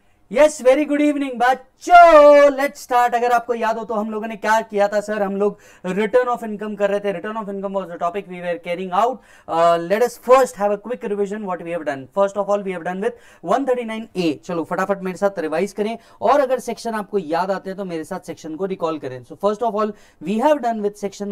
Yes, very good evening बच्चों, let's start. अगर आपको याद हो तो हम लोगों ने क्या किया था सर, हम लोग रिटर्न ऑफ इनकम कर रहे थे। Return of income was the topic we were carrying out. Let us first have a quick revision what we have done. First of all we have done with 139A। चलो फटाफट मेरे साथ revise करें, और अगर सेक्शन आपको याद आते हैं तो मेरे साथ सेक्शन को रिकॉल करें। So first of all we have done with section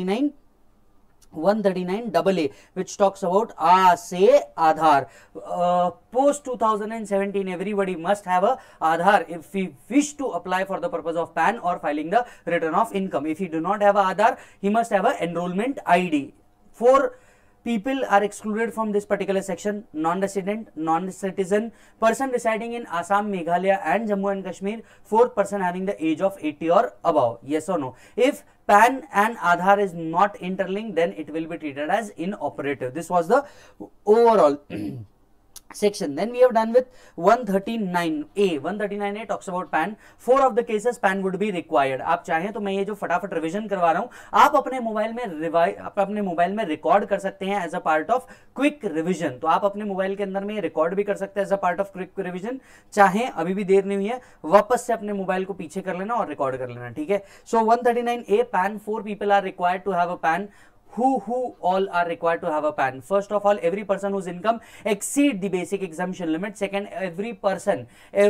139AA, which talks about say Aadhaar. Post 2017, everybody must have a Aadhaar if we wish to apply for the purpose of PAN or filing the return of income. If he do not have a Aadhaar, he must have a enrollment ID. 4 people are excluded from this particular section: non-resident, non-citizen, person residing in Assam, Meghalaya and Jammu and Kashmir, 4th person having the age of 80 or above. Yes or no? If PAN and Aadhaar is not interlinked, then it will be treated as inoperative. This was the overall section. Then we have done with 139A. 139A talks about PAN. 4 of the cases PAN would be required. आप चाहें तो मैं ये जो फटाफट revision करवा रहा हूं, आप अपने मोबाइल में रिकॉर्ड कर सकते हैं as a part of quick revision. तो आप अपने मोबाइल के अंदर में रिकॉर्ड भी कर सकते हैं as a part of quick revision. चाहें, अभी भी देर नहीं हुई है, वापस से अपने मोबाइल को पीछे कर लेना और रिकॉर्ड कर लेना, ठीक है। सो 139A PAN, 4 people are required to have a PAN. Who all are required to have a PAN? First of all, every person whose income exceed the basic exemption limit. Second, every person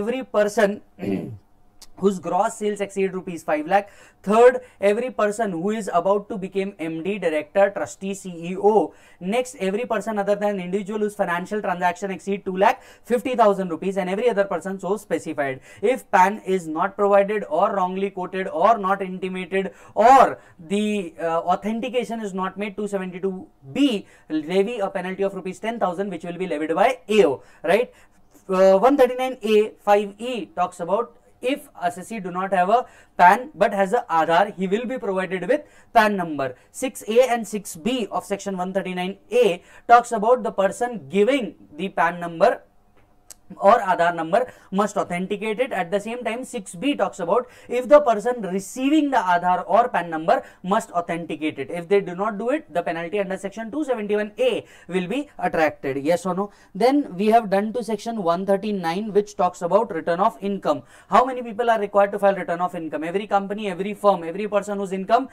whose gross sales exceed rupees 5 lakh. Third, every person who is about to become MD, director, trustee, CEO. Next, every person other than individual whose financial transaction exceed 2 lakh 50,000 rupees, and every other person so specified. If PAN is not provided or wrongly quoted or not intimated, or the authentication is not made, 272B levy a penalty of rupees 10,000 which will be levied by AO, right? 139A 5E talks about if assessee do not have a PAN but has a Aadhaar, he will be provided with PAN number. 6A and 6B of section 139A talks about the person giving the PAN number or Aadhaar number must authenticate it. At the same time, 6B talks about if the person receiving the Aadhaar or PAN number must authenticate it. If they do not do it, the penalty under section 271A will be attracted. Yes or no? Then we have done to section 139, which talks about return of income. How many people are required to file return of income? Every company, every firm, every person whose income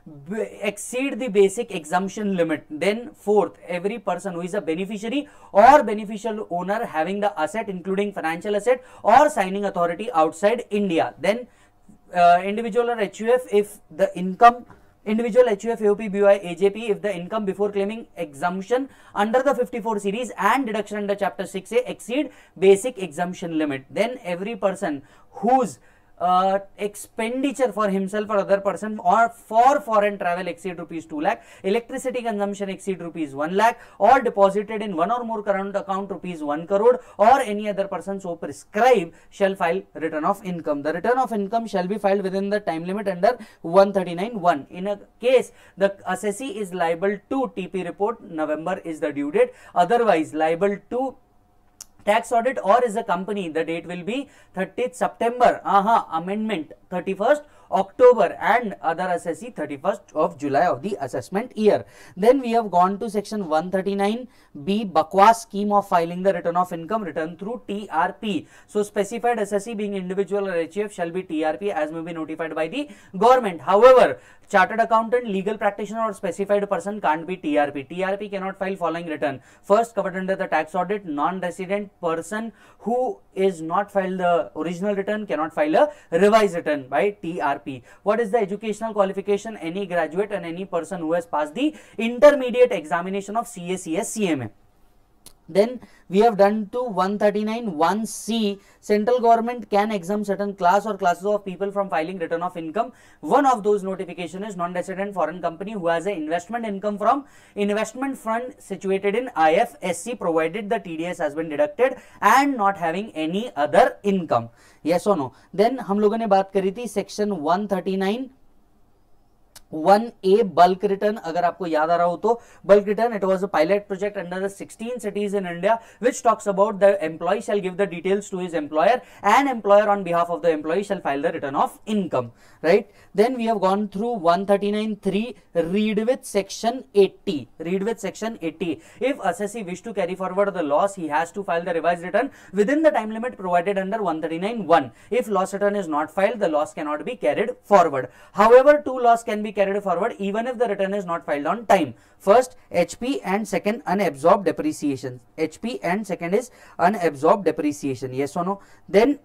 exceed the basic exemption limit. Then 4th, every person who is a beneficiary or beneficial owner having the asset including financial asset or signing authority outside India. Then individual or HUF, if the income, individual HUF, AOP, BOI, AJP, if the income before claiming exemption under the 54 series and deduction under chapter 6A exceed basic exemption limit. Then every person whose expenditure for himself or other person or for foreign travel exceed rupees 2 lakh, electricity consumption exceed rupees 1 lakh, or deposited in one or more current account rupees 1 crore, or any other person so prescribe, shall file return of income. The return of income shall be filed within the time limit under 139(1). In a case the assessee is liable to TP report, November is the due date. Otherwise liable to tax audit or is a company, the date will be 30th September, amendment 31st October, and other assessee 31st of July of the assessment year. Then we have gone to section 139B, Bakwas scheme of filing the return of income, return through TRP. So specified assessee being individual or HUF shall be TRP as may be notified by the government. However, chartered accountant, legal practitioner or specified person can't be TRP. TRP cannot file following return. First, covered under the tax audit, non-resident person who is not filed the original return cannot file a revised return by TRP. What is the educational qualification? Any graduate and any person who has passed the intermediate examination of CACS CMA. Then we have done to 139(1)(c). Central government can exempt certain class or classes of people from filing return of income. One of those notification is non-resident foreign company who has an investment income from investment fund situated in IFSC, provided the TDS has been deducted, and not having any other income. Yes or no? Then हम लोगों ने बात करी थी section 139 1A bulk return, अगर आपको याद आ रहा हो तो bulk return, it was a pilot project under the 16 cities in India which talks about the employee shall give the details to his employer and employer on behalf of the employee shall file the return of income, right? Then we have gone through 139.3, read with section 80. Read with section 80. If assessee wish to carry forward the loss, he has to file the revised return within the time limit provided under 139.1. If loss return is not filed, the loss cannot be carried forward. However, two loss can be carried forward even if the return is not filed on time. First, HP, and second, unabsorbed depreciation. HP and second is unabsorbed depreciation. Yes or no? Then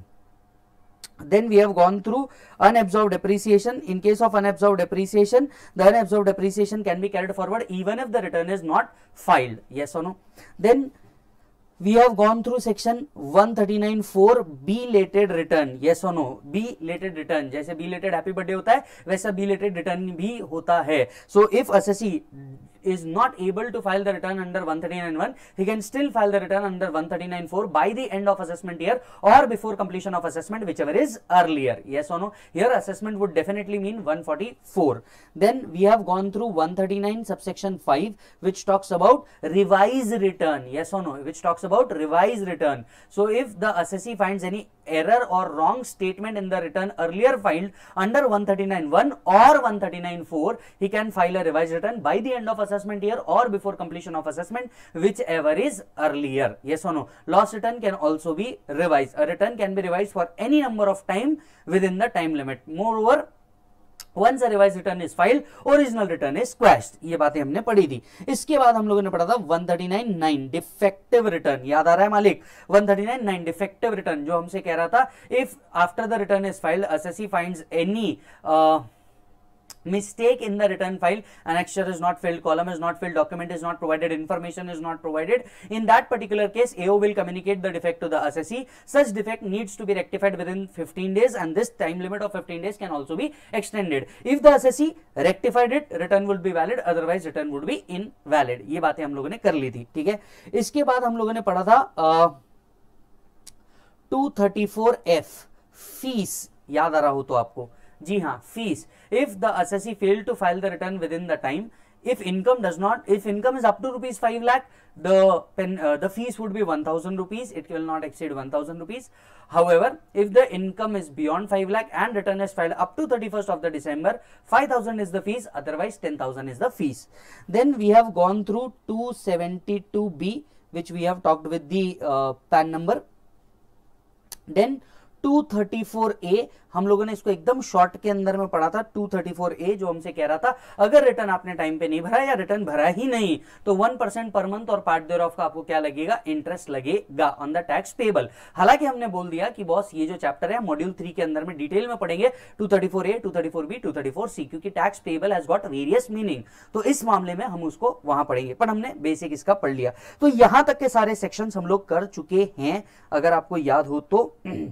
then we have gone through unabsorbed depreciation. In case of unabsorbed depreciation, the unabsorbed depreciation can be carried forward even if the return is not filed. Yes or no? Then we have gone through section 139.4, belated return. Yes or no? Belated return, जैसे belated happy birthday होता है वैसा belated return भी होता है. So if assessee is not able to file the return under 139.1, he can still file the return under 139.4 by the end of assessment year or before completion of assessment, whichever is earlier. Yes or no? Here assessment would definitely mean 144. Then we have gone through 139 subsection 5, which talks about revise return. Yes or no? Which talks about revise return. So if the assessee finds any error or wrong statement in the return earlier filed under 139.1 or 139.4, he can file a revised return by the end of assessment year or before completion of assessment, whichever is earlier. Yes or no? Loss return can also be revised. A return can be revised for any number of time within the time limit. Moreover, once a revised return is filed, original return is quashed. ये बातें हमने पढ़ी थी. इसके बाद हम लोगों ने पढ़ा था 139.9 डिफेक्टिव रिटर्न. याद आ रहा है मालिक? 139.9 डिफेक्टिव रिटर्न जो हमसे कह रहा था, if after the return is filed assessee finds any mistake in the return file, annexure is not filled, column is not filled, document is not provided, information is not provided, in that particular case AO will communicate the defect to the assessee. Such defect needs to be rectified within 15 days and this time limit of 15 days can also be extended. If the assessee rectified it, return would be valid, otherwise return would be invalid. ये बातें हम लोगों ने कर ली थी. ठीक है. इसके बाद हम लोगों ने पढ़ा था 234F फीस. याद आ रहा हो तो आपको? जी हाँ, fees. If the assessee failed to file the return within the time, if income is up to rupees 5 lakh, the fees would be 1000 rupees. It will not exceed 1000 rupees. However, if the income is beyond 5 lakh and return is filed up to 31st of the December, 5000 is the fees, otherwise 10,000 is the fees. Then we have gone through 272B, which we have talked with the PAN number. Then 234A, हम लोगों ने इसको एकदम short के अंदर में पढ़ा था. 234A जो हमसे कह रहा था, अगर रिटर्न आपने टाइम पे नहीं भरा या रिटर्न भरा ही नहीं तो 1% पर मंथ और पार्ट देयर ऑफ का आपको क्या लगेगा? इंटरेस्ट लगेगा ऑन द टैक्स पेबल. हालांकि हमने बोल दिया कि बॉस ये जो चैप्टर है मॉड्यूल 3 के अंदर में डिटेल में पढ़ेंगे 234A, 234B, 234C, क्योंकि tax payable has got various meaning. तो इस मामले में हम उसको वहां पढ़ेंगे, पर हमने बेसिक इसका पढ़ लिया. तो यहां तक के सारे सेक्शंस हम लोग कर चुके हैं, अगर आपको याद हो तो.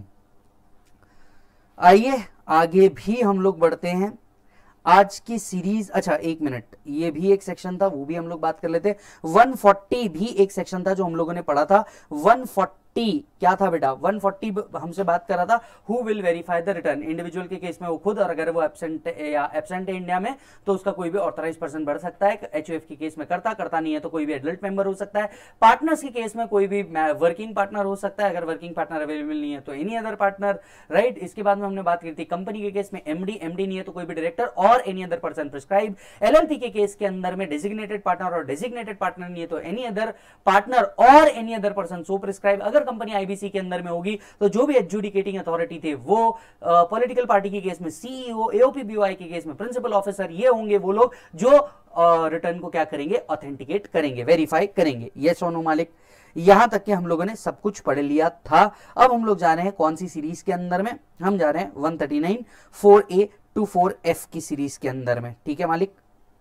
आइए आगे भी हम लोग बढ़ते हैं आज की सीरीज. अच्छा एक मिनट, ये भी एक सेक्शन था, वो भी हम लोग बात कर लेते. 140 भी एक सेक्शन था जो हम लोगों ने पढ़ा था. 140 क्या था बेटा? 140 हमसे बात कर रहा था who will verify the return. Individual के केस में वो खुद, और अगर वो एब्सेंट है इंडिया में तो उसका कोई भी ऑथराइज पर्सन बढ़ सकता है. एचओएफ के केस में करता नहीं है तो कोई भी एडल्ट मेंबर हो सकता है. पार्टनर्स के केस में कोई भी वर्किंग पार्टनर हो सकता है, अगर वर्किंग पार्टनर अवेलेबल नहीं है तो एनी अदर पार्टनर, राइट. इसके बाद में हमने बात की थी कंपनी के केस में एमडी नहीं है तो कोई भी डायरेक्टर और any other person prescribe. LLP के केस के अंदर में डेजिग्नेटेड पार्टनर और डेजिग्नेटेड पार्टनर नहीं है तो एनी अदर पार्टनर और any other person so prescribe. अगर कंपनी आईबीसी के अंदर में होगी तो जो भी एडजुडिकेटिंग अथॉरिटी थे वो, पॉलिटिकल पार्टी के केस में सीईओ, एओपी बीओआई के केस में प्रिंसिपल ऑफिसर, ये होंगे वो लोग जो रिटर्न को क्या करेंगे? ऑथेंटिकेट करेंगे, वेरीफाई करेंगे. ये सोनू मालिक, यहां तक के हम लोगों ने सब कुछ पढ़ लिया था. अब हम लोग जा रहे हैं कौन सी सीरीज के अंदर में? हम जा रहे हैं 139 4A to 4F की सीरीज के अंदर में. ठीक है मालिक.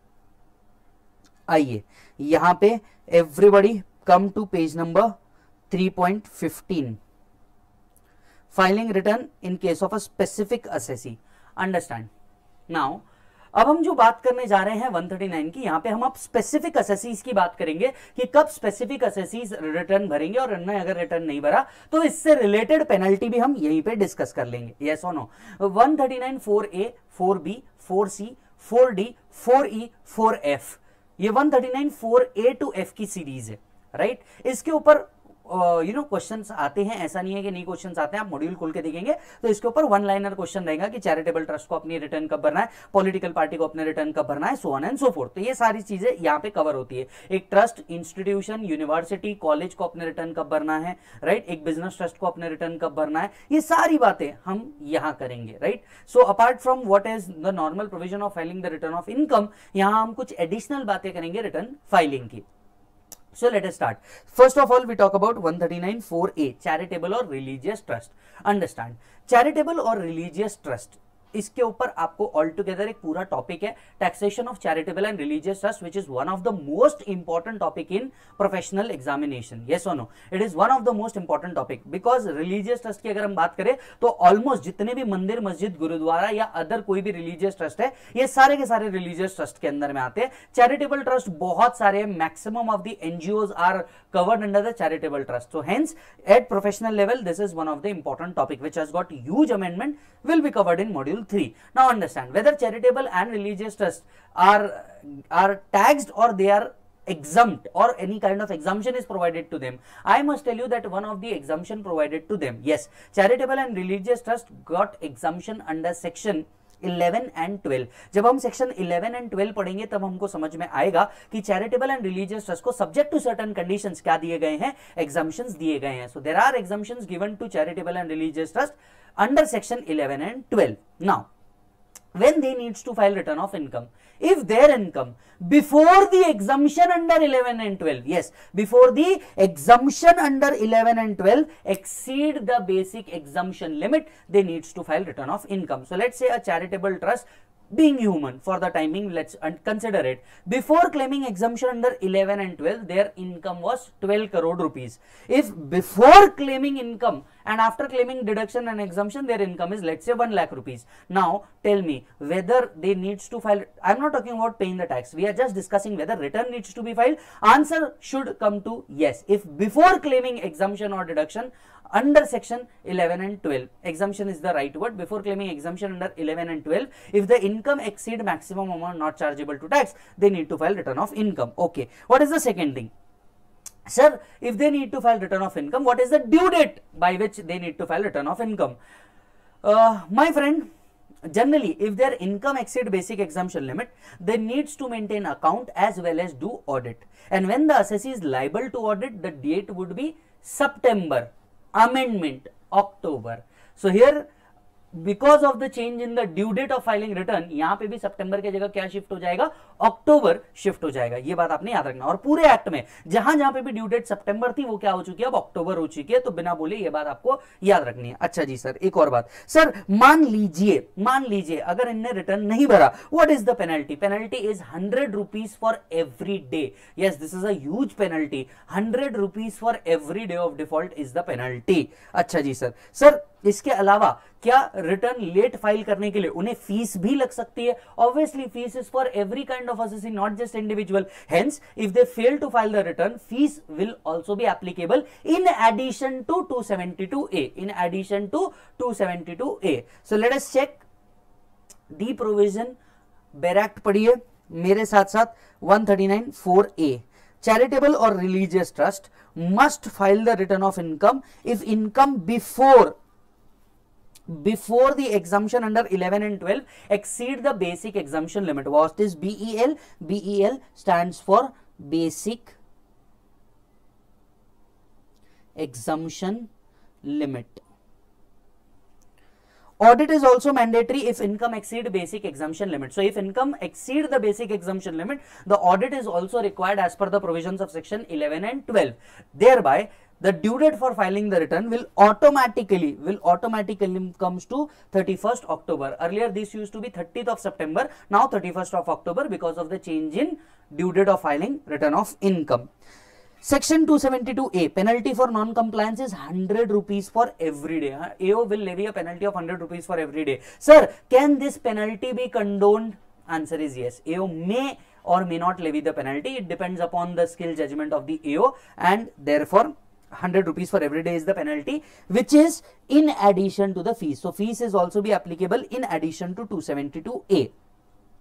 आइए यहां पे everybody come to page number 3.15. Filing return in case of a specific assessee. Understand now. अब हम जो बात करने जा रहे हैं 139 की, यहां पे हम अब स्पेसिफिक असेसीज की बात करेंगे कि कब स्पेसिफिक असेसीज रिटर्न भरेंगे और अगर रिटर्न नहीं भरा तो इससे रिलेटेड पेनल्टी भी हम यहीं पे डिस्कस कर लेंगे. यस और no. 139 4A, 4B, 4C, 4D, 4E, 4F, ये 139 4A to F की सीरीज है, राइट। इसके ऊपर क्वेश्चंस आते हैं, ऐसा नहीं है कि नहीं क्वेश्चंस आते हैं, आप मॉड्यूल खोल के देखेंगे तो इसके ऊपर वन लाइनर क्वेश्चन रहेगा कि चैरिटेबल ट्रस्ट को अपनी रिटर्न कब भरना है, पॉलिटिकल पार्टी को अपने रिटर्न कब भरना है, so on and so forth. तो ये सारी चीजें यहाँ पे कवर होती है। एक ट्रस्ट, इंस्टीट्यूशन, यूनिवर्सिटी, कॉलेज को अपने रिटर्न कब भरना है, राइट, एक बिजनेस ट्रस्ट को अपने रिटर्न कब भरना है, ये सारी बातें हम यहाँ करेंगे, right. So apart from what is the normal provision of filing the return of income, यहाँ हम कुछ एडिशनल बातें करेंगे रिटर्न फाइलिंग की। So let us start. First of all, we talk about 139 4A, charitable or religious trust. Understand, charitable or religious trust, इसके ऊपर आपको all together एक पूरा टॉपिक है, taxation of charitable and religious trust, which is one of the most important topic in professional examination. Yes और no, it is one of the most important topic, because religious trust की अगर हम बात करें तो almost जितने भी मंदिर, मस्जिद, गुरुद्वारा या अदर कोई भी रिलीजियस ट्रस्ट है, ये सारे के सारे रिलीजियस ट्रस्ट के अंदर में आते हैं। चैरिटेबल ट्रस्ट बहुत सारे, maximum of the NGOs are covered under the charitable trust. So hence at professional level this is one of the important topic which has got huge amendment, will be covered in module 3. Now understand whether charitable and religious trusts are taxed or they are exempt, or any kind of exemption is provided to them. I must tell you that one of the exemption provided to them, yes, charitable and religious trust got exemption under section 11 and 12. जब हम section 11 and 12 पढ़ेंगे तब हमको समझ में आएगा कि charitable and religious trust को सब्जेक्ट टू सर्टेन कंडीशंस क्या दिए गए हैं, एग्जाम्पशंस दिए गए हैं। So there are exemptions given to charitable and religious trust under section 11 and 12. Now when they needs to file return of income, if their income before the exemption under 11 and 12, yes, before the exemption under 11 and 12 exceed the basic exemption limit, they needs to file return of income. So let's say a charitable trust, being human for the time being, let's consider it, before claiming exemption under 11 and 12 their income was 12 crore rupees. If before claiming income and after claiming deduction and exemption their income is, let's say, 1 lakh rupees, now tell me whether they needs to file, I'm not talking about paying the tax, we are just discussing whether return needs to be filed. Answer should come to yes if before claiming exemption or deduction under section 11 and 12, exemption is the right word, before claiming exemption under 11 and 12, if the income exceed maximum amount not chargeable to tax, they need to file return of income. Okay, what is the second thing? Sir, if they need to file return of income, what is the due date by which they need to file return of income? My friend, generally if their income exceed basic exemption limit, they needs to maintain account as well as do audit, and when the assessee is liable to audit, the date would be September, amendment October. So here because of the change in the due date of filing return, यहाँ पे भी सितंबर की जगह क्या shift हो जाएगा, अक्टूबर shift हो जाएगा। ये बात आपने याद रखना। और पूरे एक्ट में जहां जहां पे भी ड्यू डेट सितंबर थी वो क्या हो चुकी है, अब अक्टूबर हो चुकी है। तो बिना बोले ये बात आपको याद रखनी है। अच्छा जी सर, एक और बात सर, मान लीजिए अगर इनने रिटर्न नहीं भरा, what is the penalty? Penalty is 100 rupees for every day. Yes, this is a huge penalty. 100 rupees for every day of default is the penalty. अच्छा जी सर, इसके अलावा क्या रिटर्न लेट फाइल करने के लिए उन्हें फीस भी लग सकती है? Obviously fees is for every kind of assessee, not just individual. Hence if they fail to file the return, fees will also be applicable in addition to 272A, in addition to 272A। So let us check the provision. Bare act पढ़िए मेरे साथ साथ 139 4A। Charitable or religious trust must file the return of income if income before the exemption under 11 and 12 exceed the basic exemption limit. What is BEL? BEL stands for basic exemption limit. Audit is also mandatory if income exceed basic exemption limit. So if income exceed the basic exemption limit, the audit is also required as per the provisions of section 11 and 12. Thereby the due date for filing the return will automatically comes to 31st October. Earlier this used to be 30th of September, now 31st of October because of the change in due date of filing return of income. Section 272A, penalty for non-compliance is 100 rupees for every day. AO will levy a penalty of 100 rupees for every day. Sir, can this penalty be condoned? Answer is yes. AO may or may not levy the penalty. It depends upon the skill judgment of the AO, and therefore 100 rupees for every day is the penalty, which is in addition to the fees. So fees is also be applicable in addition to 272A.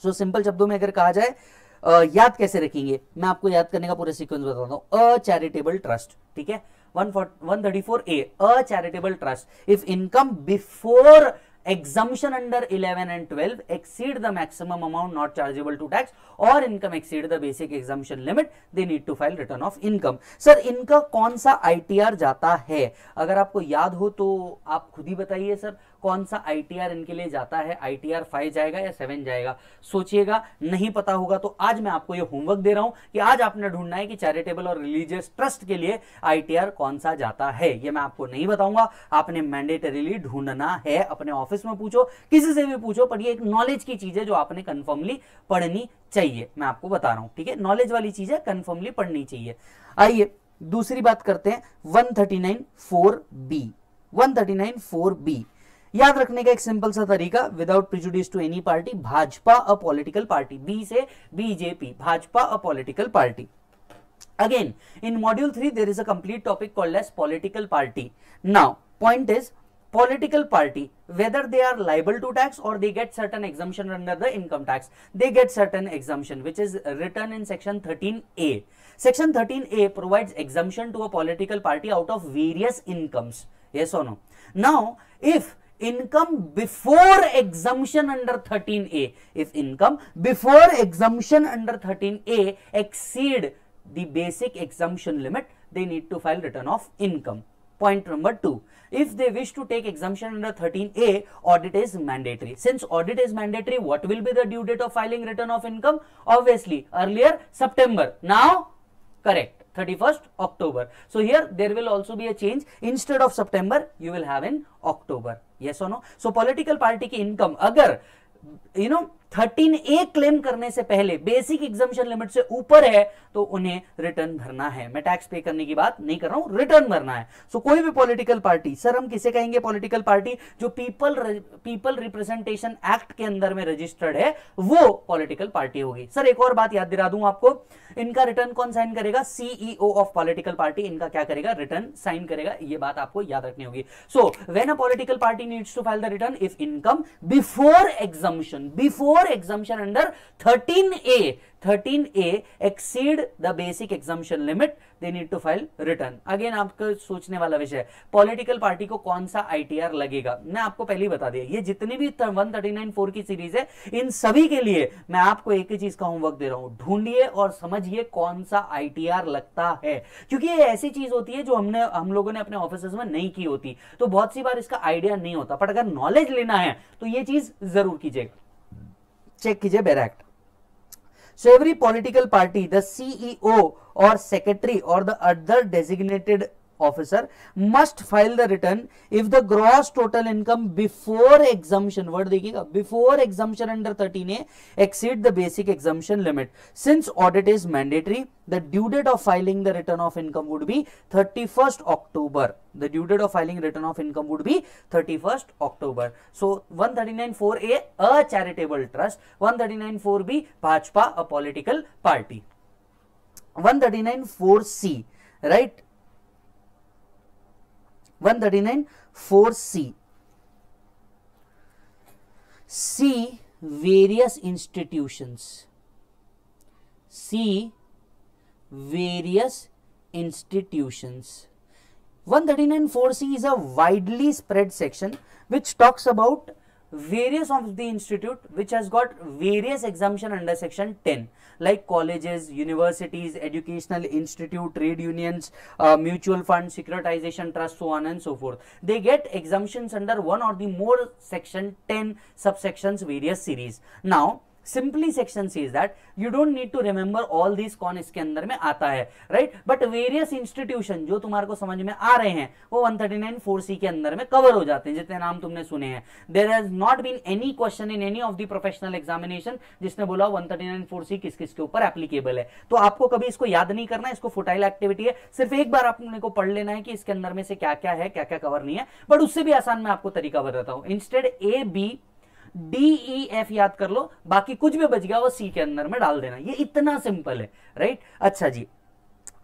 So simple शब्दों में अगर कहा जाए याद कैसे रखेंगे, मैं आपको याद करने का पूरा सीक्वेंस बताता हूं। अ चैरिटेबल ट्रस्ट, ठीक है, 134A, a charitable trust if income before exemption under 11 and 12 exceed the maximum amount not chargeable to tax or income exceed the basic exemption limit, they need to file return of income। Sir इनका कौन सा ITR जाता है, अगर आपको याद हो तो आप खुद ही बताइए सर कौन सा ITR इनके लिए जाता है, ITR 5 जाएगा या 7 जाएगा, सोचिएगा। नहीं पता होगा तो आज मैं आपको ये होमवर्क दे रहा हूं कि आज आपने ढूंढना है कि चैरिटेबल और रिलीजियस ट्रस्ट के लिए ITR कौन सा जाता है। ये मैं आपको नहीं बताऊंगा, आपने मैंडेटरीली ढूंढना है, अपने ऑफिस में पूछो, किसी से भी पूछो, पर ये एक नॉलेज की चीज है जो आपने कंफर्मली पढ़नी चाहिए, मैं आपको बता रहा हूं, ठीक है, नॉलेज वाली चीज है, कंफर्मली पढ़नी चाहिए। आइए दूसरी बात करते हैं 139(4)B। 139(4)B याद रखने का एक सिंपल सा तरीका, without prejudice to any party, Bhajpa a political party, B से BJP, Bhajpa a political party. Again, in module 3, there is a complete topic called as political party. Now, point is, political party, whether they are liable to tax or they get certain exemption under the income tax, they get certain exemption, which is written in section 13A. Section 13A provides exemption to a political party out of various incomes. Yes or no? Now, if income before exemption under 13A, if income before exemption under 13A exceed the basic exemption limit, they need to file return of income. Point number 2, if they wish to take exemption under 13A, audit is mandatory. Since audit is mandatory, what will be the due date of filing return of income? Obviously, earlier September, now correct, 31st October. So here there will also be a change, instead of September you will have in October. Yes or no? So political party की income अगर 13A claim करने से पहले basic exemption limit से ऊपर है तो उन्हें रिटर्न भरना है। मैं टैक्स पे करने की बात नहीं कर रहा हूं, रिटर्न भरना है। सो कोई भी पॉलिटिकल पार्टी, सर हम किसे कहेंगे पॉलिटिकल पार्टी, जो पीपल रिप्रेजेंटेशन एक्ट के अंदर में रजिस्टर्ड है वो पॉलिटिकल पार्टी होगी। सर एक और बात याद दिला दूं आपको, इनका रिटर्न कौन साइन करेगा, सीईओ ऑफ पॉलिटिकल पार्टी इनका क्या करेगा, रिटर्न साइन करेगा। ये बात आपको याद रखनी होगी। So when a political party needs to file the return if income before exemption under 13A exceed the basic exemption limit, they need to file return। Again आपको सोचने वाला विषय, पॉलिटिकल पार्टी को कौन सा ITR लगेगा, मैं आपको पहले ही बता दिया। ये जितनी भी 139(4) की सीरीज है, इन सभी के लिए मैं आपको एक ही चीज का होमवर्क दे रहा हूं, ढूंढिए और समझिए कौन सा ITR लगता है, क्योंकि ये ऐसी चीज होती है जो हम लोगों ने अपने ऑफिस में नहीं की होती, तो बहुत सी बार इसका आइडिया नहीं होता, पर अगर नॉलेज लेना है तो ये चीज जरूर कीजिएगा। चेक कीजिए bare act. So every political party, the CEO or secretary or the other designated officer must file the return if the gross total income before exemption, word देखिएगा, before exemption under 13A exceed the basic exemption limit. Since audit is mandatory, the due date of filing the return of income would be 31st October. The due date of filing return of income would be 31st October. So 139(4)A a charitable trust, 139(4)B Bhajpa a political party, 139(4)C, right? 139(4)C, C various institutions, C various institutions. 139(4)C is a widely spread section which talks about various of the institute which has got various exemption under section 10, like colleges, universities, educational institute, trade unions, mutual funds, securitization trust, so on and so forth. They get exemptions under one or the more section 10 subsections various series. Now simply section says that you don't need to remember all this कौन इसके अंदर में आता है, right, but various institution जो तुम्हारे को समझ में आ रहे हैं वो 139(4)C के अंदर में कवर हो जाते हैं, जितने नाम तुमने सुने हैं। There has not been any question in any of the professional examination जिसने बोला 139(4)C किस किस के ऊपर एप्लीकेबल है। तो आपको कभी इसको याद नहीं करना है, इसको फुटाइल एक्टिविटी है, सिर्फ एक बार आपने को पढ़ लेना है कि इसके अंदर में से क्या क्या है, क्या क्या कवर नहीं है। बट उससे भी आसान मैं आपको तरीका बताता हूं, इंस्टेड ABDEF याद कर लो, बाकी कुछ भी बच गया वो C के अंदर में डाल देना, ये इतना सिंपल है, राइट। अच्छा जी,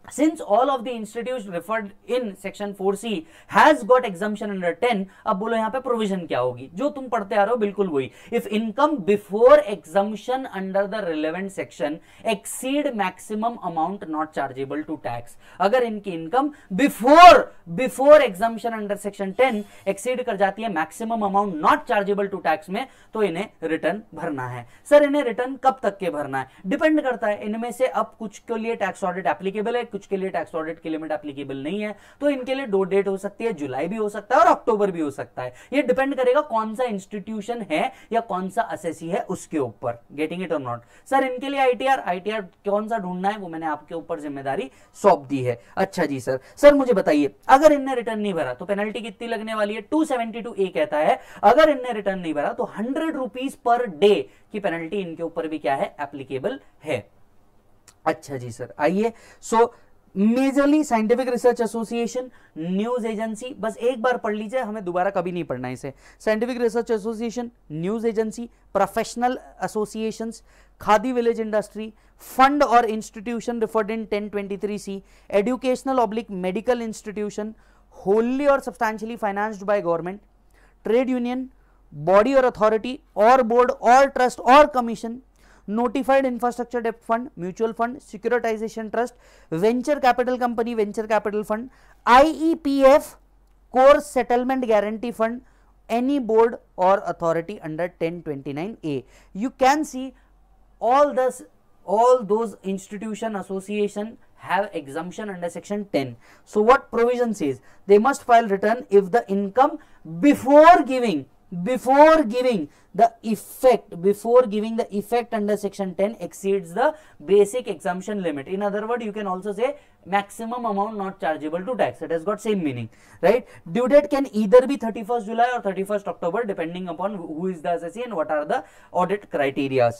Since all of the institutes referred in section 4C has got exemption under 10, अब बोलो यहाँ पे प्रोविजन क्या होगी, जो तुम पढ़ते आ रहे हो बिल्कुल वही. If income before exemption under the relevant section exceed maximum amount not chargeable to tax, अगर इनकी income before exemption under section 10 exceed कर जाती है maximum amount not chargeable to tax में, तो इन्हें रिटर्न भरना है. सर इन्हें रिटर्न कब तक के भरना है, डिपेंड करता है. इनमें से अब कुछ के लिए टैक्स ऑडिट एप्लीकेबल है, कुछ के लिए टैक्स ऑडिट की लिमिट एप्लीकेबल नहीं है, तो इनके लिए दो डेट हो सकती है, जुलाई भी हो सकता है और अक्टूबर भी हो सकता है. ये डिपेंड करेगा कौन सा इंस्टीट्यूशन है या कौन सा असेसी है उसके ऊपर. गेटिंग इट और नॉट. सर इनके लिए आईटीआर कौन सा ढूंढना है वो मैंने आपके ऊपर जिम्मेदारी सौंप दी है. अच्छा जी सर मुझे बताइए, अगर इनने रिटर्न नहीं भरा तो पेनल्टी कितनी लगने वाली है. 272A कहता है अगर इनने रिटर्न नहीं भरा तो 100 रुपीज पर डे की पेनल्टी इनके ऊपर भी क्या है, एप्लीकेबल है. अच्छा जी सर आइए. So majorly scientific research association, news agency, बस एक बार पढ़ लीजिए, हमें दोबारा कभी नहीं पढ़ना इसे. Scientific research association, news agency, professional associations, khadi village industry, fund और institution referred in 1023C, educational oblique medical institution wholly और substantially financed by government, trade union, body और अथॉरिटी और बोर्ड और ट्रस्ट और कमीशन, नोटिफाइड इंफ्रास्ट्रक्चर डेप्ट fund, mutual fund, securitisation trust, venture capital company, venture capital fund, IEPF, course settlement guarantee fund, any board और authority under 1029A. You can see all those institution association have exemption under section 10. So what provision says? They must file return if the income before giving the effect under section 10 exceeds the basic exemption limit. In other words, you can also say maximum amount not chargeable to tax. It has got same meaning, right? Due date can either be 31st July or 31st October depending upon who is the assessee and what are the audit criteria.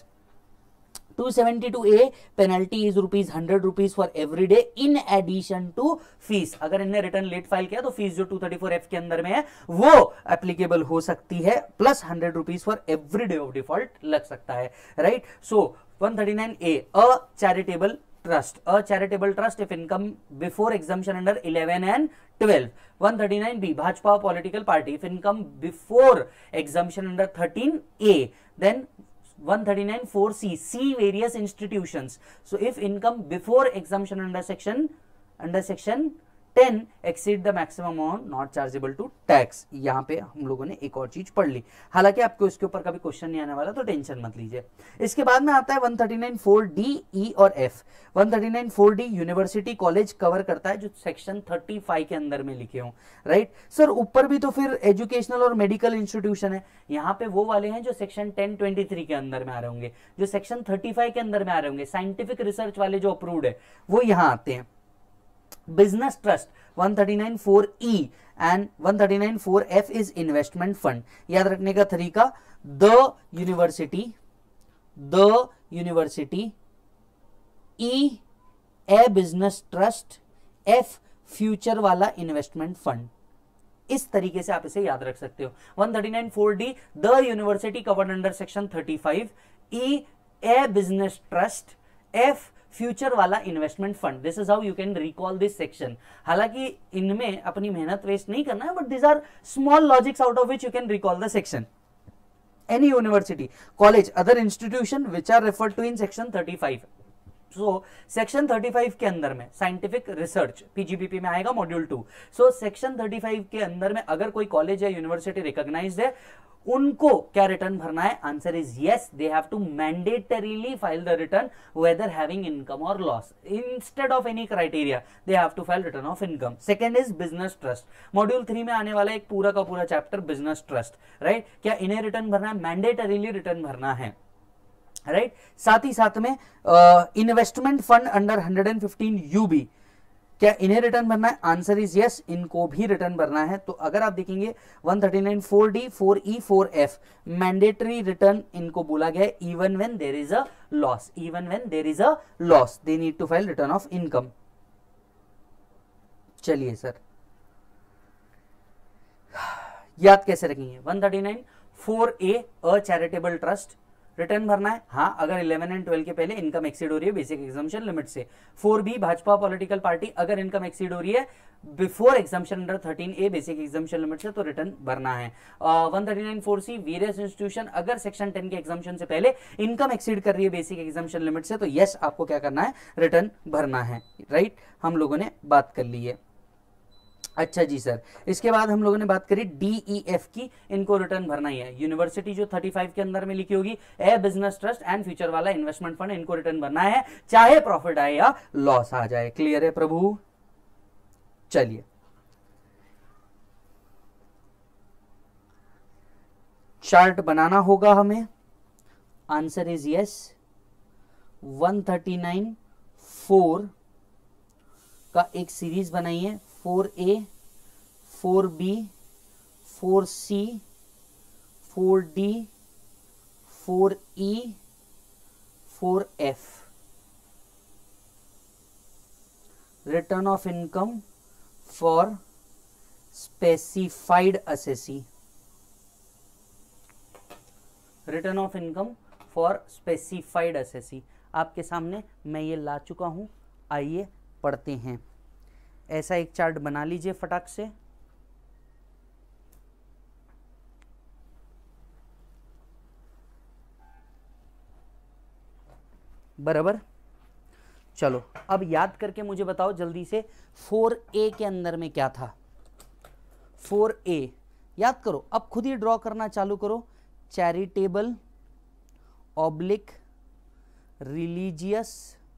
272A penalty is ₹100 for every day in addition to fees. अगर इन्हें return late file किया तो fees जो 234F के अंदर में है वो एप्लीकेबल हो सकती है, plus ₹100 for every day of default लग सकता है, right. So 139A a charitable trust if income before exemption under 11 and 12. 139B Bhajpa political party if income before exemption under 13A. Then 139(4)C see various institutions. So if income before exemption under section 10 exceed the maximum amount not chargeable to tax. यहाँ पे हम लोगों ने एक और चीज पढ़ ली, हालांकि आपको इसके ऊपर कभी क्वेश्चन नहीं आने वाला तो टेंशन मत लीजिए. इसके बाद में आता है 139(4)D, E और F. 139(4)D university college cover करता है जो सेक्शन 35 के अंदर में लिखे हों, राइट. सर ऊपर भी तो फिर एजुकेशनल और मेडिकल इंस्टीट्यूशन है, यहाँ पे वो वाले हैं जो सेक्शन 1023 के अंदर में आ रहे होंगे, जो सेक्शन 35 के अंदर में आ रहे होंगे. साइंटिफिक रिसर्च वाले जो अप्रूव्ड है वो यहाँ आते हैं. Business trust 139(4)E and 139(4)F is investment fund. याद रखने का तरीका, the university, E a business trust, F future वाला इन्वेस्टमेंट फंड. इस तरीके से आप इसे याद रख सकते हो. 139(4)D the university covered under section 35, E a business trust, F future वाला investment fund. This is how you can recall this section. हालांकि इनमें अपनी मेहनत वेस्ट नहीं करना है, but this are small logics out of which you can recall the section. Any university, college, other institution which are referred to in section 35. So section 35 के अंदर में साइंटिफिक रिसर्च पीजीबीपी में आएगा मॉड्यूल 2. सो section 35 के अंदर में अगर कोई कॉलेज या यूनिवर्सिटी रिकॉग्नाइज्ड है, उनको क्या रिटर्न भरना है? Answer is yes, they have to mandatorily file the return whether having income और loss. Instead of any criteria they have to file return of income. Second is business trust. Module 3 में आने वाला एक पूरा का पूरा चैप्टर बिजनेस ट्रस्ट, राइट. क्या इन्हें रिटर्न भरना है? मैंडेटरीली रिटर्न भरना है, राइट. साथ ही साथ में इन्वेस्टमेंट फंड अंडर 115UB, क्या इन्हें रिटर्न भरना है? आंसर इज यस, इनको भी रिटर्न भरना है. तो अगर आप देखेंगे 139(4)D, 4E, 4F mandatory return इनको बोला गया है. Even when there is a loss they need to file return of income. चलिए सर याद कैसे रखेंगे? 139(4)A अ चैरिटेबल ट्रस्ट, रिटर्न भरना है, हाँ अगर 11 एंड 12 के पहले इनकम एक्सीड हो रही है बेसिक एग्जाम्पशन लिमिट से। 4B भाजपा पॉलिटिकल पार्टी अगर इनकम एक्सीड हो रही है before exemption under 13A basic exemption limit से तो रिटर्न भरना है। 139(4C) वेरियस इंस्टीट्यूशन अगर सेक्शन 10 के एग्जाम्पशन से पहले इनकम एक्सीड कर रही है बेसिक एग्जाम्पशन लिमिट से तो यस आपको क्या करना है, रिटर्न भरना है। राइट, हम लोगों ने बात कर ली है। अच्छा जी सर, इसके बाद हम लोगों ने बात करी DEF की, इनको रिटर्न भरना ही है। यूनिवर्सिटी जो 35 के अंदर में लिखी होगी, a business trust and future वाला इन्वेस्टमेंट फंड, इनको रिटर्न भरना है चाहे प्रॉफिट आए या लॉस आ जाए। क्लियर है प्रभु? चलिए चार्ट बनाना होगा हमें। Answer is yes. 139(4) का एक सीरीज बनाइए, 4A, 4B, 4C, 4D, 4E, 4F। Return of income for specified assessee. Return of income for specified assessee आपके सामने मैं ये ला चुका हूं, आइए पढ़ते हैं। ऐसा एक चार्ट बना लीजिए फटाक से। बराबर, चलो अब याद करके मुझे बताओ जल्दी से 4A के अंदर में क्या था। 4A याद करो, अब खुद ही ड्रॉ करना चालू करो। Charitable oblique religious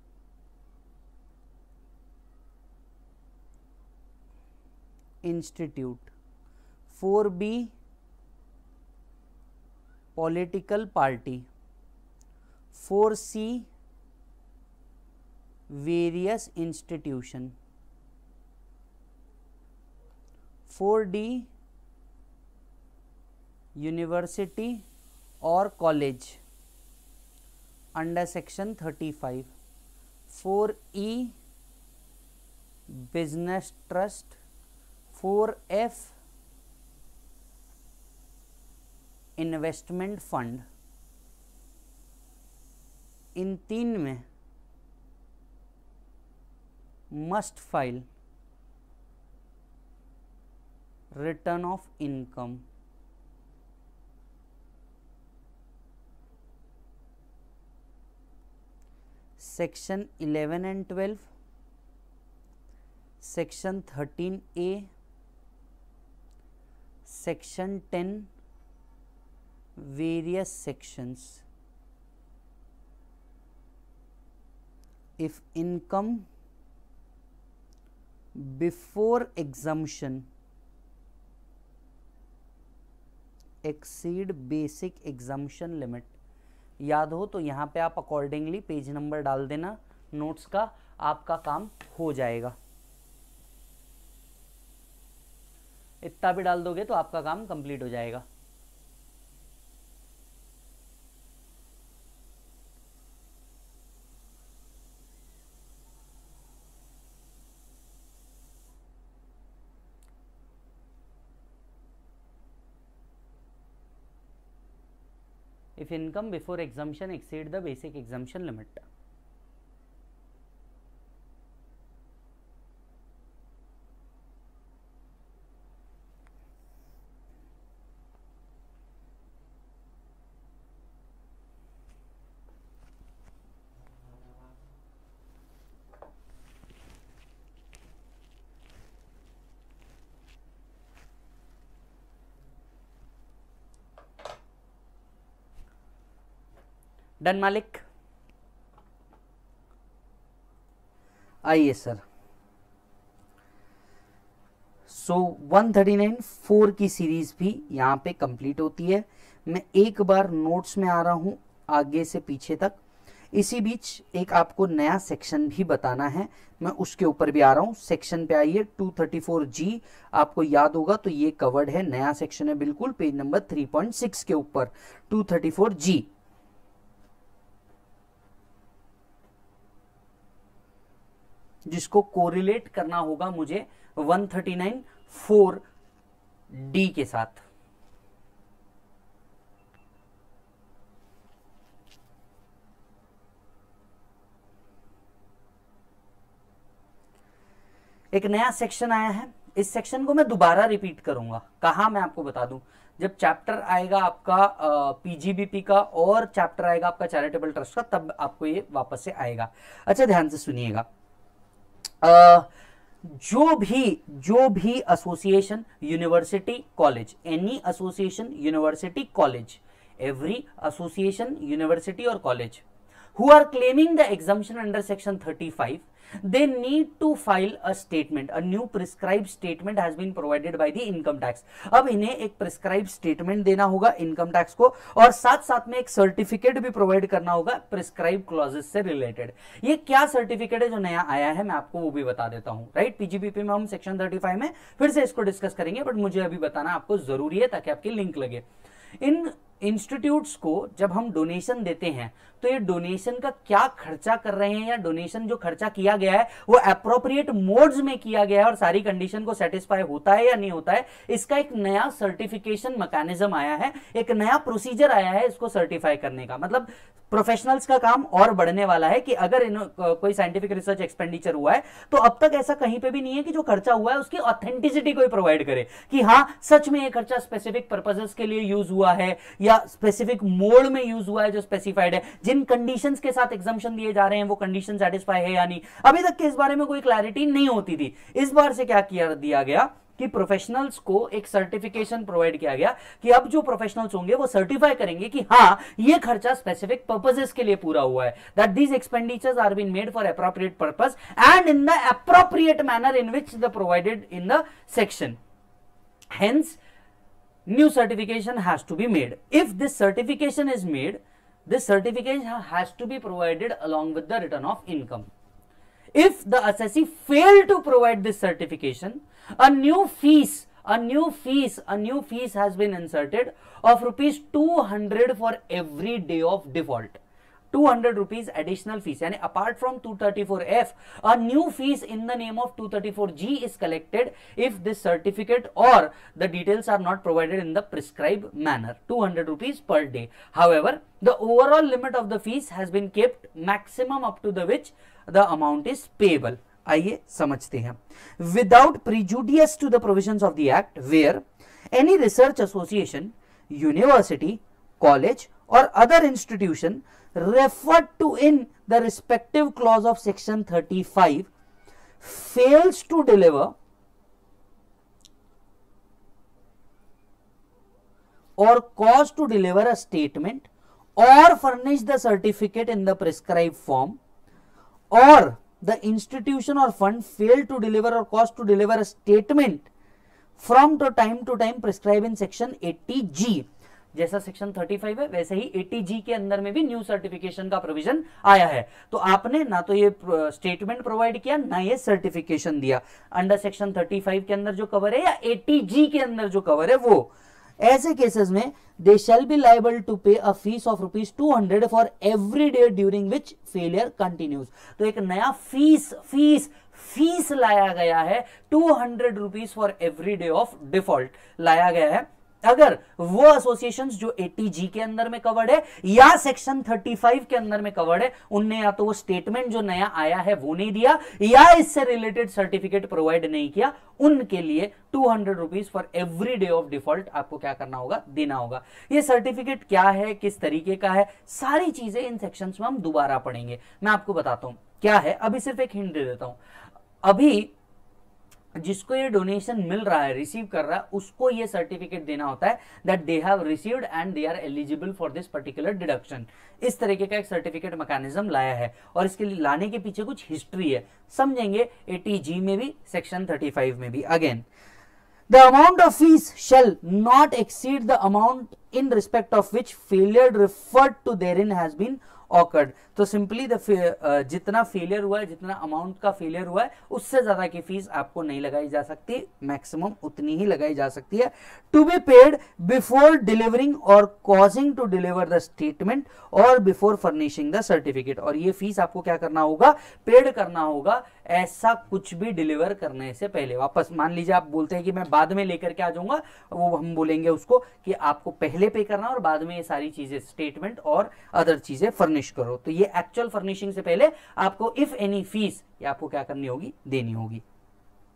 institute. 4B political party. 4C various institution. 4D university और college under section 35। 4E business trust. 4F investment fund. इन तीन में must file return of income. Section 11 and 12, section 13A, section 10, various sections. If income before exemption exceed basic exemption limit, याद हो तो यहाँ पे आप अकॉर्डिंगली पेज नंबर डाल देना नोट्स का, आपका काम हो जाएगा। इतना भी डाल दोगे तो आपका काम कंप्लीट हो जाएगा। If income before exemption exceed the basic exemption limit. Done मालिक? आइए सर। सो 139(4) की सीरीज भी यहाँ पे कंप्लीट होती है। मैं एक बार नोट्स में आ रहा हूँ आगे से पीछे तक। इसी बीच एक आपको नया सेक्शन भी बताना है, मैं उसके ऊपर भी आ रहा हूँ। सेक्शन पे आइए, 234G आपको याद होगा तो ये कवर्ड है, नया सेक्शन है बिल्कुल, पेज नंबर 3.6 के ऊपर 234G। जिसको कोरिलेट करना होगा मुझे 139(4) D के साथ। एक नया सेक्शन आया है, इस सेक्शन को मैं दोबारा रिपीट करूंगा। कहाँ, मैं आपको बता दूं, जब चैप्टर आएगा आपका पीजीबीपी का और चैप्टर आएगा आपका चैरिटेबल ट्रस्ट का, तब आपको ये वापस से आएगा। अच्छा ध्यान से सुनिएगा, जो भी association, university, college, any association, university, college, every association, university और college who are claiming the exemption under section 35, they need to file a statement. A new prescribed statement has been provided by the income tax. अब इन्हें एक prescribed statement देना होगा income tax को, और साथ साथ में एक सर्टिफिकेट भी प्रोवाइड करना होगा prescribed clauses से रिलेटेड। ये क्या सर्टिफिकेट है जो नया आया है, मैं आपको वो भी बता देता हूं। राइट, पीजीबीपी में हम सेक्शन 35 में फिर से इसको डिस्कस करेंगे, बट मुझे अभी बताना आपको जरूरी है ताकि आपकी लिंक लगे। इन इंस्टीट्यूट्स को जब हम डोनेशन देते हैं तो ये डोनेशन का क्या खर्चा कर रहे हैं, या डोनेशन जो खर्चा किया गया है वो एप्रोप्रिएट मोड्स में किया गया है और सारी कंडीशन को सेटिस्फाई होता है या नहीं होता है, इसका एक नया सर्टिफिकेशन मैकेनिज्म आया है, एक नया प्रोसीजर आया है इसको सर्टिफाई करने का। मतलब प्रोफेशनल्स का काम और बढ़ने वाला है कि अगर कोई साइंटिफिक रिसर्च एक्सपेंडिचर हुआ है तो अब तक ऐसा कहीं पे भी नहीं है कि जो खर्चा हुआ है उसकी ऑथेंटिसिटी कोई प्रोवाइड करे कि हाँ सच में ये खर्चा स्पेसिफिक पर्पसेस के लिए यूज हुआ है या स्पेसिफिक मोड में यूज हुआ है जो स्पेसिफाइड है, जिन कंडीशंस के साथ एग्जम्पशन दिए जा रहे हैं वो कंडीशन सेटिस्फाई है या नहीं। अभी तक के इस बारे में कोई क्लैरिटी नहीं होती थी। इस बार से क्या किया दिया गया कि प्रोफेशनल्स को एक सर्टिफिकेशन प्रोवाइड किया गया कि अब जो प्रोफेशनल्स होंगे वो सर्टिफाई करेंगे कि हाँ ये खर्चा स्पेसिफिक पर्पसेस के लिए पूरा हुआ है, that these expenditures are been made for appropriate purpose and in the appropriate manner in which the provided in the section. Hence, new certification has to be made. If this certification is made, this certification has to be provided along with the return of income. If the assessee failed to provide this certification, a new fees has been inserted of rupees 200 for every day of default. 200 rupees additional fees, यानी apart from 234F, a new fees in the name of 234G is collected if this certificate or the details are not provided in the prescribed manner. 200 rupees per day. However, the overall limit of the fees has been kept maximum up to the which the amount is payable. आइए समझते हैं. Without prejudice to the provisions of the Act, where any research association, university, college or other institution referred to in the respective clause of section 35 fails to deliver or cause to deliver a statement or furnish the certificate in the prescribed form, or the institution or fund fail to deliver or cause to deliver a statement from to time prescribed in section 80G. जैसा section 35 है वैसे ही 80G के अंदर में भी new certification का provision आया है। तो आपने ना तो ये स्टेटमेंट प्रोवाइड किया ना ये सर्टिफिकेशन दिया। अंडर सेक्शन 35 के अंदर जो कवर है या 80G के अंदर जो कवर है वो, ऐसे केसेस में they shall be liable to pay a fees of rupees 200 for every day during which failure continues. तो एक नया फीस लाया गया है, 200 rupees for every day of default लाया गया है। अगर वो एसोसिएशंस जो 80G के अंदर में कवर्ड है या सेक्शन 35 के अंदर में कवर्ड है, उनने या तो वो स्टेटमेंट जो नया आया है वो नहीं दिया या इससे रिलेटेड सर्टिफिकेट प्रोवाइड नहीं किया, उनके लिए 200 rupees for every day of default आपको क्या करना होगा, देना होगा। ये सर्टिफिकेट क्या है, किस तरीके का है, सारी चीजें इन सेक्शंस में हम दोबारा पढ़ेंगे। मैं आपको बताता हूं क्या है, अभी सिर्फ एक हिंट दे देता हूं। अभी जिसको ये डोनेशन मिल रहा है, रिसीव कर रहा है, उसको ये सर्टिफिकेट देना होता है that they have received and they are eligible for this particular deduction. इस तरीके का एक सर्टिफिकेट मैकेनिज्म लाया है और इसके लिए लाने के पीछे कुछ हिस्ट्री है, समझेंगे 80G में भी सेक्शन 35 में भी। Again, the amount of fees shall not exceed the amount in respect of which failure referred to therein has been occurred. तो सिंपली जितना फेलियर हुआ है, जितना अमाउंट का फेलियर हुआ है, उससे ज्यादा की फीस आपको नहीं लगाई जा सकती, मैक्सिमम उतनी ही लगाई जा सकती है। To be paid before delivering और causing to deliver the statement और बिफोर फर्निशिंग द सर्टिफिकेट। और ये फीस आपको क्या करना होगा, पेड करना होगा, ऐसा कुछ भी डिलीवर करने से पहले। वापस मान लीजिए आप बोलते हैं कि मैं बाद में लेकर के आ जाऊंगा, वो हम बोलेंगे उसको कि आपको पहले पे करना और बाद में ये सारी चीजें स्टेटमेंट और अदर चीजें फर्निश करो। तो ये एक्चुअल फर्निशिंग से पहले आपको इफ एनी फीस ये आपको क्या करनी होगी, देनी होगी।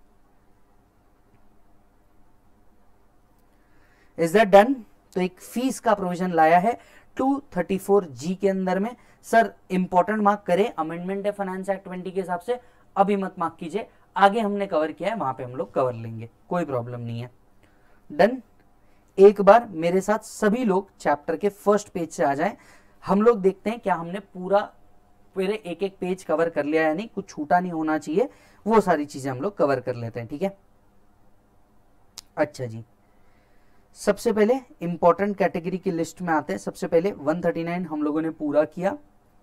Is that done? तो एक फीस का प्रोविजन लाया है 234G के अंदर में। सर इंपॉर्टेंट मार्क करें, अमेंडमेंट है फाइनेंस एक्ट 20 के हिसाब से, अभी मत मार्क कीजिए, आगे हमने कवर किया है वहां पे हम लोग कवर लेंगे, कोई प्रॉब्लम नहीं है। डन? एक बार मेरे साथ सभी लोग चैप्टर के फर्स्ट पेज से आ जाएं, हम लोग देखते हैं क्या हमने पूरे एक एक पेज कवर कर लिया है, नहीं कुछ छूटा नहीं होना चाहिए, वो सारी चीजें हम लोग कवर कर लेते हैं, ठीक है। अच्छा जी, सबसे पहले इंपॉर्टेंट कैटेगरी की लिस्ट में आते हैं। सबसे पहले 139 हम लोगों ने पूरा किया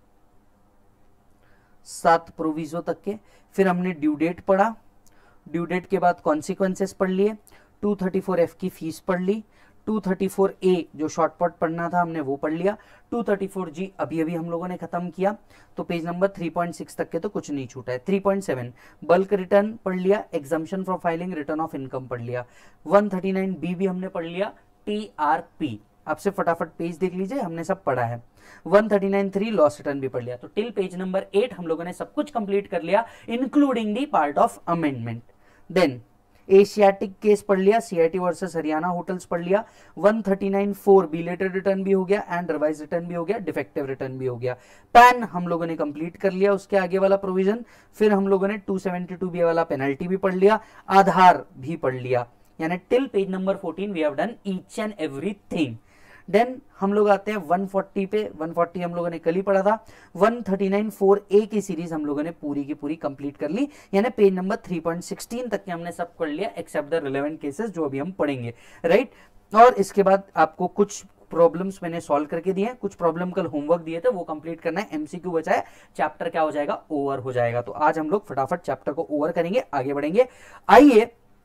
7 प्रोविजो तक के, फिर हमने ड्यू डेट पढ़ा, ड्यू डेट के बाद कॉन्सिक्वेंसेस पढ़ लिए, 234F की फीस पढ़ ली, 234A जो शॉर्टकट पढ़ना था हमने वो पढ़ लिया, 234G अभी अभी हम लोगों ने खत्म किया, तो पेज नंबर 3.6 तक के तो कुछ नहीं छूटा है। 3.7 बल्क रिटर्न पढ़ लिया, exemption from filing, return of income पढ़ लिया, 139B भी हमने पढ़ लिया, TRP आपसे फटाफट पेज देख लीजिए, हमने सब पढ़ा है। 139.3 लॉस रिटर्न भी पढ़ लिया, तो टिल पेज नंबर 8 हम लोगों ने सब कुछ कंप्लीट कर लिया including the part of amendment. Then Asiatic case पढ़ लिया, सीआईटी वर्सेस हरियाणा होटल्स पढ़ लिया, 139.4 बिलेटेड रिटर्न भी हो गया एंड रिवाइज रिटर्न भी हो गया, डिफेक्टिव रिटर्न भी हो गया। पैन हम लोगों ने कंप्लीट कर लिया, उसके आगे वाला प्रोविजन। फिर हम लोगों ने 272B वाला पेनल्टी भी पढ़ लिया, आधार भी पढ़ लिया, यानी till page number 14 we have done each and everything. Then हम लोग आते हैं 140 पे, 140 हम लोगों ने कल ही पढ़ा था। 139.4A की सीरीज हम लोगों ने पूरी की पूरी कंप्लीट कर ली, यानी पेज नंबर 3.16 तक के हमने सब कर लिया एक्सेप्ट द रिलेवेंट केसेस जो अभी हम पढ़ेंगे, राइट। और इसके बाद आपको कुछ प्रॉब्लम्स मैंने सॉल्व करके दिए, कुछ प्रॉब्लम कल होमवर्क दिए थे वो कंप्लीट करना है, एमसीक्यू बचा है, चैप्टर क्या हो जाएगा, ओवर हो जाएगा। तो आज हम लोग फटाफट चैप्टर को ओवर करेंगे, आगे बढ़ेंगे। आइए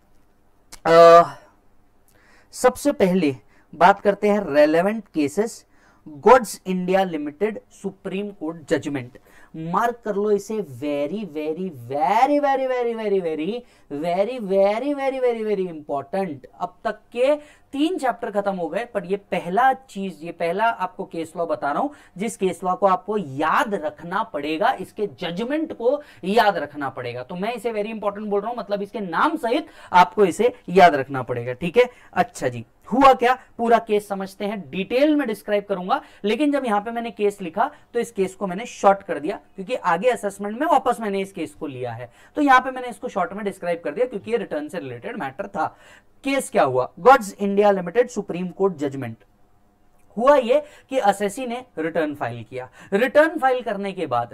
सबसे पहले बात करते हैं relevant cases. Goods India Limited Supreme Court judgment, mark कर लो इसे, very very very very very very very very very very very very important. अब तक के 3 चैप्टर खत्म हो गए, पर ये पहला आपको केस लॉ बता रहा हूं जिस केस लॉ को आपको याद रखना पड़ेगा, इसके जजमेंट को याद रखना पड़ेगा। तो मैं इसे वेरी इंपॉर्टेंट बोल रहा हूं, मतलब इसके नाम सहित आपको इसे याद रखना पड़ेगा, ठीक है। अच्छा जी, हुआ क्या, पूरा केस समझते हैं, डिटेल में डिस्क्राइब करूंगा, लेकिन जब यहां पे मैंने केस लिखा तो इस केस को मैंने शॉर्ट कर दिया, क्योंकि आगे असेसमेंट में वापस मैंने इस केस को लिया है, तो यहां पे मैंने इसको शॉर्ट में डिस्क्राइब कर दिया क्योंकि ये रिटर्न से रिलेटेड मैटर था। केस क्या हुआ, Goods India Limited Supreme Court judgment. हुआ ये कि असेसी ने रिटर्न फाइल किया, रिटर्न फाइल करने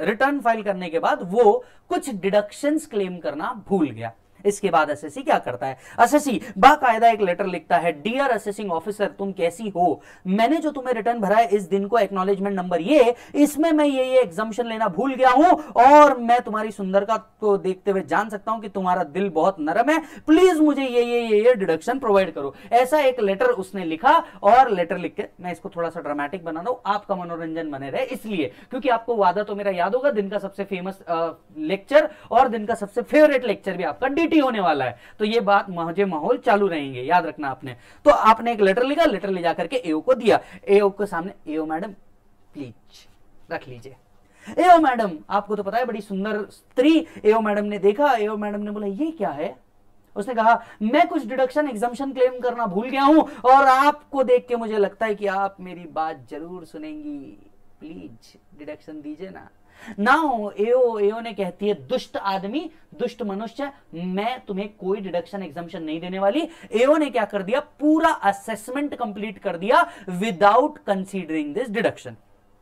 के बाद वो कुछ डिडक्शंस क्लेम करना भूल गया। इसके बाद असेसी क्या करता है, असेसी बाकायदा एक लेटर लिखता है, डियर असेसिंग ऑफिसर तुम कैसी हो, मैंने जो तुम्हें रिटर्न भरा है इस दिन को एक्नॉलेजमेंट नंबर ये, इसमें मैं ये एग्जाम्पशन लेना भूल गया हूं और मैं तुम्हारी सुंदरता को देखते हुए जान सकता हूं कि तुम्हारा दिल बहुत नरम है, प्लीज मुझे ये डिडक्शन प्रोवाइड करो। ऐसा एक लेटर उसने लिखा, और लेटर लिख के मैं इसको थोड़ा सा ड्रामेटिक बना रहा हूं, आपका मनोरंजन बने रहे इसलिए, क्योंकि आपको वादा तो मेरा याद होगा, दिन का सबसे फेमस लेक्चर और दिन का सबसे फेवरेट लेक्चर भी आपका होने वाला है, तो ये बात मुझे माहौल चालू रहेंगे, याद रखना आपने। तो आपने एक लेटर लिखा, लेटर ले जाकर के एओ को दिया, एओ के सामने, एओ मैडम प्लीज रख लीजिए। एओ मैडम, आपको तो पता है बड़ी सुंदर स्त्री, एओ मैडम ने देखा, एओ मैडम ने बोला ये क्या है, उसने कहा मैं कुछ डिडक्शन एग्जाम्पशन क्लेम करना भूल गया हूं और आपको देख के मुझे लगता है कि आप मेरी बात जरूर सुनेंगी, प्लीज डिडक्शन दीजिए ना। नाउ एओ ने कहती है दुष्ट आदमी, दुष्ट मनुष्य, मैं तुम्हें कोई डिडक्शन एग्जाम्पशन नहीं देने वाली। एओ ने क्या कर दिया, पूरा असेसमेंट कंप्लीट कर दिया विदाउट कंसीडरिंग दिस डिडक्शन।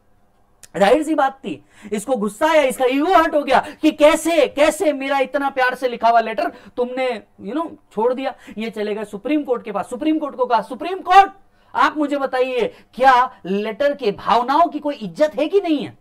जाहिर सी बात थी, इसको गुस्सा आया, इसका ईगो हर्ट हो गया कि कैसे मेरा इतना प्यार से लिखा हुआ लेटर तुमने छोड़ दिया। ये चले गए सुप्रीम कोर्ट के पास, सुप्रीम कोर्ट को कहा, सुप्रीम कोर्ट आप मुझे बताइए क्या लेटर के भावनाओं की कोई इज्जत है कि नहीं है,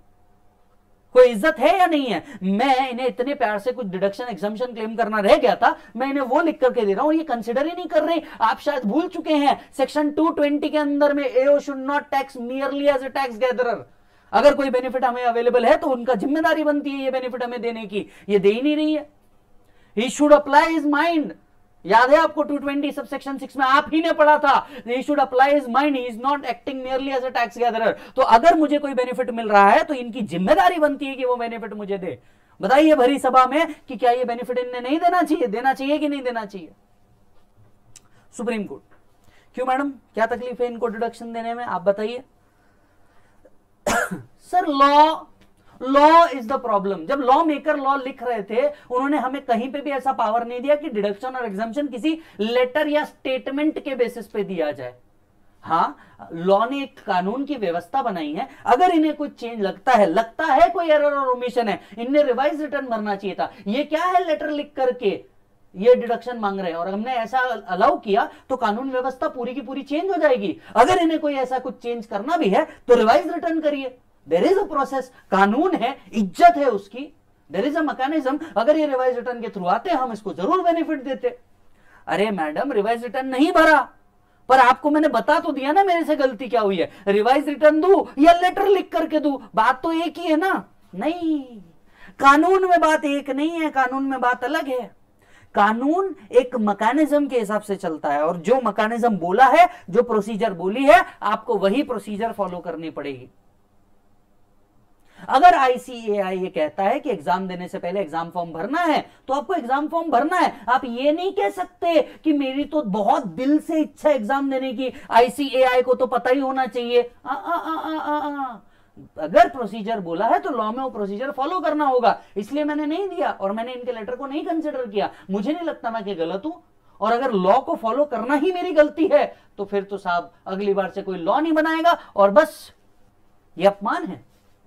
कोई इज्जत है या नहीं है। मैं इन्हें इतने प्यार से कुछ डिडक्शन एग्जाम्पशन क्लेम करना रह गया था, मैं इन्हें वो लिख करके दे रहा हूं, ये कंसिडर ही नहीं कर रहे। आप शायद भूल चुके हैं सेक्शन 220 के अंदर में AO should not tax merely as a tax gatherer. अगर कोई बेनिफिट हमें अवेलेबल है तो उनका जिम्मेदारी बनती है ये बेनिफिट हमें देने की, ये दे ही नहीं रही है। He should apply his mind, याद है आपको 220 सबसेक्शन 6 में आप ही ने पढ़ा था, he should apply his mind, he is not acting merely as a tax gatherer। तो अगर मुझे कोई बेनिफिट मिल रहा है तो इनकी जिम्मेदारी बनती है कि वो बेनिफिट मुझे दे। बताइए भरी सभा में कि क्या ये बेनिफिट इन्हें नहीं देना चाहिए, देना चाहिए कि नहीं देना चाहिए। सुप्रीम कोर्ट क्यों मैडम, क्या तकलीफ है इनको डिडक्शन देने में, आप बताइए। Sir law is the problem. जब लॉ मेकर लॉ लिख रहे थे, उन्होंने हमें कहीं पे भी ऐसा पावर नहीं दिया कि डिडक्शन और एग्जम्पशन किसी लेटर या स्टेटमेंट के बेसिस पे दिया जाए। हाँ, लॉ ने एक कानून की व्यवस्था बनाई है, अगर इन्हें कोई चेंज लगता है कोई एरर और ओमिशन है, इन्हें रिवाइज रिटर्न भरना चाहिए था। ये क्या है, लेटर लिख करके ये डिडक्शन मांग रहे हैं और हमने ऐसा अलाउ किया तो कानून व्यवस्था पूरी की पूरी चेंज हो जाएगी। अगर इन्हें कोई ऐसा कुछ चेंज करना भी है तो रिवाइज रिटर्न करिए। देयर इज अ प्रोसेस, कानून है, इज्जत है उसकी, देयर इज अ मैकेनिज्म। अगर ये रिवाइज रिटर्न के थ्रू आते हम इसको जरूर बेनिफिट देते। अरे मैडम, रिवाइज रिटर्न नहीं भरा, पर आपको मैंने बता तो दिया ना मेरे से गलती क्या हुई है। रिवाइज रिटर्न दूं या लेटर लिख करके दूं, बात तो एक ही है ना। नहीं, कानून में बात एक नहीं है, कानून में बात अलग है। कानून एक मैकेनिज्म के हिसाब से चलता है और जो मैकेनिज्म बोला है, जो प्रोसीजर बोली है, आपको वही प्रोसीजर फॉलो करनी पड़ेगी। अगर आईसीएआई ये कहता है कि एग्जाम देने से पहले एग्जाम फॉर्म भरना है, तो आपको एग्जाम फॉर्म भरना है। आप ये नहीं कह सकते कि मेरी तो बहुत दिल से इच्छा एग्जाम देने की, आईसीएआई को तो पता ही होना चाहिए। अगर प्रोसीजर बोला है तो लॉ में वो प्रोसीजर फॉलो करना होगा। इसलिए मैंने नहीं दिया और मैंने इनके लेटर को नहीं कंसिडर किया। मुझे नहीं लगता मैं कि गलत हूं, और अगर लॉ को फॉलो करना ही मेरी गलती है तो फिर तो साहब अगली बार से कोई लॉ नहीं बनाएगा और बस ये अपमान है।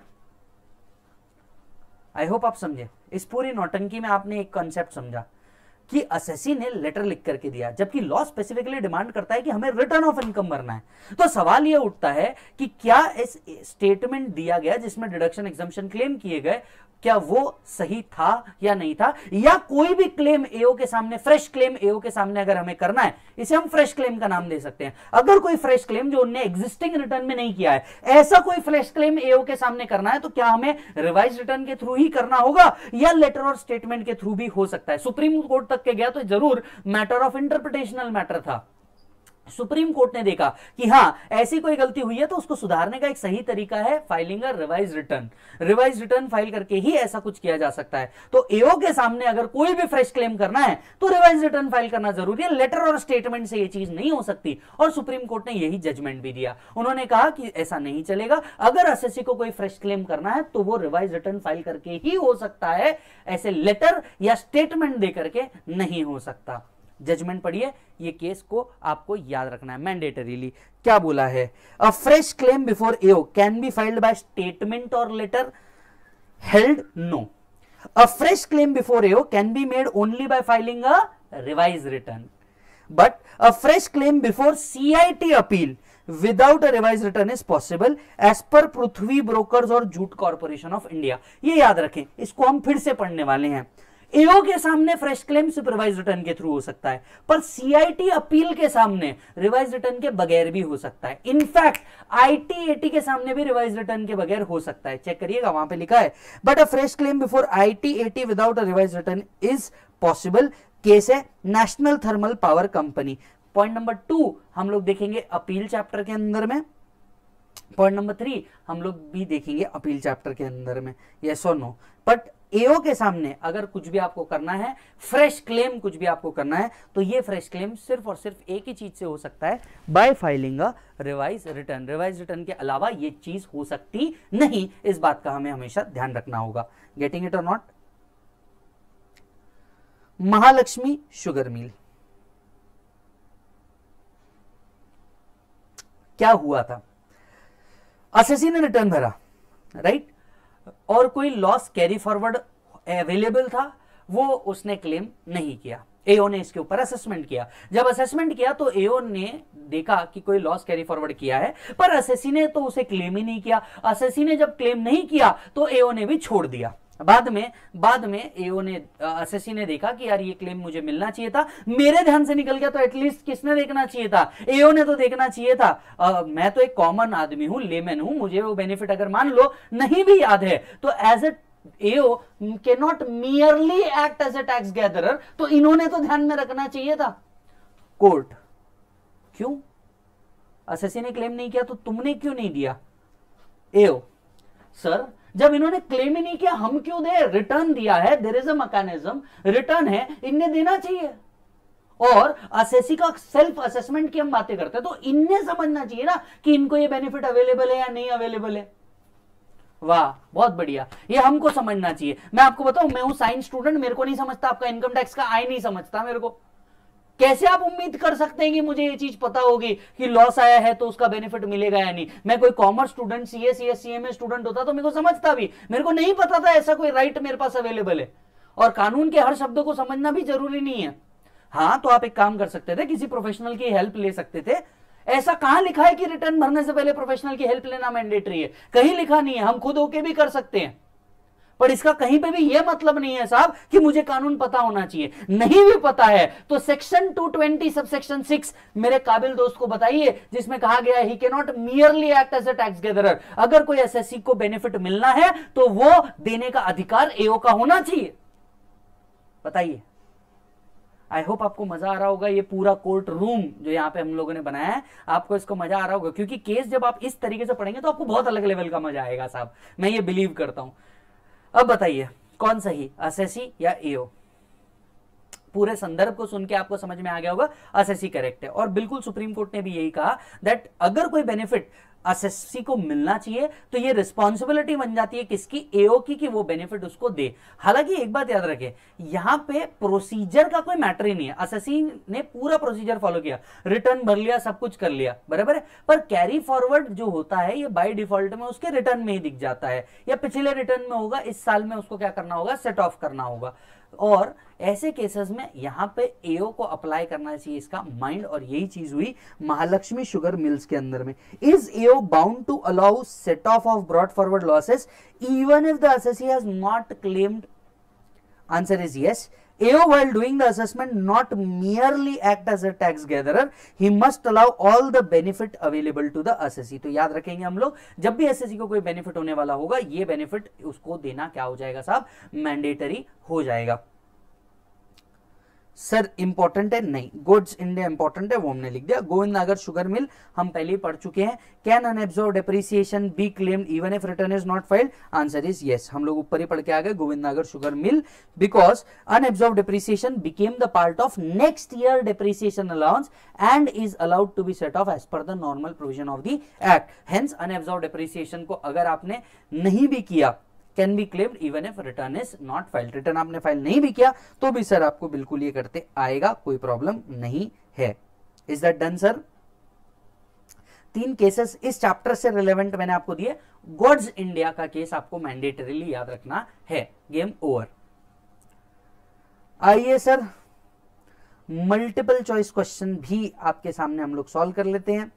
आई होप आप समझे। इस पूरी नौटंकी में आपने एक कॉन्सेप्ट समझा कि एसएससी ने लेटर लिख करके दिया, जबकि लॉ स्पेसिफिकली डिमांड करता है कि हमें रिटर्न ऑफ इनकम भरना है। तो सवाल यह उठता है कि क्या इस स्टेटमेंट दिया गया जिसमें डिडक्शन एग्जम्पशन क्लेम किए गए, क्या वो सही था या नहीं था, या कोई भी क्लेम एओ के सामने, फ्रेश क्लेम एओ के सामने अगर हमें करना है, इसे हम फ्रेश क्लेम का नाम दे सकते हैं। अगर कोई फ्रेश क्लेम जो उन्होंने एग्जिस्टिंग रिटर्न में नहीं किया है, ऐसा कोई फ्रेश क्लेम एओ के सामने करना है, तो क्या हमें रिवाइज रिटर्न के थ्रू ही करना होगा या लेटर और स्टेटमेंट के थ्रू भी हो सकता है। सुप्रीम कोर्ट तक के गया तो जरूर मैटर ऑफ इंटरप्रिटेशनल मैटर था। सुप्रीम कोर्ट ने देखा कि हां ऐसी कोई गलती हुई है तो उसको सुधारने का एक सही तरीका है filing a revise return. Revise return file करके ही ऐसा कुछ किया जा सकता है। तो एओ के सामने अगर कोई भी फ्रेश क्लेम करना है तो रिवाइज रिटर्न फाइल करना जरूरी है, लेटर और स्टेटमेंट से यह चीज नहीं हो सकती। और सुप्रीम कोर्ट ने यही जजमेंट भी दिया। उन्होंने कहा कि ऐसा नहीं चलेगा, अगर एसएससी को कोई फ्रेश क्लेम करना है तो वो रिवाइज रिटर्न फाइल करके ही हो सकता है, ऐसे लेटर या स्टेटमेंट दे करके नहीं हो सकता। जजमेंट पढ़िए, ये केस को आपको याद रखना है मैंडेटरीली। क्या बोला है, a fresh claim before AO can be filed by statement और letter held no. A fresh claim before AO can be made only by filing a revise return, but a fresh claim before CIT appeal without a revise return is possible as per Prithvi Brokers और Jute Corporation of India. ये याद रखें, इसको हम फिर से पढ़ने वाले हैं। एओ के सामने फ्रेश क्लेम सुपरवाइज रिटर्न के थ्रू हो सकता है, पर सीआईटी अपील के सामने रिवाइज रिटर्न के बगैर भी हो सकता है। इनफैक्ट आईटीएटी के सामने भी रिवाइज रिटर्न के बगैर हो सकता है। चेक करिएगा, वहां पे लिखा है but a fresh claim before ITAT without a revise return is possible. Case है National Thermal Power Company. Point number 2 हम लोग देखेंगे अपील चैप्टर के अंदर में। पॉइंट नंबर 3 हम लोग भी देखेंगे अपील चैप्टर के अंदर में, यस और नो। बट एओ के सामने अगर कुछ भी आपको करना है, फ्रेश क्लेम कुछ भी आपको करना है, तो ये फ्रेश क्लेम सिर्फ और सिर्फ एक ही चीज से हो सकता है, by filing a revise return. Revise return के अलावा ये चीज हो सकती नहीं। इस बात का हमें हमेशा ध्यान रखना होगा। गेटिंग इट और नॉट। महालक्ष्मी शुगर मिल, क्या हुआ था, एसएससी ने रिटर्न भरा, राइट, और कोई लॉस कैरी फॉरवर्ड अवेलेबल था, वो उसने क्लेम नहीं किया। एओ ने इसके ऊपर असेसमेंट किया। जब असेसमेंट किया तो एओ ने देखा कि कोई लॉस कैरी फॉरवर्ड किया है, पर एसएससी ने तो उसे क्लेम ही नहीं किया। एसएससी ने जब क्लेम नहीं किया तो एओ ने भी छोड़ दिया। बाद में एओ ने, एसएससी ने देखा कि यार ये क्लेम मुझे मिलना चाहिए था, मेरे ध्यान से निकल गया, तो एटलीस्ट किसने देखना चाहिए था, एओ ने तो देखना चाहिए था। मैं तो एक कॉमन आदमी हूं, लेमैन हूं, मुझे वो बेनिफिट अगर मान लो नहीं भी याद है तो as a AO can not merely act as a tax gatherer, तो इन्होंने तो ध्यान में रखना चाहिए था। कोर्ट, क्यों एसएससी ने क्लेम नहीं किया तो तुमने क्यों नहीं दिया? एओ, सर जब इन्होंने क्लेम ही नहीं किया हम क्यों दे, रिटर्न दिया है, there is a mechanism, return है, इन्हें देना चाहिए। और असेसी का सेल्फ असेसमेंट की हम बातें करते हैं, तो इन्हें समझना चाहिए ना कि इनको ये बेनिफिट अवेलेबल है या नहीं अवेलेबल है। वाह, बहुत बढ़िया, ये हमको समझना चाहिए। मैं आपको बताऊं, मैं हूं साइंस स्टूडेंट, मेरे को नहीं समझता आपका इनकम टैक्स का, आई नहीं समझता मेरे को। कैसे आप उम्मीद कर सकते हैं कि मुझे ये चीज पता होगी कि लॉस आया है तो उसका बेनिफिट मिलेगा या नहीं। मैं कोई commerce student, CA, CS, CMA student होता तो मेरे को समझता भी, मेरे को नहीं पता था ऐसा कोई राइट मेरे पास अवेलेबल है। और कानून के हर शब्दों को समझना भी जरूरी नहीं है। हाँ, तो आप एक काम कर सकते थे, किसी प्रोफेशनल की हेल्प ले सकते थे। ऐसा कहां लिखा है कि रिटर्न भरने से पहले प्रोफेशनल की हेल्प लेना मैंडेटरी है? कहीं लिखा नहीं है, हम खुद होके भी कर सकते हैं। पर इसका कहीं पे भी यह मतलब नहीं है साहब कि मुझे कानून पता होना चाहिए। नहीं भी पता है तो सेक्शन 220 सबसेक्शन 6 मेरे काबिल दोस्त को बताइए, जिसमें कहा गया है he can not merely act as a tax gatherer. अगर कोई एसएससी को बेनिफिट मिलना है तो वो देने का अधिकार एओ का होना चाहिए। बताइए। आई होप आपको मजा आ रहा होगा। ये पूरा कोर्ट रूम जो यहाँ पे हम लोगों ने बनाया है, आपको इसको मजा आ रहा होगा, क्योंकि केस जब आप इस तरीके से पढ़ेंगे तो आपको बहुत अलग लेवल का मजा आएगा साहब, मैं ये बिलीव करता हूं। अब बताइए कौन सही, असेसी या एओ? पूरे संदर्भ को सुन के आपको समझ में आ गया होगा, असेसी करेक्ट है। और बिल्कुल सुप्रीम कोर्ट ने भी यही कहा दैट अगर कोई बेनिफिट असेसी को मिलना चाहिए तो ये रिस्पॉन्सिबिलिटी बन जाती है किसकी? एओ की, कि वो बेनिफिट उसको दे। हालांकि एक बात याद रखें, यहां पे प्रोसीजर का कोई मैटर ही नहीं है। असेसी ने पूरा प्रोसीजर फॉलो किया, रिटर्न भर लिया, सब कुछ कर लिया, बराबर है। पर कैरी फॉरवर्ड जो होता है ये बाय डिफॉल्ट में उसके रिटर्न में ही दिख जाता है, या पिछले रिटर्न में होगा, इस साल में उसको क्या करना होगा? सेट ऑफ करना होगा। और ऐसे केसेस में यहां पे एओ को अप्लाई करना चाहिए इसका माइंड, और यही चीज हुई महालक्ष्मी शुगर मिल्स के अंदर में। Is AO bound to allow set off brought forward losses even if the assessee has not claimed? Answer is yes. AO while doing the assessment not merely act as a tax gatherer, he must allow all the benefit available to the assessee। तो याद रखेंगे हम लोग, जब भी assessee को कोई benefit होने वाला होगा, ये बेनिफिट उसको देना क्या हो जाएगा साहब? मैंडेटरी हो जाएगा। सर इंपॉर्टेंट है? नहीं। गुड्स इंडिया इंपॉर्टेंट है, वो हमने लिख दिया। गोविंद नगर शुगर मिल हम पहले ही पढ़ चुके हैं। Can unabsorbed depreciation be claimed even if return is not filed? Answer is yes. हम लोग ऊपर ही पढ़ के आ गए Govind Nagar sugar mill, because unabsorbed depreciation became the part of next year depreciation allowance and is allowed to be set off as per the normal provision of the act. Hence unabsorbed depreciation को अगर आपने नहीं भी किया, can be claimed even if return is not filed. Return आपने file नहीं भी किया तो भी सर आपको बिल्कुल ये करते आएगा, कोई प्रॉब्लम नहीं है। Is that done sir? 3 cases इस चैप्टर से रिलेवेंट मैंने आपको दिए। गुड्स इंडिया का केस आपको मैंडेटरीली याद रखना है। Game over. आइए सर मल्टीपल चॉइस क्वेश्चन भी आपके सामने हम लोग सॉल्व कर लेते हैं।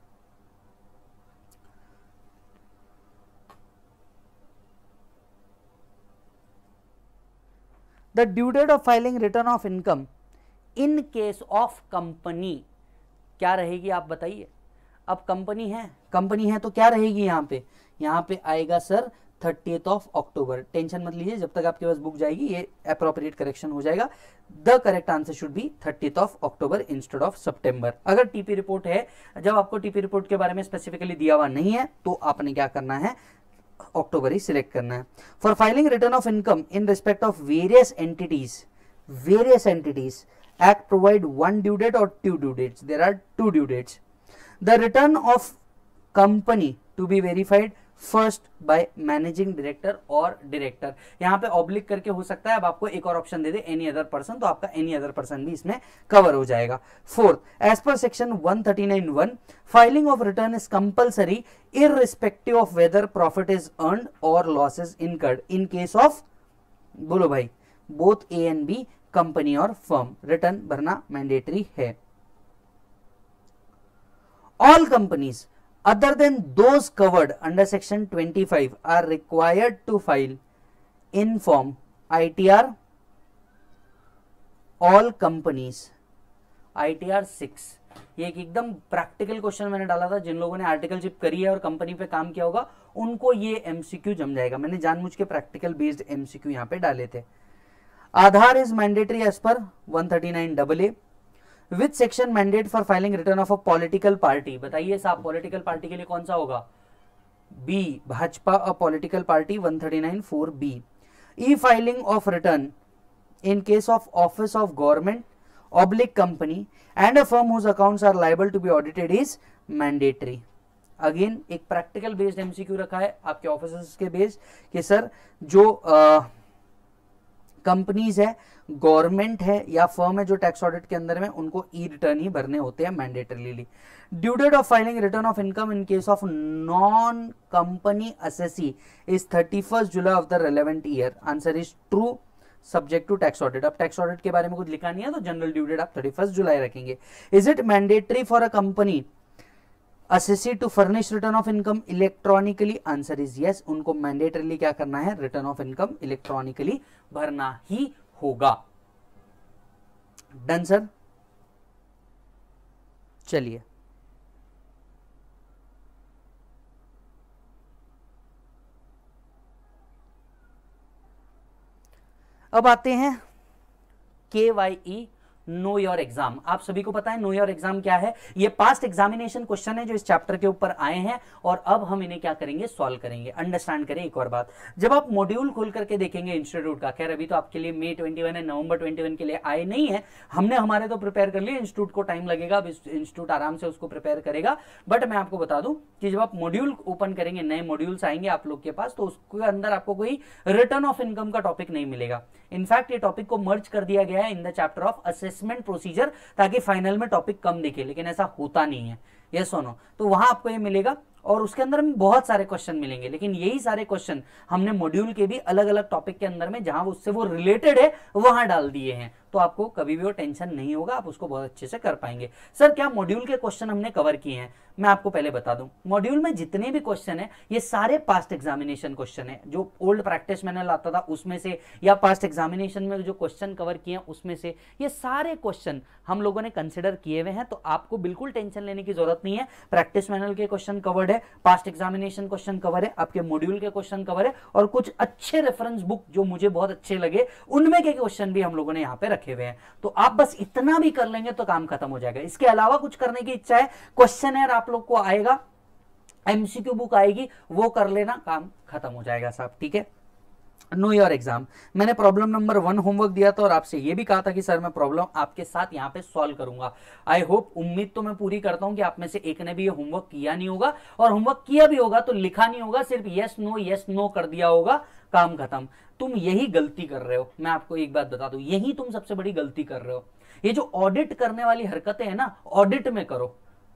The due date of filing return of income in case of company क्या रहेगी आप बताइए? अब कंपनी है तो क्या रहेगी यहाँ पे आएगा sir 30th of October. Tension मत लीजिए, जब तक आपके पास बुक जाएगी ये अप्रोप्रिएट करेक्शन हो जाएगा। The correct answer should be 30th of October instead of सितंबर। अगर टीपी रिपोर्ट है, जब आपको टीपी रिपोर्ट के बारे में स्पेसिफिकली दिया हुआ नहीं है तो आपने क्या करना है? अक्टूबर ही सिलेक्ट करना है। For filing return of income in respect of various entities act provide 1 due date और 2 due dates. There are 2 due dates. The return of company to be verified first by managing director और director. यहां पे oblique करके हो सकता है, अब आपको एक और ऑप्शन दे दे एनी अदर पर्सन, तो आपका एनी अदर पर्सन भी इसमें कवर हो जाएगा। Fourth, as per section 139(1) filing of return is compulsory irrespective of whether profit is earned और losses incurred in case of, बोलो भाई, both A and B, company और फर्म। रिटर्न भरना mandatory है। All companies other than those covered under section 25 are required to file in form ITR all companies ITR 6। ये एक एकदम practical question मैंने डाला था, जिन लोगों ने आर्टिकलशिप करी है और कंपनी पे काम किया होगा उनको ये एमसीक्यू जम जाएगा। मैंने जानबूझ के प्रैक्टिकल बेस्ड एमसीक्यू यहाँ पे डाले थे। आधार is mandatory as per 139AA। Which section mandate for filing return of a political party? बताइए साहब, पॉलिटिकल पार्टी के लिए कौन सा होगा? B, Bhajpa a political party 139(4)B। E filing of return in case of office of government oblique company and a firm whose accounts are liable to be audited is mandatory. Again एक practical based MCQ रखा है आपके officers के based कि sir जो companies है, government है या फर्म है जो टैक्स ऑडिट के अंदर में, उनको ई रिटर्न ही भरने होते हैं mandatorily. Due date of filing return of income in case of non company assessee is 31 July of the relevant year. Answer is true subject to tax audit. अब टैक्स ऑडिट के बारे में कुछ लिखा नहीं है तो जनरल ड्यू डेट आप 31 जुलाई रखेंगे। Is it mandatory for a company assessee to furnish return of income electronically? Answer is yes, उनको मैंडेटरीली क्या करना है, रिटर्न ऑफ इनकम इलेक्ट्रॉनिकली भरना ही होगा। Done sir. चलिए अब आते हैं KYE नो योर एग्जाम। आप सभी को पता है नो योर एग्जाम क्या है। ये पास्ट एग्जामिनेशन क्वेश्चन है जो इस चैप्टर के ऊपर आए हैं और अब हम इन्हें क्या करेंगे, सॉल्व करेंगे। अंडरस्टैंड करें एक और बात, जब आप मॉड्यूल खोल करके देखेंगे इंस्टीट्यूट का, खैर अभी तो आपके लिए मई 21 है, नवंबर 21 के लिए आए नहीं है, हमने हमारे तो प्रिपेयर कर लिए, इंस्टीट्यूट को टाइम लगेगा, अब इंस्टीट्यूट आराम से उसको प्रिपेयर करेगा। बट मैं आपको बता दूं कि जब आप मॉड्यूल ओपन करेंगे, नए मॉड्यूल्स आएंगे आप लोग के पास, तो उसके अंदर आपको कोई रिटर्न ऑफ इनकम का टॉपिक नहीं मिलेगा। इनफैक्ट ये टॉपिक को मर्ज कर दिया गया है in the chapter of assessment procedure, ताकि फाइनल में टॉपिक कम दिखे, लेकिन ऐसा होता नहीं है। यस और नो, तो वहां आपको ये मिलेगा और उसके अंदर में बहुत सारे क्वेश्चन मिलेंगे, लेकिन यही सारे क्वेश्चन हमने मॉड्यूल के भी अलग अलग टॉपिक के अंदर में जहां उससे वो रिलेटेड है वहां डाल दिए हैं, तो आपको कभी भी वो टेंशन नहीं होगा, आप उसको बहुत अच्छे से कर पाएंगे। सर क्या मॉड्यूल के क्वेश्चन हमने कवर किए हैं? मैं आपको पहले बता दूं, मॉड्यूल में जितने भी क्वेश्चन है ये सारे पास्ट एग्जामिनेशन क्वेश्चन है, जो ओल्ड प्रैक्टिस मैंने लाता था उसमें से, या पास्ट एग्जामिनेशन में जो क्वेश्चन कवर किए हैं उसमें से, ये सारे क्वेश्चन हम लोगों ने कंसिडर किए हुए हैं। तो आपको बिल्कुल टेंशन लेने की जरूरत नहीं है। प्रैक्टिस मैनुअल के क्वेश्चन कवर्ड है, पास्ट एग्जामिनेशन क्वेश्चन कवर है, आपके मॉड्यूल के क्वेश्चन कवर है, और कुछ अच्छे रेफरेंस बुक जो मुझे बहुत अच्छे लगे उनमें के क्वेश्चन भी हम लोगों ने यहाँ पे रखे हुए हैं। तो आप बस इतना भी कर लेंगे तो काम खत्म हो जाएगा। इसके अलावा कुछ करने की इच्छा है, क्वेश्चनर आप लोग को आएगा, एमसीक्यू बुक आएगी, वो कर लेना, काम खत्म हो जाएगा साहब। ठीक है, नो योर एग्जाम। मैंने प्रॉब्लम नंबर 1 होमवर्क दिया था और आपसे ये भी कहा था कि सर मैं प्रॉब्लम आपके साथ यहाँ पे सॉल्व करूंगा। आई होप, उम्मीद तो मैं पूरी करता हूं कि आप में से एक ने भी ये होमवर्क किया नहीं होगा, और होमवर्क किया भी होगा तो लिखा नहीं होगा, सिर्फ यस नो कर दिया होगा, काम खत्म। तुम यही गलती कर रहे हो, मैं आपको एक बात बता दूं, यही तुम सबसे बड़ी गलती कर रहे हो। ये जो ऑडिट करने वाली हरकतें हैं ना, ऑडिट में करो,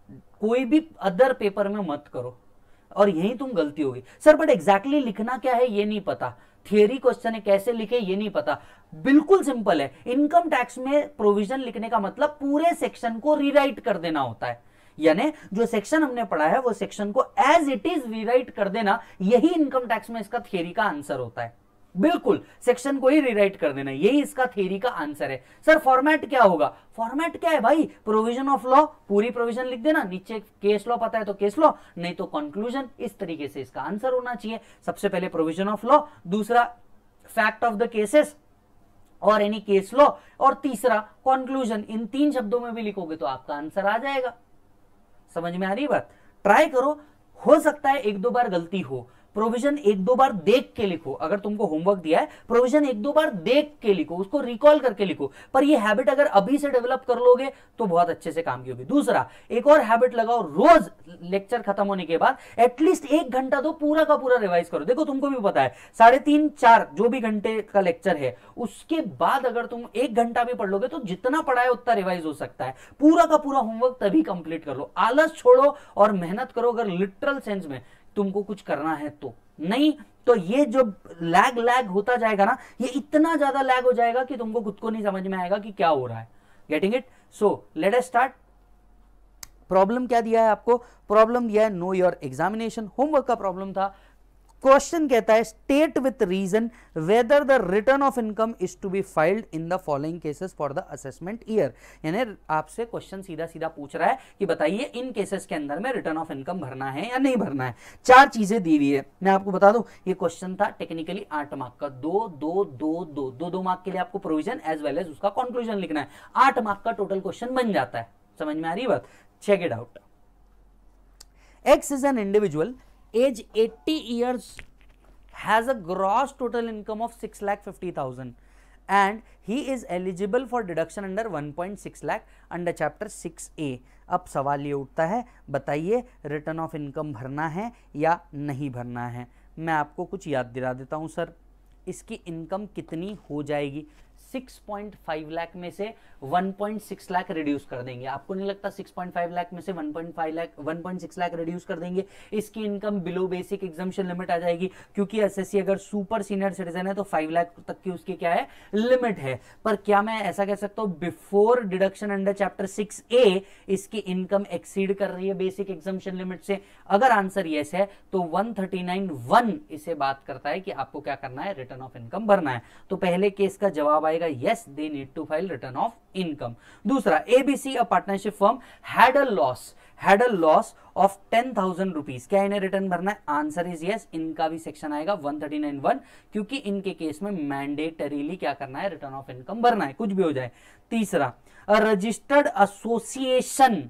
कोई भी अदर पेपर में मत करो, और यही तुम गलती होगी। सर बट एग्जैक्टली लिखना क्या है ये नहीं पता, थियरी क्वेश्चन है कैसे लिखे ये नहीं पता। बिल्कुल सिंपल है, इनकम टैक्स में प्रोविजन लिखने का मतलब पूरे सेक्शन को रीराइट कर देना होता है, यानी जो सेक्शन हमने पढ़ा है वो सेक्शन को एज इट इज रीराइट कर देना, यही इनकम टैक्स में इसका थियरी का आंसर होता है। बिल्कुल सेक्शन को ही रीराइट कर देना, यही इसका थ्योरी का आंसर है। सर फॉर्मेट क्या होगा? फॉर्मेट क्या है भाई, प्रोविजन ऑफ लॉ, पूरी प्रोविजन लिख देना, नीचे केस लॉ पता है तो केस लॉ, नहीं तो कंक्लूजन, इस तरीके से इसका आंसर होना चाहिए। सबसे पहले प्रोविजन ऑफ लॉ, दूसरा फैक्ट ऑफ द केसेस और एनी केस लॉ, और तीसरा कंक्लूजन। इन 3 शब्दों में भी लिखोगे तो आपका आंसर आ जाएगा। समझ में आ रही बात? ट्राई करो, हो सकता है 1-2 बार गलती हो, प्रोविजन 1-2 बार देख के लिखो। अगर तुमको होमवर्क दिया है, प्रोविजन 1-2 बार देख के लिखो, उसको रिकॉल करके लिखो, पर ये हैबिट अगर अभी से डेवलप कर लोगे तो बहुत अच्छे से काम की होगी। दूसरा, एक और हैबिट लगाओ, रोज लेक्चर खत्म होने के बाद एटलीस्ट 1 घंटा तो पूरा का पूरा रिवाइज करो। देखो तुमको भी पता है 3.5-4 जो भी घंटे का लेक्चर है, उसके बाद अगर तुम 1 घंटा भी पढ़ लोगे तो जितना पढ़ा है उतना रिवाइज हो सकता है। पूरा का पूरा होमवर्क तभी कंप्लीट कर लो। आलस छोड़ो और मेहनत करो, अगर लिटरल सेंस में तुमको कुछ करना है तो। नहीं तो ये जो लैग होता जाएगा ना, ये इतना ज्यादा लैग हो जाएगा कि तुमको खुद को नहीं समझ में आएगा कि क्या हो रहा है। Getting it? So let us start. Problem क्या दिया है आपको? प्रॉब्लम दिया है नो योर एग्जामिनेशन, होमवर्क का प्रॉब्लम था। क्वेश्चन कहता है state with reason whether the return of income is to be filed in the following cases for the assessment year. यानी आपसे क्वेश्चन सीधा सीधा पूछ रहा है कि बताइए इन केसेस के अंदर में रिटर्न ऑफ इनकम भरना है या नहीं भरना है। 4 चीजें दी हुई है, मैं आपको बता दूं ये क्वेश्चन था टेक्निकली 8 मार्क का, 2 मार्क के लिए आपको प्रोविजन एज वेल एज उसका कंक्लूजन लिखना है। 8 मार्क का टोटल क्वेश्चन बन जाता है। समझ में आ रही बात? Check it out. X is an individual age 80 years has a gross total income of 6,50,000 and he is eligible for deduction under 1.6 lakh under chapter 6A. अब सवाल ये उठता है, बताइए रिटर्न ऑफ इनकम भरना है या नहीं भरना है। मैं आपको कुछ याद दिला देता हूं सर, इसकी इनकम कितनी हो जाएगी। 6.5 लाख में से 1.6 लाख रिड्यूस कर देंगे। आपको नहीं लगता 6.5 लाख में से 1.6 लाख रिड्यूस कर देंगे, इसकी income below basic exemption limit आ जाएगी, क्योंकि एसएससी अगर सुपर सीनियर सिटीजन है तो 5 लाख तक की उसकी क्या है, लिमिट है। पर क्या मैं ऐसा कह सकता हूं before deduction under chapter 6A इसकी इनकम एक्सीड कर रही है बेसिक एग्जम्पशन लिमिट से? अगर आंसर यस है तो 139(1) इसे बात करता है कि आपको क्या करना है, रिटर्न ऑफ इनकम भरना है। तो पहले केस का जवाब आएगा yes, they need to file return of income. दूसरा, ABC a partnership firm had a loss of 10,000 rupees. क्या इन्हें रिटर्न भरना है? Answer is yes. इनका भी सेक्शन आएगा 139(1), क्योंकि इनके केस में मैंडेटरीली क्या करना है, रिटर्न ऑफ इनकम भरना है, कुछ भी हो जाए। तीसरा, रजिस्टर्ड एसोसिएशन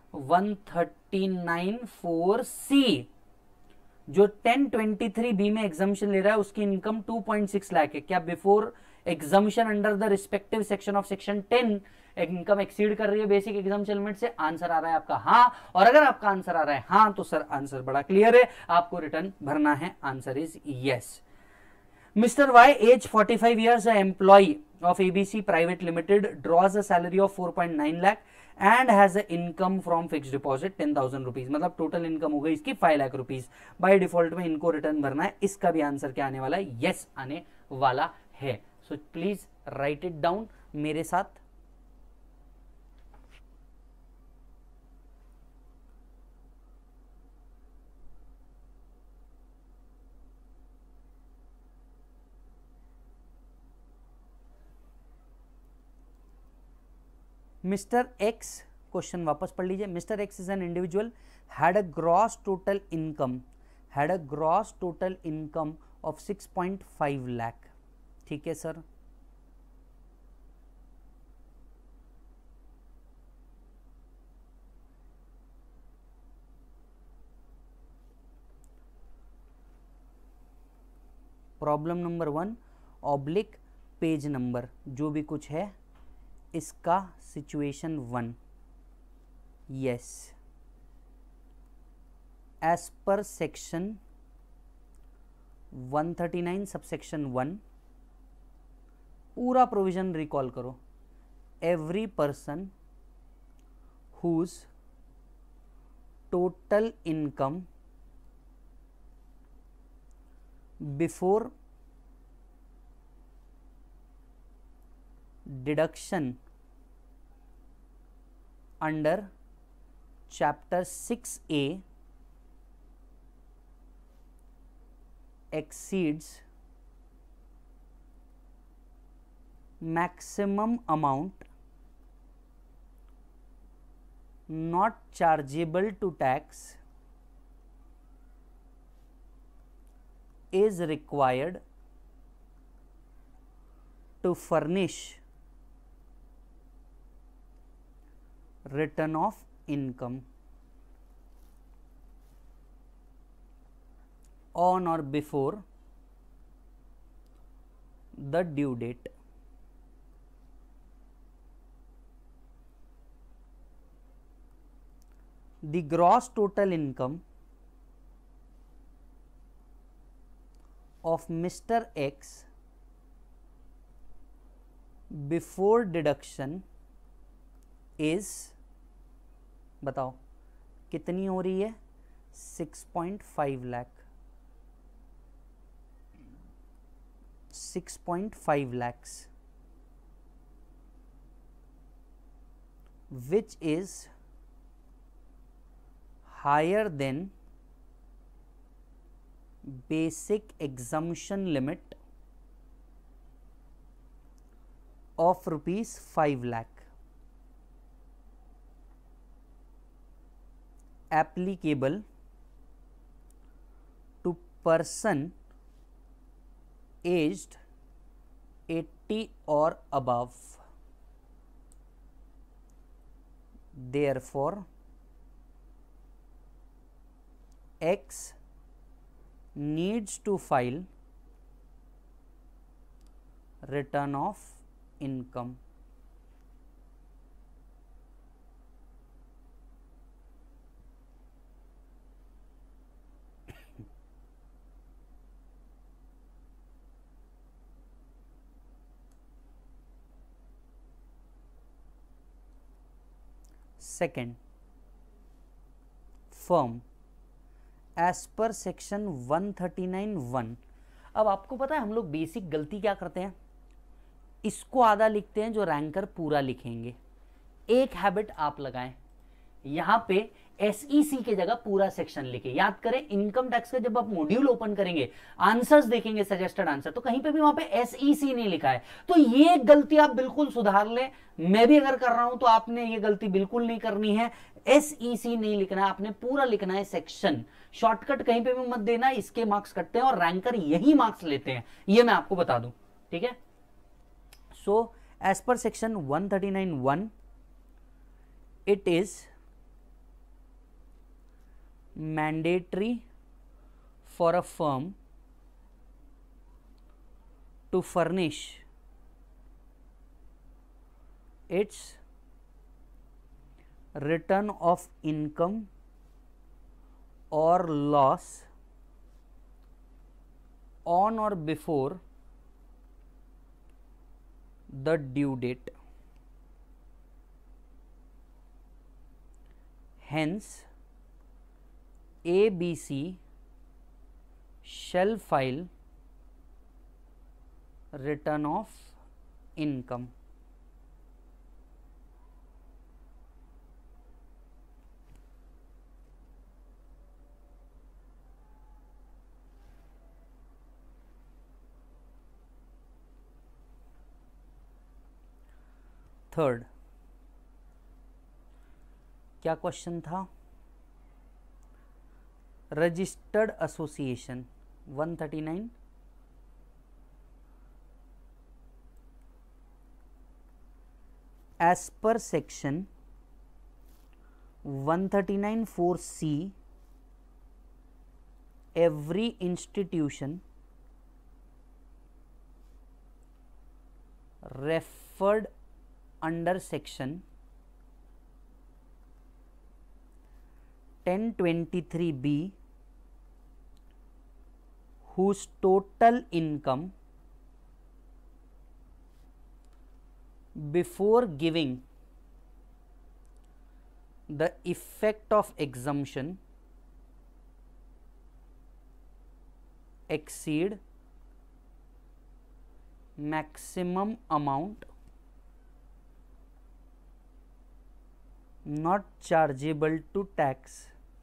139(4)C जो 1023B में एग्जामिशन ले रहा है उसकी इनकम 2.6 लाख है। क्या before exemption under the respective section of section 10 income exceed कर रही है बेसिक एग्जामिशन लिमिट से? आंसर आ रहा है आपका हाँ, और अगर आपका आंसर आ रहा है हाँ तो सर आंसर बड़ा क्लियर है, आपको रिटर्न भरना है। Answer is yes. Mr. Y, age 45 years, an employee of ABC Private Limited, draws a salary of 4.9 lakh and has an income from fixed deposit 10,000 rupees. मतलब टोटल इनकम हो गई इसकी 5 lakh rupees. By default में इनको return भरना है। इसका भी आंसर क्या आने वाला है? यस आने वाला है। So please write it down मेरे साथ। मिस्टर एक्स, क्वेश्चन वापस पढ़ लीजिए। Mister X is an individual had a gross total income of 6.5 lakh. ठीक है sir, problem number 1 oblique page number जो भी कुछ है इसका situation 1, yes, as per section 139 subsection 1 पूरा प्रोविजन रिकॉल करो। Every person whose total income before deduction under chapter 6A exceeds maximum amount not chargeable to tax is required to furnish return of income on or before the due date. The gross total income of Mr. X before deduction is, बताओ कितनी हो रही है? 6.5 lakh. 6.5 lakhs, which is higher than basic exemption limit of rupees 5 lakh. Applicable to person aged 80 or above. Therefore, X needs to file return of income. Second, firm as per section 139(1). अब आपको पता है हम लोग बेसिक गलती क्या करते हैं, इसको आधा लिखते हैं जो रैंकर पूरा लिखेंगे। एक हैबिट आप लगाएं, यहां पे एसईसी के जगह पूरा सेक्शन लिखे। याद करें इनकम टैक्स का जब आप मॉड्यूल ओपन करेंगे, आंसर्स देखेंगे, सजेस्टेड आंसर, तो कहीं पे भी वहां पे एसईसी नहीं लिखा है। तो ये गलती आप बिल्कुल सुधार लें। मैं भी अगर कर रहा हूं तो आपने ये गलती बिल्कुल नहीं करनी है। एसईसी नहीं लिखना है, आपने पूरा लिखना है सेक्शन। शॉर्टकट कहीं पे भी मत देना, इसके मार्क्स कटते हैं और रैंकर यही मार्क्स लेते हैं, ये मैं आपको बता दूं। ठीक है, so as per section 139(1) it is mandatory for a firm to furnish its return of income or loss on or before the due date. Hence, ABC shall file return of income. Third, क्या question था? Registered association 139 as per section 139(4)(c), every institution referred under section 1023(b) whose total income before giving the effect of exemption exceed maximum amount not chargeable to tax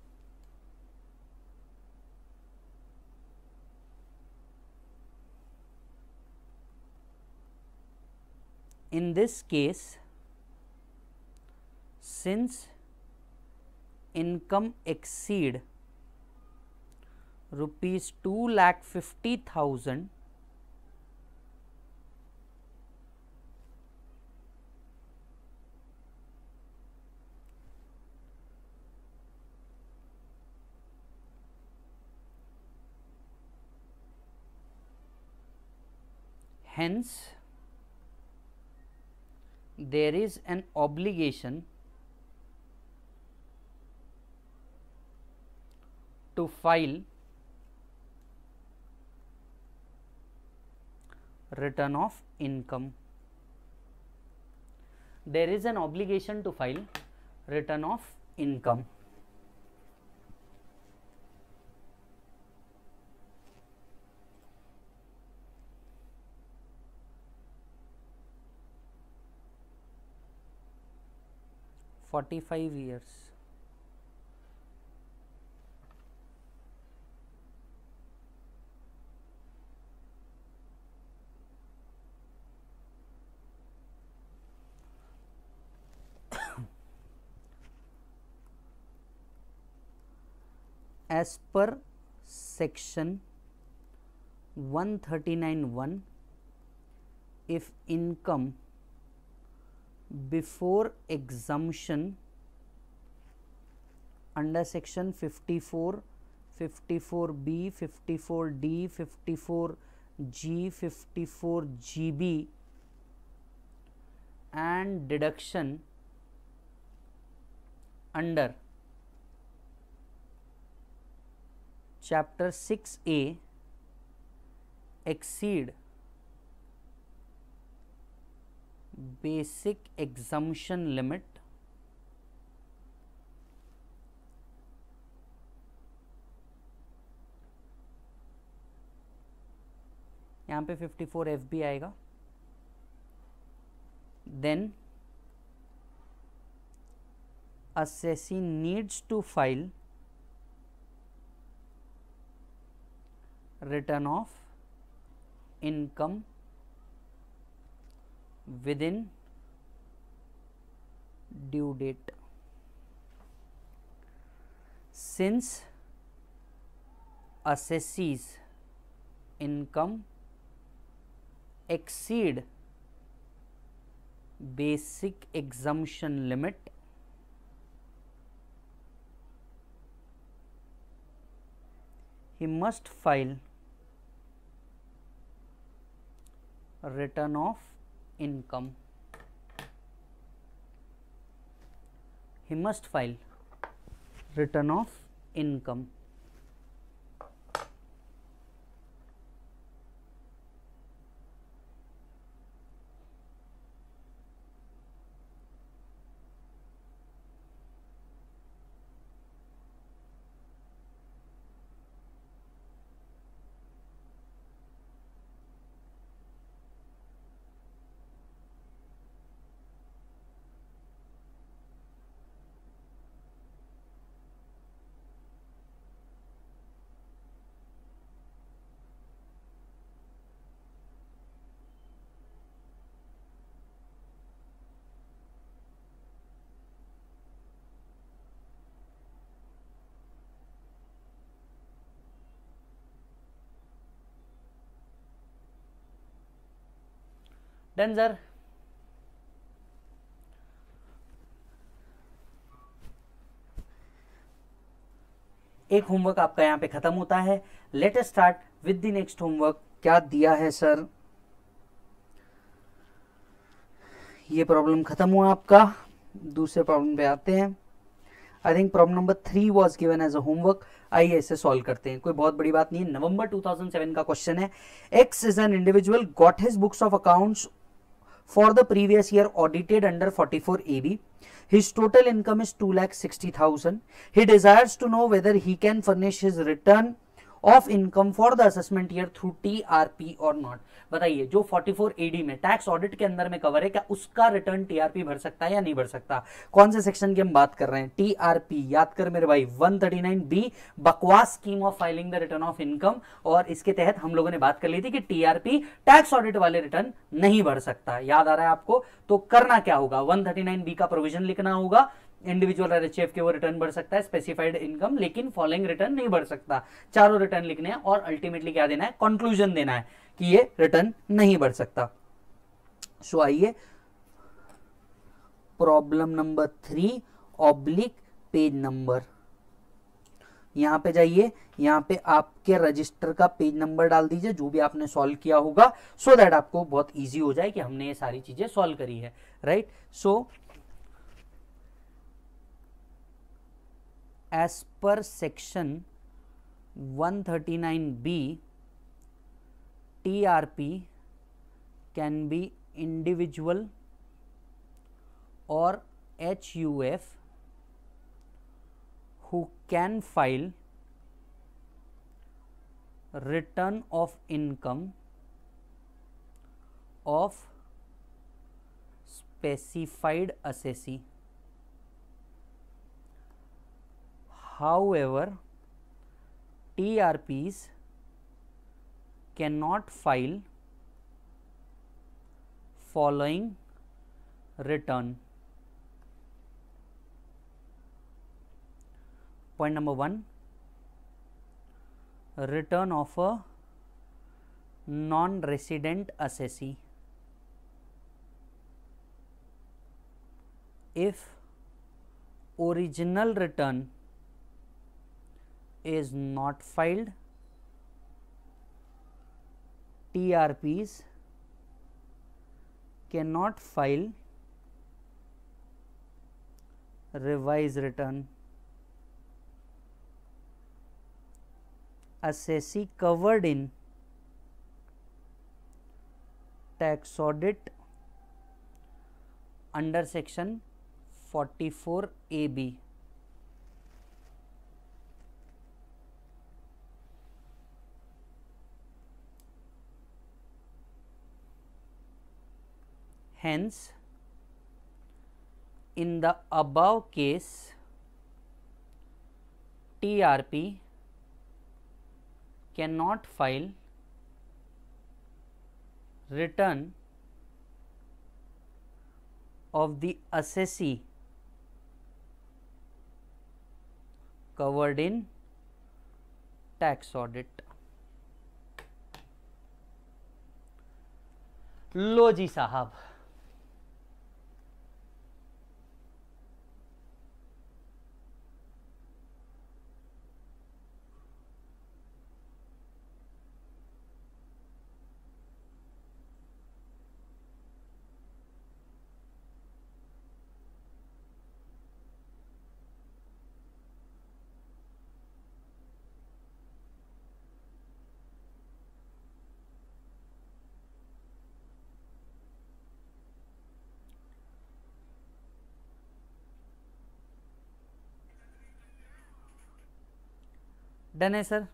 in this case, since income exceed rupees 2,50,000, hence there is an obligation to file return of income. There is an obligation to file return of income. (45 years). As per section 139(1), if income before exemption under section 54, 54(b), 54(d), G54GB and deduction under chapter 6A exceed basic exemption limit यहाँ पे 54F भी आएगा, then assessee needs to file return of income within due date. Since assessee's income exceed basic exemption limit, he must file return of income. He must file return of income. Done sir. एक homework आपका यहाँ पे खत्म होता है। Let us start with the next homework. क्या दिया है सर? ये प्रॉब्लम खत्म हुआ आपका। दूसरे प्रॉब्लम पे आते हैं। I think problem number 3 was given as a homework. आइए इसे सॉल्व करते हैं। कोई बहुत बड़ी बात नहीं है। नवंबर 2007 का क्वेश्चन है। X is an individual got his books of accounts for the previous year audited under 44AB. His total income is 2,60,000. He desires to know whether he can furnish his return of income for the assessment year through TRP or not. बताइए, जो 44AD में tax audit के अंदर में cover है, क्या उसका return TRP भर सकता है या नहीं भर सकता? कौन से सेक्शन की हम बात कर रहे हैं? टीआरपी। याद कर मेरे भाई, 139B बकवास scheme of filing the return of income. और इसके तहत हम लोगों ने बात कर ली थी कि टीआरपी टैक्स ऑडिट वाले रिटर्न नहीं भर सकता। याद आ रहा है आपको? तो करना क्या होगा? 139B का प्रोविजन लिखना होगा। इंडिविजुअल आरएचएफ के वो रिटर्न भर सकता है, स्पेसिफाइड इनकम, लेकिन फॉलोइंग रिटर्न नहीं भर सकता। चारों रिटर्न लिखने हैं और अल्टीमेटली क्या देना है? कंक्लूजन देना है कि ये रिटर्न नहीं भर सकता। सो आइए problem number 3 oblique page number, यहां पे जाइए। यहां पे आपके रजिस्टर का पेज नंबर डाल दीजिए जो भी आपने सॉल्व किया होगा, सो दैट आपको बहुत इजी हो जाए कि हमने ये सारी चीजें सॉल्व करी है। Right. So as per section 139B, TRP can be individual or HUF who can file return of income of specified assessee. However, TRPs cannot file following return. Point number 1, return of a non-resident assessee. If original return is not filed, TRPs cannot file revised return. Assessee covered in tax audit under section 44AB. Hence, in the above case, TRP cannot file return of the assessee covered in tax audit. लो जी साहब, done है sir.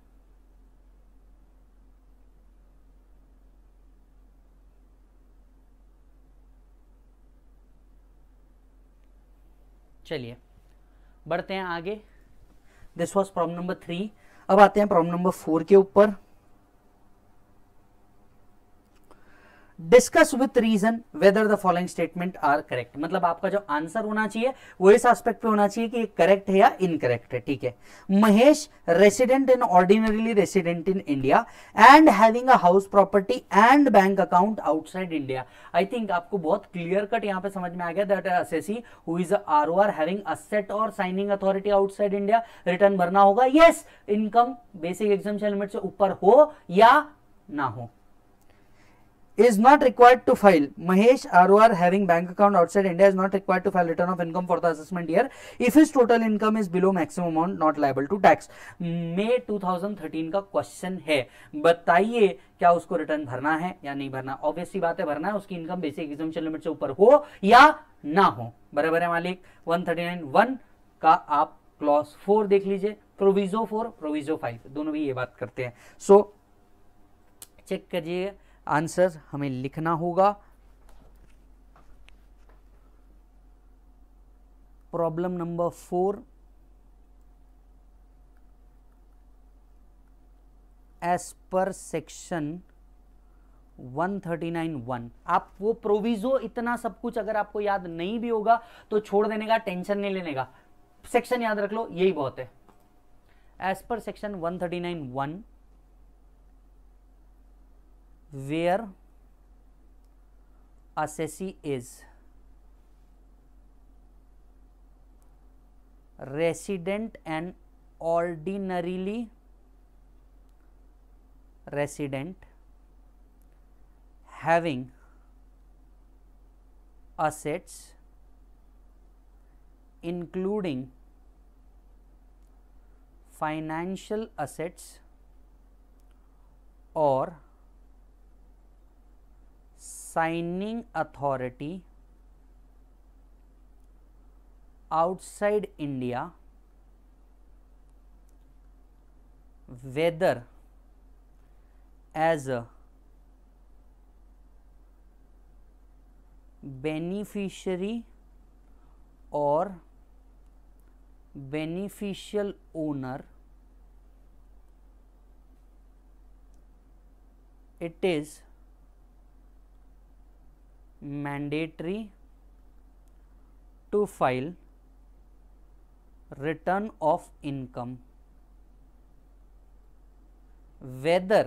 चलिए बढ़ते हैं आगे। This was problem number 3। अब आते हैं प्रॉब्लम नंबर 4 के ऊपर। Discuss with reason whether the following statement are correct. मतलब आपका जो आंसर होना चाहिए वो इस एस्पेक्ट पे होना चाहिए कि ये करेक्ट है या इनकरेक्ट है। ठीक है, Mahesh resident in ordinarily resident in India and having a house property and bank account outside India. I think आपको बहुत क्लियर कट यहाँ पे समझ में आ गया that assessee who is ROR having asset और signing authority outside India return भरना होगा। Yes, income basic exemption limit से ऊपर हो या ना हो। Is not required to file. Mahesh ROR having bank account outside India is not required to file return of income for the assessment year if his total income is below maximum amount not liable to tax. May 2013 का question है, बताइए क्या उसको return भरना है या नहीं भरना। ऑब्वियस सी बात है भरना है, उसकी इनकम बेसिक एग्जाम्पशन लिमिट से ऊपर हो या ना हो। बराबर है मालिक। 139(1) का आप क्लॉज 4 देख लीजिए, प्रोविजो 4 प्रोविजो 5 दोनों भी ये बात करते हैं। सो चेक करिए, आंसर हमें लिखना होगा। Problem number 4 as per section 139(1). आप वो प्रोविजो इतना सब कुछ अगर आपको याद नहीं भी होगा तो छोड़ देने का, टेंशन नहीं लेने का, सेक्शन याद रख लो, यही बहुत है। As per section 139(1) where assessee is resident and ordinarily resident having assets including financial assets or signing authority outside India, whether as a beneficiary or beneficial owner, it is mandatory to file return of income whether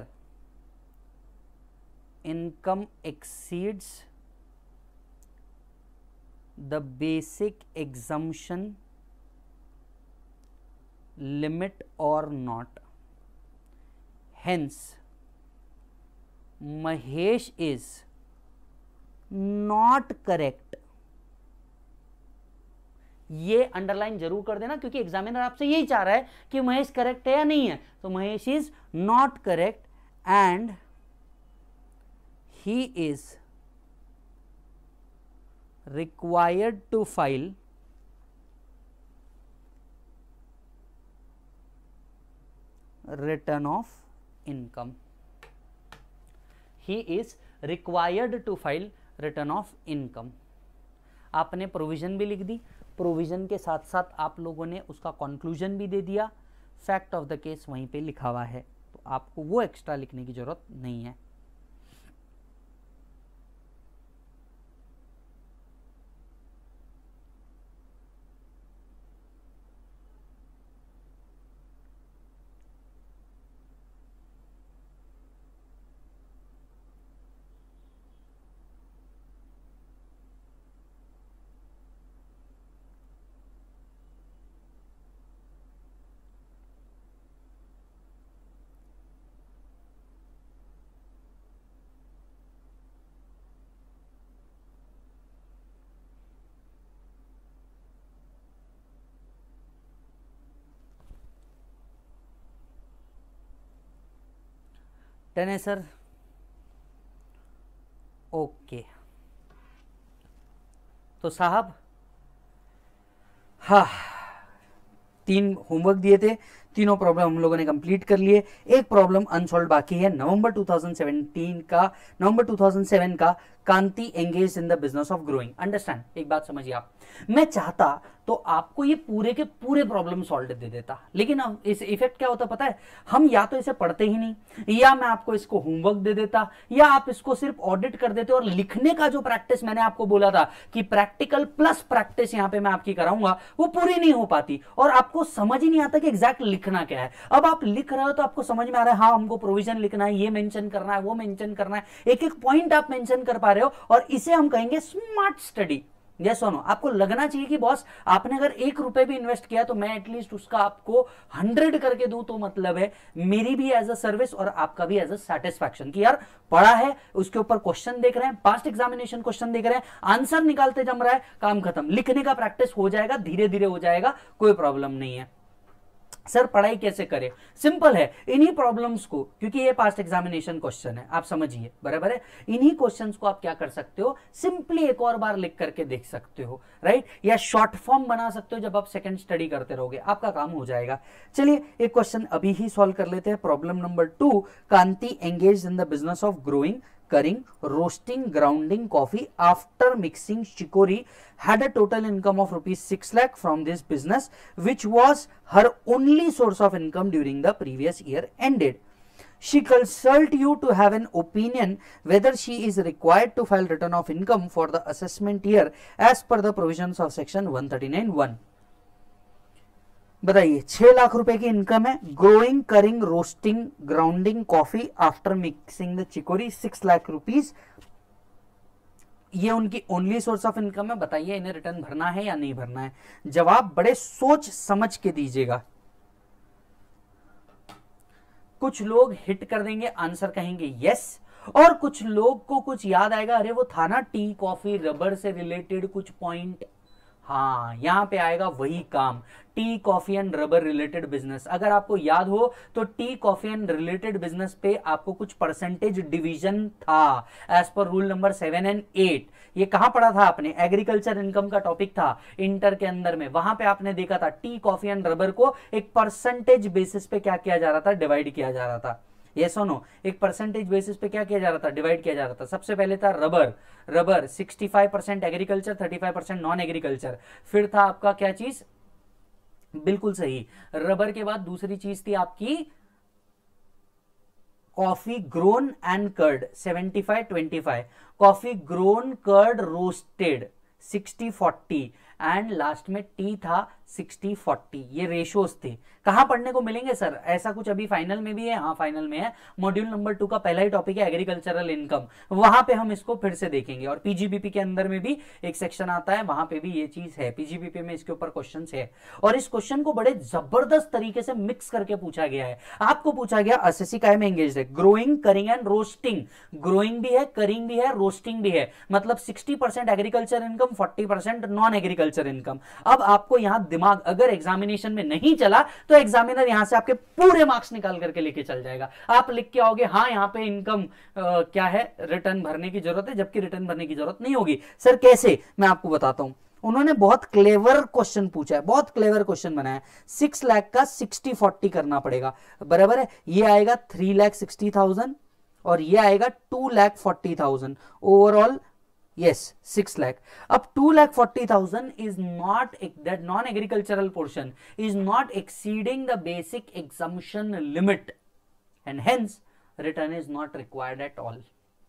income exceeds the basic exemption limit or not. Hence, Mahesh is not correct, ये underline जरूर कर देना, क्योंकि examiner आपसे यही चाह रहा है कि महेश करेक्ट है या नहीं है। तो Mahesh is not correct and he is required to file return of income. He is required to file return of income. आपने प्रोविजन भी लिख दी, प्रोविजन के साथ साथ आप लोगों ने उसका कंक्लूजन भी दे दिया, फैक्ट ऑफ द केस वहीं पे लिखा हुआ है, तो आपको वो एक्स्ट्रा लिखने की जरूरत नहीं है। डन है सर, ओके। तो साहब हाँ, 3 होमवर्क दिए थे, तीनों प्रॉब्लम हम लोगों ने कंप्लीट कर लिए। एक प्रॉब्लम अनसॉल्व बाकी है, नवंबर 2007 का Kanti engage in the business of growing. Understand, एक बात समझिए आप, मैं चाहता तो आपको ये पूरे के पूरे प्रॉब्लम सॉल्व दे देता, लेकिन अब इस इफेक्ट क्या होता पता है, हम या तो इसे पढ़ते ही नहीं, या मैं आपको इसको होमवर्क दे देता, या आप इसको सिर्फ ऑडिट कर देते, और लिखने का जो प्रैक्टिस मैंने आपको बोला था कि प्रैक्टिकल प्लस प्रैक्टिस यहां पे मैं आपकी कराऊंगा, वो पूरी नहीं हो पाती, और आपको समझ ही नहीं आता कि एग्जैक्ट लिखना क्या है। अब आप लिख रहे हो तो आपको समझ में आ रहा है, हाँ हमको प्रोविजन लिखना है, ये मेंशन करना है, वो मेंशन करना है, एक एक पॉइंट आप मेंशन कर पा रहे हो, और इसे हम कहेंगे स्मार्ट स्टडी। यस और नो, आपको लगना चाहिए कि बॉस आपने अगर 1 रुपए भी इन्वेस्ट किया तो मैं एटलीस्ट उसका आपको 100 करके दूं, तो मतलब है मेरी भी एज अ सर्विस और आपका भी एज अ सेटिस्फैक्शन कि यार पढ़ा है, उसके ऊपर क्वेश्चन देख रहे हैं, पास्ट एग्जामिनेशन क्वेश्चन देख रहे हैं, आंसर निकालते जम रहा है, काम खत्म। लिखने का प्रैक्टिस हो जाएगा, धीरे धीरे हो जाएगा, कोई प्रॉब्लम नहीं है। सर पढ़ाई कैसे करें? सिंपल है, इन्हीं प्रॉब्लम्स को, क्योंकि ये पास्ट एग्जामिनेशन क्वेश्चन है, आप समझिए, बराबर है, इन्हीं क्वेश्चंस को आप क्या कर सकते हो, सिंपली एक और बार लिख करके देख सकते हो, राइट, या शॉर्ट फॉर्म बना सकते हो, जब आप सेकंड स्टडी करते रहोगे आपका काम हो जाएगा। चलिए एक क्वेश्चन अभी ही सॉल्व कर लेते हैं। Problem number 2, Kanti engage in the business of growing, curing, roasting, grounding coffee after mixing chicory, had a total income of rupees 6 lakh from this business, which was her only source of income during the previous year ended. She consult you to have an opinion whether she is required to file return of income for the assessment year as per the provisions of section 139(1). बताइए, 6 लाख रुपए की income है, growing, curing, roasting, grounding coffee after mixing the chicory, 6 lakh rupees, ये उनकी only source of income है। बताइए इन्हें return भरना है या नहीं भरना है? जवाब बड़े सोच समझ के दीजिएगा। कुछ लोग हिट कर देंगे, आंसर कहेंगे यस, और कुछ लोग को कुछ याद आएगा, अरे वो था ना टी कॉफी रबर से रिलेटेड कुछ पॉइंट, हाँ यहां पे आएगा वही काम, tea coffee and rubber related business. अगर आपको याद हो तो tea coffee and related business पे आपको कुछ परसेंटेज डिवीजन था as per rule number 7 and 8। ये कहां पढ़ा था आपने? एग्रीकल्चर इनकम का टॉपिक था इंटर के अंदर में, वहां पे आपने देखा था टी कॉफी एंड रबर को एक परसेंटेज बेसिस पे क्या किया जा रहा था, डिवाइड किया जा रहा था। ये सुनो, एक परसेंटेज बेसिस पे क्या किया जा रहा था, डिवाइड किया जा रहा था। सबसे पहले था रबर 65% एग्रीकल्चर, 35% नॉन एग्रीकल्चर। फिर था आपका क्या चीज, बिल्कुल सही, रबर के बाद दूसरी चीज थी आपकी coffee grown and cured, 75-25, coffee grown cured roasted 60-40, and last में टी था 60-40 ये रेशियोज थे। कहां पढ़ने को मिलेंगे सर? ऐसा कुछ अभी फाइनल में भी है? हाँ फाइनल में है। मॉड्यूल नंबर 2 का पहला ही टॉपिक है एग्रीकल्चरल इनकम, वहां पे हम इसको फिर से देखेंगे। और पीजीबीपी के अंदर में भी एक सेक्शन आता है, वहां पे भी ये चीज है, पीजीबीपी में इसके ऊपर क्वेश्चन है। और इस क्वेश्चन को बड़े जबरदस्त तरीके से मिक्स करके पूछा गया है। आपको पूछा गया एसएससी काय में एंगेज है, growing, curing and roasting. Growing भी है, करिंग भी है, रोस्टिंग भी है, मतलब 60% agriculture income, 40% non agriculture income. अब आपको यहां दिमाग अगर एग्जामिनेशन में नहीं चला तो एग्जामिनर यहां से आपके पूरे मार्क्स निकाल करके लेके चल जाएगा। आप लिख के आओगे हाँ यहां पे इनकम क्या है, रिटर्न भरने की जरूरत है, जबकि रिटर्न भरने की जरूरत नहीं होगी। सर कैसे? मैं आपको बताता हूं। उन्होंने बहुत क्लेवर क्वेश्चन पूछा है, बहुत क्लेवर क्वेश्चन बनाया है। 6 लाख का 60-40 करना पड़ेगा, बराबर है। ये आएगा 3,60,000 और ये आएगा 2,40,000 overall. Yes, 6 lakh. Up 2,40,000 is not, that non-agricultural portion is not exceeding the basic exemption limit and hence return is not required at all.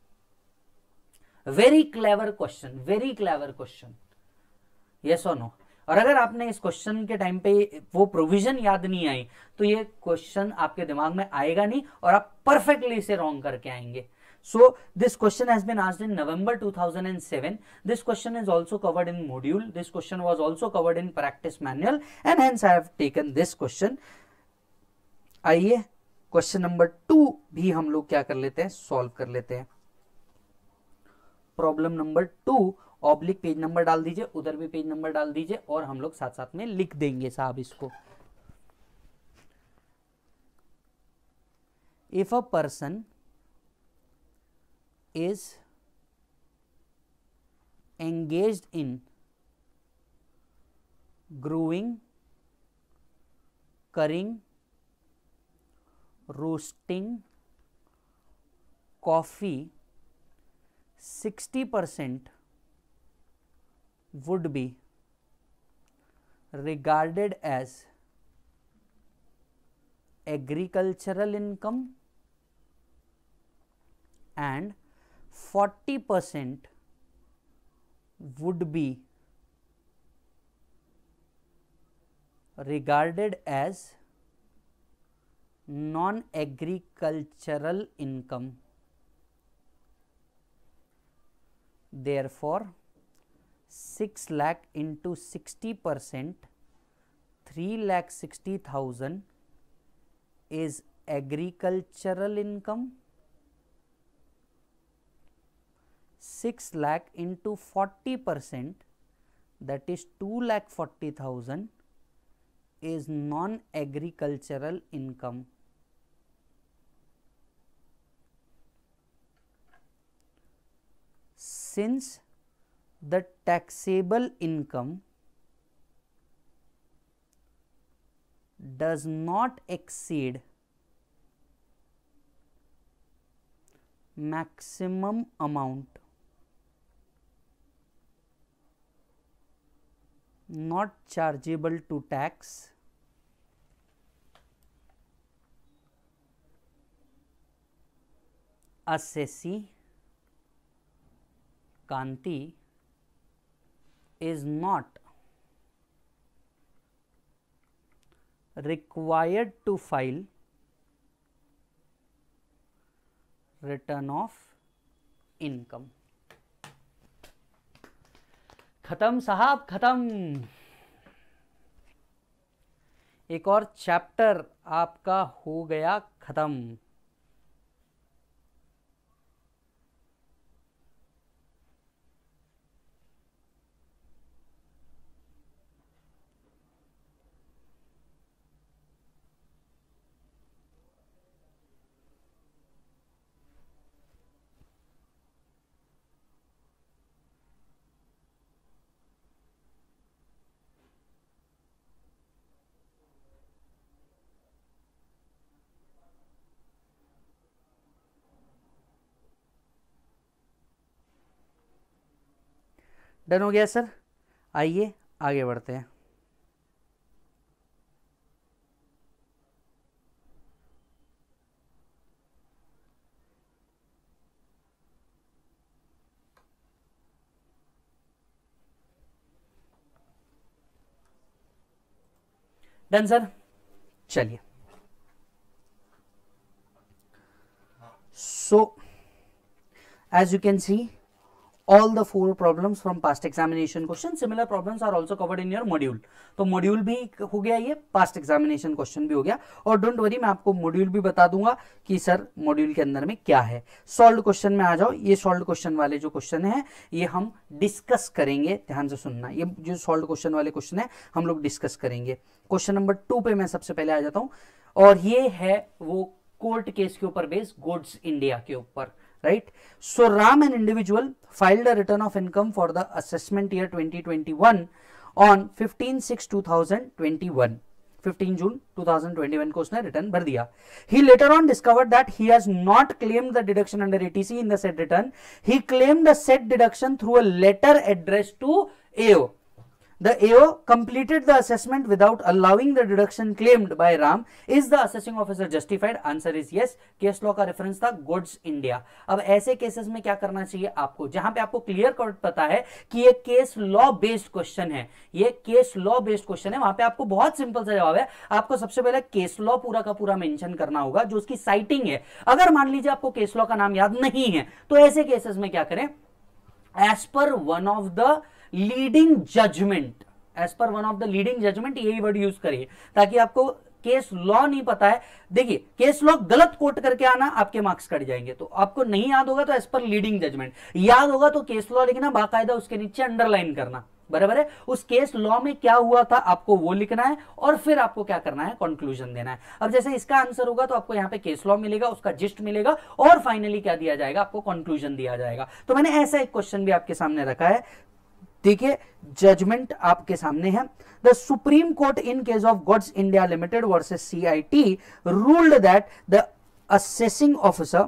Very clever question, very clever question. Yes or no? और अगर आपने इस question के time पे वो provision याद नहीं आई तो ये क्वेश्चन आपके दिमाग में आएगा नहीं और आप परफेक्टली इसे रॉन्ग करके आएंगे। So this question has been asked in November 2007. This question is also covered in module. This question was also covered in practice manual and hence I have taken this question. आइए question number 2 भी हम लोग क्या कर लेते हैं, solve कर लेते हैं। Problem number 2 oblique page number डाल दीजिए, उधर भी पेज नंबर डाल दीजिए और हम लोग साथ साथ में लिख देंगे साहब इसको। If a person is engaged in growing, currying, roasting coffee, 60% would be regarded as agricultural income and 40% would be regarded as non-agricultural income. Therefore, 6 lakh into 60%, 3,60,000 is agricultural income. 6 lakh into 40%, that is 2,40,000 is non-agricultural income. Since the taxable income does not exceed maximum amount not chargeable to tax, assessee Kanti is not required to file return of income. खत्म साहब, खत्म। एक और chapter आपका हो गया खत्म। Done हो गया सर? आइए आगे बढ़ते हैं। Done sir. चलिए, so as you can see all the 4 problems from past examination question, similar problems are also covered in your module. तो मॉड्यूल भी हो गया, ये पास्ट एग्जामिनेशन क्वेश्चन भी हो गया, और डोंट वरी मैं आपको मॉड्यूल भी बता दूंगा कि सर मॉड्यूल के अंदर में क्या है। सॉल्व्ड क्वेश्चन में आ जाओ। ये सॉल्व्ड क्वेश्चन वाले जो क्वेश्चन है ये हम डिस्कस करेंगे, ध्यान से सुनना। ये जो सॉल्व्ड क्वेश्चन वाले क्वेश्चन है हम लोग डिस्कस करेंगे। क्वेश्चन नंबर 2 पे मैं सबसे पहले आ जाता हूं, और ये है वो कोर्ट केस के ऊपर बेस्ड, गुड्स इंडिया के ऊपर, right. So Ram an individual filed a return of income for the assessment year 2021 on 15/6/2021, 15 जून 2021 को उसने रिटर्न भर दिया। He later on discovered that he has not claimed the deduction under ATC in the said return. He claimed the said deduction through a letter addressed to AO. The AO completed the assessment without allowing the deduction claimed by Ram. Is the assessing officer justified? Answer is yes. Case law का reference था goods India. अब ऐसे cases में क्या करना चाहिए आपको, जहां पे आपको क्लियर कट पता है कि ये केस लॉ बेस्ड क्वेश्चन है, ये केस लॉ बेस्ड क्वेश्चन है, वहां पे आपको बहुत सिंपल सा जवाब है। आपको सबसे पहले केस लॉ पूरा का पूरा मेंशन करना होगा जो उसकी साइटिंग है। अगर मान लीजिए आपको केस लॉ का नाम याद नहीं है तो ऐसे केसेस में क्या करें, as per one of the leading judgment, as per one of the leading judgment, यही वर्ड यूज करिए ताकि आपको केस लॉ नहीं पता है। देखिए केस लॉ गलत कोट करके आना, आपके मार्क्स कट जाएंगे। तो आपको नहीं याद होगा तो एज पर लीडिंग जजमेंट, याद होगा तो केस लॉ लिखना, बाकायदा उसके नीचे अंडरलाइन करना, बराबर है। उस केस लॉ में क्या हुआ था आपको वो लिखना है, और फिर आपको क्या करना है, कंक्लूजन देना है। अब जैसे इसका आंसर होगा तो आपको यहाँ पे केस लॉ मिलेगा, उसका जिस्ट मिलेगा, और फाइनली क्या दिया जाएगा, आपको कंक्लूजन दिया जाएगा। तो मैंने ऐसा एक क्वेश्चन भी आपके सामने रखा है, देखिए जजमेंट आपके सामने है। The supreme court in case of goods India limited versus CIT ruled that the assessing officer,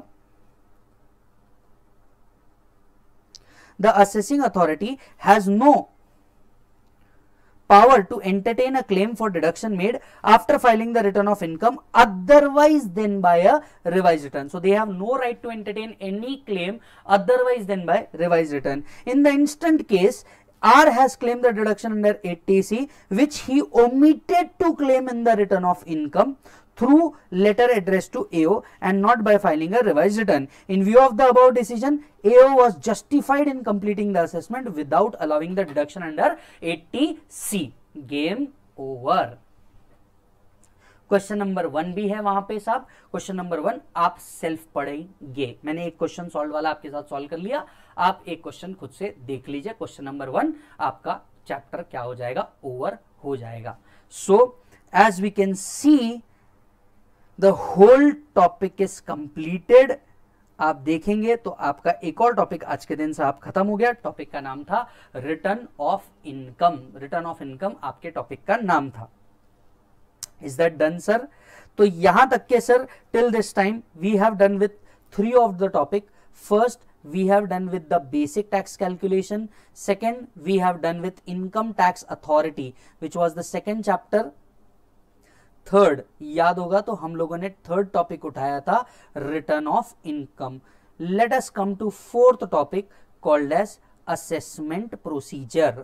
the assessing authority has no power to entertain a claim for deduction made after filing the return of income otherwise than by a revised return. So they have no right to entertain any claim otherwise than by revised return. In the instant case, R has claimed the deduction under 80C which he omitted to claim in the return of income through letter addressed to AO and not by filing a revised return. In view of the above decision, AO was justified in completing the assessment without allowing the deduction under 80C. Game over. Question number 1 भी है वहां पे साहब। Question number 1 आप self पढ़ेंगे। मैंने एक question solve वाला आपके साथ सॉल्व कर लिया, आप एक क्वेश्चन खुद से देख लीजिए। क्वेश्चन नंबर 1 आपका चैप्टर क्या हो जाएगा, ओवर हो जाएगा। So as we can see the whole topic is completed. आप देखेंगे तो आपका एक और टॉपिक आज के दिन से आप खत्म हो गया। टॉपिक का नाम था return of income. Return of income आपके टॉपिक का नाम था। Is that done sir? तो यहां तक के sir till this time we have done with 3 of the topic. First we have done with the basic tax calculation. Second we have done with income tax authority which was the second chapter. Third याद होगा तो हम लोगों ने third topic उठाया था return of income. Let us come to fourth topic called as assessment procedure.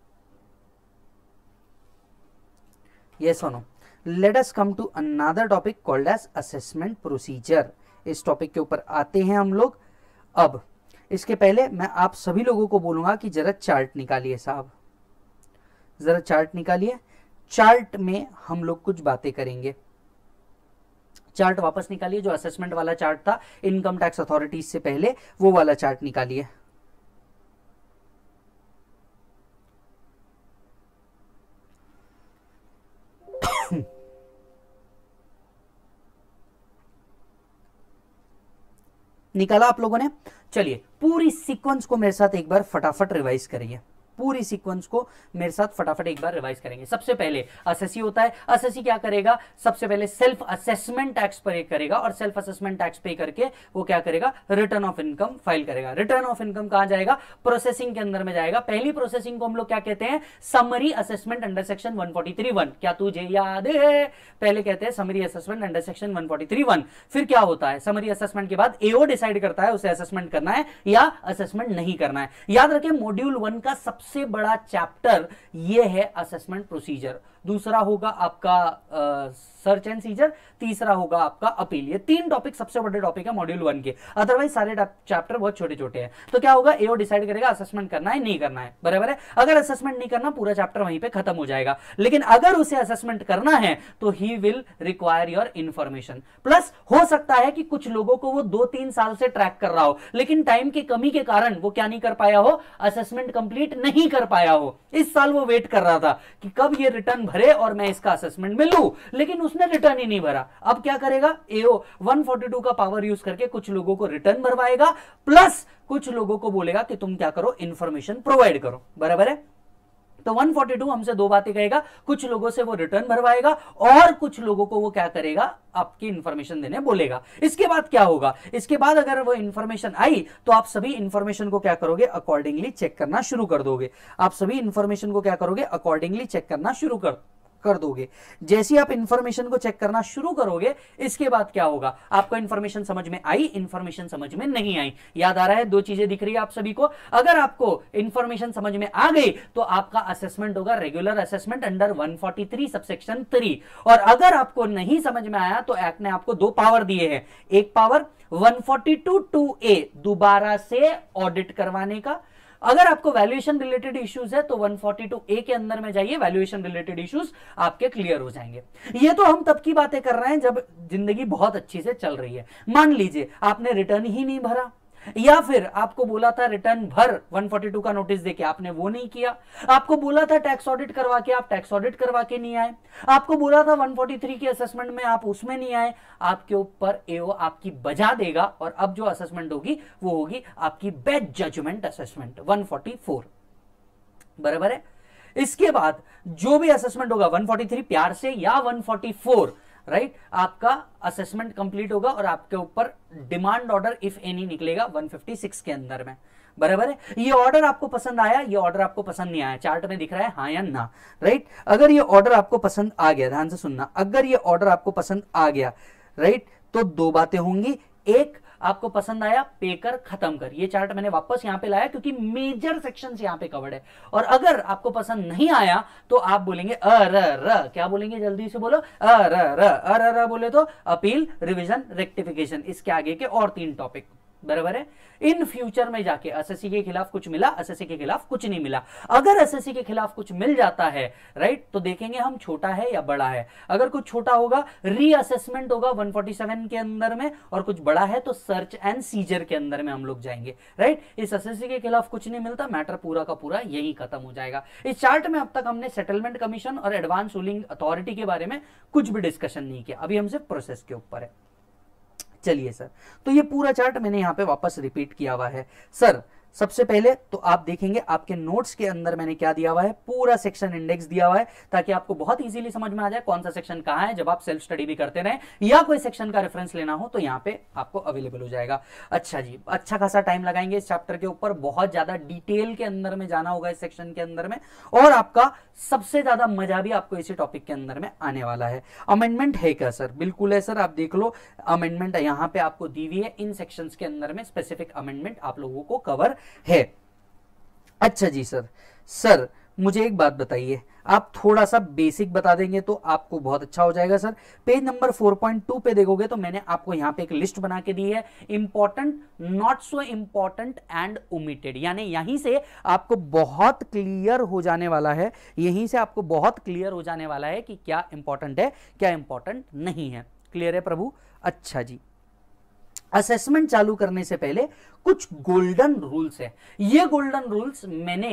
Yes और no? Let us come to another topic called as assessment procedure. इस टॉपिक के ऊपर आते हैं हम लोग। अब इसके पहले मैं आप सभी लोगों को बोलूंगा कि जरा चार्ट निकालिए साहब, जरा चार्ट निकालिए। चार्ट में हम लोग कुछ बातें करेंगे। चार्ट वापस निकालिए, जो असेसमेंट वाला चार्ट था इनकम टैक्स अथॉरिटीज से पहले, वो वाला चार्ट निकालिए। निकाला आप लोगों ने? चलिए पूरी सीक्वेंस को मेरे साथ एक बार फटाफट रिवाइज करिए। पूरी सीक्वेंस को मेरे साथ फटाफट एक बार रिवाइज करेंगे। सबसे पहले असेसी होता है। असेसी क्या करेगा, सबसे पहले सेल्फ असेसमेंट टैक्स पे करेगा, और सेल्फ असेसमेंट टैक्स पे करके वो क्या करेगा, रिटर्न ऑफ इनकम फाइल करेगा। रिटर्न ऑफ इनकम कहां जाएगा, प्रोसेसिंग के अंदर में जाएगा। पहली प्रोसेसिंग को हम लोग क्या कहते हैं, समरी असेसमेंट अंडर सेक्शन 143(1). क्या तुझे याद है? पहले कहते हैं समरी असेसमेंट अंडर सेक्शन 143(1). फिर क्या होता है, समरी असेसमेंट के बाद एओ डिसाइड करता है उसे असेसमेंट करना है या असेसमेंट नहीं करना है। याद रखें मॉड्यूल 1 का सबसे बड़ा चैप्टर ये है असेसमेंट प्रोसीजर। दूसरा होगा आपका सर्च एंड सीजर, तीसरा होगा आपका अपील। ये 3 टॉपिक सबसे बड़े टॉपिक है मॉड्यूल 1 के, अदरवाइज सारे चैप्टर बहुत छोटे छोटे हैं। तो क्या होगा, एओ डिसाइड करेगा असेसमेंट करना है नहीं करना है, बराबर है। अगर असेसमेंट नहीं करना, पूरा चैप्टर वहीं पे खत्म हो जाएगा। लेकिन अगर उसे असेसमेंट करना है तो he will require your information. Plus हो सकता है कि कुछ लोगों को वो 2-3 साल से ट्रैक कर रहा हो, लेकिन टाइम की कमी के कारण वो क्या नहीं कर पाया हो, असेसमेंट कंप्लीट नहीं कर पाया हो। इस साल वो वेट कर रहा था कि कब ये रिटर्न भरे और मैं इसका असेसमेंट में लूं, लेकिन उसने रिटर्न ही नहीं भरा। अब क्या करेगा, एओ 142 का पावर यूज करके कुछ लोगों को रिटर्न भरवाएगा, प्लस कुछ लोगों को बोलेगा कि तुम क्या करो, इंफॉर्मेशन प्रोवाइड करो, बराबर है। तो 142 हमसे 2 बातें कहेगा, कुछ लोगों से वो रिटर्न भरवाएगा और कुछ लोगों को वो क्या करेगा, आपकी इंफॉर्मेशन देने बोलेगा। इसके बाद क्या होगा, इसके बाद अगर वो इंफॉर्मेशन आई तो आप सभी इंफॉर्मेशन को क्या करोगे, अकॉर्डिंगली चेक करना शुरू कर दोगे। आप सभी इंफॉर्मेशन को क्या करोगे, अकॉर्डिंगली चेक करना शुरू कर दोगे। जैसे आप इंफॉर्मेशन को चेक करना शुरू करोगे, इसके बाद क्या होगा, आपको इंफॉर्मेशन समझ में आई, इंफॉर्मेशन समझ में नहीं आई। याद आ रहा है, 2 चीजें दिख रही है आप सभी को। अगर आपको इंफॉर्मेशन समझ में आ गई तो आपका असेसमेंट होगा रेगुलर असेसमेंट अंडर 143 सबसेक्शन 3। और अगर आपको नहीं समझ में आया तो एक्ट ने आपको 2 पावर दिए हैं। एक पावर 142(2)A दोबारा से ऑडिट करवाने का। अगर आपको वैल्यूएशन रिलेटेड इश्यूज है तो 142A के अंदर में जाइए, वैल्यूएशन रिलेटेड इश्यूज आपके क्लियर हो जाएंगे। ये तो हम तब की बातें कर रहे हैं जब जिंदगी बहुत अच्छी से चल रही है। मान लीजिए आपने रिटर्न ही नहीं भरा, या फिर आपको बोला था रिटर्न भर 142 का नोटिस देके, आपने वो नहीं किया। आपको बोला था टैक्स ऑडिट करवा के, आप टैक्स ऑडिट करवा के नहीं आए। आपको बोला था 143 के असेसमेंट में, आप उसमें नहीं आए। आपके ऊपर एओ आपकी बजा देगा और अब जो असेसमेंट होगी वो होगी आपकी बेड जजमेंट असेसमेंट 144, बराबर है। इसके बाद जो भी असेसमेंट होगा 143 प्यार से या 144, राइट, आपका असेसमेंट कंप्लीट होगा और आपके ऊपर डिमांड ऑर्डर इफ एनी निकलेगा 156 के अंदर में, बराबर है। ये ऑर्डर आपको पसंद आया, ये ऑर्डर आपको पसंद नहीं आया, चार्ट में दिख रहा है हाँ या ना, राइट। अगर ये ऑर्डर आपको पसंद आ गया, ध्यान से सुनना, अगर ये ऑर्डर आपको पसंद आ गया, राइट, तो 2 बातें होंगी। एक, आपको पसंद आया, पे कर, खत्म कर। ये चार्ट मैंने वापस यहां पे लाया क्योंकि मेजर सेक्शंस यहां पे कवर्ड है। और अगर आपको पसंद नहीं आया तो आप बोलेंगे क्या बोलेंगे, जल्दी से बोलो, बोले तो अपील, रिवीजन, रेक्टिफिकेशन। इसके आगे के और 3 टॉपिक, बराबर है। इन फ्यूचर में जाके एसएससी के खिलाफ कुछ मिला, एसएससी के खिलाफ कुछ नहीं मिला। अगर एसएससी के खिलाफ कुछ मिल जाता है, राइट, तो देखेंगे हम छोटा है या बड़ा है। अगर कुछ छोटा होगा रीअसेसमेंट होगा 147 के अंदर में, और कुछ बड़ा है तो सर्च एंड सीजर के अंदर में हम लोग जाएंगे, राइट। इस एसएससी के खिलाफ कुछ नहीं मिलता, मैटर पूरा का पूरा यही खत्म हो जाएगा। इस चार्ट में अब तक हमने सेटलमेंट कमीशन और एडवांस रूलिंग अथॉरिटी के बारे में कुछ भी डिस्कशन नहीं किया, अभी हम सिर्फ प्रोसेस के ऊपर है। चलिए सर, तो ये पूरा चार्ट मैंने यहां पे वापस रिपीट किया हुआ है। सर सबसे पहले तो आप देखेंगे आपके नोट्स के अंदर मैंने क्या दिया हुआ है, पूरा सेक्शन इंडेक्स दिया हुआ है, ताकि आपको बहुत इजीली समझ में आ जाए कौन सा सेक्शन कहां है। जब आप सेल्फ स्टडी भी करते रहें या कोई सेक्शन का रेफरेंस लेना हो तो यहाँ पे आपको अवेलेबल हो जाएगा। अच्छा जी, अच्छा खासा टाइम लगाएंगे इस चैप्टर के ऊपर, बहुत ज्यादा डिटेल के अंदर में जाना होगा इस सेक्शन के अंदर में, और आपका सबसे ज्यादा मजा भी आपको इसी टॉपिक के अंदर में आने वाला है। अमेंडमेंट है क्या सर? बिल्कुल है सर, आप देख लो अमेंडमेंट यहाँ पे आपको दी हुई है। इन सेक्शंस के अंदर में स्पेसिफिक अमेंडमेंट आप लोगों को कवर है। अच्छा जी सर, सर मुझे एक बात बताइए, आप थोड़ा सा बेसिक बता देंगे तो आपको बहुत अच्छा हो जाएगा सर। पेज नंबर 4.2 पे देखोगे तो मैंने आपको यहाँ पे एक लिस्ट बना के दी है, important, not so important and omitted. यानी यहीं से आपको बहुत क्लियर हो जाने वाला है, यहीं से आपको बहुत क्लियर हो जाने वाला है कि क्या इंपॉर्टेंट है क्या इंपॉर्टेंट नहीं है। क्लियर है प्रभु? अच्छा जी, असेसमेंट चालू करने से पहले कुछ गोल्डन रूल्स है। ये गोल्डन रूल्स मैंने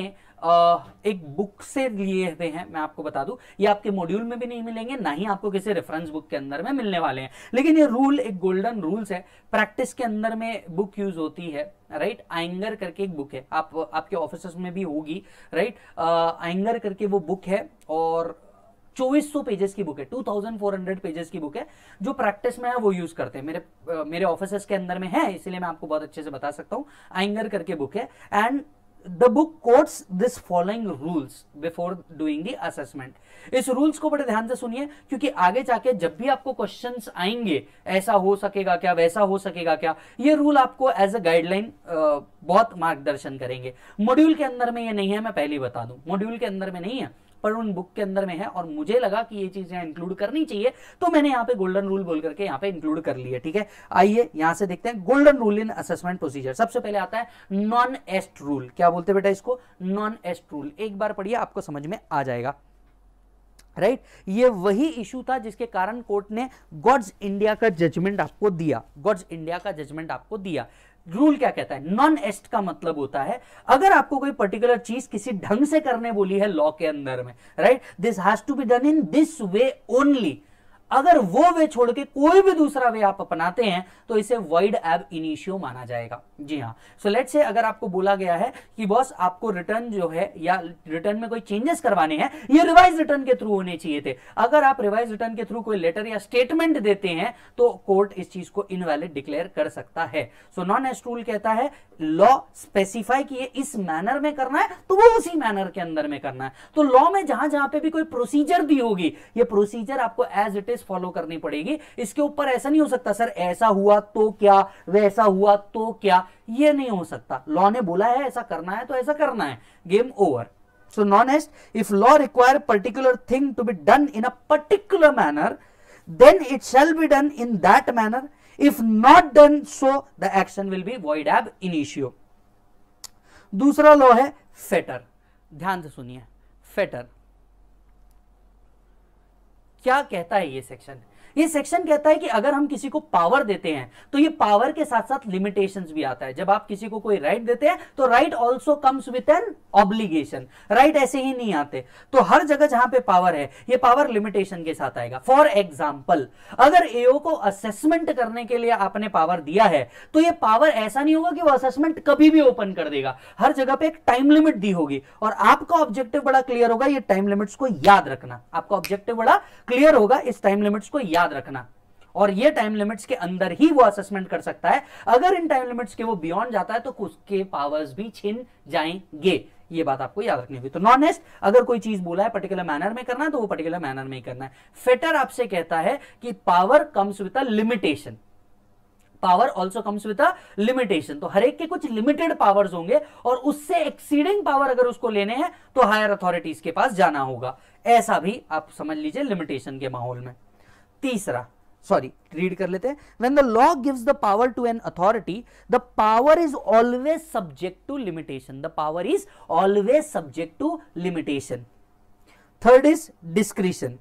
एक बुक से लिए हुए हैं, मैं आपको बता दूं, ये आपके मॉड्यूल में भी नहीं मिलेंगे, ना ही आपको किसी रेफरेंस बुक के अंदर में मिलने वाले हैं। लेकिन ये रूल एक गोल्डन रूल्स है, प्रैक्टिस के अंदर में बुक यूज होती है, राइट। आइंगर करके एक बुक है, आपके ऑफिस में भी होगी, राइट। आइंगर करके वो बुक है और 2400 पेजेस की बुक है, 2400 पेजेस की बुक है, जो प्रैक्टिस में है वो यूज करते हैं। मेरे ऑफिस के अंदर में है, इसलिए मैं आपको बहुत अच्छे से बता सकता हूं। आइंगर करके बुक है, and the book quotes this following rules before doing the assessment. इस रूल्स को बड़े ध्यान से सुनिए, क्योंकि आगे जाके जब भी आपको क्वेश्चंस आएंगे, ऐसा हो सकेगा क्या, वैसा हो सकेगा क्या, ये रूल आपको एज अ गाइडलाइन बहुत मार्गदर्शन करेंगे। मॉड्यूल के अंदर में ये नहीं है, मैं पहले ही बता दूं, मॉड्यूल के अंदर में नहीं है। पर उन बुक के अंदर में है और मुझे लगा कि ये चीजें इंक्लूड करनी चाहिए, तो मैंने यहाँ पे गोल्डन रूल बोल करके यहाँ पे इंक्लूड कर लिया। ठीक है, आइए यहां से देखते हैं golden rule in assessment procedure. सबसे पहले आता है नॉन एस्ट रूल। क्या बोलते हैं बेटा इसको? Non est rule. एक बार पढ़िए, आपको समझ में आ जाएगा। राइट ये वही इशू था जिसके कारण कोर्ट ने गॉड्स इंडिया का जजमेंट आपको दिया। गॉड्स इंडिया का जजमेंट आपको दिया। रूल क्या कहता है? नॉन एस्ट का मतलब होता है अगर आपको कोई पर्टिकुलर चीज किसी ढंग से करने बोली है लॉ के अंदर में, right, this has to be done in this way only, अगर वो वे छोड़ के कोई भी दूसरा वे आप अपनाते हैं तो इसे वॉइड एब इनिशियो माना जाएगा। जी हाँ, सो लेट्स से अगर आपको बोला गया है कि बॉस आपको रिटर्न जो है या रिटर्न में कोई चेंजेस करवाने हैं, ये रिवाइज रिटर्न के थ्रू होने चाहिए थे, अगर आप रिवाइज रिटर्न के थ्रू कोई लेटर या स्टेटमेंट देते हैं तो कोर्ट इस चीज को इनवैलिड डिक्लेयर कर सकता है। सो नॉन एस्ट रूल कहता है लॉ स्पेसिफाई कि ये इस मैनर में करना है तो वो उसी मैनर के अंदर में करना है। तो लॉ में जहां जहां पे भी कोई प्रोसीजर दी होगी, ये प्रोसीजर आपको एज इट इज फॉलो करनी पड़ेगी। इसके ऊपर ऐसा नहीं हो सकता सर ऐसा हुआ तो क्या, वैसा हुआ तो क्या, ये नहीं हो सकता। लॉ ने बोला है ऐसा करना है तो ऐसा करना है, game over. So non-est, if law require particular thing to be done in a particular manner, then it shall be done in that manner. If not done so, the action will be void ab initio. दूसरा law है fetter. ध्यान से सुनिए, Fetter क्या कहता है? ये section कहता है कि अगर हम किसी को पावर देते हैं तो ये पावर के साथ साथ लिमिटेशंस भी आता है। जब आप किसी को कोई राइट देते हैं तो right also comes with an obligation. Right ऐसे ही नहीं आते, तो हर जगह जहां पे पावर है ये पावर लिमिटेशन के साथ आएगा। फॉर एग्जाम्पल, अगर एओ को असेसमेंट करने के लिए आपने पावर दिया है तो ये पावर ऐसा नहीं होगा कि वो असेसमेंट कभी भी ओपन कर देगा, हर जगह पे एक टाइम लिमिट दी होगी और आपका ऑब्जेक्टिव बड़ा क्लियर होगा, ये टाइम लिमिट्स को याद रखना। आपका ऑब्जेक्टिव बड़ा क्लियर होगा, इस टाइम लिमिट्स को याद रखना, और ये टाइम लिमिट्स के अंदर ही वो असेसमेंट कर सकता है। अगर इन टाइम लिमिट्स के वो बियॉन्ड जाता है तो उसके पावर्स भी छिन जाएंगे। ये बात आपको याद रखनी होगी। तो नॉन एस्ट, अगर कोई चीज बोला है पर्टिकुलर मैनर में करना है तो वो पर्टिकुलर मैनर में ही करना है। फेटर आपसे कहता है कि power comes with a limitation, power also comes with a limitation. तो हर एक के कुछ लिमिटेड पावर्स होंगे और उससे एक्सीडिंग पावर अगर उसको लेने हैं तो हायर अथॉरिटीज के पास जाना होगा। ऐसा भी आप समझ लीजिए लिमिटेशन के माहौल में। तीसरा, रीड कर लेते हैं। When the law gives the power to an authority, the power is always subject to limitation. The power is always subject to limitation. Third is discretion.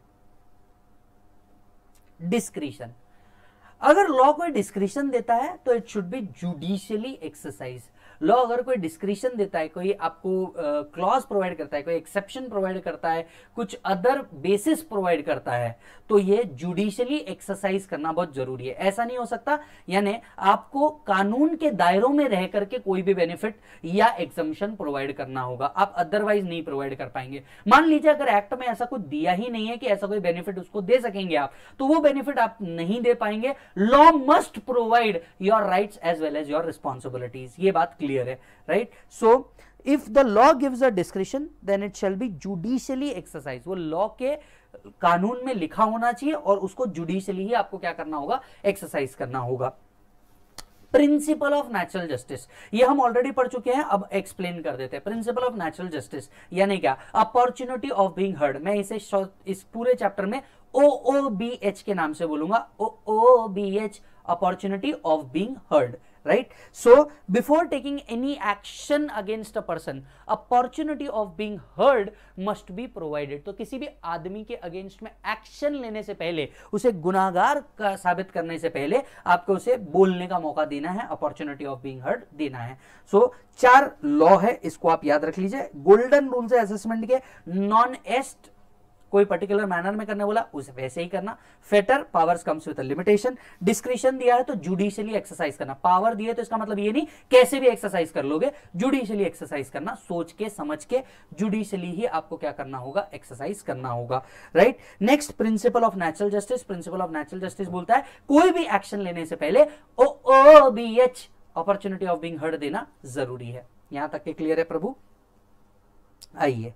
Discretion. अगर लॉ कोई डिस्क्रिशन देता है तो it should be judicially exercise. Law अगर कोई discretion देता है, कोई आपको क्लॉज प्रोवाइड करता है, कोई एक्सेप्शन प्रोवाइड करता है, कुछ अदर बेसिस प्रोवाइड करता है, तो ये जुडिशियली एक्सरसाइज करना बहुत जरूरी है। ऐसा नहीं हो सकता, यानी आपको कानून के दायरों में रह करके कोई भी बेनिफिट या एग्जम्पशन प्रोवाइड करना होगा, आप अदरवाइज नहीं प्रोवाइड कर पाएंगे। मान लीजिए अगर एक्ट में ऐसा कुछ दिया ही नहीं है कि ऐसा कोई बेनिफिट उसको दे सकेंगे आप, तो वो बेनिफिट आप नहीं दे पाएंगे। Law must provide your rights as well as your responsibilities. ये बात क्लियर है, right? So if the law gives a discretion then it shall be judicially exercise. वो लॉ के कानून में लिखा होना चाहिए और उसको जुडिशियली ही आपको क्या करना होगा? एक्सरसाइज करना होगा। प्रिंसिपल ऑफ नेचुरल जस्टिस, ये हम ऑलरेडी पढ़ चुके हैं, अब एक्सप्लेन कर देते हैं। प्रिंसिपल ऑफ नेचुरल जस्टिस यानी क्या? Opportunity of being heard. मैं इसे इस पूरे चैप्टर में OOBH के नाम से बोलूंगा, OOBH, opportunity of being heard, right? So before taking any action against a person, opportunity of being heard must be provided. तो किसी भी आदमी के अगेंस्ट में एक्शन लेने से पहले, उसे गुनाहगार का साबित करने से पहले आपको उसे बोलने का मौका देना है, अपॉर्चुनिटी ऑफ बीइंग हर्ड देना है। सो 4 लॉ है, इसको आप याद रख लीजिए। गोल्डन रूल से असेसमेंट के नॉन एस्ट, कोई पर्टिकुलर मैनर में करने बोला उसे वैसे ही करना। Fetter, powers comes with limitation. Discretion दिया है तो जुडिशियली एक्सरसाइज करना। पावर दिए तो इसका मतलब ये नहीं कैसे भी एक्सरसाइज कर लोगे, जुडिशियली एक्सरसाइज करना, सोच के समझ के जुडिशियली ही आपको क्या करना होगा? एक्सरसाइज करना होगा, right? Next, principle of natural justice. Principle of natural justice बोलता है कोई भी एक्शन लेने से पहले OOBH, opportunity of being heard देना जरूरी है। यहां तक के क्लियर है प्रभु? आइए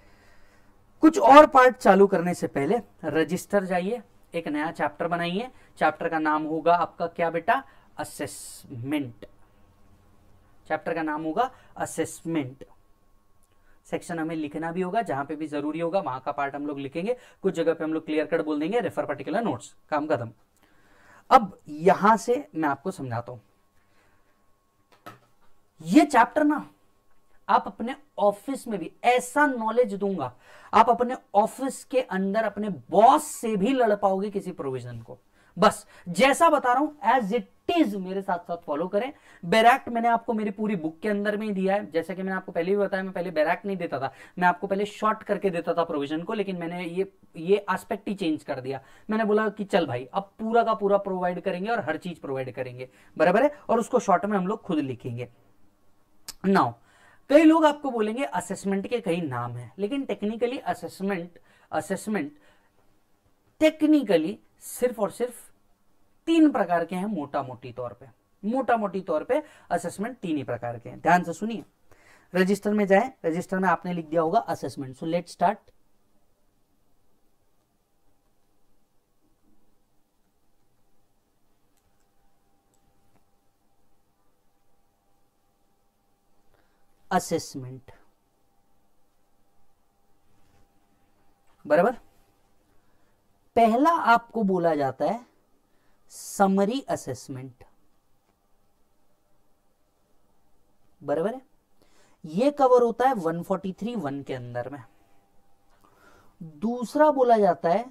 कुछ और पार्ट चालू करने से पहले रजिस्टर जाइए, एक नया चैप्टर बनाइए। चैप्टर का नाम होगा आपका क्या बेटा? असेसमेंट। चैप्टर का नाम होगा असेसमेंट। सेक्शन हमें लिखना भी होगा, जहां पे भी जरूरी होगा वहां का पार्ट हम लोग लिखेंगे, कुछ जगह पे हम लोग क्लियर कट बोल देंगे रेफर पर्टिकुलर नोट्स, काम खत्म। अब यहां से मैं आपको समझाता हूं, ये चैप्टर ना आप अपने ऑफिस में भी ऐसा नॉलेज दूंगा, आप अपने ऑफिस के अंदर अपने बॉस से भी लड़ पाओगे किसी प्रोविजन को। बस जैसा बता रहा हूं एज इट इज मेरे साथ साथ फॉलो करें। बैरैक्ट मैंने आपको मेरी पूरी बुक के अंदर में ही दिया है, जैसा कि मैंने आपको पहले भी बताया, मैं पहले बैरैक्ट नहीं देता था, मैं आपको पहले शॉर्ट करके देता था प्रोविजन को, लेकिन मैंने ये एस्पेक्ट ही चेंज कर दिया। मैंने बोला कि चल भाई अब पूरा का पूरा प्रोवाइड करेंगे और हर चीज प्रोवाइड करेंगे, बराबर है, और उसको शॉर्ट में हम लोग खुद लिखेंगे। नाउ कई लोग आपको बोलेंगे असेसमेंट के कई नाम हैं, लेकिन टेक्निकली असेसमेंट टेक्निकली सिर्फ और सिर्फ 3 प्रकार के हैं, मोटा मोटी तौर पे असेसमेंट 3 ही प्रकार के हैं। ध्यान से सुनिए, रजिस्टर में जाए, रजिस्टर में आपने लिख दिया होगा assessment. So let start. Assessment, बराबर। पहला आपको बोला जाता है समरी असेसमेंट, बराबर है, ये कवर होता है 143(1) के अंदर में। दूसरा बोला जाता है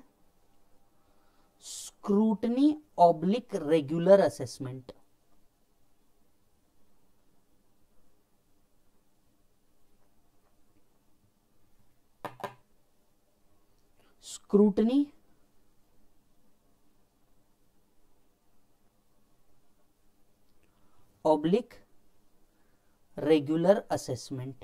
scrutiny oblique regular assessment, scrutiny oblique regular assessment,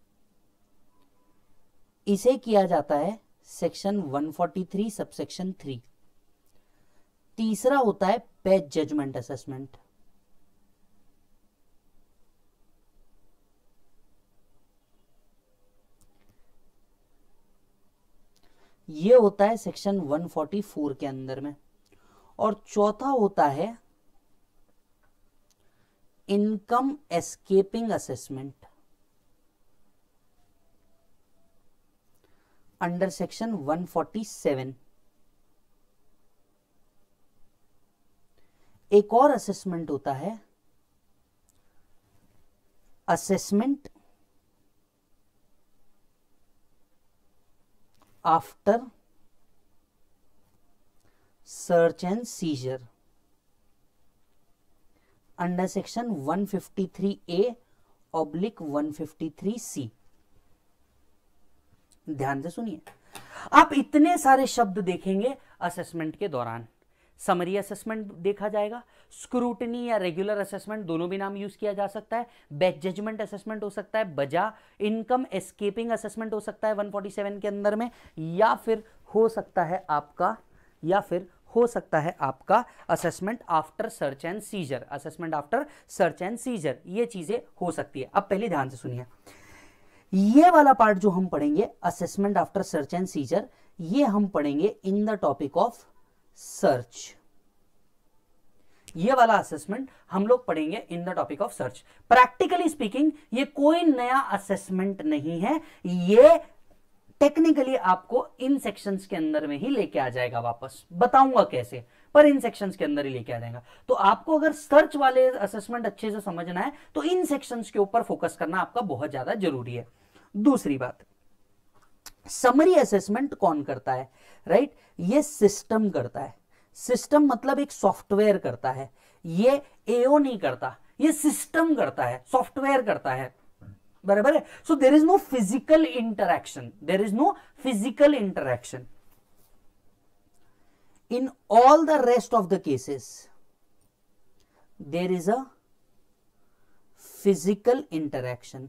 इसे किया जाता है सेक्शन 143 सबसेक्शन 3। तीसरा होता है पैच जजमेंट असेसमेंट, ये होता है सेक्शन 144 के अंदर में। और चौथा होता है income escaping assessment under section 147। एक और असेसमेंट होता है assessment after search and seizure under section 153A/153C। ध्यान से सुनिए, आप इतने सारे शब्द देखेंगे असेसमेंट के दौरान। समरी असेसमेंट देखा जाएगा, स्क्रूटनी या रेगुलर असेसमेंट दोनों भी नाम यूज किया जा सकता है, बैच जजमेंट असेसमेंट हो सकता है बजा, इनकम एस्केपिंग असेसमेंट हो सकता है 147 के अंदर में, या फिर हो सकता है आपका assessment after search and seizure, assessment after search and seizure, ये चीजें हो सकती है। अब पहले ध्यान से सुनिए, ये वाला पार्ट जो हम पढ़ेंगे assessment after search and seizure, ये हम पढ़ेंगे in the topic of search. ये वाला असेसमेंट हम लोग पढ़ेंगे in the topic of search. Practically speaking ये कोई नया असेसमेंट नहीं है, ये टेक्निकली आपको इन सेक्शंस के अंदर में ही लेके आ जाएगा, वापस बताऊंगा कैसे, पर इन सेक्शंस के अंदर ही लेके आ जाएगा। तो आपको अगर सर्च वाले असेसमेंट अच्छे से समझना है तो इन सेक्शंस के ऊपर फोकस करना आपका बहुत ज्यादा जरूरी है। दूसरी बात, समरी असेसमेंट कौन करता है, राइट? ये सिस्टम करता है। सिस्टम मतलब एक सॉफ्टवेयर करता है, ये एओ नहीं करता, ये सिस्टम करता है, सॉफ्टवेयर करता है, बराबर है। So there is no physical interaction, there is no physical interaction in all the rest of the cases there is a physical interaction।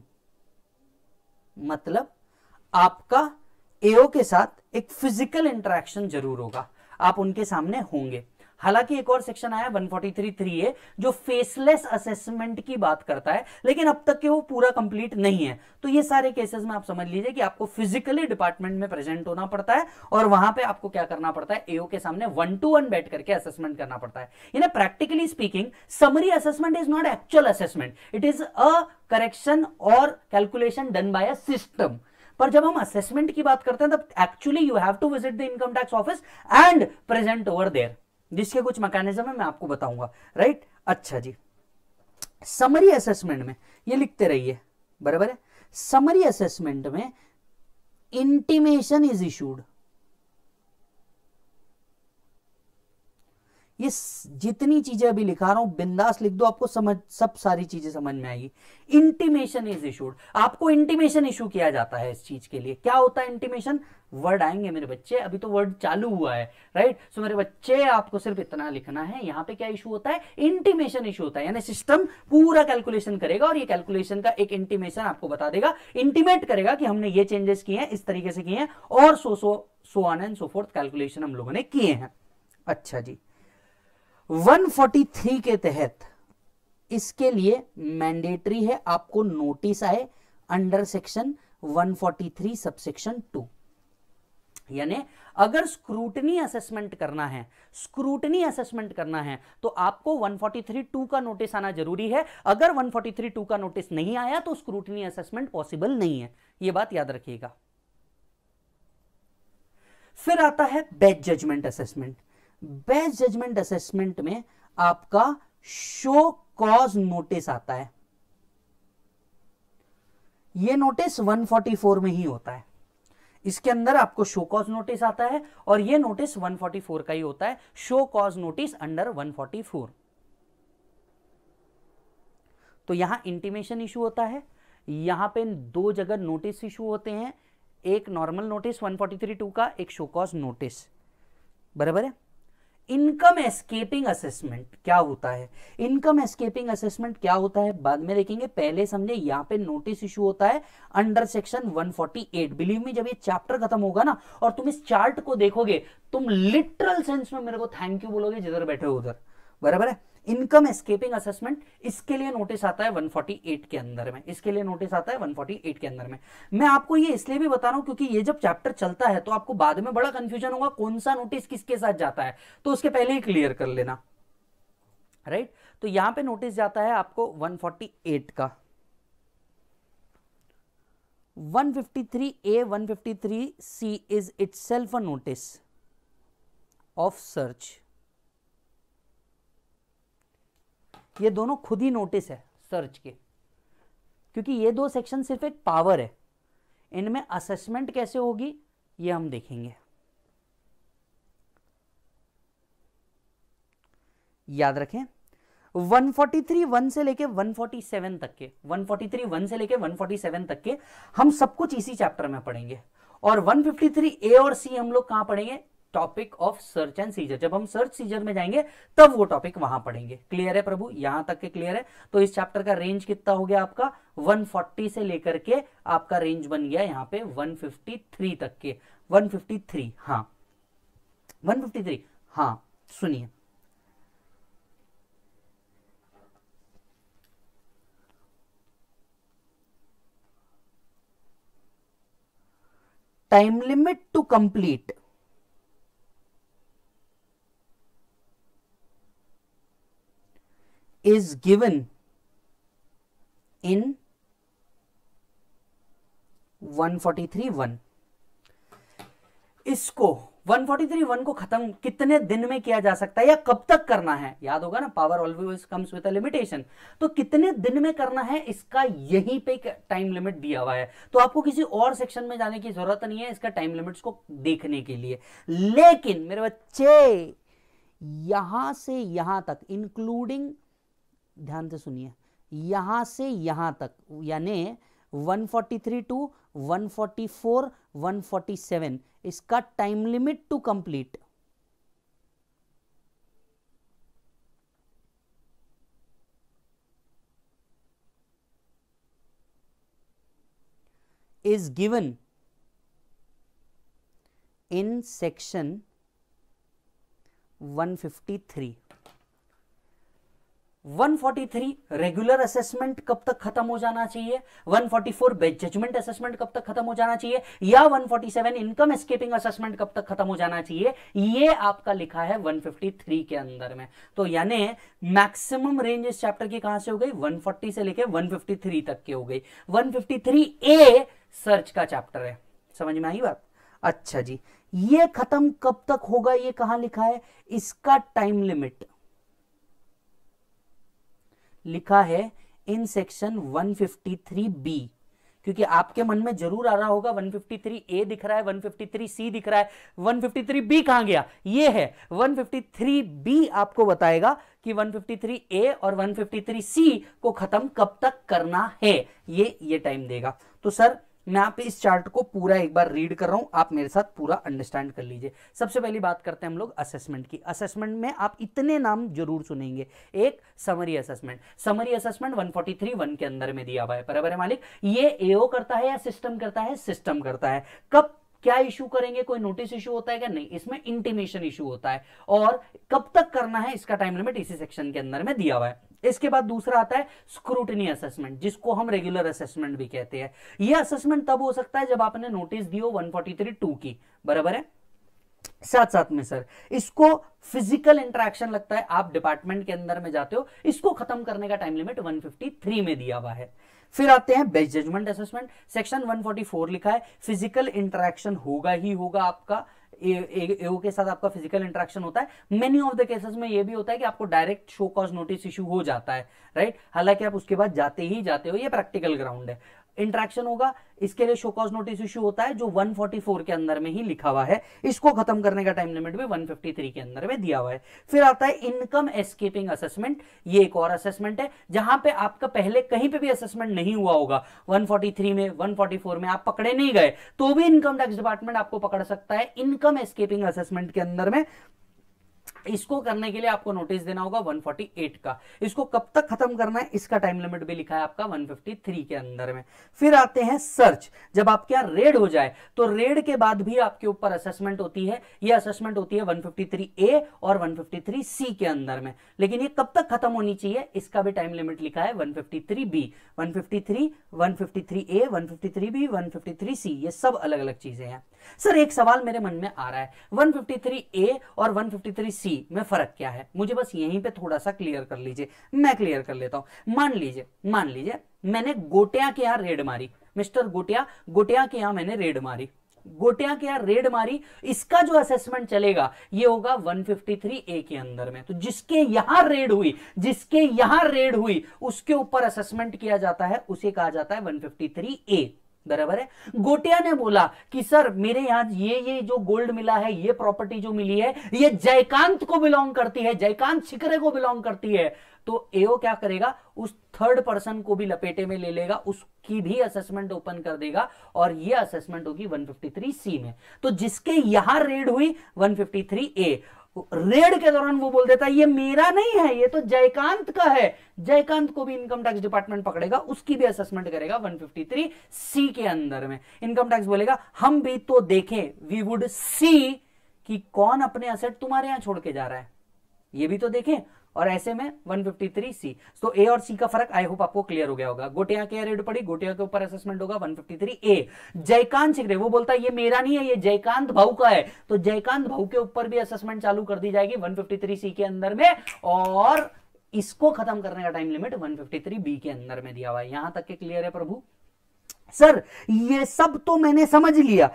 मतलब आपका एओ के साथ एक फिजिकल इंटरैक्शन जरूर होगा, आप उनके सामने होंगे। हालांकि एक और सेक्शन आया 143(3A जो फेसलेस असेसमेंट की बात करता है, लेकिन अब तक के वो पूरा कंप्लीट नहीं है। तो ये सारे केसेस में आप समझ लीजिए कि आपको फिजिकली डिपार्टमेंट में प्रेजेंट होना पड़ता है और वहां पे आपको क्या करना पड़ता है, एओ के सामने 1-to-1 बैठ करके असेसमेंट करना पड़ता है। यानी practically speaking summary assessment is not actual assessment, it is a correction और calculation done by a system. पर जब हम असेसमेंट की बात करते हैं तब actually you have to visit the income tax office and present over there, जिसके कुछ मैकेनिज्म है मैं आपको बताऊंगा, राइट। अच्छा जी, समरी असेसमेंट में ये लिखते रहिए, बराबर है। समरी असेसमेंट में इंटीमेशन इज इशूड, ये जितनी चीजें अभी लिखा रहा हूं बिंदास लिख दो, आपको समझ सब सारी चीजें समझ में आएगी। इंटीमेशन इज इशूड, आपको इंटीमेशन इशू किया जाता है इस चीज के लिए। क्या होता है इंटीमेशन? वर्ड आएंगे मेरे बच्चे, अभी तो वर्ड चालू हुआ है, राइट। सो मेरे बच्चे आपको सिर्फ इतना लिखना है, यहां पे क्या इशू होता है? इंटीमेशन इशू होता है, यानी सिस्टम पूरा कैलकुलेशन करेगा और ये कैलकुलेशन का एक इंटीमेशन आपको बता देगा, इंटीमेट करेगा कि हमने ये चेंजेस किए हैं, इस तरीके से किए हैं, और so on and so forth calculation हम लोगों ने किए हैं। अच्छा जी, 143 के तहत इसके लिए मैंडेटरी है आपको नोटिस आए अंडर सेक्शन 143 सबसेक्शन 2, यानी अगर स्क्रूटनी असेसमेंट करना है, स्क्रूटनी असेसमेंट करना है तो आपको 143(2) का नोटिस आना जरूरी है। अगर 143(2) का नोटिस नहीं आया तो स्क्रूटनी असेसमेंट पॉसिबल नहीं है, यह बात याद रखिएगा। फिर आता है best judgment assessment. Best judgment assessment में आपका शो कॉज नोटिस आता है, यह नोटिस 144 में ही होता है। इसके अंदर आपको शो कॉज नोटिस आता है और यह नोटिस 144 का ही होता है, शो कॉज नोटिस अंडर 144। तो यहां इंटीमेशन इशू होता है, यहां पे दो जगह नोटिस इशू होते हैं, एक नॉर्मल नोटिस 143(2) का, एक शो कॉज नोटिस, बराबर है। इनकम एस्केपिंग असेसमेंट क्या होता है? इनकम एस्केपिंग असेसमेंट क्या होता है बाद में देखेंगे, पहले समझे यहां पे नोटिस इशू होता है अंडर सेक्शन 148। बिलीव मी, जब ये चैप्टर खत्म होगा ना और तुम इस चार्ट को देखोगे, तुम लिटरल सेंस में मेरे को थैंक यू बोलोगे जिधर बैठे हो उधर, बराबर है। इनकम एस्केपिंग असेसमेंट, इसके लिए नोटिस आता है 148 के अंदर में, इसके लिए नोटिस आता है 148 के अंदर में। मैं आपको ये इसलिए भी बता रहा हूं क्योंकि ये जब चैप्टर चलता है तो आपको बाद में बड़ा कंफ्यूजन होगा कौन सा नोटिस किसके साथ जाता है, तो उसके पहले ही क्लियर कर लेना, राइट। तो यहां पे नोटिस जाता है आपको 148 का, 153A 153C is itself a notice of search. ये दोनों खुद ही नोटिस है सर्च के, क्योंकि ये दो सेक्शन सिर्फ एक पावर है, इनमें असेसमेंट कैसे होगी ये हम देखेंगे। याद रखें 143(1) से लेके 147 तक के, 143(1) से लेके 147 तक के हम सब कुछ इसी चैप्टर में पढ़ेंगे, और 153A और C हम लोग कहां पढ़ेंगे? Topic of search and seizure. जब हम सर्च सीजर में जाएंगे तब वो टॉपिक वहां पढ़ेंगे। क्लियर है प्रभु? यहां तक के क्लियर है? तो इस चैप्टर का रेंज कितना हो गया आपका? 140 से लेकर के आपका रेंज बन गया यहां पे 153 तक के, 153, हाँ 153, हाँ सुनिए, time limit to complete is given in 143(1). इसको 143(1) को खत्म कितने दिन में किया जा सकता है या कब तक करना है? याद होगा ना, power always comes with a limitation. तो कितने दिन में करना है इसका यहीं पे टाइम लिमिट दिया हुआ है, तो आपको किसी और सेक्शन में जाने की जरूरत नहीं है इसका टाइम लिमिट्स को देखने के लिए। लेकिन मेरे बच्चे यहां से यहां तक इंक्लूडिंग, ध्यान से सुनिए, यहां से यहां तक यानी 143 टू 144 147 इसका time limit to complete is given in section 153। 143 regular assessment कब तक खत्म हो जाना चाहिए, 144 बेस्ट जजमेंट असेसमेंट कब तक खत्म हो जाना चाहिए, या 147 इनकम एस्केपिंग असेसमेंट कब तक खत्म हो जाना चाहिए, ये आपका लिखा है 153 के अंदर में। तो यानी मैक्सिमम रेंज इस चैप्टर की कहां से हो गई? 140 से लेके 153 तक की हो गई। 153A सर्च का चैप्टर है। समझ में आई बात? अच्छा जी, ये खत्म कब तक होगा, ये कहां लिखा है? इसका टाइम लिमिट लिखा है इन सेक्शन 153B, क्योंकि आपके मन में जरूर आ रहा होगा 153A दिख रहा है, 153C दिख रहा है, 153B कहां गया? ये है 153B। आपको बताएगा कि 153A और 153C को खत्म कब तक करना है, ये टाइम देगा। तो सर मैं आप इस चार्ट को पूरा एक बार रीड कर रहा हूं, आप मेरे साथ पूरा अंडरस्टैंड कर लीजिए। सबसे पहली बात करते हैं हम लोग असेसमेंट की। असेसमेंट में आप इतने नाम जरूर सुनेंगे। एक समरी असेसमेंट, समरी असेसमेंट 143(1) के अंदर में दिया हुआ है, बराबर है मालिक। ये एओ करता है या सिस्टम करता है? सिस्टम करता है। कब क्या इशू करेंगे? कोई नोटिस इशू होता है क्या? नहीं, इसमें इंटीमेशन इशू होता है। और कब तक करना है, इसका टाइम लिमिट इसी सेक्शन के अंदर में दिया हुआ है। इसके बाद दूसरा आता है स्क्रूटनी असेसमेंट, जिसको हम रेगुलर असेसमेंट भी कहते हैं। यह असेसमेंट तब हो सकता है जब आपने नोटिस दी हो 143(2) की, बराबर है। साथ साथ में सर इसको फिजिकल इंटरेक्शन लगता है, आप डिपार्टमेंट के अंदर में जाते हो, इसको खत्म करने का टाइम लिमिट 153 में दिया हुआ है। फिर आते हैं बेस्ट जजमेंट असेसमेंट, सेक्शन 144 लिखा है फिजिकल इंटरेक्शन होगा ही होगा आपका, एओ के साथ आपका फिजिकल इंटरेक्शन होता है। मेनी ऑफ द केसेस में ये भी होता है कि आपको direct show cause notice issue हो जाता है, राइट। हालांकि आप उसके बाद जाते ही जाते हो, ये प्रैक्टिकल ग्राउंड है। इंटरेक्शन होगा, इसके लिए शो कॉज नोटिस इशू होता है जो 144 के अंदर में ही लिखा हुआ है। इसको खत्म करने का टाइम लिमिट भी 153 के अंदर में दिया हुआ है। फिर आता है इनकम एस्केपिंग असेसमेंट, ये एक और असेसमेंट है जहां पे आपका पहले कहीं पे भी असेसमेंट नहीं हुआ होगा, 143 में 144 में आप पकड़े नहीं गए तो भी इनकम टैक्स डिपार्टमेंट आपको पकड़ सकता है इनकम एस्केपिंग असेसमेंट के अंदर में। इसको करने के लिए आपको नोटिस देना होगा 148 का। इसको कब तक खत्म करना है, इसका टाइम लिमिट भी लिखा है आपका 153 के अंदर में। फिर आते हैं सर्च, जब आपके यहां रेड हो जाए तो रेड के बाद भी आपके ऊपर असेसमेंट होती है। ये असेसमेंट होती है 153A और 153C के अंदर में, लेकिन ये कब तक खत्म होनी चाहिए, इसका भी टाइम लिमिट लिखा है 153B। 153, 153A, 153B, 153C, ये सब अलग अलग चीजें हैं। सर एक सवाल मेरे मन में आ रहा है, 153A और 153C में फर्क क्या है? मुझे बस यहीं पे थोड़ा सा क्लियर कर लीजिए, मैं क्लियर कर लेता हूं। मान लीजिए मैंने गोटिया के यहां रेड मारी, मिस्टर गोटिया के यहां मैंने रेड मारी, गोटिया के यहां रेड मारी, इसका जो असेसमेंट चलेगा ये होगा 153A के अंदर में। तो जिसके यहां रेड हुई उसके ऊपर असेसमेंट किया जाता है, उसे कहा जाता है 153A, बराबर है। गोटिया ने बोला कि सर मेरे यहां ये जो गोल्ड मिला है, ये प्रॉपर्टी जो मिली है, ये जयकांत को बिलोंग करती है, जयकांत छिकरे को बिलोंग करती है। तो एओ क्या करेगा, उस थर्ड पर्सन को भी लपेटे में ले लेगा, उसकी भी असेसमेंट ओपन कर देगा और ये असेसमेंट होगी 153C में। तो जिसके यहां रेड हुई 153A, रेड के दौरान वो बोल देता है ये मेरा नहीं है, ये तो जयकांत का है, जयकांत को भी इनकम टैक्स डिपार्टमेंट पकड़ेगा, उसकी भी असेसमेंट करेगा 153C के अंदर में। इनकम टैक्स बोलेगा हम भी तो देखें, वी वुड सी कि कौन अपने असेट तुम्हारे यहां छोड़ के जा रहा है, ये भी तो देखें। और ऐसे में 153C। तो ए और सी का फर्क आई होप आपको क्लियर हो गया होगा। गोटिया के रेड पड़ी, गोटिया के ऊपर असेसमेंट होगा 153A। जयकांत छिकरे वो बोलता है ये मेरा नहीं है, ये जयकांत भाऊ का है, तो जयकांत भाऊ के ऊपर भी असेसमेंट चालू कर दी जाएगी 153C के अंदर में, और इसको खत्म करने का टाइम लिमिट 153B के अंदर में दिया हुआ है। यहां तक के क्लियर है प्रभु? सर ये सब तो मैंने समझ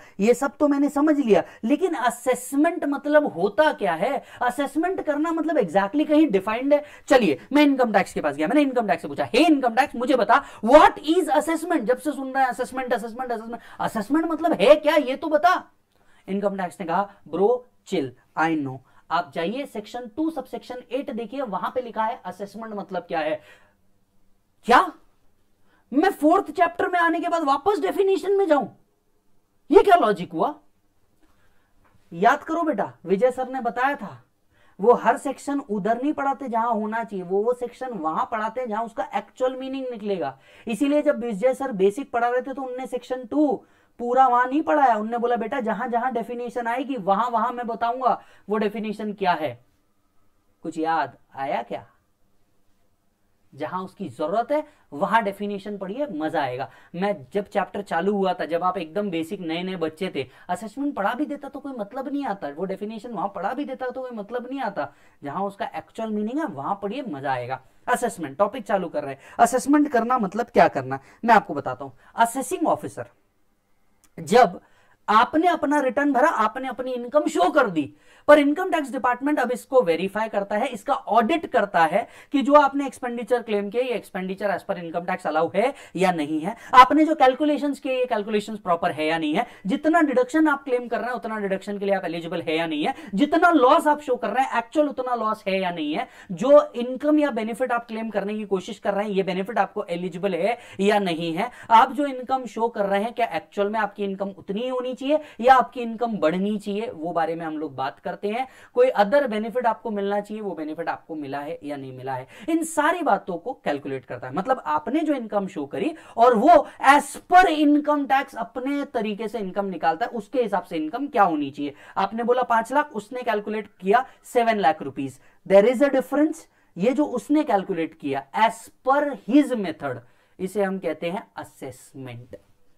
लिया, लेकिन असेसमेंट मतलब होता क्या है? असेसमेंट करना मतलब एग्जैक्टली कहीं डिफाइंड है? चलिए मैं इनकम टैक्स के पास गया, मैंने इनकम टैक्स से पूछा, हे इनकम टैक्स मुझे बता व्हाट इज असेसमेंट। जब से सुन रहा है असेसमेंट मतलब है क्या, ये तो बता। इनकम टैक्स ने कहा ब्रो चिल, आई नो, आप जाइए सेक्शन 2 सबसेक्शन 8 देखिए, वहां पे लिखा है असेसमेंट मतलब क्या है। क्या मैं 4th चैप्टर में आने के बाद वापस डेफिनेशन में जाऊं? ये क्या लॉजिक हुआ? याद करो बेटा, विजय सर ने बताया था वो हर सेक्शन उधर नहीं पढ़ाते जहां होना चाहिए, वो सेक्शन वहां पढ़ाते हैं जहां उसका एक्चुअल मीनिंग निकलेगा। इसीलिए जब विजय सर बेसिक पढ़ा रहे थे तो उनने सेक्शन 2 पूरा वहां नहीं पढ़ाया, उनने बोला बेटा जहां जहां डेफिनेशन आएगी वहां वहां मैं बताऊंगा वो डेफिनेशन क्या है। कुछ याद आया क्या? जहां उसकी जरूरत है वहां डेफिनेशन पढ़िए, मजा आएगा। मैं जब चैप्टर चालू हुआ था, जब आप एकदम बेसिक नए नए बच्चे थे, असेसमेंट पढ़ा भी देता तो कोई मतलब नहीं आता, वो डेफिनेशन वहां पढ़ा भी देता तो कोई मतलब नहीं आता। जहां उसका एक्चुअल मीनिंग है वहां पढ़िए, मजा आएगा। असेसमेंट टॉपिक चालू कर रहे हैं। असेसमेंट करना मतलब क्या करना, मैं आपको बताता हूं। असेसिंग ऑफिसर, जब आपने अपना रिटर्न भरा, आपने अपनी इनकम शो कर दी, पर इनकम टैक्स डिपार्टमेंट अब इसको वेरीफाई करता है, इसका ऑडिट करता है कि जो आपने एक्सपेंडिचर क्लेम किया ये expenditure as per income tax allow है या नहीं है, आपने जो कैलकुलेशंस किए ये कैलकुलेशंस प्रॉपर है या नहीं है, जितना डिडक्शन आप क्लेम कर रहे हैं उतना डिडक्शन के लिए आप एलिजिबल है या नहीं है, जितना लॉस आप शो कर रहे हैं एक्चुअल उतना लॉस है या नहीं है, जो इनकम या बेनिफिट आप क्लेम करने की कोशिश कर रहे हैं ये बेनिफिट आपको एलिजिबल है या नहीं है, आप जो इनकम शो कर रहे हैं क्या एक्चुअल में आपकी इनकम उतनी ही होनी चाहिए या आपकी इनकम बढ़नी चाहिए, वो बारे में हम लोग बात करते हैं। कोई अदर बेनिफिट आपको मिलना चाहिए, वो बेनिफिट आपको मिला है या नहीं मिला है, इन सारी बातों को कैलकुलेट करता है। मतलब आपने जो इनकम शो करी और वो एज पर इनकम टैक्स अपने तरीके से इनकम निकालता है, उसके हिसाब से इनकम क्या होनी चाहिए। आपने बोला 5 लाख, उसने कैलकुलेट किया 7 lakh rupees, there is a difference. ये जो उसने कैलकुलेट किया एज पर हिज मेथड, इसे हम कहते हैं असेसमेंट।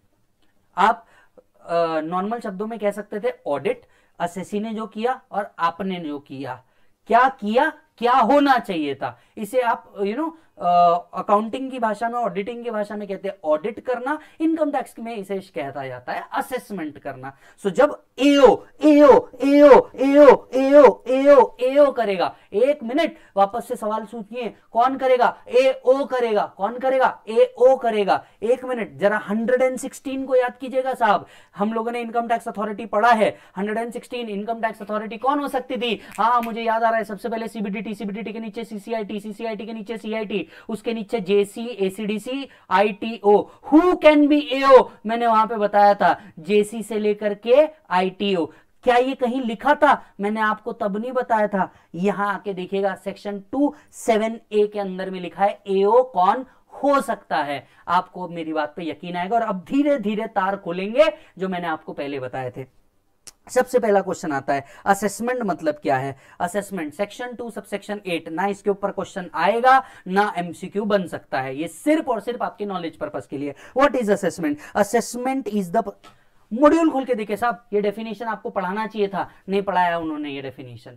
आप नॉर्मल शब्दों में कह सकते थे ऑडिट, असेसी ने जो किया और आपने जो किया, क्या किया, क्या होना चाहिए था, इसे आप अकाउंटिंग की भाषा में, ऑडिटिंग की भाषा में कहते हैं ऑडिट करना, इनकम टैक्स में इसे कहता जाता है असेसमेंट करना। सो जब एओ एओ एओ एओ एओ एओ एओ करेगा, 1 मिनट वापस से सवाल सोचिए, कौन करेगा, एओ करेगा, कौन करेगा, एओ करेगा। 1 मिनट जरा 116 को याद कीजिएगा साहब, हम लोगों ने इनकम टैक्स अथॉरिटी पढ़ा है। 116 इनकम टैक्स अथॉरिटी कौन हो सकती थी? हाँ मुझे याद आ रहा है, सबसे पहले सीबीडीटी, सीबीडीटी के नीचे सीसीआईटी, सीसीआईटी के नीचे सीआईटी, उसके नीचे JC, ACDC, ITO. Who can be AO, मैंने वहां पे बताया था, जेसी से लेकर के आईटीओ। क्या ये कहीं लिखा था? मैंने आपको तब नहीं बताया था। यहां आके देखिएगा सेक्शन 27A के अंदर में लिखा है एओ कौन हो सकता है। आपको मेरी बात पे यकीन आएगा और अब धीरे धीरे तार खुलेंगे जो मैंने आपको पहले बताए थे। सबसे पहला क्वेश्चन आता है असेसमेंट मतलब क्या है। असेसमेंट सेक्शन 2 सबसेक्शन 8, ना इसके ऊपर क्वेश्चन आएगा ना एमसीक्यू बन सकता है, ये सिर्फ और सिर्फ आपके नॉलेज पर्पस के लिए। What is assessment? Assessment is the, module खोल के देखिए साहब, ये डेफिनेशन आपको पढ़ाना चाहिए था, नहीं पढ़ाया उन्होंने ये डेफिनेशन,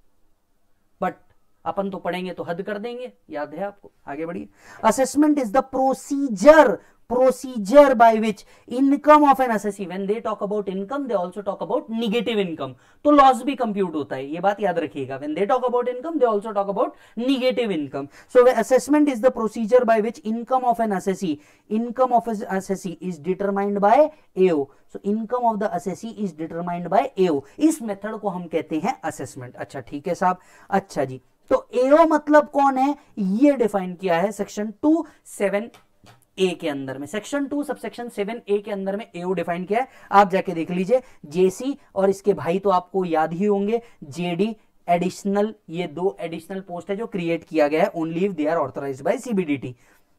बट अपन तो पढ़ेंगे तो हद कर देंगे, याद है आपको। आगे बढ़िए। Assessment is the procedure by which income of an assessee, when they talk about income they also talk about negative income, तो लॉस भी कंप्यूट होता है, ये बात याद रखिएगा। when they talk about income they also talk about negative income. So assessment is the procedure by which income of an assessee is determined by AO. So income of the assessee is determined by AO. इस method को हम कहते हैं assessment. अच्छा ठीक है साहब। अच्छा जी, तो AO मतलब कौन है ये डिफाइन किया है सेक्शन 27A के अंदर में। सेक्शन 2 सबसेक्शन 7A के अंदर में एओ डिफाइन किया है, आप जाके देख लीजिए। जेसी और इसके भाई तो आपको याद ही होंगे, जेडी एडिशनल, ये 2 एडिशनल पोस्ट है जो क्रिएट किया गया है, only if they are authorized by CBDT.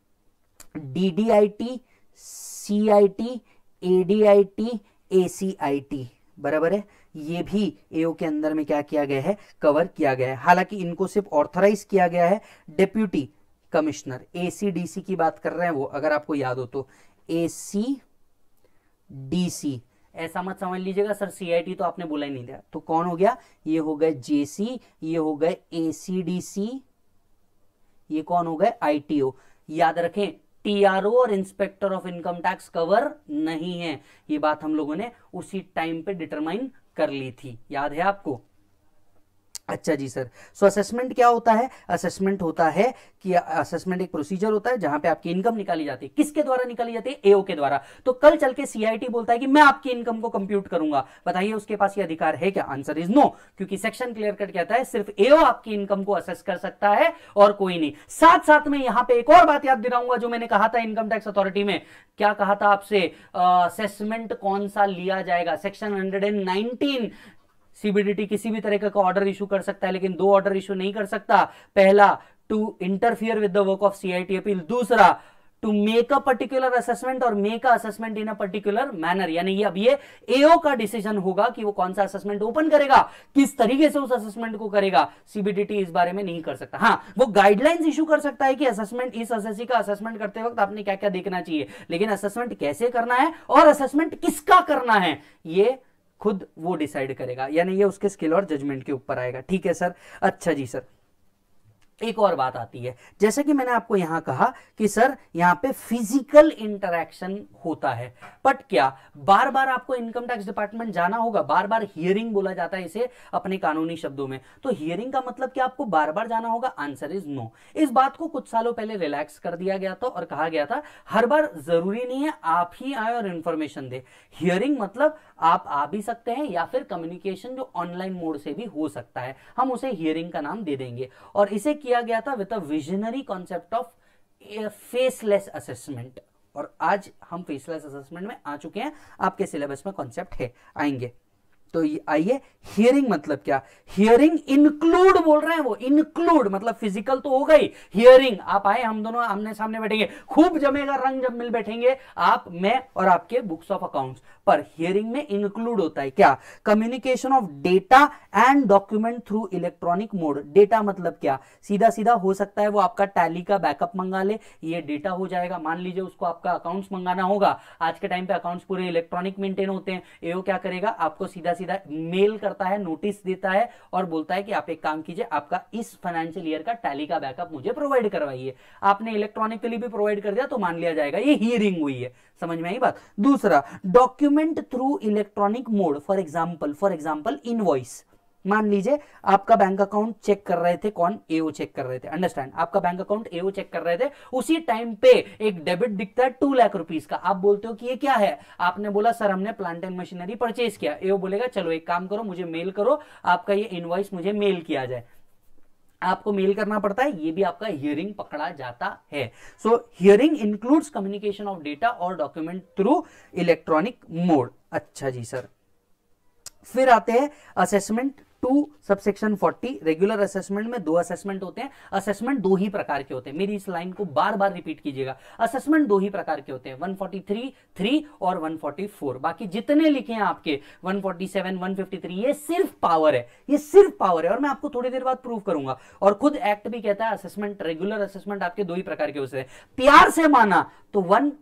DDIT, CIT, ADIT, ACIT, बराबर है, ये भी एओ के अंदर में क्या किया गया है, कवर किया गया है। हालांकि इनको सिर्फ ऑथराइज किया गया है डेप्यूटी कमिश्नर। एसीडीसी की बात कर रहे हैं वो, अगर आपको याद हो तो एसीडीसी, ऐसा मत समझ लीजिएगा सर सीआईटी तो आपने बोला ही नहीं दिया, तो कौन हो गया, ये हो गए जेसी, ये हो गए एसीडीसी, ये कौन हो गए, आईटीओ। याद रखें टीआरओ और inspector of income tax cover नहीं है, ये बात हम लोगों ने उसी टाइम पे डिटरमाइन कर ली थी, याद है आपको। अच्छा जी सर। सो असेसमेंट क्या होता है? असेसमेंट होता है कि असेसमेंट एक प्रोसीजर होता है जहां पे आपकी इनकम निकाली जाती है। किसके द्वारा निकाली जाती है? एओ के द्वारा। तो कल चल के सीआईटी बोलता है कि मैं आपकी इनकम को कंप्यूट करूंगा, बताइए उसके पास ये अधिकार है क्या? आंसर इज नो, क्योंकि सेक्शन क्लियर कट कहता है सिर्फ एओ आपकी इनकम को असेस कर सकता है और कोई नहीं। साथ साथ में यहां पे एक और बात याद दिलाऊंगा जो मैंने कहा था इनकम टैक्स अथॉरिटी में। क्या कहा था आपसे? असेसमेंट कौन सा लिया जाएगा? सेक्शन 119। सीबीडीटी किसी भी तरह का ऑर्डर इशू कर सकता है, लेकिन 2 ऑर्डर इशू नहीं कर सकता। पहला, to interfere with the work of CIT appeal. दूसरा, to make a particular assessment और make a assessment in a particular manner. यानी ये अब ये एओ का डिसीजन होगा कि वो कौन सा असेसमेंट ओपन करेगा, किस तरीके से उस असेसमेंट को करेगा। सीबीडीटी इस बारे में नहीं कर सकता। हाँ, वो गाइडलाइंस इशू कर सकता है कि असेसमेंट, इस असेसी का असेसमेंट करते वक्त आपने क्या क्या देखना चाहिए, लेकिन असेसमेंट कैसे करना है और असेसमेंट किसका करना है ये खुद वो डिसाइड करेगा, यानी ये उसके स्किल और जजमेंट के ऊपर आएगा। ठीक है सर। अच्छा जी सर, एक और बात आती है, जैसे कि मैंने आपको यहां कहा कि सर यहां पे फिजिकल इंटरेक्शन होता है, बट क्या बार बार आपको इनकम टैक्स डिपार्टमेंट जाना होगा? बार बार हियरिंग बोला जाता है इसे अपने कानूनी शब्दों में, तो हियरिंग का मतलब क्या आपको बार बार जाना होगा? Answer is no. इस बात को कुछ सालों पहले रिलैक्स कर दिया गया था और कहा गया था हर बार जरूरी नहीं है आप ही आए और इंफॉर्मेशन दे। हियरिंग मतलब आप आ भी सकते हैं या फिर कम्युनिकेशन जो ऑनलाइन मोड से भी हो सकता है, हम उसे हियरिंग का नाम दे देंगे। और इसे किया गया था with a visionary concept of faceless assessment, और आज हम फेसलेस असेसमेंट में आ चुके हैं, आपके सिलेबस में कॉन्सेप्ट है, आएंगे। तो आइए, हियरिंग मतलब क्या? हियरिंग इंक्लूड बोल रहे हैं, वो इंक्लूड मतलब फिजिकल तो हो गई, हियरिंग आप आए, हम दोनों आमने सामने बैठेंगे, खूब जमेगा रंग जब मिल बैठेंगे आप, मैं और आपके बुक्स ऑफ अकाउंट्स, पर हियरिंग में इंक्लूड होता है क्या? Communication of data and document through electronic mode. Data मतलब क्या? सीधा सीधा हो सकता है वो आपका टैली का बैकअप मंगा ले, ये डेटा हो जाएगा। मान लीजिए उसको आपका अकाउंट्स मंगाना होगा, आज के टाइम पे अकाउंट्स पूरे इलेक्ट्रॉनिक मेंटेन होते हैं, एओ क्या करेगा, आपको सीधा सीधा मेल करता है, नोटिस देता है और बोलता है कि आप एक काम कीजिए, आपका इस फाइनेंशियल ईयर का टैली का बैकअप मुझे प्रोवाइड करवाइए। आपने इलेक्ट्रॉनिकली भी प्रोवाइड कर दिया तो मान लिया जाएगा ये हियरिंग हुई है। समझ में आई बात? दूसरा, document through electronic mode, for example invoice. मान लीजिए आपका बैंक अकाउंट चेक कर रहे थे, कौन? एओ चेक कर रहे थे, अंडरस्टैंड? आपका बैंक अकाउंट एओ चेक कर रहे थे, उसी टाइम पे एक डेबिट दिखता है 2 लाख रुपीस का। आप बोलते हो कि ये क्या है? आपने बोला सर हमने प्लांट एंड मशीनरी परचेज किया। एओ बोलेगा चलो एक काम करो, मुझे मेल करो, आपका ये इनवॉइस मुझे मेल किया जाए। आपको मेल करना पड़ता है, ये भी आपका हियरिंग पकड़ा जाता है। So hearing includes communication of data और डॉक्यूमेंट थ्रू इलेक्ट्रॉनिक मोड। अच्छा जी सर, फिर आते हैं असेसमेंट 2 सबसेक्शन 40। रेगुलर असेसमेंट में 2 असेसमेंट होते हैं। असेसमेंट 2 ही प्रकार के होते हैं, मेरी इस लाइन को बार बार रिपीट कीजिएगा। असेसमेंट 2 ही प्रकार के होते हैं, 143(3) और 144। बाकी जितने लिखे हैं आपके 147, 153, ये सिर्फ पावर है, ये सिर्फ पावर है, और मैं आपको थोड़ी देर बाद प्रूव करूंगा। और खुद एक्ट भी कहता है असेसमेंट, रेगुलर असेसमेंट आपके 2 ही प्रकार के होते हैं। प्यार से माना तो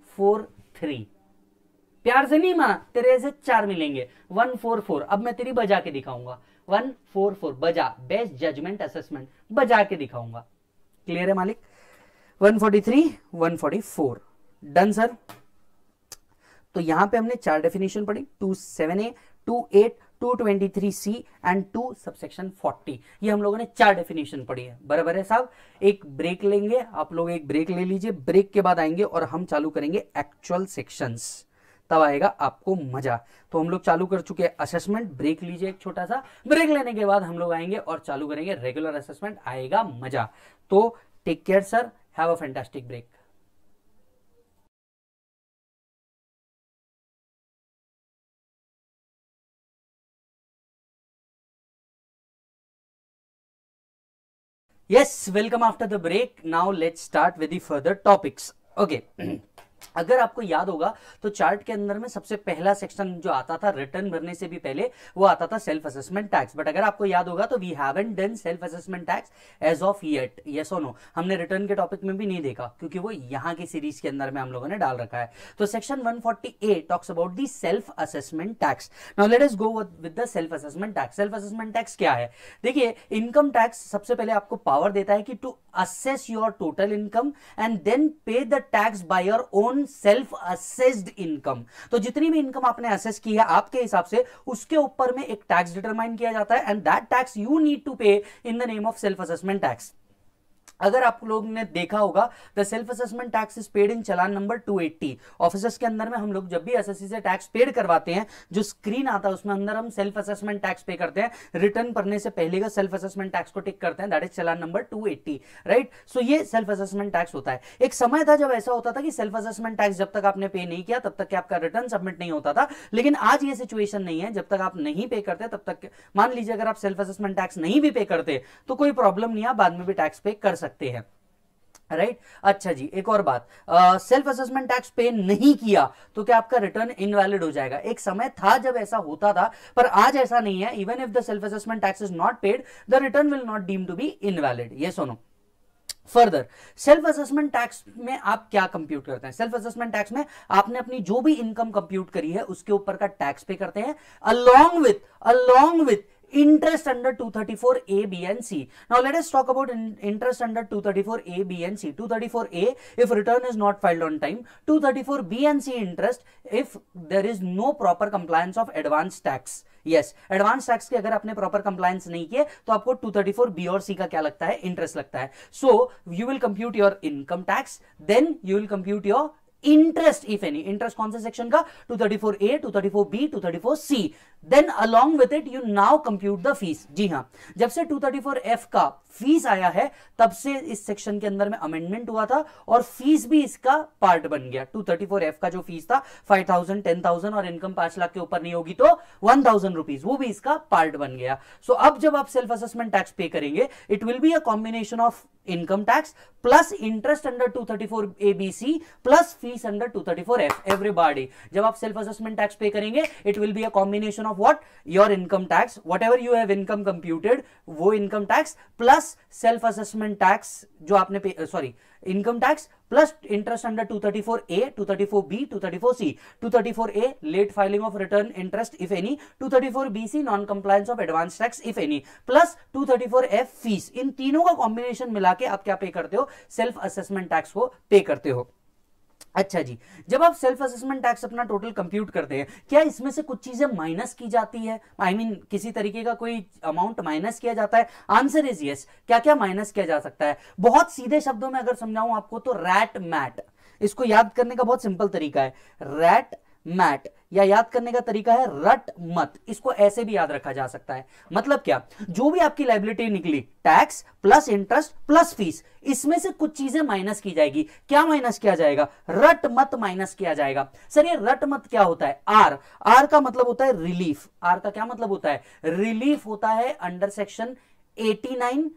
143, प्यार से नहीं माना तेरे से 4 मिलेंगे, 144। अब मैं तेरी बजा के दिखाऊंगा, 144 बजा, बेस्ट जजमेंट असेसमेंट बजा के दिखाऊंगा। क्लियर है मालिक? 143, 144, डन सर। तो यहां पे हमने 4 डेफिनेशन पढ़ी, 27A, 28, 223C एंड 2 सबसेक्शन 40। ये हम लोगों ने 4 डेफिनेशन पढ़ी है, बराबर है साहब? एक ब्रेक लेंगे, आप लोग एक ब्रेक ले लीजिए, ब्रेक के बाद आएंगे और हम चालू करेंगे एक्चुअल सेक्शंस, तब आएगा आपको मजा। तो हम लोग चालू कर चुके हैं असेसमेंट, ब्रेक लीजिए एक छोटा सा, ब्रेक लेने के बाद हम लोग आएंगे और चालू करेंगे रेगुलर असेसमेंट, आएगा मजा। तो take care sir, have a fantastic break. Yes, welcome after the break. Now let's start with the further topics. Okay. अगर आपको याद होगा तो चार्ट के अंदर में सबसे पहला सेक्शन जो आता था रिटर्न भरने से भी पहले, वो आता था सेल्फ असेसमेंट टैक्स। बट अगर आपको याद होगा तो we haven't done self assessment tax as of yet, yes और नो? हमने रिटर्न के टॉपिक में भी नहीं देखा क्योंकि वो यहाँ की सीरीज के अंदर में हम लोगों ने डाल रखा है। तो section 140A talks about the self assessment tax. Now let us go with the self assessment tax. Self assessment tax क्या है? देखिए, इनकम टैक्स सबसे पहले आपको पावर देता है कि to assess your total income and then pay the tax by your own self assessed income। तो जितनी भी इनकम आपने असेस की है आपके हिसाब से, उसके ऊपर में एक टैक्स डिटरमाइन किया जाता है, and that tax you need to pay in the name of self assessment tax. अगर आप लोग ने देखा होगा the self assessment tax is paid in challan number 280। Officers के अंदर में हम लोग जब भी एसएससी से टैक्स पेड करवाते हैं, जो स्क्रीन आता है उसमें अंदर हम सेल्फ असेसमेंट टैक्स पे करते हैं, रिटर्न भरने से पहले का सेल्फ असेसमेंट टैक्स को टिक करते हैं, that is challan number 280, right? So ये सेल्फ असेसमेंट टैक्स होता है। एक समय था जब ऐसा होता था कि सेल्फ असेसमेंट टैक्स जब तक आपने पे नहीं किया तब तक कि आपका रिटर्न सबमिट नहीं होता था, लेकिन आज ये सिचुएशन नहीं है। जब तक आप नहीं पे करते तब तक, मान लीजिए अगर आप सेल्फ असेसमेंट टैक्स नहीं भी पे करते तो कोई प्रॉब्लम नहीं है, बाद में भी टैक्स पे कर सकते हैं, राइट? अच्छा जी, एक और बात, सेल्फ असेसमेंट टैक्स पे नहीं किया तो क्या आपका रिटर्न इनवैलिड हो जाएगा? एक समय था जब ऐसा होता था, पर आज ऐसा नहीं है। Even if the self assessment tax is not paid, the return will not deem to be invalid, yes और no? Further, self assessment tax में आप क्या कंप्यूट करते हैं? सेल्फ असेसमेंट टैक्स में आपने अपनी जो भी इनकम कंप्यूट करी है उसके ऊपर का टैक्स पे करते हैं, along with interest under 234A, B and C. Now let us talk about interest under 234A, B and C. 234A if return is not filed on time, 234B and C interest if there is no proper compliance of advance tax. Yes, advance tax के अगर आपने proper compliance नहीं किए तो आपको 234B और C का क्या लगता है, इंटरेस्ट लगता है. So you will compute your income tax, then you will compute your interest if any. Interest कौन से सेक्शन का, 234A, 234B, 234C. Then along with it you now compute the fees. जी हाँ, जब से 234F का फीस आया है तब से इस सेक्शन के अंदर में अमेंडमेंट हुआ था और फीस भी इसका पार्ट बन गया. 234F का जो फीस था 5,000, 10,000 और इनकम 5 लाख के ऊपर नहीं होगी तो 1,000 रुपीज, वो भी इसका पार्ट बन गया. सो अब जब आप सेल्फ असेसमेंट टैक्स पे करेंगे it will be a combination of income tax plus interest under 234ABC plus fees under 234F. Everybody, जब आप सेल्फ असेसमेंट टैक्स पे करेंगे it will be a combination of what, your income tax, whatever you have income computed वो income tax plus self assessment tax जो आपने income tax plus interest under 234A, 234B, 234C. 234A late filing of return interest if any, 234BC non compliance of advance tax if any, plus 234F fees. इन तीनों का combination मिला के आप क्या पे करते हो, सेल्फ असेसमेंट टैक्स को पे करते हो. अच्छा जी, जब आप सेल्फ असेसमेंट टैक्स अपना टोटल कंप्यूट करते हैं, क्या इसमें से कुछ चीजें माइनस की जाती है, आई मीन किसी तरीके का कोई अमाउंट माइनस किया जाता है? Answer is yes. क्या क्या माइनस किया जा सकता है? बहुत सीधे शब्दों में अगर समझाऊं आपको तो रैट मैट, इसको याद करने का बहुत सिंपल तरीका है, रैट मैट, या याद करने का तरीका है रट मत. इसको ऐसे भी याद रखा जा सकता है. मतलब क्या, जो भी आपकी लायबिलिटी निकली, tax plus interest plus fees, इसमें से कुछ चीजें माइनस की जाएगी. क्या माइनस किया जाएगा? रट मत माइनस किया जाएगा. सर ये रट मत क्या होता है? आर, आर का मतलब होता है रिलीफ. आर का क्या मतलब होता है? रिलीफ होता है अंडर सेक्शन 89,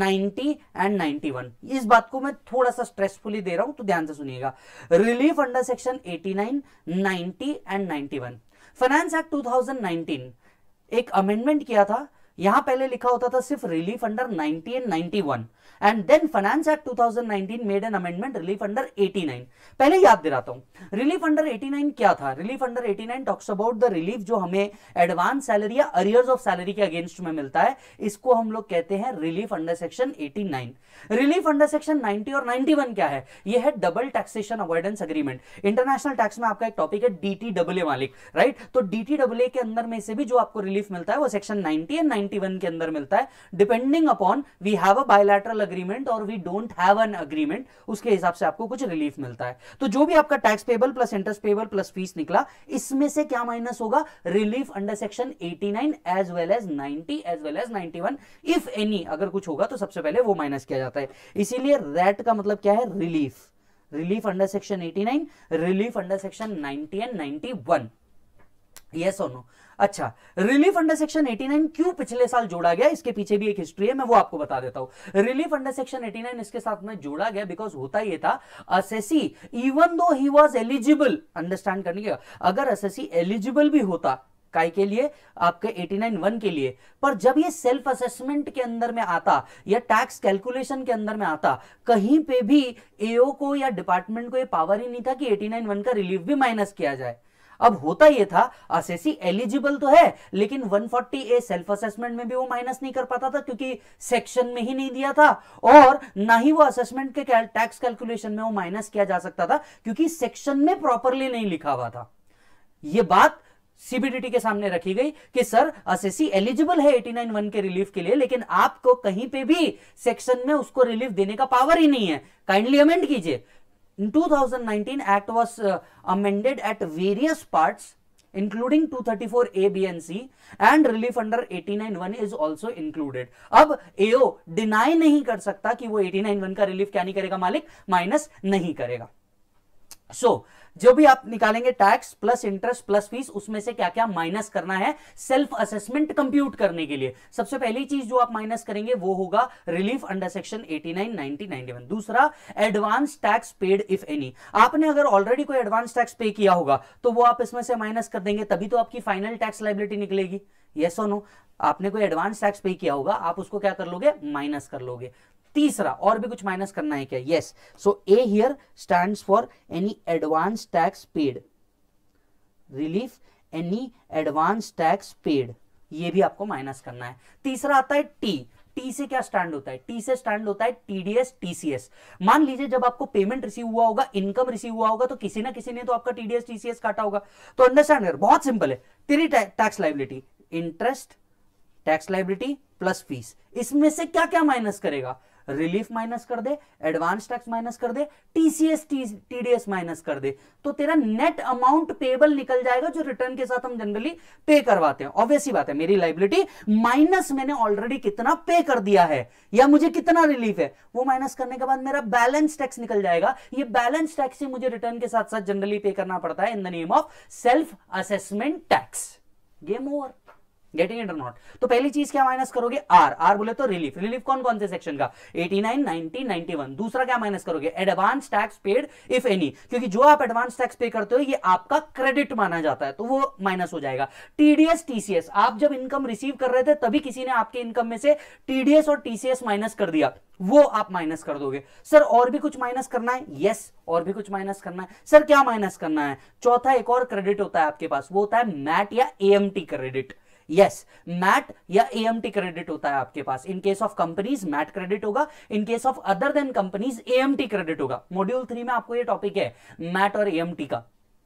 90 एंड 91. इस बात को मैं थोड़ा सा स्ट्रेसफुली दे रहा हूं तो ध्यान से सुनिएगा. Relief under section 89, 90 and 91. Finance act 2019 एक अमेंडमेंट किया था. यहां पहले लिखा होता था सिर्फ relief under 90 and 91 and then finance act 2019 made an amendment relief under 89. पहले याद दिलाता हूं, रिलीफ अंडर 89 क्या था? Relief under 89 talks about the relief जो हमें एडवांस सैलरी या अरियर्स ऑफ सैलरी के अगेंस्ट में मिलता है, इसको हम लोग कहते हैं relief under section 89. Relief under section 90 और 91 क्या है? यह है double taxation avoidance agreement. International tax में आपका एक टॉपिक है DTAA मालिक, राइट? तो DTAA के अंदर में से भी जो आपको रिलीफ मिलता है वो सेक्शन 90 एंड 91 के अंदर मिलता है, depending upon we have a bilateral agreement और we don't have an agreement, उसके हिसाब से आपको कुछ रिलीफ मिलता है. तो जो भी आपका tax payable plus interest payable plus fees निकला, इसमें से क्या माइनस होगा? Relief under section 89 as well as 90 as well as 91. If any अगर कुछ होगा तो सबसे पहले वो माइनस किया जाता है. इसीलिए रैट का मतलब क्या है? Relief. Relief under section 89, relief under section 90 and 91. Yes और नो? अच्छा, रिलीफ अंडर सेक्शन 89 क्यों पिछले साल जोड़ा गया, इसके पीछे भी एक हिस्ट्री है, मैं वो आपको बता देता हूं. रिलीफ अंडर सेक्शन 89 इसके साथ में जोड़ा गया बिकॉज होता ये था, assessee even though he was eligible, understand करने के, अगर असेसी एलिजिबल भी होता काय के लिए, आपके 89(1) के लिए, पर जब ये सेल्फ असेसमेंट के अंदर में आता या टैक्स कैलकुलेशन के अंदर में आता, कहीं पे भी एओ को या डिपार्टमेंट को ये पावर ही नहीं था कि 89(1) का रिलीफ भी माइनस किया जाए. अब होता यह था, असेसी एलिजिबल तो है लेकिन 140A सेल्फ असेसमेंट में भी वो माइनस नहीं कर पाता था क्योंकि सेक्शन में ही नहीं दिया था, और ना ही वो असेसमेंट के टैक्स कैलकुलेशन में वो माइनस किया जा सकता था क्योंकि सेक्शन में प्रॉपरली नहीं लिखा हुआ था. ये बात सीबीडीटी के सामने रखी गई कि सर असेसी एलिजिबल है 89(1) के रिलीफ के लिए, लेकिन आपको कहीं पे भी सेक्शन में उसको रिलीफ देने का पावर ही नहीं है, काइंडली अमेंड कीजिए. In 2019, Act was amended at various parts, including 234A, B and C, and relief under 89(1) is also included. अब AO डिनाई नहीं कर सकता कि वो 89(1) का रिलीफ क्या नहीं करेगा मालिक, माइनस नहीं करेगा. सो जो भी आप निकालेंगे tax plus interest plus fees, उसमें से क्या क्या माइनस करना है सेल्फ असेसमेंट कंप्यूट करने के लिए. सबसे पहली चीज जो आप माइनस करेंगे वो होगा रिलीफ अंडर सेक्शन 89, 90, 91. दूसरा, advance tax paid if any. आपने अगर ऑलरेडी कोई एडवांस टैक्स पे किया होगा तो वो आप इसमें से माइनस कर देंगे, तभी तो आपकी फाइनल टैक्स लायबिलिटी निकलेगी. यस और नो? आपने कोई एडवांस टैक्स पे किया होगा, आप उसको क्या कर लोगे, माइनस कर लोगे. तीसरा, और भी कुछ माइनस करना है क्या? Yes. So A here stands for any advance tax paid. Relief any advance tax paid. ये भी आपको माइनस करना है। तीसरा आता है टी। टी से क्या स्टैंड होता है? टी से स्टैंड होता है टीडीएस टीसीएस। मान लीजिए जब आपको पेमेंट रिसीव हुआ होगा, इनकम रिसीव हुआ होगा, तो किसी ना किसी ने तो आपका टीडीएस टीसीएस काटा होगा। तो अंडरस्टैंड कर, बहुत सिंपल है। तेरी tax liability, interest, tax liability plus fees, इसमें से क्या क्या माइनस करेगा? रिलीफ माइनस कर दे, एडवांस टैक्स माइनस कर दे, टीसीएस टीडीएस माइनस कर दे, तो तेरा नेट अमाउंट पेबल निकल जाएगा, जो रिटर्न के साथ हम जनरली पे करवाते हैं। ऑब्वियस ही बात है, मेरी लाइबिलिटी माइनस मैंने ऑलरेडी कितना पे कर दिया है या मुझे कितना रिलीफ है, वो माइनस करने के बाद मेरा बैलेंस टैक्स निकल जाएगा। ये बैलेंस टैक्स ही मुझे रिटर्न के साथ साथ जनरली पे करना पड़ता है in the name of self assessment tax. Game over. Getting it और नॉट? तो पहली चीज क्या माइनस करोगे? आर। आर बोले तो रिलीफ। रिलीफ कौन कौन से सेक्शन का? 89, 90, 91। दूसरा क्या माइनस करोगे? Advance tax paid if any, क्योंकि जो आप एडवांस टैक्स पे करते हो ये आपका क्रेडिट माना जाता है, तो वो माइनस हो जाएगा। टीडीएस टीसीएस, आप जब इनकम रिसीव कर रहे थे तभी किसी ने आपके इनकम में से टीडीएस और टीसीएस माइनस कर दिया, वो आप माइनस कर दोगे। सर और भी कुछ माइनस करना है? यस, और भी कुछ माइनस करना है। सर क्या माइनस करना है? चौथा एक और क्रेडिट होता है आपके पास, वो होता है मैट या एएमटी क्रेडिट। यस, मैट या एएमटी क्रेडिट होता है आपके पास। In case of companies MAT credit होगा, in case of other than companies AMT credit होगा। मॉड्यूल 3 में आपको ये टॉपिक है मैट और एएमटी का,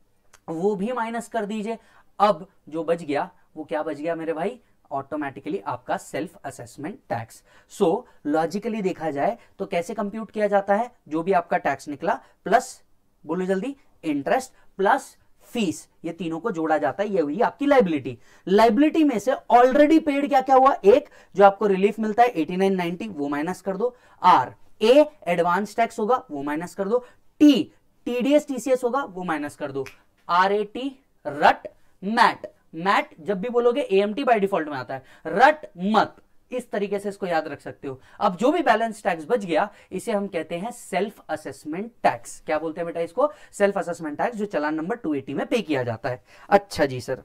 वो भी माइनस कर दीजिए। अब जो बच गया वो क्या बच गया मेरे भाई? ऑटोमेटिकली आपका self assessment tax. So logically देखा जाए तो कैसे कंप्यूट किया जाता है? जो भी आपका टैक्स निकला प्लस, बोलो जल्दी, इंटरेस्ट प्लस फीस, ये तीनों को जोड़ा जाता है, ये हुई आपकी लाइबिलिटी। लाइबिलिटी में से ऑलरेडी पेड क्या क्या हुआ? एक जो आपको रिलीफ मिलता है 89, 90, वो माइनस कर दो। आर, ए एडवांस टैक्स होगा, वो माइनस कर दो। टी टीडीएस टीसीएस होगा, वो माइनस कर दो। R A T, rat, MAT. MAT जब भी बोलोगे एएमटी बाय डिफॉल्ट में आता है, रट मत। इस तरीके से इसको याद रख सकते हो। अब जो भी बैलेंस टैक्स बच गया इसे हम कहते हैं सेल्फ असेसमेंट टैक्स। क्या बोलते हैं बेटा इसको? सेल्फ असेसमेंट टैक्स, जो चालान नंबर 280 में पे किया जाता है। अच्छा जी सर,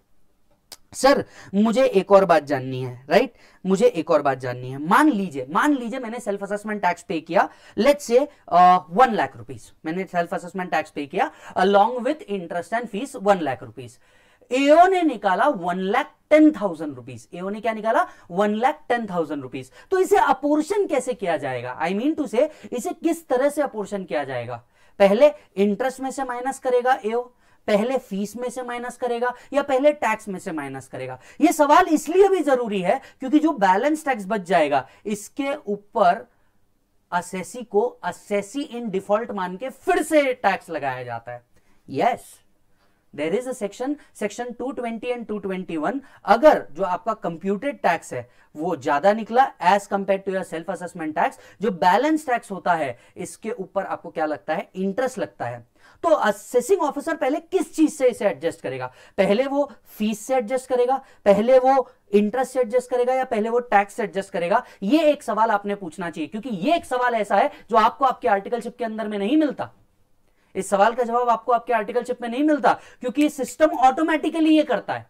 सर मुझे एक और बात जाननी है, राइट? मुझे एक और बात जाननी है। मान लीजिए मैंने सेल्फ असेसमेंट टैक्स पे किया, लेट्स से 1 लाख रुपीस मैंने सेल्फ असेसमेंट टैक्स पे किया along with interest and fees 1 lakh rupees. AO ने निकाला 1,10,000 रुपीज। एओ ने क्या निकाला? 1,10,000 रुपीज। तो इसे अपोर्शन कैसे किया जाएगा? आई मीन टू से इसे किस तरह से अपोर्शन किया जाएगा? पहले इंटरेस्ट में से माइनस करेगा एओ, पहले फीस में से माइनस करेगा, या पहले टैक्स में से माइनस करेगा? यह सवाल इसलिए भी जरूरी है क्योंकि जो बैलेंस टैक्स बच जाएगा इसके ऊपर असेसी को असेसी इन डिफॉल्ट मान के फिर से टैक्स लगाया जाता है। Yes, there is a section 220 and 221। अगर जो आपका कंप्यूटेड टैक्स है वो ज्यादा निकला as compare to your self assessment tax, जो बैलेंस टैक्स होता है इसके ऊपर आपको क्या लगता है? इंटरेस्ट लगता है। तो असेसिंग ऑफिसर पहले किस चीज से इसे एडजस्ट करेगा? पहले वो फीस से एडजस्ट करेगा, पहले वो इंटरेस्ट से एडजस्ट करेगा, या पहले वो टैक्स से एडजस्ट करेगा? ये एक सवाल आपने पूछना चाहिए, क्योंकि ये एक सवाल ऐसा है जो आपको आपके आर्टिकलशिप के अंदर में नहीं मिलता। इस सवाल का जवाब आपको आपके आर्टिकलशिप में नहीं मिलता, क्योंकि सिस्टम ऑटोमेटिकली ये करता है।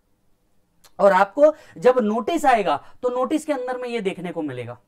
और आपको जब नोटिस आएगा तो नोटिस के अंदर में ये देखने को मिलेगा।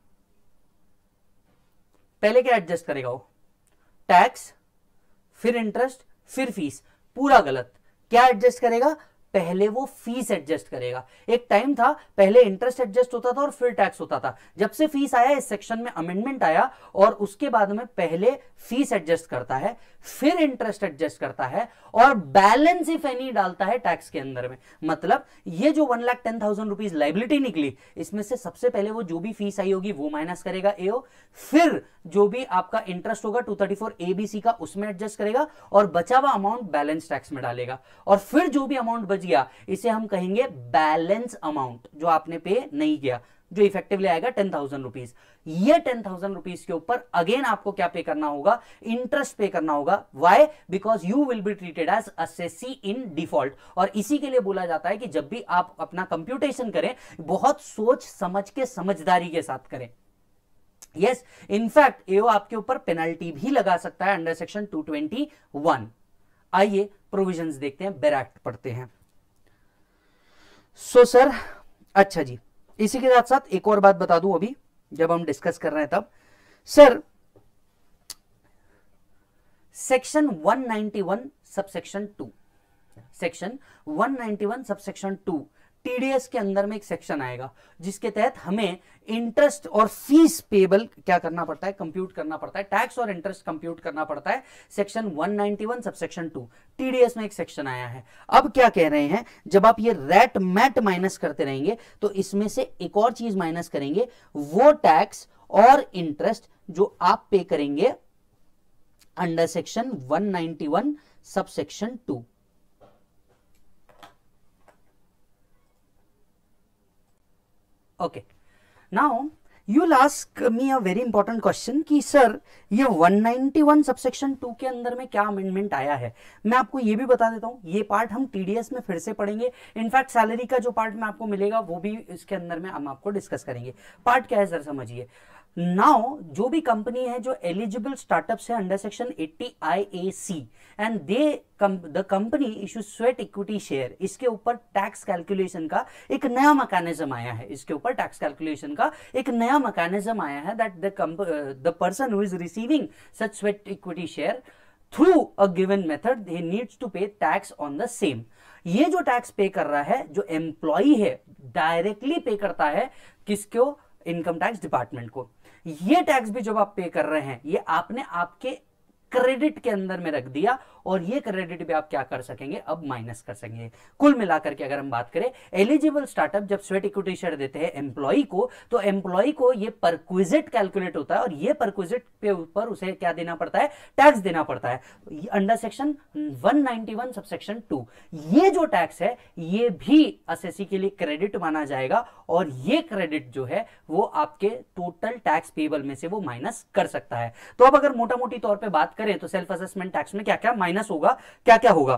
पहले क्या एडजस्ट करेगा वो? टैक्स, फिर इंटरेस्ट, फिर फीस। पूरा गलत। क्या एडजस्ट करेगा? पहले वो फीस एडजस्ट करेगा। एक टाइम था पहले इंटरेस्ट एडजस्ट होता था और फिर टैक्स होता था। जब से फीस आया, इस सेक्शन में अमेंडमेंट आया और उसके बाद में पहले फीस एडजस्ट करता है, फिर इंटरेस्ट एडजस्ट करता है और बैलेंस इफ एनी डालता है टैक्स के अंदर में। मतलब ये जो 1,10,000 रुपीज लाइबिलिटी निकली, इसमें से सबसे पहले वो जो भी फीस आई होगी वो माइनस करेगा एओ, फिर जो भी आपका इंटरेस्ट होगा 234 ABC का उसमें एडजस्ट करेगा और बचा हुआ अमाउंट बैलेंस टैक्स में डालेगा। और फिर जो भी अमाउंट बच गया इसे हम कहेंगे बैलेंस अमाउंट, जो आपने पे नहीं किया, जो इफेक्टिवली आएगा 10,000 रुपीज। ये 10,000 रुपीज के ऊपर अगेन आपको क्या पे करना होगा? इंटरेस्ट पे करना होगा। Why? Because you will be treated as assessee in default. और इसी के लिए बोला जाता है कि जब भी आप अपना कंप्यूटेशन करें, बहुत सोच समझ के, समझदारी के साथ करें। यस, इनफैक्ट एओ आपके ऊपर पेनल्टी भी लगा सकता है अंडर सेक्शन 221। आइए प्रोविजंस देखते हैं, बैरैक्ट पढ़ते हैं। सो सर, अच्छा जी, इसी के साथ साथ एक और बात बता दूं, अभी जब हम डिस्कस कर रहे हैं तब, sir section 191 subsection 2, section 191 subsection 2 TDS के अंदर में एक सेक्शन आएगा जिसके तहत हमें इंटरेस्ट और फीस पेबल क्या करना पड़ता है, कंप्यूट करना पड़ता है, टैक्स और इंटरेस्ट कंप्यूट करना पड़ता है। सेक्शन 191 सबसेक्शन 2 टीडीएस में एक सेक्शन आया है। अब क्या कह रहे हैं, जब आप ये रैट मैट माइनस करते रहेंगे तो इसमें से एक और चीज माइनस करेंगे, वो टैक्स और इंटरेस्ट जो आप पे करेंगे under section 191 subsection 2। Okay, now you will ask me a very important question कि सर ये 191 सबसेक्शन 2 के अंदर में क्या अमेंडमेंट आया है। मैं आपको ये भी बता देता हूं, ये पार्ट हम टीडीएस में फिर से पढ़ेंगे। इनफैक्ट सैलरी का जो पार्ट में आपको मिलेगा वो भी इसके अंदर में हम आपको डिस्कस करेंगे। पार्ट क्या है सर समझिए। नाउ जो भी कंपनी है जो एलिजिबल स्टार्टअप्स है under section 80 IAC and the company issue sweat equity share, इसके ऊपर टैक्स कैलकुलेशन का एक नया मैकेनिज्म आया है। इसके ऊपर टैक्स कैलकुलेशन का एक नया मैकेनिज्म आया है that the person who is receiving such sweat equity share through a given method he needs to pay tax on the same. ये जो टैक्स पे कर रहा है, जो एम्प्लॉई है डायरेक्टली पे करता है किसको, इनकम टैक्स डिपार्टमेंट को। ये टैक्स भी जब आप पे कर रहे हैं ये आपने आपके क्रेडिट के अंदर में रख दिया और ये क्रेडिट भी आप क्या कर सकेंगे, अब माइनस कर सकेंगे। कुल मिलाकर के अगर हम बात करें, एलिजिबल स्टार्टअप जब स्वेट इक्विटी शेयर देते हैं एम्प्लॉई को, तो एम्प्लॉई को ये परक्विजिट कैलकुलेट होता है और ये परक्विजिट पे ऊपर उसे क्या देना पड़ता है, टैक्स देना पड़ता है अंडर सेक्शन 191 सबसेक्शन 2। ये जो टैक्स है ये भी एसएससी के लिए क्रेडिट माना जाएगा और ये क्रेडिट जो है वो आपके टोटल टैक्स पेबल में से वो माइनस कर सकता है। तो अब अगर मोटा मोटी तौर पे बात करें तो सेल्फ असेसमेंट टैक्स में क्या क्या माइनस होगा, क्या क्या होगा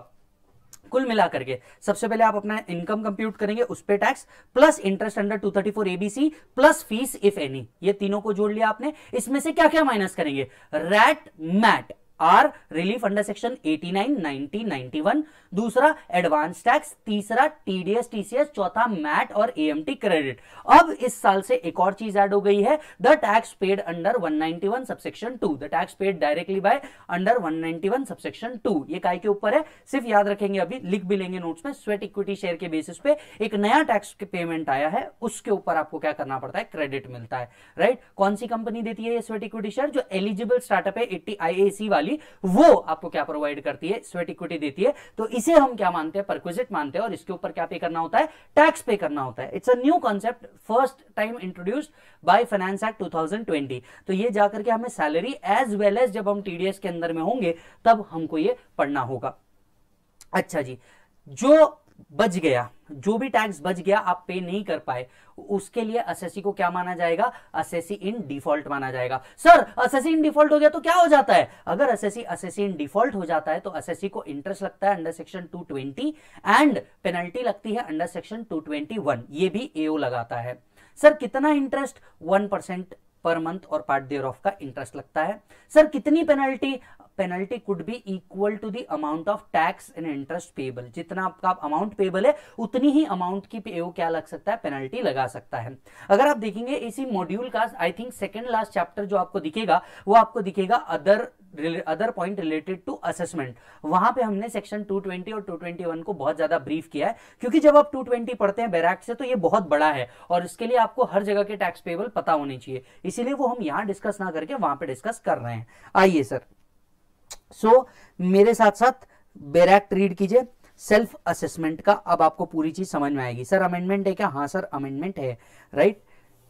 कुल मिलाकर के। सबसे पहले आप अपना इनकम कंप्यूट करेंगे, उस पे tax plus interest under 234 ABC plus fees if any, ये तीनों को जोड़ लिया आपने। इसमें से क्या क्या माइनस करेंगे, rat MAT or relief under section 89, 90, 91, दूसरा एडवांस टैक्स, तीसरा टीडीएस टीसीएस, चौथा मैट और एएमटी क्रेडिट। अब इस साल से एक और चीज ऐड हो गई है, the tax paid under 191 subsection 2, the tax paid directly by under 191 subsection 2। ये काय के ऊपर है, सिर्फ याद रखेंगे, अभी लिख भी लेंगे नोट्स में। स्वेट इक्विटी शेयर के बेसिस पे एक नया टैक्स पेमेंट आया है, उसके ऊपर आपको क्या करना पड़ता है, क्रेडिट मिलता है, राइट। कौन सी कंपनी देती है ये स्वेट इक्विटी शेयर, जो एलिजिबल स्टार्टअप है 80 IAC वाली, वो आपको क्या प्रोवाइड करती है, स्वेट इक्विटी देती है। तो इसे हम क्या मानते हैं, परक्विजिट मानते हैं और इसके ऊपर क्या पे करना होता है, टैक्स पे करना होता है। It's a new concept, first time introduced by finance act 2020। तो ये जाकर के हमें सैलरी एज वेल एज जब हम टीडीएस के अंदर में होंगे तब हमको ये पढ़ना होगा। अच्छा जी, जो बच गया, जो भी टैक्स बच गया आप पे नहीं कर पाए, उसके लिए एसएससी को क्या माना जाएगा, एसएससी इन डिफॉल्ट माना जाएगा। सर एसएससी इन डिफॉल्ट हो गया तो क्या हो जाता है, अगर एसएससी इन डिफॉल्ट हो जाता है तो एसएससी को इंटरेस्ट लगता है अंडर सेक्शन 220 एंड पेनल्टी लगती है अंडर सेक्शन 221, ये भी एओ लगाता है। सर कितना इंटरेस्ट, 1% पर मंथ और पार्ट देयर ऑफ का इंटरेस्ट लगता है। सर कितनी penalty, penalty could be equal to the amount of tax and interest payable, जितना आपका अमाउंट पेबल है उतनी ही अमाउंट की पेओ क्या लग सकता है, पेनल्टी लगा सकता है। अगर आप देखेंगे इसी मॉड्यूल का I think second last chapter जो आपको दिखेगा वो आपको दिखेगा other point related to assessment. वहां पे हमने सेक्शन 220 और 221 को बहुत ज्यादा ब्रीफ किया है, क्योंकि जब आप 220 पढ़ते हैं बैराक्ट से तो ये बहुत बड़ा है और इसके लिए आपको हर जगह के टैक्स पेबल पता होने चाहिए, इसीलिए वो हम यहां डिस्कस ना करके वहां पे डिस्कस कर रहे हैं। आइए सर, सो मेरे साथ साथ बैराक्ट रीड कीजिए, सेल्फ असेसमेंट का अब आपको पूरी चीज समझ में आएगी। सर अमेंडमेंट है क्या, हाँ सर अमेंडमेंट है, right.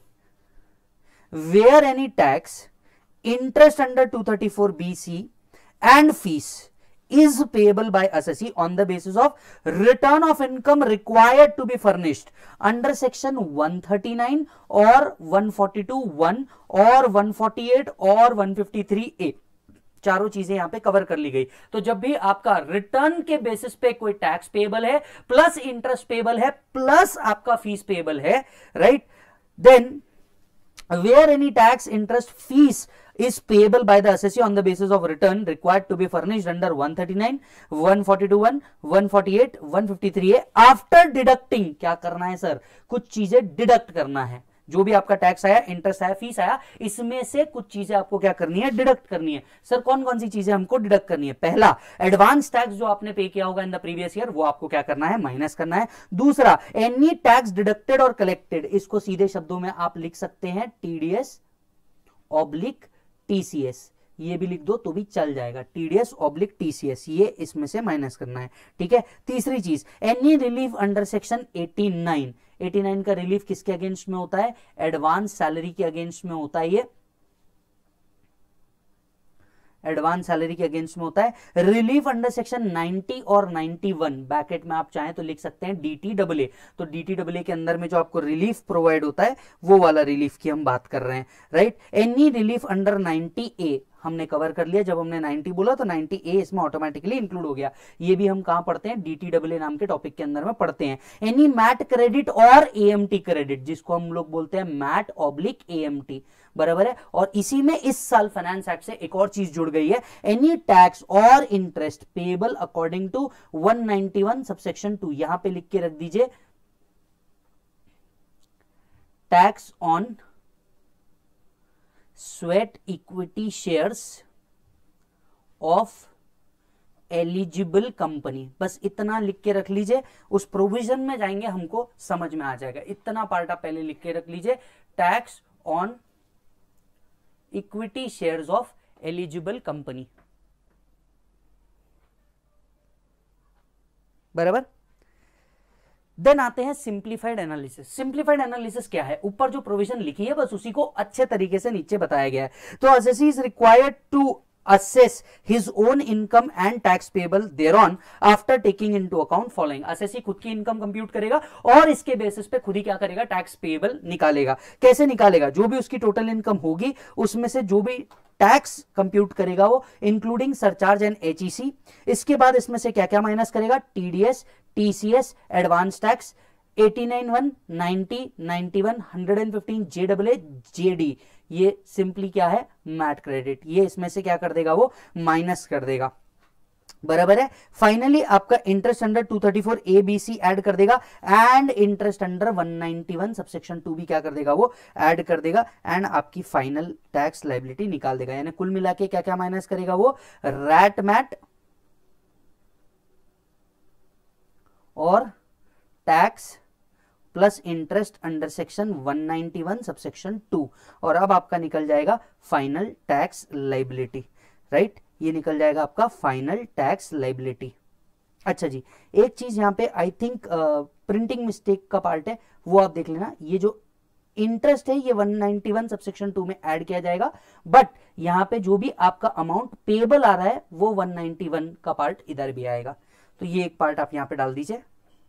Where any tax, interest under 234BC and fees is payable by assessee on the basis of return of income required to be furnished under section 139 or 142(1) or 148 or 153A, चारों चीजें यहां पे cover कर ली गई। तो जब भी आपका रिटर्न के बेसिस पे कोई टैक्स पेबल है प्लस इंटरेस्ट पेबल है प्लस आपका फीस पेबल है, right, then where any tax, interest, fees is payable by the assessee on the basis of return required to be furnished under 139, 142(1), 148, 153A after deducting, क्या करना है sir, कुछ चीजें deduct करना है, जो भी आपका टैक्स आया, इंटरेस्ट आया, फीस आया, इसमें से कुछ चीजें आपको क्या करनी है, डिडक्ट करनी है। सर कौन कौन सी चीजें हमको डिडक्ट करनी है? पहला, एडवांस टैक्स जो आपने पे किया होगा इन द प्रीवियस ईयर, वो आपको क्या करना है, माइनस करना है। दूसरा, एनी टैक्स डिडक्टेड और कलेक्टेड, इसको सीधे शब्दों में आप लिख सकते हैं टीडीएस ऑब्लिक टीसीएस, ये भी लिख दो तो भी चल जाएगा, टीडीएस ऑब्लिक टीसीएस, ये इसमें से माइनस करना है, ठीक है। तीसरी चीज, एनी रिलीफ अंडर सेक्शन 89, 89 का रिलीफ किसके अगेंस्ट में होता है, एडवांस सैलरी के अगेंस्ट में होता है, ये एडवांस सैलरी के अगेंस्ट में होता है। रिलीफ अंडर सेक्शन 90 और 91, ब्रैकेट में आप चाहें तो लिख सकते हैं डीटीडब्ल्यूए, तो डीटीडब्ल्यूए के अंदर में जो आपको रिलीफ प्रोवाइड होता है वो वाला रिलीफ की हम बात कर रहे हैं, right. Any relief under 90A हमने कवर कर लिया, जब हमने 90 बोला तो 90A इसमें ऑटोमेटिकली इंक्लूड हो गया। ये भी हम कहां पढ़ते हैं, डीटीडब्ल्यूए नाम के टॉपिक के अंदर में पढ़ते हैं। एनी मैट क्रेडिट और एएमटी क्रेडिट, जिसको हम लोग बोलते हैं मैट ऑब्लिक एएमटी, बराबर है। और इसी में इस साल फाइनेंस एक्ट से एक और चीज जुड़ गई है, एनी टैक्स और interest payable according to 191 subsection 2, यहां पे लिख के रख दीजिए, tax on sweat equity shares of eligible company, बस इतना लिख के रख लीजिए। उस प्रोविजन में जाएंगे हमको समझ में आ जाएगा, इतना पार्ट आप पहले लिख के रख लीजिए, tax on equity shares of eligible company, बराबर। देन आते हैं सिंप्लीफाइड एनालिसिस। सिंप्लीफाइड एनालिसिस क्या है, ऊपर जो प्रोविजन लिखी है बस उसी को अच्छे तरीके से नीचे बताया गया है। तो assessee is required to assess his own income and tax payable thereon after taking into account following, assessee खुद की इनकम कंप्यूट करेगा और इसके बेसिस पे खुद ही क्या करेगा, टैक्स पेएबल निकालेगा। कैसे निकालेगा, जो भी उसकी टोटल इनकम होगी उसमें से जो भी टैक्स कंप्यूट करेगा वो इंक्लूडिंग सरचार्ज एंड एचईसी, इसके बाद इसमें से क्या क्या माइनस करेगा, TDS, TCS, advance tax, 89(1), 90, 91, 115, JW, JD, ये सिंपली क्या है, मैट क्रेडिट, ये इसमें से क्या कर देगा, वो माइनस कर देगा, बराबर है। फाइनली आपका interest under 234A B C add कर देगा एंड इंटरेस्ट अंडर 191 सबसेक्शन 2 भी क्या कर देगा, वो ऐड कर देगा एंड आपकी फाइनल टैक्स लायबिलिटी निकाल देगा। यानी कुल मिला के क्या क्या माइनस करेगा, वो रैट मैट और tax plus interest under section 191 subsection 2, और अब आपका निकल जाएगा फाइनल टैक्स लायबिलिटी, राइट। ये निकल जाएगा आपका फाइनल टैक्स लायबिलिटी। अच्छा जी, एक चीज यहां पे आई थिंक प्रिंटिंग मिस्टेक का पार्ट है, वो आप देख लेना। ये जो इंटरेस्ट है ये 191 सबसेक्शन 2 में ऐड किया जाएगा, बट यहां पे जो भी आपका अमाउंट पेएबल आ रहा है वो 191 का पार्ट इधर भी आएगा, तो ये एक पार्ट आप यहां पे डाल दीजिए।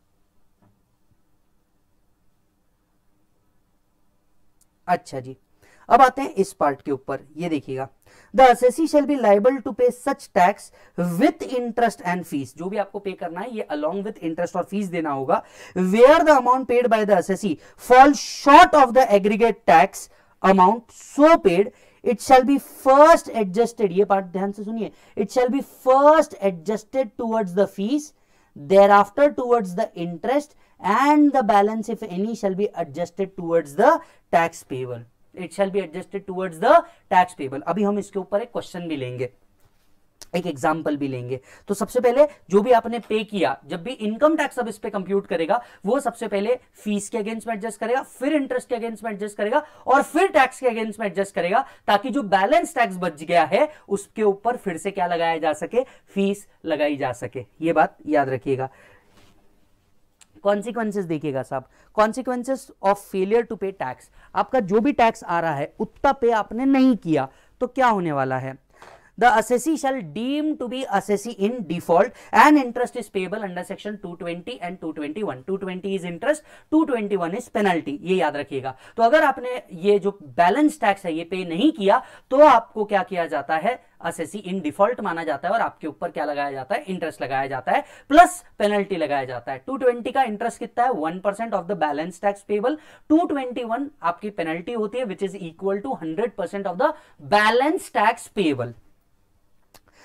अच्छा जी, अब आते हैं इस पार्ट के ऊपर, ये देखिएगा, the assessee shall be liable to pay such tax with interest and fees, जो भी आपको पे करना है ये अलोंग विथ इंटरेस्ट और फीस देना होगा, where the amount paid by the assessee fall short of the aggregate tax amount so paid, it shall be first adjusted, ये पार्ट ध्यान से सुनिए, it shall be first adjusted towards the fees, thereafter towards the interest and the balance if any shall be adjusted towards the tax payable, it shall be adjusted towards the tax payable। अभी हम इसके ऊपर एक question भी लेंगे, एक example भी लेंगे। तो सबसे पहले जो भी आपने पे किया, जब भी इनकम टैक्स अब इस पे कंप्यूट करेगा वो सबसे पहले फीस के अगेंस्ट में एडजस्ट करेगा, फिर इंटरेस्ट के अगेंस्ट में एडजस्ट करेगा और फिर टैक्स के अगेंस्ट में एडजस्ट करेगा, ताकि जो बैलेंस टैक्स बच गया है उसके ऊपर फिर से क्या लगाया जा सके, फीस लगाई जा सके। ये बात याद रखिएगा। कॉन्सिक्वेंसेस देखिएगा साहब, consequences of failure to pay tax, आपका जो भी टैक्स आ रहा है उतना पे आपने नहीं किया तो क्या होने वाला है, the assessee shall deem to be assessee in default and interest is payable under section 220 and 221, 220 is interest, 221 is penalty, ये याद रखिएगा। तो अगर आपने ये जो बैलेंस टैक्स है ये पे नहीं किया तो आपको क्या किया जाता है, असेसी इन डिफॉल्ट माना जाता है और आपके ऊपर क्या लगाया जाता है, इंटरेस्ट लगाया जाता है प्लस पेनल्टी लगाया जाता है। 220 का इंटरेस्ट कितना है, 1% of the balance tax payable, 221 आपकी पेनल्टी होती है which is equal to 100% of the balance tax payable.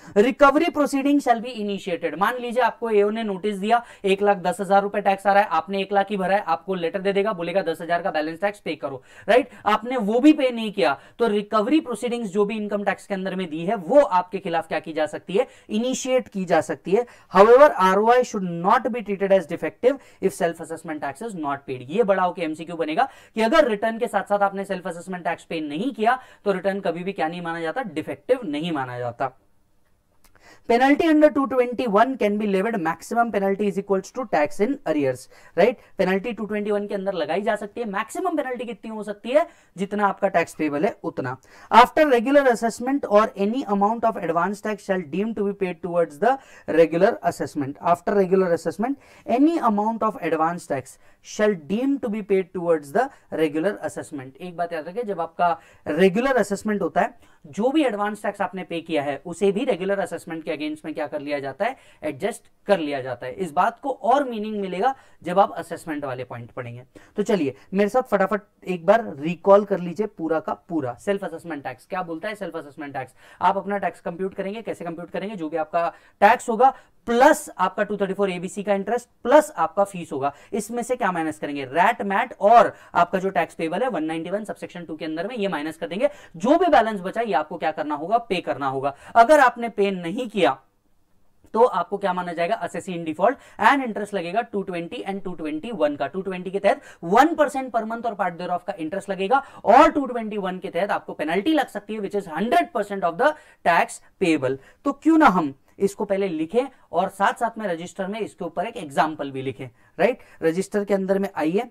Recovery proceeding shall be initiated. मान लीजिए आपको एओ ने नोटिस दिया 1,10,000 रुपए टैक्स आ रहा है, आपने 1 लाख ही भरा है, आपको लेटर दे देगा, बोलेगा 10,000 का बैलेंस टैक्स पे करो, राइट? आपने वो भी पे नहीं किया तो रिकवरी प्रोसीडिंग्स जो भी इनकम टैक्स के अंदर में दी है वो आपके खिलाफ क्या की जा सकती है, इनिशिएट की जा सकती है। However ROI should not be treated as defective if self assessment tax is not paid. ये बड़ा होकर एमसीक्यू बनेगा कि अगर रिटर्न के साथ साथ आपने सेल्फ असेसमेंट टैक्स पे नहीं किया तो रिटर्न कभी भी क्या नहीं माना जाता, डिफेक्टिव नहीं माना जाता। Penalty under 221 can be levied, maximum penalty is equals to tax in arrears, right? Penalty 221 के अंदर लगाई जा सकती है, maximum penalty कितनी हो सकती है, जितना आपका टैक्स पेबल है उतना। After regular assessment or any amount of advance tax shall deem to be paid towards the regular assessment. After regular assessment, any amount of advance tax shall deem to be paid towards the regular assessment. एक बात याद रखिए, जब आपका regular assessment होता है, जो भी एडवांस टैक्स आपने पे किया है उसे भी रेगुलर असेसमेंट के अगेंस्ट में क्या कर लिया जाता है, एडजस्ट कर लिया जाता है। इस बात को और मीनिंग मिलेगा जब आप असेसमेंट वाले पॉइंट पढ़ेंगे। तो चलिए मेरे साथ फटाफट एक बार रिकॉल कर लीजिए पूरा का पूरा। सेल्फ असेसमेंट टैक्स क्या बोलता है? सेल्फ असेसमेंट टैक्स, आप अपना टैक्स कंप्यूट करेंगे, कैसे कंप्यूट करेंगे, जो भी आपका टैक्स होगा प्लस आपका 234 एबीसी का इंटरेस्ट प्लस आपका फीस होगा, इसमें से क्या माइनस करेंगे, रैट मैट और आपका जो टैक्स पेबल है 191 सबसेक्शन 2 के अंदर में ये माइनस कर देंगे। जो भी बैलेंस बचा ये आपको क्या करना होगा, पे करना होगा। अगर आपने पे नहीं किया तो आपको क्या माना जाएगा, assessee in default and interest लगेगा 220 एंड 221 का। 220 के तहत 1% पर मंथ और पार्ट देयर ऑफ का इंटरेस्ट लगेगा और 221 के तहत आपको पेनल्टी लग सकती है which is 100% of the tax payable. तो क्यों ना हम इसको पहले लिखें और साथ साथ में रजिस्टर में इसके ऊपर एक एग्जाम्पल भी लिखें, राइट? रजिस्टर के अंदर में आइए,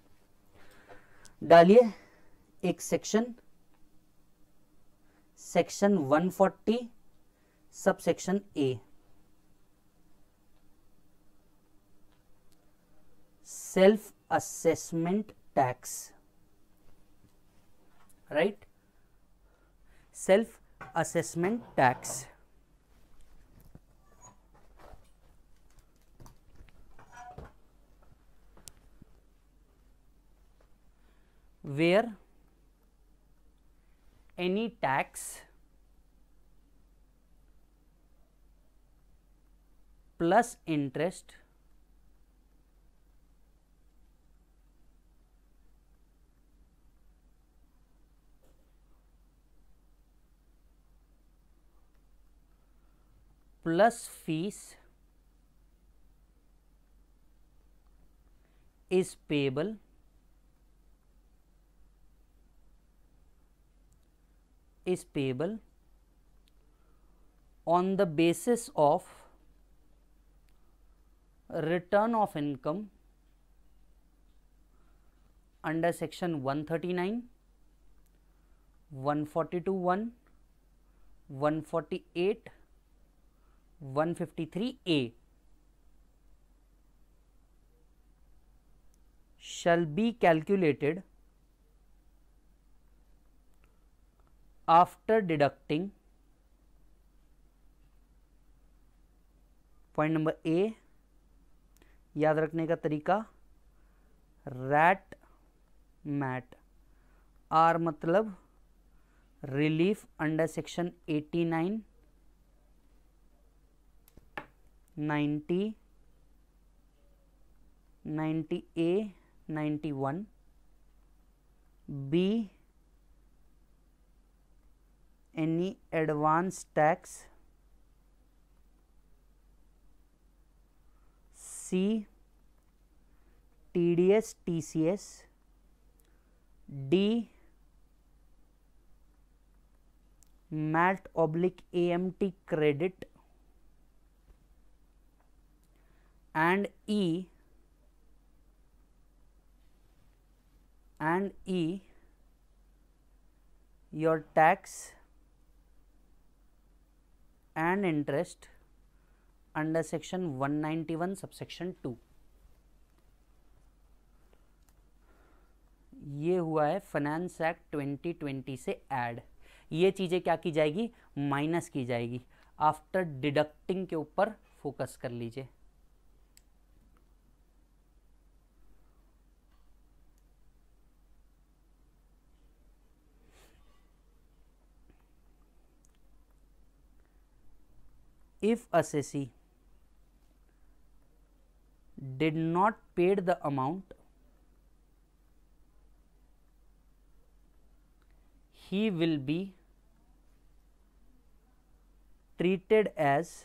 डालिए एक section 140 subsection A, self assessment tax, right? Self assessment tax. where any tax plus interest plus fees is payable on the basis of return of income under section 139, 142(1), 148, 153A shall be calculated after deducting point number A, याद रखने का तरीका, RAT MAT, R मतलब relief under section 89, 90, 90A, 91, B any advance tax, C TDS TCS, D MAT/AMT credit, and E your tax and interest under section 191 subsection 2। ये हुआ है finance act 2020 से add. ये चीजें क्या की जाएगी, माइनस की जाएगी। आफ्टर डिडक्टिंग के ऊपर फोकस कर लीजिए। if assessee did not paid the amount, he will be treated as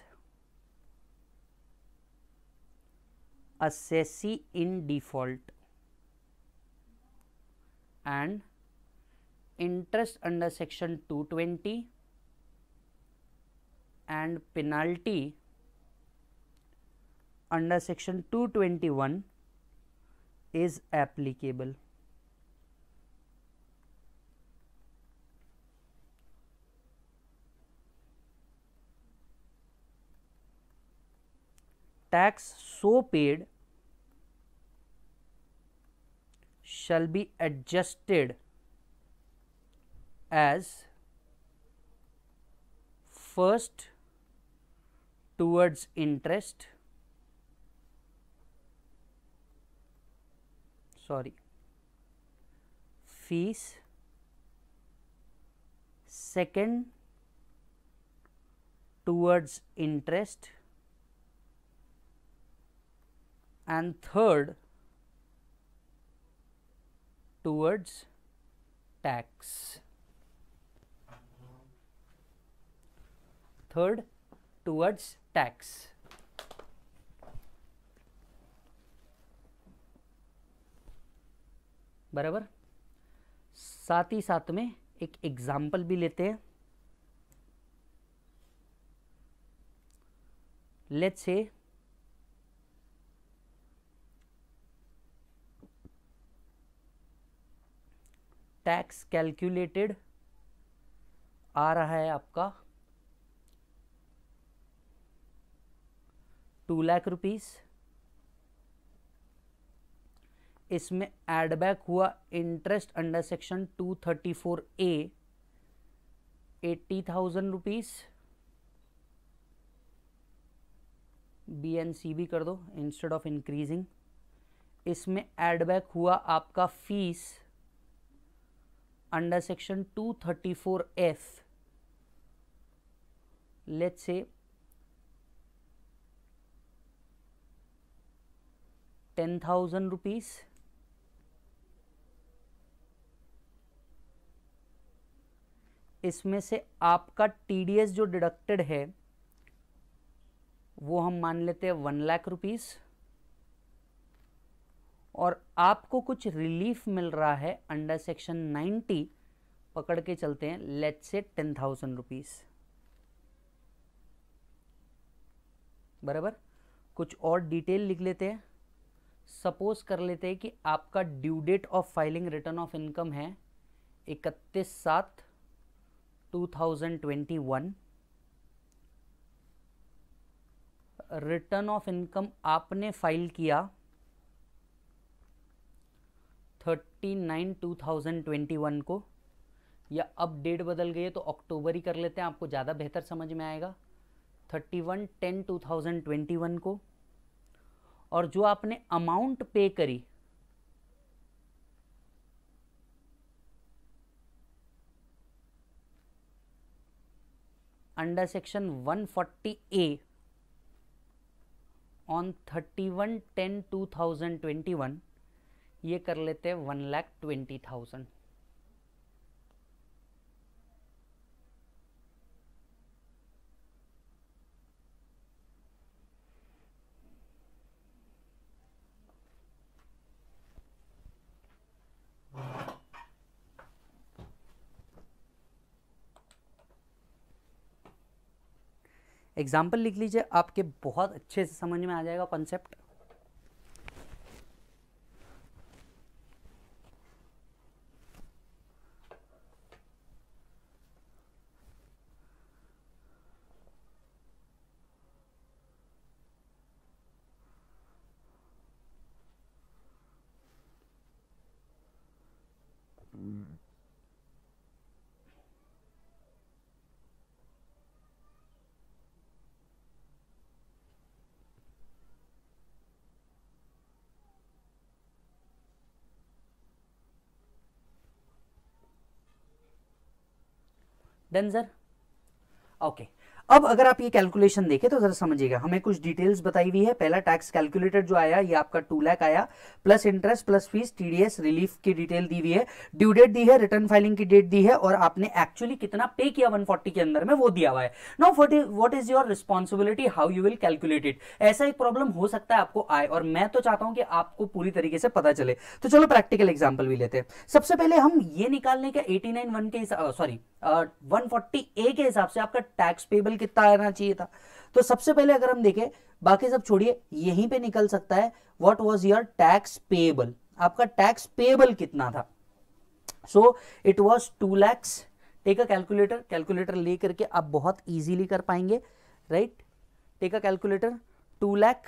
assessee in default, and interest under section 220 and penalty under section 221 is applicable. Tax so paid shall be adjusted as first towards interest, fees, second towards interest, and third towards tax. Third towards tax. बराबर. साथ ही साथ में एक example भी लेते हैं. Let's say tax calculated आ रहा है आपका 2 लाख रुपीस. इसमें एडबैक हुआ interest under section 234A 80,000 rupees. B and C भी कर दो इंस्टेड ऑफ इंक्रीजिंग. इसमें एडबैक हुआ आपका fees under section 234F, let's say 10,000 rupees. इसमें से आपका टीडीएस जो डिडक्टेड है वो हम मान लेते हैं 1 लाख रुपीस, और आपको कुछ रिलीफ मिल रहा है अंडर सेक्शन 90, पकड़ के चलते हैं, लेट्स से 10,000 रुपीस. बराबर. कुछ और डिटेल लिख लेते हैं. सपोज कर लेते हैं कि आपका due date of filing return of income है 31/7/2021. रिटर्न ऑफ इनकम आपने फाइल किया 30/9/2021 को, या अब डेट बदल गई है तो अक्टूबर ही कर लेते हैं, आपको ज़्यादा बेहतर समझ में आएगा. 31/10/2021 को. और जो आपने अमाउंट पे करी अंडर सेक्शन 140A ऑन 31/10/2021, ये कर लेते हैं 1,20,000. एग्जाम्पल लिख लीजिए, आपके बहुत अच्छे से समझ में आ जाएगा कॉन्सेप्ट. Done sir. ओके. अब अगर आप ये कैलकुलेशन देखें तो जरा समझिएगा, हमें कुछ डिटेल्स बताई हुई है। पहला टैक्स कैलकुलेटर जो आया ये आपका 2 लाख आया, plus interest plus fees TDS relief की डिटेल दी हुई है, ड्यू डेट दी है, रिटर्न फाइलिंग की डेट दी है, और आपने एक्चुअली कितना पे किया 140 के अंदर में वो दिया हुआ है। Now what is your responsibility, how you will calculate it. ऐसा एक प्रॉब्लम हो सकता है आपको आए, और मैं तो चाहता हूं कि आपको पूरी तरीके से पता चले। तो चलो प्रैक्टिकल एग्जाम्पल भी लेते हैं। सबसे पहले हम ये निकालने के 89(1) के सॉरी 140A के हिसाब से आपका टैक्स पेबल कितना आना चाहिए था। तो सबसे पहले अगर हम देखें, बाकी सब छोड़िए, यहीं पे निकल सकता है what was your tax payable, आपका टैक्स पेबल कितना था। So it was 2 lakhs। Take a calculator, calculator लेकर के आप बहुत इजीली कर पाएंगे, right. Take a calculator, 2 lakh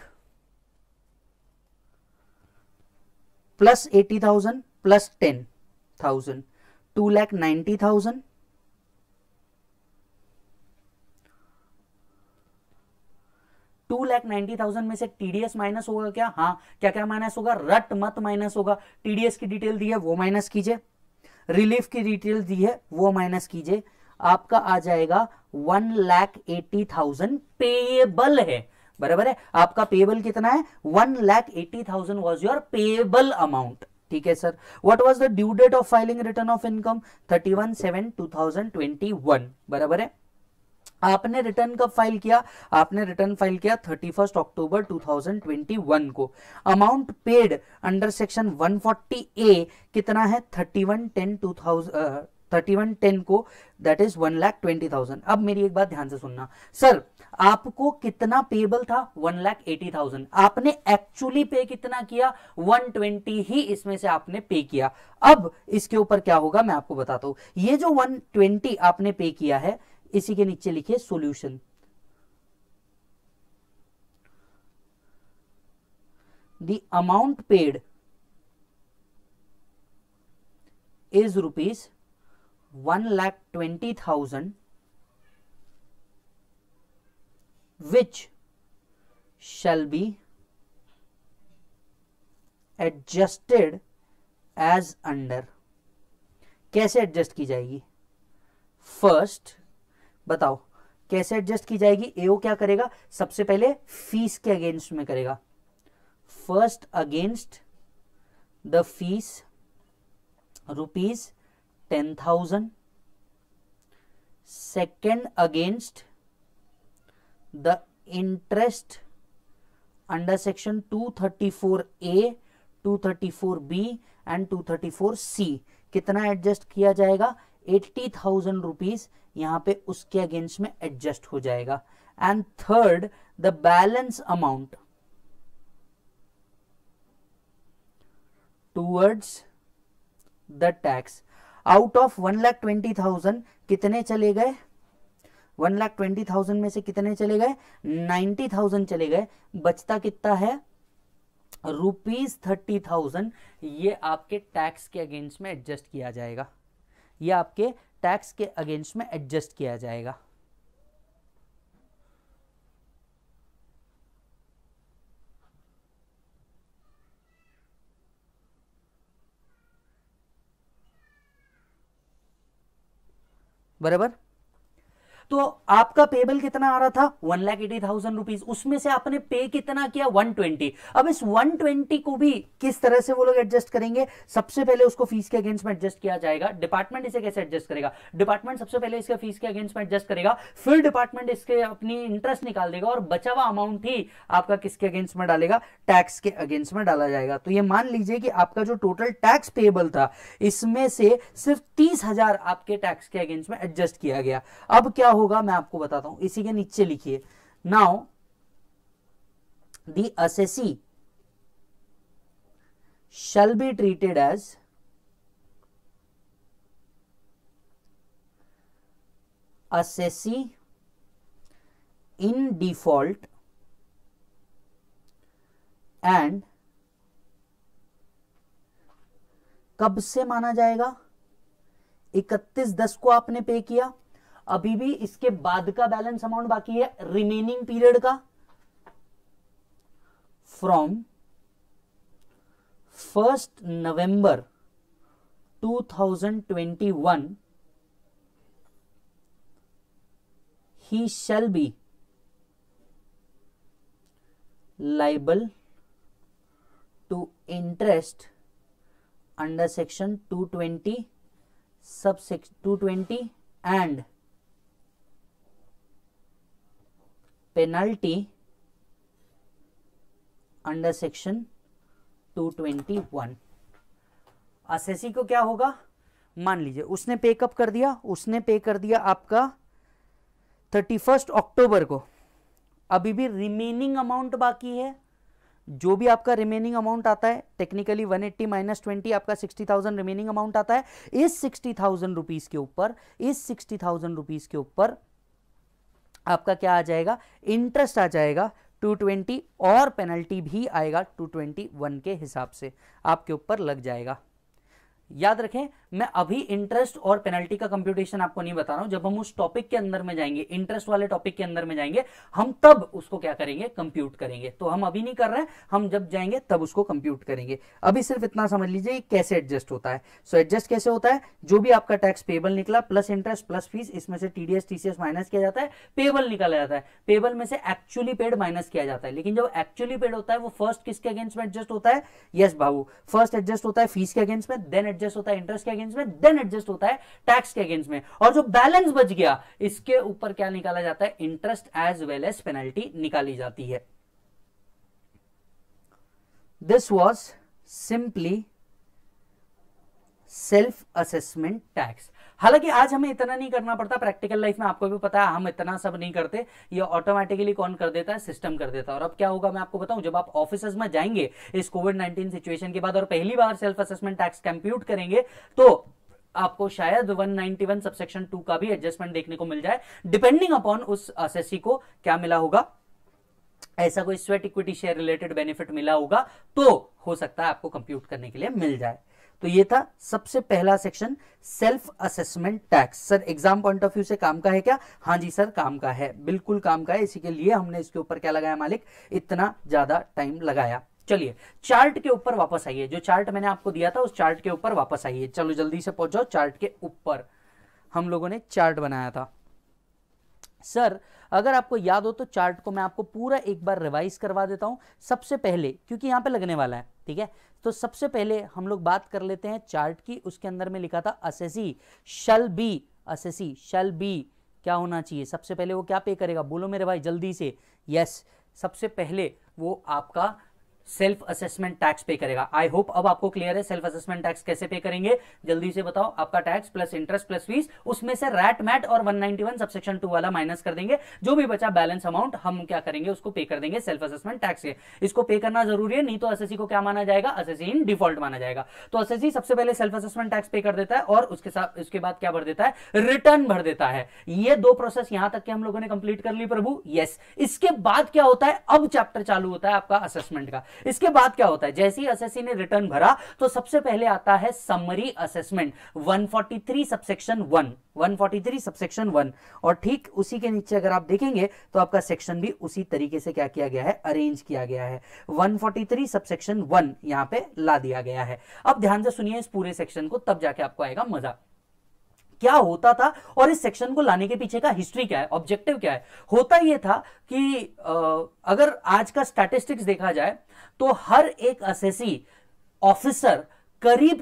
plus 80,000 plus 10,000, 2,90,000 2,90,000 में से टीडीएस माइनस होगा क्या? हाँ, क्या क्या माइनस होगा? रट मत माइनस होगा। टीडीएस की डिटेल दी है वो माइनस कीजिए, रिलीफ की डिटेल दी है वो माइनस कीजिए, आपका आ जाएगा 1,80,000 पेएबल है। बराबर है, आपका पेएबल कितना है? 1,80,000 वॉज योर पेएबल अमाउंट। ठीक है sir. What was the due date of filing return of income? 31/7/2021। बराबर है। आपने रिटर्न कब फाइल किया? आपने रिटर्न फाइल किया 31 अक्टूबर 2021 को। Amount paid under section 140A कितना है? 31/10 को, दैट इज 1,20,000। अब मेरी एक बात ध्यान से सुनना सर, आपको कितना पेबल था? 1,80,000। आपने एक्चुअली पे कितना किया? 120 ही इसमें से आपने पे किया। अब इसके ऊपर क्या होगा मैं आपको बताता हूं। ये जो 120 आपने पे किया है, इसी के नीचे लिखिए solution. The amount paid is rupees 1,20,000 which shall be adjusted as under। कैसे एडजस्ट की जाएगी? फर्स्ट बताओ कैसे एडजस्ट की जाएगी? एओ क्या करेगा? सबसे पहले फीस के अगेंस्ट में करेगा। First against the fees ₹10,000, second against the interest under section 234A, 234B and 234C। कितना एडजस्ट किया जाएगा? 80,000 रुपीज यहां पे उसके अगेंस्ट में एडजस्ट हो जाएगा। And third the balance amount towards the tax. Out of 1,20,000 कितने चले गए? 1,20,000 में से कितने चले गए? 90,000 चले गए। बचता कितना है? ₹30,000। ये आपके टैक्स के अगेंस्ट में एडजस्ट किया जाएगा, ये आपके टैक्स के अगेंस्ट में एडजस्ट किया जाएगा। बराबर। तो आपका पेबल कितना आ रहा था? 1,80,000 रुपीज। उसमें से आपने पे कितना किया? 120। अब इस 120 को भी किस तरह से वो लोग एडजस्ट करेंगे? सबसे पहले उसको फीस के अगेंस्ट में एडजस्ट किया जाएगा। डिपार्टमेंट इसे कैसे एडजस्ट करेगा? डिपार्टमेंट सबसे पहले इसके फीस के अगेंस्ट में एडजस्ट करेगा, फिर डिपार्टमेंट इसके अपनी इंटरेस्ट निकाल देगा, और बचा हुआ अमाउंट ही आपका किसके अगेंस्ट में डालेगा? टैक्स के अगेंस्ट में डाला जाएगा। तो ये मान लीजिए कि आपका जो टोटल टैक्स पेबल था, इसमें से सिर्फ 30,000 आपके टैक्स के अगेंस्ट में एडजस्ट किया गया। अब क्या होगा मैं आपको बताता हूं, इसी के नीचे लिखिए। Now the assessee shall be treated as assessee in default and कब से माना जाएगा? 31/10 को आपने पे किया, अभी भी इसके बाद का बैलेंस अमाउंट बाकी है रिमेनिंग पीरियड का, from 1 November 2021 he shall be liable to interest under section 220 subsection 220 and penalty under section 221। Assessee को क्या होगा, मान लीजिए उसने पे कब कर दिया, उसने पे कर दिया आपका 31 अक्टूबर को, अभी भी रिमेनिंग अमाउंट बाकी है, जो भी आपका रिमेनिंग अमाउंट आता है टेक्निकली 180 माइनस 20 आपका 60,000 रिमेनिंग अमाउंट आता है। इस 60,000 रुपीज के ऊपर, इस 60,000 रुपीज के ऊपर आपका क्या आ जाएगा, इंटरेस्ट आ जाएगा 220 और पेनल्टी भी आएगा 221 के हिसाब से आपके ऊपर लग जाएगा। याद रखें, मैं अभी इंटरेस्ट और पेनल्टी का कंप्यूटेशन आपको नहीं बता रहा हूं, जब हम उस टॉपिक के अंदर में जाएंगे, इंटरेस्ट वाले टॉपिक के अंदर में जाएंगे, हम तब उसको क्या करेंगे, कंप्यूट करेंगे। तो हम अभी नहीं कर रहे हैं, हम जब जाएंगे तब उसको कंप्यूट करेंगे। अभी सिर्फ इतना समझ लीजिए कैसे एडजस्ट होता है। सो एडजस्ट कैसे होता है, जो भी आपका टैक्स पेबल निकला प्लस इंटरेस्ट प्लस फीस, इसमें से टीडीएस टीसीएस माइनस किया जाता है, पेबल निकाला जाता है, पेबल में से एक्चुअली पेड माइनस किया जाता है। लेकिन जब एक्चुअली पेड होता है वो फर्स्ट किसके अगेंस्ट में एडजस्ट होता है, यस बाबू, फर्स्ट एडजस्ट होता है फीस के अगेंस्ट में, देन एडजस्ट होता है इंटरेस्ट के अगेंस्ट में, देन एडजस्ट होता है टैक्स के अगेंस्ट में, और जो बैलेंस बच गया इसके ऊपर क्या निकाला जाता है, interest as well as penalty निकाली जाती है। This was simply self assessment tax. हालांकि आज हमें इतना नहीं करना पड़ता, प्रैक्टिकल लाइफ में आपको भी पता है हम इतना सब नहीं करते, ये ऑटोमेटिकली कौन कर देता है, सिस्टम कर देता है। और अब क्या होगा मैं आपको बताऊं, जब आप ऑफिसेज में जाएंगे इस कोविड-19 सिचुएशन के बाद और पहली बार सेल्फ असेसमेंट टैक्स कंप्यूट करेंगे, तो आपको शायद 191 सबसेक्शन 2 का भी एडजस्टमेंट देखने को मिल जाए, डिपेंडिंग अपॉन उस असेसी को क्या मिला होगा, ऐसा कोई sweat equity share related benefit मिला होगा तो हो सकता है आपको कंप्यूट करने के लिए मिल जाए। तो ये था सबसे पहला section, self assessment tax. Sir exam point of view से काम का है क्या, हाँ जी सर काम का है, बिल्कुल काम का है, इसी के लिए हमने इसके ऊपर क्या लगाया मालिक, इतना ज्यादा टाइम लगाया। चलिए चार्ट के ऊपर वापस आइए, जो चार्ट मैंने आपको दिया था उस चार्ट के ऊपर वापस आइए। चलो जल्दी से पहुंच जाओ चार्ट के ऊपर, हम लोगों ने चार्ट बनाया था। सर अगर आपको याद हो तो चार्ट को मैं आपको पूरा एक बार रिवाइज करवा देता हूं। सबसे पहले, क्योंकि यहां पे लगने वाला है, ठीक है, तो सबसे पहले हम लोग बात कर लेते हैं चार्ट की। उसके अंदर में लिखा था assessee shall be, assessee shall be क्या होना चाहिए, सबसे पहले वो क्या पे करेगा, बोलो मेरे भाई जल्दी से, यस, सबसे पहले वो आपका सेल्फ असेसमेंट टैक्स पे करेगा। आई होप अब आपको क्लियर है सेल्फ असेसमेंट टैक्स कैसे पे करेंगे, जल्दी से बताओ। आपका tax plus interest plus fees, उसमें से रैट मैट और 191 सबसेक्शन 2 वाला माइनस कर देंगे, जो भी बचा बैलेंस अमाउंट हम क्या करेंगे उसको पे कर देंगे सेल्फ असेसमेंट टैक्स के। इसको पे करना जरूरी है, नहीं तो असेसी को क्या माना जाएगा, असेसी इन डिफॉल्ट माना जाएगा। तो असेसी सबसे पहले सेल्फ असेसमेंट टैक्स पे कर देता है और उसके साथ उसके बाद क्या भर देता है, रिटर्न भर देता है। ये दो प्रोसेस यहां तक के हम लोगों ने कंप्लीट कर ली प्रभु, यस। इसके बाद क्या होता है, अब चैप्टर चालू होता है आपका असेसमेंट का। इसके बाद क्या होता है, जैसे ही असेसी ने रिटर्न भरा तो सबसे पहले आता है समरी असेसमेंट 143 सबसेक्शन 1, 143 सबसेक्शन 1, और ठीक उसी के नीचे अगर आप देखेंगे तो आपका सेक्शन भी उसी तरीके से क्या किया गया है, अरेंज किया गया है। 143 सबसेक्शन 1 यहां पे ला दिया गया है। अब ध्यान से सुनिए इस पूरे सेक्शन को, तब जाके आपको आएगा मजा। क्या होता था और इस सेक्शन को लाने के पीछे का हिस्ट्री क्या है, ऑब्जेक्टिव क्या है। होता यह था कि अगर आज का स्टैटिस्टिक्स देखा जाए तो हर एक असेसी ऑफिसर करीब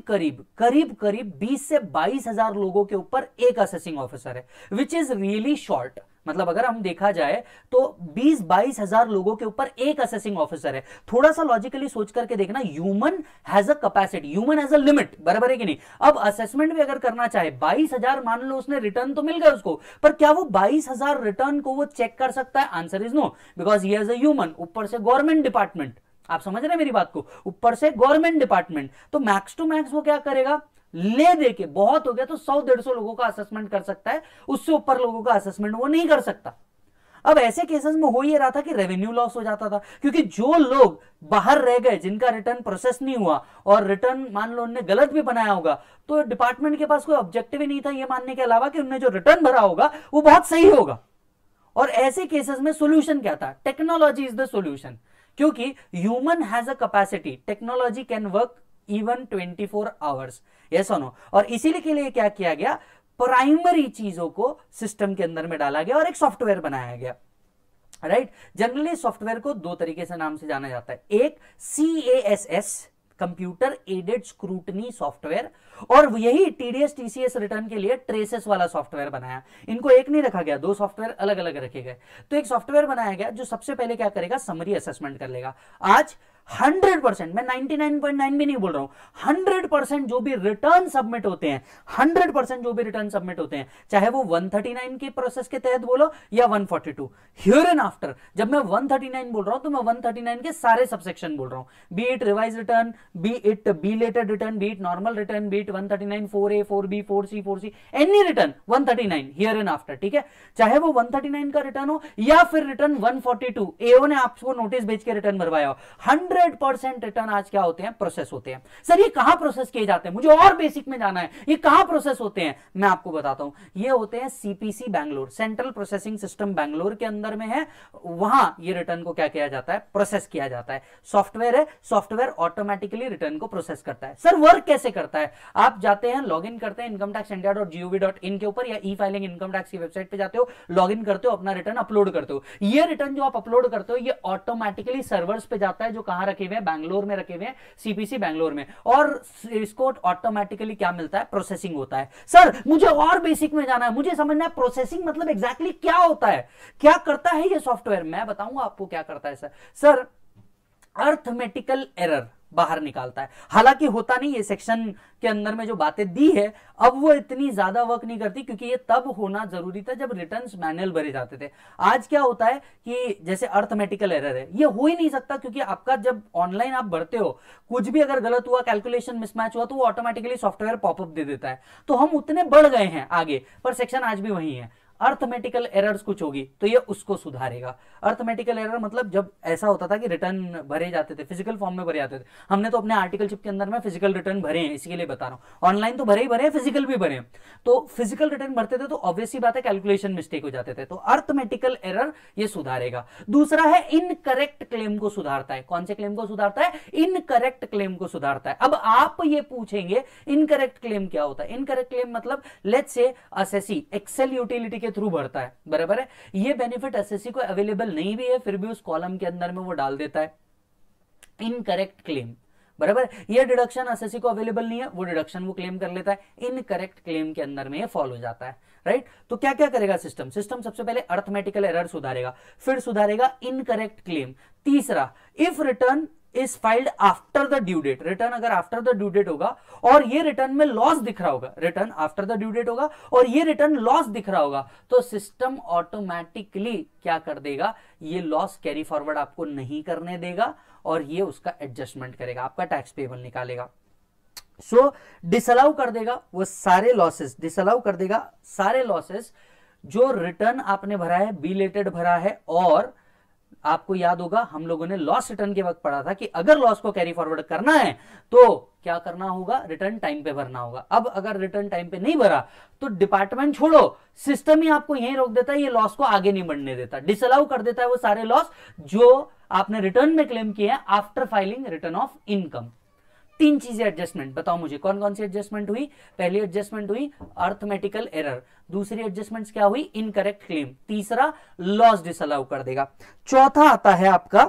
करीब 20 से 22,000 लोगों के ऊपर एक असेसिंग ऑफिसर है, विच इज रियली शॉर्ट। मतलब अगर हम देखा जाए तो 20-22,000 लोगों के ऊपर एक असेसिंग ऑफिसर है। थोड़ा सा लॉजिकली सोच करके देखना, human has a capacity, human has a limit, बराबर है कि नहीं। अब असेसमेंट भी अगर करना चाहे, 22,000 मान लो उसने रिटर्न तो मिल गया उसको, पर क्या वो 22,000 रिटर्न को वो चेक कर सकता है, answer is no, because he has a human, ऊपर से गवर्नमेंट डिपार्टमेंट, आप समझ रहे हैं मेरी बात को, ऊपर से गवर्नमेंट डिपार्टमेंट। तो मैक्स टू मैक्स वो क्या करेगा, ले दे के बहुत हो गया तो 100-150 लोगों का असेसमेंट कर सकता है, उससे ऊपर लोगों का असेसमेंट वो नहीं कर सकता। अब ऐसे केसेस में हो ये रहा था कि रेवेन्यू लॉस हो जाता था, क्योंकि जो लोग बाहर रह गए, जिनका रिटर्न प्रोसेस नहीं हुआ और रिटर्न मान लो उन्होंने गलत भी बनाया होगा, तो डिपार्टमेंट के पास कोई ऑब्जेक्टिव ही नहीं था ये मानने के अलावा कि उन्होंने जो रिटर्न भरा होगा वो बहुत सही होगा। और ऐसे केसेस में सोल्यूशन क्या था, टेक्नोलॉजी इज द सोल्यूशन, क्योंकि human has a capacity, technology can work even 24 hours, yes और नो। और इसीलिए के लिए क्या किया गया, प्राइमरी चीजों को सिस्टम के अंदर में डाला गया और एक सॉफ्टवेयर बनाया गया, राइट। जनरली सॉफ्टवेयर को दो तरीके से नाम से जाना जाता है, एक CASS computer aided scrutiny software, और यही TDS TCS रिटर्न के लिए ट्रेसेस वाला सॉफ्टवेयर बनाया। इनको एक नहीं रखा गया, दो सॉफ्टवेयर अलग अलग रखे गए। तो एक सॉफ्टवेयर बनाया गया जो सबसे पहले क्या करेगा, समरी असेसमेंट कर लेगा। आज 100%, मैं 99.9 भी नहीं बोल रहा हूं, 100% जो भी रिटर्न सबमिट होते हैं, 100% जो भी रिटर्न सबमिट होते हैं, चाहे वो 139 के प्रोसेस के तहत बोलो या 142, हियर एंड आफ्टर जब मैं 139 बोल रहा हूं तो मैं 139 के सारे सबसेक्शन बोल रहा हूं, be it revise return, be it belated return, be it normal return, be it 139 4A 4B 4C 4C, any return 139 here and after, ठीक है। चाहे वो 139 का रिटर्न हो या फिर रिटर्न 142 एओ ने आपको नोटिस भेज के रिटर्न भरवाया हो, 100% रिटर्न आज क्या होते हैं, प्रोसेस होते हैं। सर ये कहां प्रोसेस किए जाते हैं, मुझे और बेसिक में जाना है, ये कहां प्रोसेस होते हैं, मैं आपको बताता हूं। ये होते हैं CPC Bangalore, central processing system Bangalore के अंदर में है, वहां ये रिटर्न को क्या किया जाता है, प्रोसेस किया जाता है। सॉफ्टवेयर है, सॉफ्टवेयर ऑटोमेटिकली रिटर्न को प्रोसेस करता है। सर वर्क कैसे करता है, आप जाते हैं, लॉग इन करते हैं incometaxindia.gov.in के ऊपर या ई फाइलिंग इनकम टैक्स की वेबसाइट पे जाते हो, लॉग इन करते हो, अपना रिटर्न अपलोड करते हो। ये रिटर्न जो आप अपलोड करते हो ये ऑटोमेटिकली सर्वर्स पे जाता है जो कहां रखे हुए हैं, बैंगलोर में रखे हुए हैं, CPC बैंगलोर में, और इसको ऑटोमेटिकली क्या मिलता है, प्रोसेसिंग होता है। सर मुझे और बेसिक में जाना है, मुझे समझना है प्रोसेसिंग मतलब एग्जैक्टली क्या होता है, क्या करता है ये सॉफ्टवेयर, मैं बताऊंगा आपको क्या करता है। सर अर्थमेटिकल एरर बाहर निकालता है, हालांकि होता नहीं, ये सेक्शन के अंदर में जो बातें दी है अब वो इतनी ज्यादा वर्क नहीं करती, क्योंकि ये तब होना जरूरी था जब रिटर्न्स मैनुअल भरे जाते थे। आज क्या होता है कि जैसे अर्थमेटिकल एरर है, ये हो ही नहीं सकता, क्योंकि आपका जब ऑनलाइन आप भरते हो, कुछ भी अगर गलत हुआ, कैलकुलेशन मिसमैच हुआ, तो वो ऑटोमेटिकली सॉफ्टवेयर पॉपअप दे देता है। तो हम उतने बढ़ गए हैं आगे, पर सेक्शन आज भी वही है। अर्थमेटिकल एरर्स कुछ होगी तो ये उसको सुधारेगा। अर्थमेटिकल एरर मतलब जब ऐसा होता था कि रिटर्न भरे जाते थे, फिजिकल फॉर्म में भरे जाते थे, हमने तो अपने आर्टिकल चिप के अंदर में फिजिकल रिटर्न भरे हैं, इसी के लिए बता रहा हूं, ऑनलाइन तो भरे ही भरे हैं, फिजिकल भी भरे हैं। तो फिजिकल रिटर्न भरते थे तो ऑब्वियसली बात है कैलकुलेशन मिस्टेक हो जाते थे, तो अर्थमेटिकल एरर ये सुधारेगा। दूसरा है इनकरेक्ट क्लेम को सुधारता है। कौन से क्लेम को सुधारता है, इनकरेक्ट क्लेम को सुधारता है। अब आप ये पूछेंगे इनकरेक्ट क्लेम क्या होता है। इनकरेक्ट क्लेम मतलब let's say assessee excel utility के थ्रू भरता है, बराबर है, ये बेनिफिट एसएससी को अवेलेबल नहीं भी है, फिर भी उस कॉलम के अंदर में वो डाल देता है इनकरेक्ट क्लेम, बराबर। ये डिडक्शन एसएससी को अवेलेबल नहीं है, वो डिडक्शन वो क्लेम कर लेता है, इनकरेक्ट क्लेम के अंदर में ये फॉल हो जाता है, राइट। तो क्या क्या करेगा सिस्टम सबसे पहले अर्थमेटिकल एरर सुधारेगा, फिर सुधारेगा इनकरेक्ट क्लेम। तीसरा, if return is filed after the due date, return अगर आफ्टर द ड्यू डेट होगा और ये रिटर्न में लॉस दिख रहा होगा, return after the due date होगा और ये रिटर्न लॉस दिख रहा होगा, तो सिस्टम ऑटोमेटिकली क्या कर देगा, ये लॉस कैरी फॉरवर्ड आपको नहीं करने देगा और ये उसका एडजस्टमेंट करेगा, आपका टैक्स पेबल निकालेगा। सो डिसअलाउ कर देगा वो सारे लॉसेस, डिसअलाउ कर देगा सारे लॉसेस जो रिटर्न आपने भरा है, बिलेटेड भरा है। और आपको याद होगा हम लोगों ने लॉस रिटर्न के वक्त पढ़ा था कि अगर लॉस को कैरी फॉरवर्ड करना है तो क्या करना होगा, रिटर्न टाइम पे भरना होगा। अब अगर रिटर्न टाइम पे नहीं भरा तो डिपार्टमेंट छोड़ो, सिस्टम ही आपको यहीं रोक देता है, ये लॉस को आगे नहीं बढ़ने देता, डिसअलाउ कर देता है वो सारे लॉस जो आपने रिटर्न में क्लेम किए हैं after filing return of income. तीन चीजें एडजस्टमेंट, बताओ मुझे कौन कौन सी एडजस्टमेंट हुई। पहली एडजस्टमेंट हुई अर्थमेटिकल एरर, दूसरी एडजस्टमेंट क्या हुई, इनकरेक्ट क्लेम, तीसरा लॉस डिसअलाउ कर देगा, चौथा आता है आपका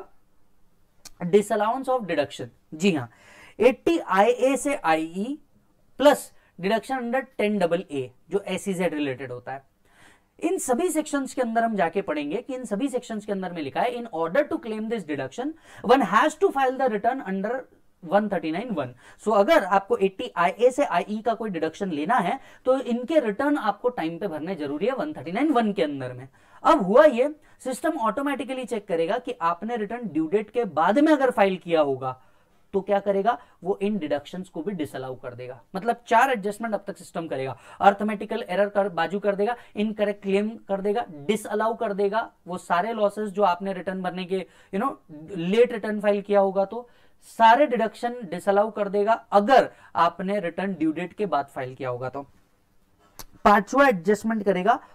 डिसअलाउंस ऑफ डिडक्शन। जी हाँ, 80 IA से IE plus deduction under 10AA जो SEZ रिलेटेड होता है। इन सभी सेक्शंस के अंदर हम जाके पढ़ेंगे कि इन सभी सेक्शंस के अंदर में लिखा है in order to claim this deduction one has to file the return under 139(1). So अगर आपको 80 IA से IE का कोई डिडक्शन लेना है तो इनके रिटर्न आपको टाइम पे भरने जरूरी है 139(1) के अंदर में। अब हुआ ये, सिस्टम ऑटोमेटिकली चेक करेगा कि आपने रिटर्न ड्यू डेट के बाद में अगर फाइल किया होगा तो क्या करेगा, वो इन डिडक्शंस को भी डिसअलाउ कर देगा। मतलब 4 एडजस्टमेंट अब तक सिस्टम करेगा, अर्थमेटिकल एरर कर बाजू कर देगा, इनकरेक्ट क्लेम कर देगा, डिसअलाउ कर देगा वो सारे लॉसेस जो आपने रिटर्न भरने के लेट रिटर्न फाइल किया होगा, तो सारे डिडक्शन डिसअलाउ कर देगा अगर आपने रिटर्न ड्यू डेट के बाद फाइल किया होगा। तो पांचवा एडजस्टमेंट करेगा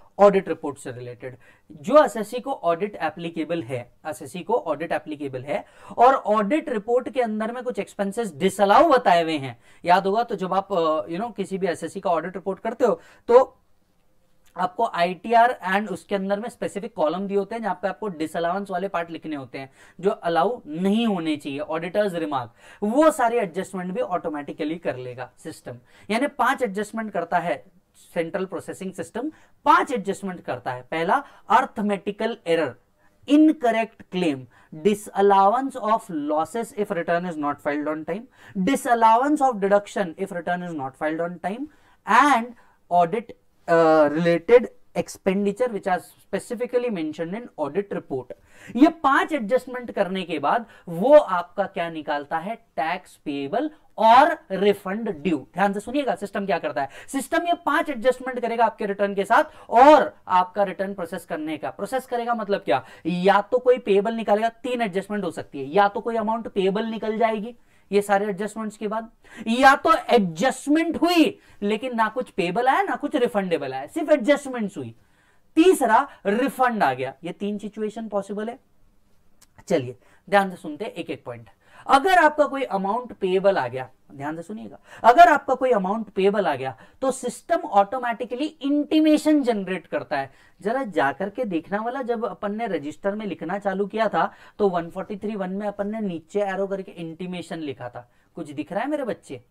ऑडिट रिपोर्ट से रिलेटेड। जो एसएससी को ऑडिट एप्लीकेबल है, एसएससी को ऑडिट एप्लीकेबल है और ऑडिट रिपोर्ट के अंदर में कुछ एक्सपेंसेस डिसअलाउ बताए हुए हैं, याद होगा तो जब आप किसी भी एसएससी का ऑडिट रिपोर्ट करते हो तो आपको आईटीआर एंड उसके अंदर में स्पेसिफिक कॉलम दिए होते हैं जहां पे आपको डिसअलाउंस वाले पार्ट लिखने होते हैं जो अलाउ नहीं होने चाहिए, ऑडिटर्स रिमार्क, वो सारे एडजस्टमेंट भी ऑटोमेटिकली कर लेगा सिस्टम। यानी 5 एडजस्टमेंट करता है सेंट्रल प्रोसेसिंग सिस्टम, 5 एडजस्टमेंट करता है। पहला, arithmetical error, incorrect claim, disallowance of losses if return is not filed on time, disallowance of deduction if return is not filed on time, and audit related expenditure which are specifically mentioned in audit report। ये 5 adjustment करने के बाद वो आपका क्या निकालता है, tax payable और रिफंड ड्यू। ध्यान से सुनिएगा सिस्टम क्या करता है, सिस्टम ये 5 एडजस्टमेंट करेगा आपके रिटर्न के साथ और आपका रिटर्न प्रोसेस करने का, प्रोसेस करेगा मतलब क्या, या तो कोई पेएबल निकालेगा, 3 एडजस्टमेंट हो सकती है, या तो कोई अमाउंट पेएबल निकल जाएगी ये सारे एडजस्टमेंट्स के बाद, या तो एडजस्टमेंट हुई लेकिन ना कुछ पेएबल आया ना कुछ रिफंडेबल आया, सिर्फ एडजस्टमेंट्स हुई, तीसरा रिफंड आ गया। ये 3 सिचुएशन पॉसिबल है। चलिए ध्यान से सुनते हैं एक एक पॉइंट। अगर आपका कोई अमाउंट पेएबल आ गया, ध्यान से सुनिएगा, अगर आपका कोई अमाउंट पेएबल आ गया तो सिस्टम ऑटोमेटिकली इंटीमेशन जनरेट करता है। जरा जाकर के देखना वाला, जब अपन ने रजिस्टर में लिखना चालू किया था तो 143(1) में अपन ने नीचे एरो करके इंटीमेशन लिखा था। कुछ दिख रहा है मेरे बच्चे?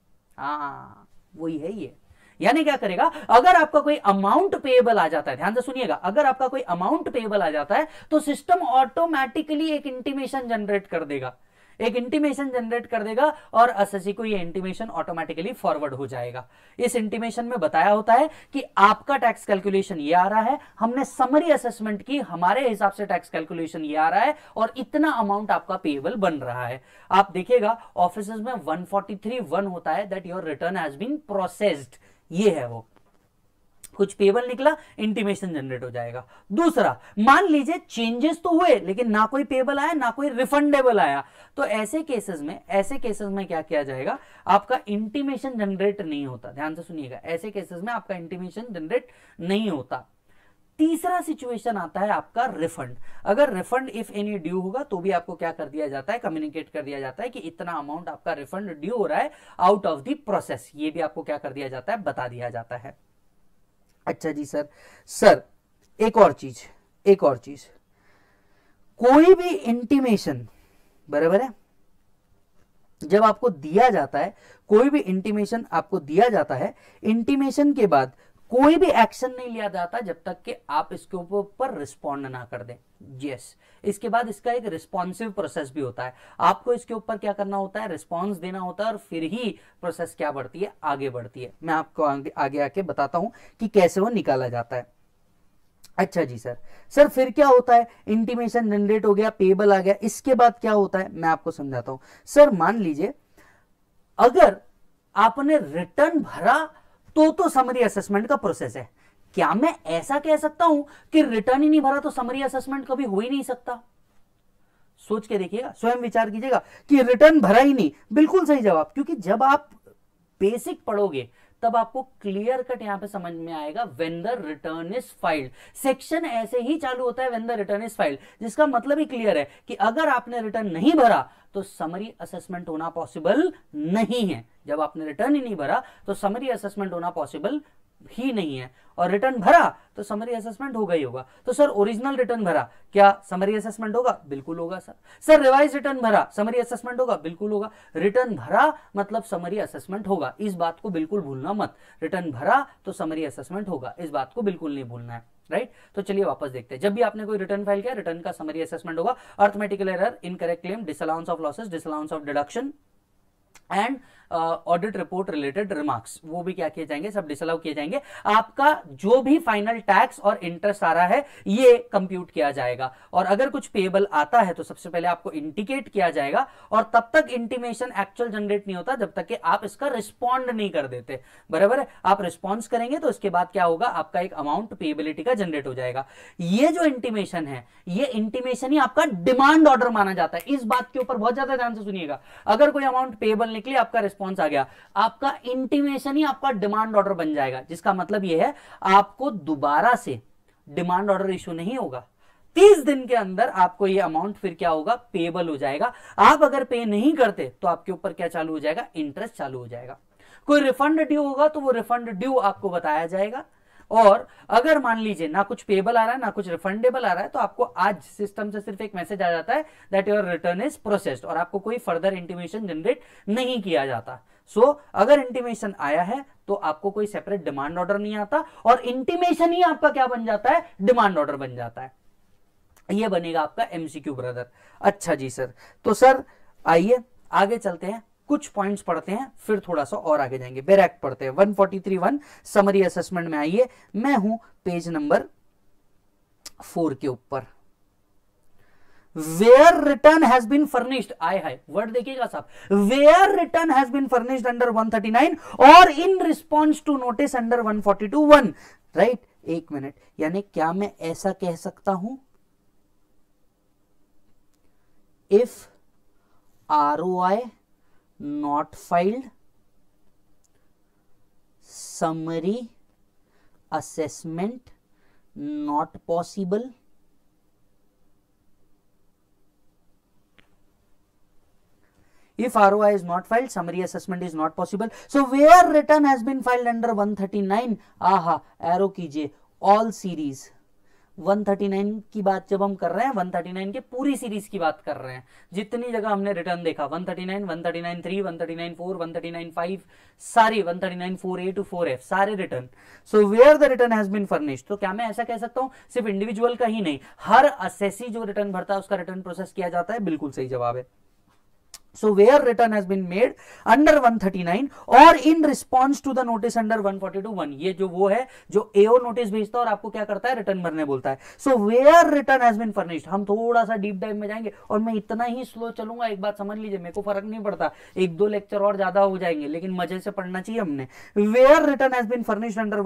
हाँ वही है ये। यानी क्या करेगा, अगर आपका कोई अमाउंट पेएबल आ जाता है, ध्यान से सुनिएगा, अगर आपका कोई अमाउंट पेएबल आ जाता है तो सिस्टम ऑटोमेटिकली एक इंटीमेशन जनरेट कर देगा, एक इंटीमेशन जनरेट कर देगा और एसएससी को ये इंटीमेशन ऑटोमेटिकली फॉरवर्ड हो जाएगा। इस इंटीमेशन में बताया होता है कि आपका टैक्स कैलकुलेशन ये आ रहा है, हमने समरी असेसमेंट की, हमारे हिसाब से टैक्स कैलकुलेशन ये आ रहा है और इतना अमाउंट आपका पेएबल बन रहा है। आप देखिएगा ऑफिसेज में 143(1) होता है, that your return has been processed, ये है वो, कुछ पेएबल निकला, इंटीमेशन जनरेट हो जाएगा। दूसरा, मान लीजिए चेंजेस तो हुए लेकिन ना कोई पेएबल आया ना कोई रिफंडेबल आया, तो ऐसे केसेस में क्या किया जाएगा, आपका इंटीमेशन जनरेट नहीं होता। ध्यान से सुनिएगा, ऐसे केसेस में आपका इंटीमेशन जनरेट नहीं होता। तीसरा सिचुएशन आता है आपका रिफंड। अगर रिफंड इफ एनी ड्यू होगा तो भी आपको क्या कर दिया जाता है, कम्युनिकेट कर दिया जाता है कि इतना अमाउंट आपका रिफंड ड्यू हो रहा है आउट ऑफ द प्रोसेस, ये भी आपको क्या कर दिया जाता है, बता दिया जाता है। अच्छा जी सर एक और चीज, कोई भी इंटीमेशन, बराबर है, जब आपको दिया जाता है, कोई भी इंटीमेशन आपको दिया जाता है, इंटीमेशन के बाद कोई भी एक्शन नहीं लिया जाता जब तक कि आप इसके ऊपर रिस्पॉन्ड ना कर दें। यस, इसके बाद इसका एक रिस्पॉन्सिव प्रोसेस भी होता है, आपको इसके ऊपर क्या करना होता है, रिस्पॉन्स देना होता है और फिर ही प्रोसेस क्या बढ़ती है, आगे बढ़ती है। मैं आपको आगे आके बताता हूं कि कैसे वो निकाला जाता है। अच्छा जी सर फिर क्या होता है, इंटीमेशन जनरेट हो गया, पेएबल आ गया, इसके बाद क्या होता है मैं आपको समझाता हूं। सर मान लीजिए अगर आपने रिटर्न भरा तो समरी असेसमेंट का प्रोसेस है। क्या मैं ऐसा कह सकता हूं कि रिटर्न ही नहीं भरा तो समरी असेसमेंट कभी हो ही नहीं सकता? सोच के देखिएगा, स्वयं विचार कीजिएगा कि रिटर्न भरा ही नहीं, बिल्कुल सही जवाब, क्योंकि जब आप बेसिक पढ़ोगे तब आपको क्लियर कट यहां पे समझ में आएगा when the return is filed. Section ऐसे ही चालू होता है when the return is filed, जिसका मतलब ही क्लियर है कि अगर आपने रिटर्न नहीं भरा तो समरी असेसमेंट होना पॉसिबल नहीं है। जब आपने रिटर्न ही नहीं भरा तो समरी असेसमेंट होना पॉसिबल ही नहीं है, और रिटर्न भरा तो समरी असेसमेंट होगा ही होगा। तो सर ओरिजिनल रिटर्न भरा, क्या समरी असेसमेंट होगा? बिल्कुल होगा सर रिवाइज रिटर्न भरा, समरी असेसमेंट होगा? बिल्कुल होगा। रिटर्न भरा मतलब समरी असेसमेंट होगा, इस बात को बिल्कुल भूलना मत। रिटर्न भरा तो समरी असेसमेंट होगा, इस बात को बिल्कुल नहीं भूलना है, राइट। तो चलिए वापस देखते हैं, जब भी आपने कोई रिटर्न फाइल किया, रिटर्न का समरी असेसमेंट होगा। Arithmetical error, incorrect claim, disallowance of losses, disallowance of deduction and audit report related remarks, वो भी क्या किए जाएंगे, सब डिसअलाउ किए जाएंगे। आपका जो भी फाइनल टैक्स और इंटरेस्ट आ रहा है ये कंप्यूट किया जाएगा, और अगर कुछ पेएबल आता है तो सबसे पहले आपको इंडिकेट किया जाएगा, और तब तक इंटीमेशन एक्चुअल जनरेट नहीं होता जब तक कि आप इसका रिस्पॉन्ड नहीं कर देते, बराबर है। आप रिस्पॉन्स करेंगे तो इसके बाद क्या होगा, आपका एक अमाउंट पेएबिलिटी का जनरेट हो जाएगा। ये जो इंटीमेशन है, ये इंटीमेशन ही आपका डिमांड ऑर्डर माना जाता है। इस बात के ऊपर बहुत ज्यादा ध्यान से सुनिएगा, अगर कोई अमाउंट पेएबल डालने के लिए आपका रिस्पॉन्स आ गया, आपका इंटीमेशन ही आपका डिमांड ऑर्डर बन जाएगा, जिसका मतलब यह है आपको दोबारा से डिमांड ऑर्डर इशू नहीं होगा। 30 दिन के अंदर आपको ये अमाउंट फिर क्या होगा, पेबल हो जाएगा। आप अगर पे नहीं करते तो आपके ऊपर क्या चालू हो जाएगा, इंटरेस्ट चालू हो जाएगा। कोई रिफंड ड्यू होगा तो वो रिफंड ड्यू आपको बताया जाएगा। और अगर मान लीजिए ना कुछ पेबल आ रहा है ना कुछ रिफंडेबल आ रहा है, तो आपको आज सिस्टम से सिर्फ एक मैसेज आ जाता है that your return is processed, और आपको कोई फर्दर इंटीमेशन जनरेट नहीं किया जाता। सो अगर इंटीमेशन आया है तो आपको कोई सेपरेट डिमांड ऑर्डर नहीं आता, और इंटीमेशन ही आपका क्या बन जाता है, डिमांड ऑर्डर बन जाता है। ये बनेगा आपका एमसीक्यू ब्रदर। अच्छा जी सर, तो सर आइए आगे चलते हैं, कुछ पॉइंट्स पढ़ते हैं, फिर थोड़ा सा और आगे जाएंगे। बैरेक्ट पढ़ते हैं 143(1) समरी असेसमेंट में। आइए, मैं हूं पेज नंबर 4 के ऊपर। Where return has been furnished, आय हाय वर्ड देखिएगा साहब, where return has been furnished under 139 और in response to notice under 142(1), right. एक मिनट, यानी क्या मैं ऐसा कह सकता हूं, if ROI not filed, summary assessment not possible, if ROI is not filed, summary assessment is not possible. So where return has been filed under 139, आहा arrow कीजिए, all series 139 की बात जब हम कर रहे हैं, 139 के पूरी सीरीज की बात कर रहे हैं, जितनी जगह हमने रिटर्न देखा 139, 139(3), 139(4), 139(5), सारी 139(4)(a) to 4(f) सारे return. So where the return has been furnished, तो क्या मैं ऐसा कह सकता हूं सिर्फ इंडिविजुअल का ही नहीं, हर असेसी जो रिटर्न भरता है उसका रिटर्न प्रोसेस किया जाता है? बिल्कुल सही जवाब है। So where return has been made under 139 or in response to the notice under 142(1), ये जो वो है जो AO नोटिस भेजता है और आपको क्या करता है, रिटर्न भरने बोलता है। So where return has been furnished, हम थोड़ा सा डीप डाइव में जाएंगे और मैं इतना ही स्लो चलूंगा, एक बात समझ लीजिए, मेरे को फर्क नहीं पड़ता, 1-2 लेक्चर और ज्यादा हो जाएंगे, लेकिन मजे से पढ़ना चाहिए हमने। Where return has been furnished under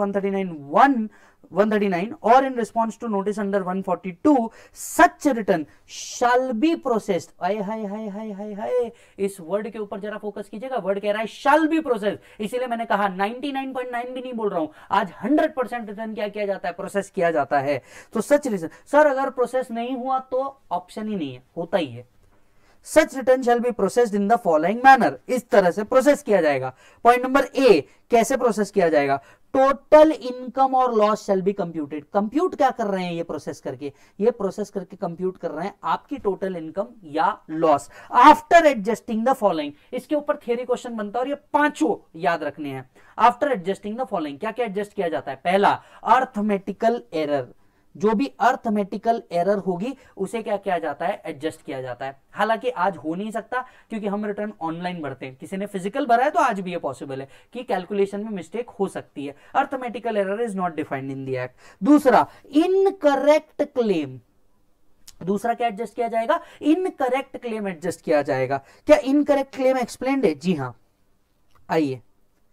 139 or in response to notice under 142, such return shall be processed। हाय हाय हाय हाय हाय हाय, इस वर्ड के ऊपर जरा फोकस कीजिएगा, वर्ड कह रहा है shall be processed, इसीलिए मैंने कहा 99.9 भी नहीं बोल रहा हूं, आज 100% रिटर्न क्या किया जाता है, प्रोसेस किया जाता है। तो सच रीजन सर, अगर प्रोसेस नहीं हुआ तो ऑप्शन ही नहीं है, होता ही है। Such return shall be processed in the following manner, इस तरह से प्रोसेस किया जाएगा। पॉइंट नंबर ए, कैसे प्रोसेस किया जाएगा, टोटल इनकम और loss shall be computed. Compute क्या कर रहे हैं ये प्रोसेस करके, ये प्रोसेस करके कंप्यूट कर रहे हैं आपकी टोटल इनकम या loss after adjusting the following. इसके ऊपर थियरी क्वेश्चन बनता है और ये पांचों याद रखने हैं। आफ्टर एडजस्टिंग द फॉलोइंग, क्या क्या एडजस्ट किया जाता है? पहला, अर्थमेटिकल एरर, जो भी अर्थमेटिकल एरर होगी उसे क्या किया जाता है, एडजस्ट किया जाता है। हालांकि आज हो नहीं सकता क्योंकि हम रिटर्न ऑनलाइन भरते हैं, किसी ने फिजिकल भरा है तो आज भी ये पॉसिबल है कि कैलकुलेशन में मिस्टेक हो सकती है। Arithmetical error is not defined in the act. दूसरा, इनकरेक्ट क्लेम, दूसरा क्या एडजस्ट किया जाएगा, इनकरेक्ट क्लेम एडजस्ट किया जाएगा। क्या इनकरेक्ट क्लेम एक्सप्लेन्ड है? जी हां, आइए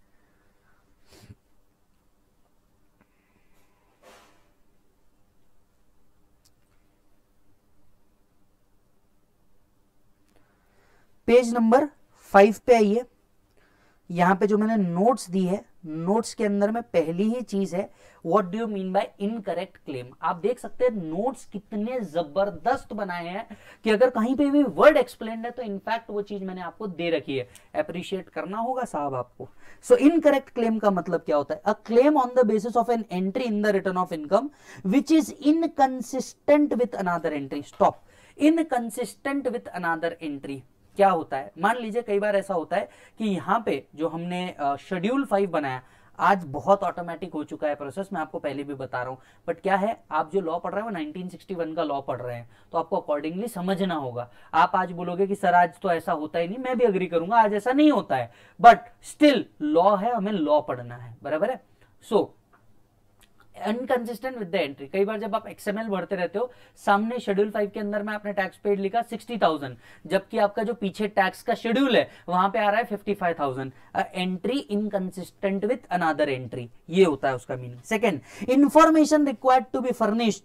पेज नंबर 5 पे आइए। यहां पे जो मैंने नोट्स दी है, नोट्स के अंदर में पहली ही चीज है what do you mean by incorrect claim. आप देख सकते हैं नोट्स कितने जबरदस्त बनाए हैं कि अगर कहीं पे भी वर्ड एक्सप्लेन्ड है तो इनफैक्ट वो चीज मैंने आपको दे रखी है, अप्रिशिएट करना होगा साहब आपको। सो इनकरेक्ट क्लेम का मतलब क्या होता है? A claim on the basis of an entry in the return of income which is inconsistent with another entry. Stop, inconsistent with another entry क्या होता है? मान लीजिए कई बार ऐसा होता है कि यहां पे जो हमने शेड्यूल 5 बनाया, आज बहुत ऑटोमेटिक हो चुका है प्रोसेस, मैं आपको पहले भी बता रहा हूं, बट क्या है, आप जो लॉ पढ़ रहे हैं वो 1961 का लॉ पढ़ रहे हैं, तो आपको अकॉर्डिंगली समझना होगा। आप आज बोलोगे कि सर आज तो ऐसा होता ही नहीं, मैं भी अग्री करूंगा, आज ऐसा नहीं होता है, बट स्टिल लॉ है, हमें लॉ पढ़ना है, बराबर है। So inconsistent with the entry, कई बार जब आप एक्सएमएल भरते रहते हो, सामने शेड्यूल 5 के अंदर में आपने टैक्स पेड लिखा 60,000, जबकि आपका जो पीछे टैक्स का शेड्यूल है वहां पे आ रहा है 55,000। Entry inconsistent with another entry, ये होता है उसका meaning. Second, information required to be furnished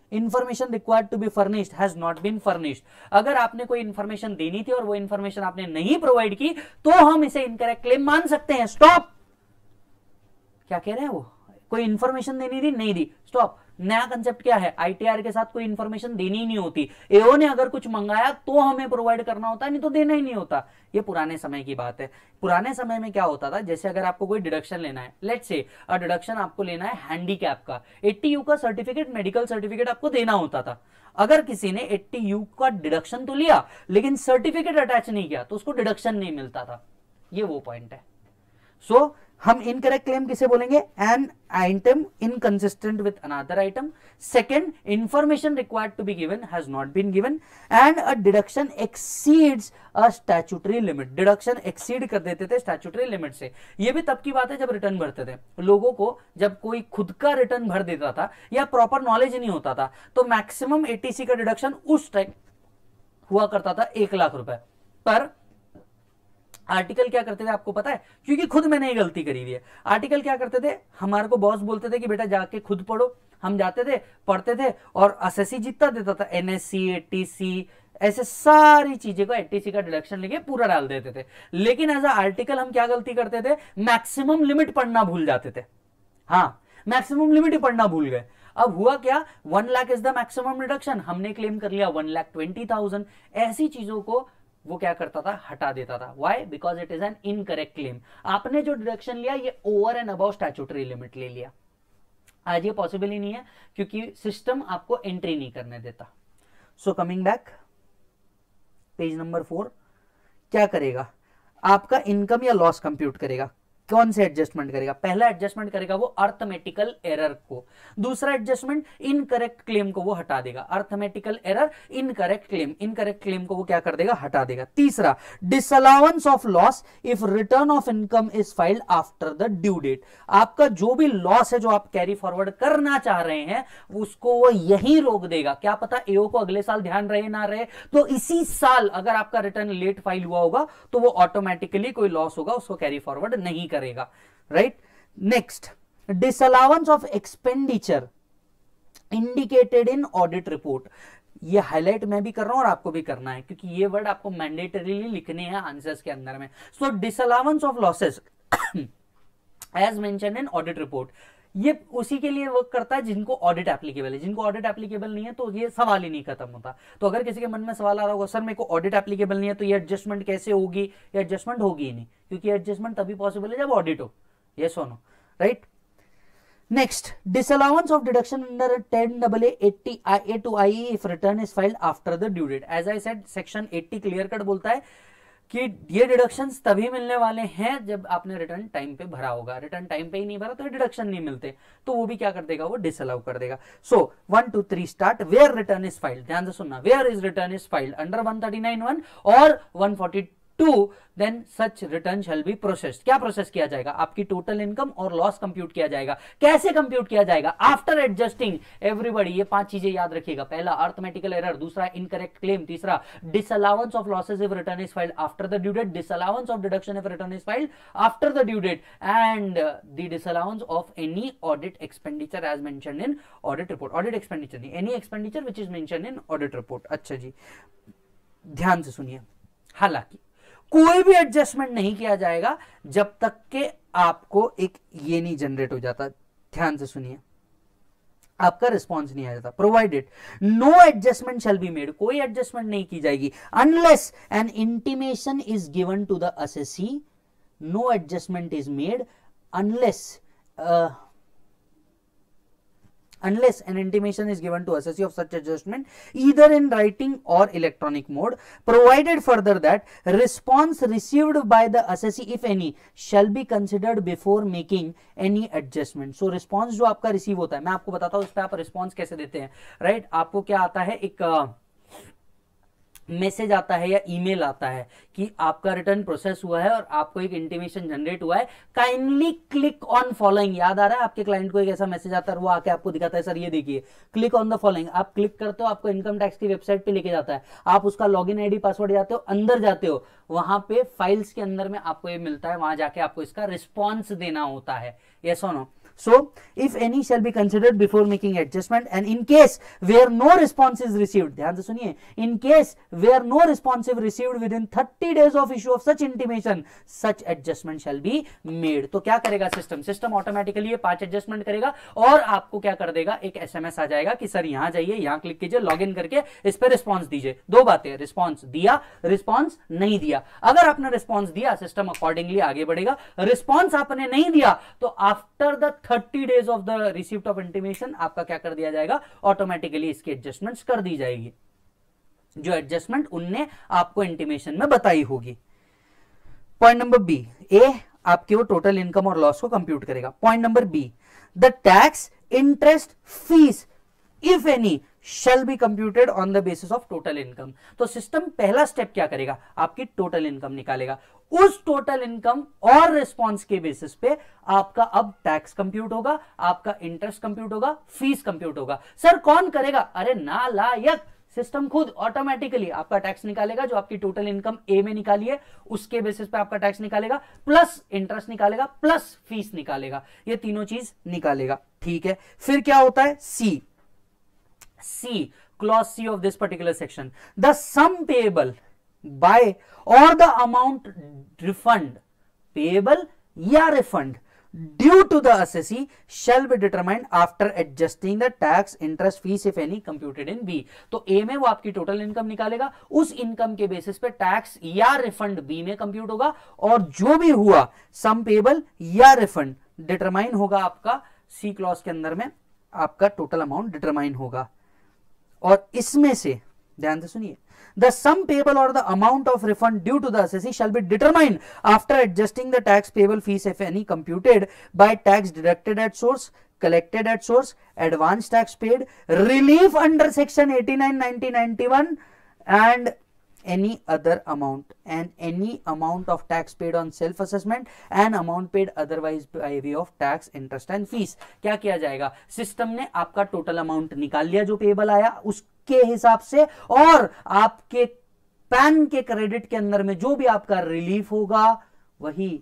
information required to be furnished has not been furnished. अगर आपने कोई इंफॉर्मेशन देनी थी और वो इंफॉर्मेशन आपने नहीं प्रोवाइड की तो हम इसे इनकरेक्ट क्लेम मान सकते हैं। स्टॉप, क्या कह रहे हैं वो, कोई इंफॉर्मेशन देनी थी, नहीं दी, स्टॉप। नया कंसेप्ट क्या है, आईटीआर के साथ कोई इंफॉर्मेशन देनी ही नहीं होती। एओ ने अगर कुछ मंगाया तो हमें प्रोवाइड करना होता है, नहीं तो देना ही नहीं होता। ये पुराने समय की बात है। पुराने समय में क्या होता था, जैसे अगर आपको कोई डिडक्शन लेना है, लेट्स से अ डिडक्शन आपको लेना है हैंडीकैप का, 80U का सर्टिफिकेट, मेडिकल सर्टिफिकेट आपको देना होता था। अगर किसी ने 80U का डिडक्शन तो लिया लेकिन सर्टिफिकेट अटैच नहीं किया तो उसको डिडक्शन नहीं मिलता था। ये वो पॉइंट है। सो हम इनकरेक्ट क्लेम किसे बोलेंगे, an item inconsistent with another item. Second, information required to be given has not been given, and a deduction exceeds a statutory limit. Deduction exceed कर देते थे स्टैट्यूटरी लिमिट से। ये भी तब की बात है जब रिटर्न भरते थे। लोगों को जब कोई खुद का रिटर्न भर देता था या प्रॉपर नॉलेज नहीं होता था तो मैक्सिमम एटीसी का डिडक्शन उस टाइम हुआ करता था 1 लाख रुपए। पर आर्टिकल क्या करते थे आपको पता है, क्योंकि खुद मैंने ये गलती करी हुई है। आर्टिकल क्या करते थे, हमारे को बॉस बोलते थे कि बेटा जाके खुद पढ़ो। हम जाते थे, पढ़ते थे और एसएससी जितना देता था, एनएससी, एटीसी, ऐसे सारी चीजें को एटीसी का डिडक्शन लेके पूरा डाल देते थे। लेकिन एज अ आर्टिकल हम क्या गलती करते थे, मैक्सिमम लिमिट पढ़ना भूल जाते थे। हाँ, मैक्सिमम लिमिट ही पढ़ना भूल गए। अब हुआ क्या, 1 lakh is the maximum deduction, हमने क्लेम कर लिया 1,20,000। ऐसी चीजों को वो क्या करता था, हटा देता था। Why? Because it is an incorrect claim. आपने जो डिडक्शन लिया ये over and above statutory limit ले लिया। आज ये पॉसिबल ही नहीं है क्योंकि सिस्टम आपको एंट्री नहीं करने देता। So coming back, page number 4 क्या करेगा, आपका इनकम या लॉस कंप्यूट करेगा। कौन से एडजस्टमेंट करेगा, पहला एडजस्टमेंट करेगा वो अर्थमेटिकल एरर को, दूसरा एडजस्टमेंट इनकरेक्ट क्लेम को वो हटा देगा। Arithmetical error, incorrect claim, incorrect claim को वो क्या कर देगा, हटा देगा। तीसरा, disallowance of loss if return of income is filed after the due date. आपका जो भी लॉस है जो आप कैरी फॉरवर्ड करना चाह रहे हैं उसको वो यहीं रोक देगा। क्या पता एओ को अगले साल ध्यान रहे ना रहे, तो इसी साल अगर आपका रिटर्न लेट फाइल हुआ होगा तो वो ऑटोमेटिकली कोई लॉस होगा उसको कैरी फॉरवर्ड नहीं करेगा। Right. Next, disallowance of expenditure indicated in audit report. ये हाईलाइट मैं भी कर रहा हूं और आपको भी करना है क्योंकि ये वर्ड आपको मैंडेटरीली लिखने हैं आंसर्स के अंदर में। So disallowance of losses as mentioned in audit report, ये उसी के लिए वर्क करता है जिनको ऑडिट एप्लीकेबल है। जिनको ऑडिट एप्लीकेबल नहीं है तो ये सवाल ही नहीं खत्म होता। तो अगर किसी के मन में सवाल आ रहा होगा सर मेरे को ऑडिट एप्लीकेबल नहीं है तो ये एडजस्टमेंट कैसे होगी, ये एडजस्टमेंट होगी ही नहीं क्योंकि एडजस्टमेंट तभी पॉसिबल है जब ऑडिट हो। यस और no, right. Next, disallowance of deduction under 10AA 80 A to IE if return is filed after the due date. As I said section 80 clear cut बोलता है कि ये डिडक्शंस तभी मिलने वाले हैं जब आपने रिटर्न टाइम पे भरा होगा। रिटर्न टाइम पे ही नहीं भरा तो डिडक्शन नहीं मिलते, तो वो भी क्या कर देगा, वो डिसअलाउ कर देगा। सो 1 2 3 start. Where return is filed, ध्यान से सुनना, where is return is filed under 139(1) और 142 then such return shall be processed. क्या प्रोसेस किया जाएगा, आपकी टोटल इनकम और लॉस कंप्यूट किया जाएगा। कैसे कंप्यूट किया जाएगा, आफ्टर एडजस्टिंग एवरीबॉडी। ये 5 चीजें याद रखिएगा, पहला अर्थमेटिकल एरर, दूसरा इनकरेक्ट क्लेम, तीसरा disallowance of losses if return is filed after the due date, disallowance of deduction if return is filed after the due date, and the disallowance of any audit expenditure as mentioned in audit report. Audit expenditure नहीं, any expenditure which is mentioned in audit report. अच्छा जी, ध्यान से सुनिए, हालांकि कोई भी adjustment नहीं किया जाएगा जब तक के आपको एक ये नहीं जनरेट हो जाता। ध्यान से सुनिए, आपका रिस्पॉन्स नहीं आ जाता। Provided no adjustment shall be made, कोई एडजस्टमेंट नहीं की जाएगी unless an intimation is given to the assessee. No adjustment is made unless an intimation is given to assessee of such adjustment either in writing or electronic mode, provided further that response received by the assessee if any shall be considered before making any adjustment। so response जो आपका receive होता है, मैं आपको बताता हूं इस पे आप रिस्पॉन्स कैसे देते हैं। राइट, आपको क्या आता है, एक मैसेज आता है या ईमेल आता है कि आपका रिटर्न प्रोसेस हुआ है और आपको एक इंटीमेशन जनरेट हुआ है, काइंडली क्लिक ऑन फॉलोइंग। याद आ रहा है आपके क्लाइंट को एक ऐसा मैसेज आता है, वो आके आपको दिखाता है सर ये देखिए क्लिक ऑन द फॉलोइंग। आप क्लिक करते हो, आपको इनकम टैक्स की वेबसाइट पे लेके जाता है, आप उसका लॉगिन आईडी पासवर्ड जाते हो, अंदर जाते हो, वहां पे फाइल्स के अंदर में आपको ये मिलता है, वहां जाके आपको इसका रिस्पॉन्स देना होता है। यस और no. So if any shall be considered before making adjustment, and in case where no response is received, ध्यान से सुनिए, in case where no response is received within 30 days of issue of such intimation, such adjustment shall be made. तो क्या करेगा system automatically ये 5 adjustment करेगा और आपको क्या कर देगा, एक एसएमएस आ जाएगा कि सर यहां जाइए, यहां क्लिक कीजिए, लॉग इन करके इस पर रिस्पॉन्स दीजिए. दो बातें, रिस्पॉन्स दिया, रिस्पॉन्स नहीं दिया. अगर आपने रिस्पॉन्स दिया, सिस्टम अकॉर्डिंगली आगे बढ़ेगा. रिस्पॉन्स आपने नहीं दिया तो after the 30 days of the receipt of intimation आपका क्या कर दिया जाएगा, ऑटोमेटिकली इसकी एडजस्टमेंट्स कर दी जाएगी, जो एडजस्टमेंट उनने आपको इंटीमेशन में बताई होगी. पॉइंट नंबर बी, ए आपके वो टोटल इनकम और लॉस को कंप्यूट करेगा. Point number B, the tax interest fees if any shall be computed on the basis of total income. तो सिस्टम पहला स्टेप क्या करेगा, आपकी टोटल इनकम निकालेगा. उस टोटल इनकम और रिस्पॉन्स के बेसिस पे आपका अब टैक्स कंप्यूट होगा, आपका इंटरेस्ट कंप्यूट होगा, फीस कंप्यूट होगा. सर कौन करेगा, अरे नालायक, सिस्टम खुद ऑटोमेटिकली आपका टैक्स निकालेगा. जो आपकी टोटल इनकम ए में निकाली है उसके बेसिस पे आपका टैक्स निकालेगा, प्लस इंटरेस्ट निकालेगा, प्लस फीस निकालेगा. ये तीनों चीज निकालेगा. ठीक है, फिर क्या होता है, C, clause C of this particular section, the sum payable by or the amount refund, payable या refund due to the assessee shall be determined after adjusting the tax, interest, fees if any computed in B. तो A में वो आपकी total income निकालेगा, उस income के basis पे tax या रिफंड B में कंप्यूट होगा, और जो भी हुआ सम पेबल या रिफंड डिटरमाइन होगा आपका C क्लॉज के अंदर में, आपका टोटल अमाउंट डिटरमाइन होगा. और इसमें से ध्यान से सुनिए, द सम पेबल और the amount of refund due to the assessee shall be determined after adjusting the tax payable fees if any computed by tax deducted at source, collected at source, advance tax paid, relief under section 89, 90, 91 and any other amount, and any amount of tax paid on self assessment and amount paid otherwise by way of tax, interest and fees. क्या किया जाएगा, system ने आपका total amount निकाल लिया जो payable आया उसके हिसाब से, और आपके पैन के क्रेडिट के अंदर में जो भी आपका रिलीफ होगा वही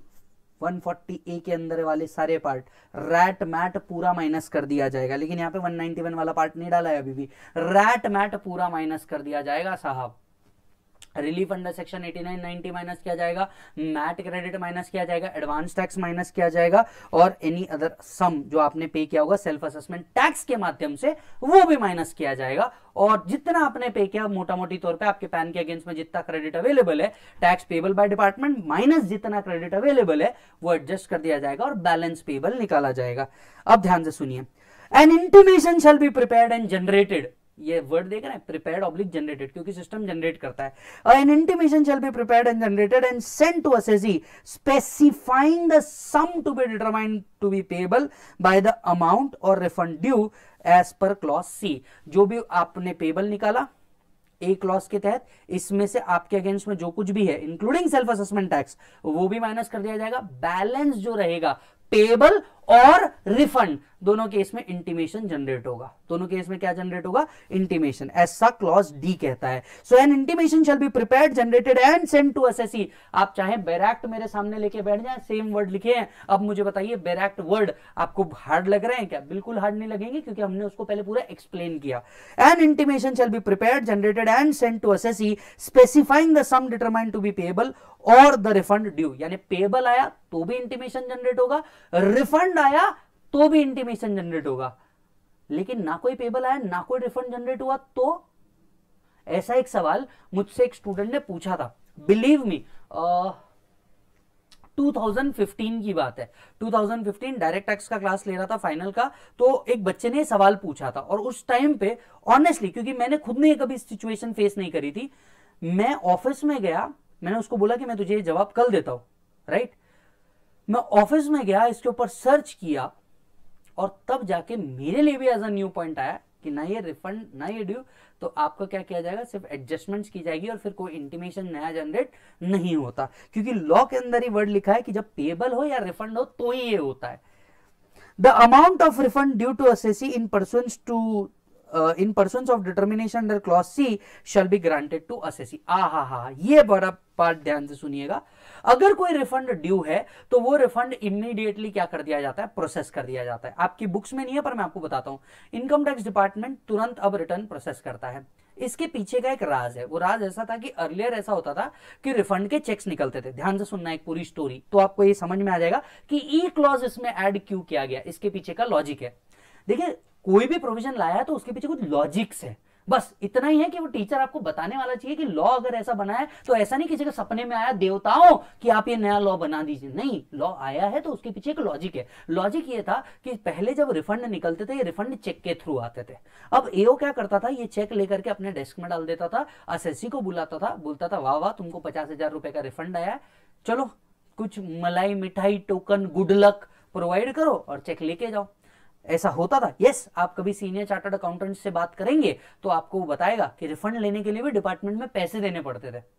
140A के अंदर वाले सारे पार्ट रैट मैट पूरा माइनस कर दिया जाएगा. लेकिन यहाँ पे 191 वाला पार्ट नहीं डाला है अभी भी, रैट मैट पूरा माइनस कर दिया जाएगा साहब. रिलीफ अंडर सेक्शन 89, 90 माइनस किया जाएगा, मैट क्रेडिट माइनस किया जाएगा, एडवांस टैक्स माइनस किया जाएगा, और एनी अदर सम जो आपने पे किया होगा सेल्फ असेसमेंट टैक्स के माध्यम से वो भी माइनस किया जाएगा. और जितना आपने पे किया मोटा मोटी तौर पे आपके पैन के अगेंस्ट में जितना क्रेडिट अवेलेबल है, tax payable by department minus जितना क्रेडिट अवेलेबल है वो एडजस्ट कर दिया जाएगा और बैलेंस पेबल निकाला जाएगा. अब ध्यान से सुनिए, an intimation shall be prepared and generated, ये वर्ड देख रहे हैं, प्रिपेयर्ड ऑब्लिक जनरेटेड, क्योंकि सिस्टम जनरेट करता है. An intimation shall be prepared and generated and sent to assessee specifying the sum to be determined to be payable by the amount और refund due as per clause C. जो भी आपने payable निकाला ए clause के तहत, इसमें से आपके अगेंस्ट में जो कुछ भी है इंक्लूडिंग सेल्फ असेसमेंट टैक्स वो भी माइनस कर दिया जाएगा. बैलेंस जो रहेगा पेबल और रिफंड दोनों केस में इंटीमेशन जनरेट होगा. दोनों केस में क्या जनरेट होगा, इंटीमेशन. ऐसा क्लॉज डी कहता है. So an intimation shall be prepared, generated and sent to assessee. आप चाहे बैरैक्ट मेरे सामने लेके बैठ जाएं, सेम वर्ड लिखे हैं. अब मुझे बताइए बैरैक्ट वर्ड आपको हार्ड लग रहे हैं क्या? बिल्कुल हार्ड नहीं लगेंगे, क्योंकि हमने उसको पहले पूरा एक्सप्लेन किया. An intimation shall be prepared, generated and sent to assessee specifying the sum determined to be payable और द रिफंड ड्यू. यानी पेबल आया तो भी इंटीमेशन जनरेट होगा, रिफंड आया तो भी इंटीमेशन जनरेट होगा. लेकिन ना कोई पेबल आया ना कोई रिफंड जनरेट हुआ तो, ऐसा एक सवाल मुझसे एक स्टूडेंट ने पूछा था. बिलीव मी 2015 की बात है. 2015 डायरेक्ट टैक्स का क्लास ले रहा था फाइनल का, तो एक बच्चे ने सवाल पूछा था. और उस टाइम पे ऑनेस्टली, क्योंकि मैंने खुद ने कभी सिचुएशन फेस नहीं करी थी, मैं ऑफिस में गया, मैंने उसको बोला कि मैं तुझे ये जवाब कल देता हूं, राइट. मैं ऑफिस में गया, इसके ऊपर सर्च किया, और तब जाके मेरे लिए भी एज अ न्यू पॉइंट आया कि ना ये रिफंड ना ये ड्यू, तो आपका क्या किया जाएगा, सिर्फ एडजस्टमेंट्स की जाएगी और फिर कोई इंटीमेशन नया जनरेट नहीं होता. क्योंकि लॉ के अंदर ही वर्ड लिखा है कि जब पेबल हो या रिफंड हो तो ही ये होता है. The amount of refund due to assessee in pursuance to in persons of determination under clause C shall be granted to assessee. हा, ये बड़ा पार्ट ध्यान से सुनिएगा। अगर कोई रिफंड ड्यू है तो वो रिफंड इमीडिएटली क्या कर दिया जाता है, प्रोसेस कर दिया जाता है। आपकी बुक्स में नहीं है पर मैं आपको बताता हूं, इनकम टैक्स डिपार्टमेंट तुरंत अब रिटर्न प्रोसेस करता है। इसके पीछे का एक राज है। वो राज ऐसा था कि अर्लियर ऐसा होता था कि रिफंड के चेक्स निकलते थे। ध्यान से सुनना एक पूरी स्टोरी, तो आपको ये समझ में आ जाएगा कि ई क्लॉज इसमें ऐड क्यों किया गया, इसके पीछे का लॉजिक है। देखिए कोई भी प्रोविजन लाया है तो उसके पीछे कुछ लॉजिक्स है, बस इतना ही है कि वो टीचर आपको बताने वाला चाहिए कि लॉ अगर ऐसा बना है तो ऐसा नहीं किसी के सपने में आया देवताओं कि आप ये नया लॉ बना दीजिए, नहीं, लॉ आया है तो उसके पीछे एक लॉजिक है। लॉजिक ये था कि पहले जब रिफंड निकलते थे ये रिफंड चेक के थ्रू आते थे। अब एओ क्या करता था, ये चेक लेकर के अपने डेस्क में डाल देता था, असेसी को बुलाता था, बोलता था वाह वाह तुमको 50,000 रुपए का रिफंड आया है, चलो कुछ मलाई मिठाई टोकन गुड लक प्रोवाइड करो और चेक लेके जाओ। ऐसा होता था। यस, आप कभी सीनियर चार्टर्ड अकाउंटेंट से बात करेंगे तो आपको वो बताएगा कि रिफंड लेने के लिए भी डिपार्टमेंट में पैसे देने पड़ते थे।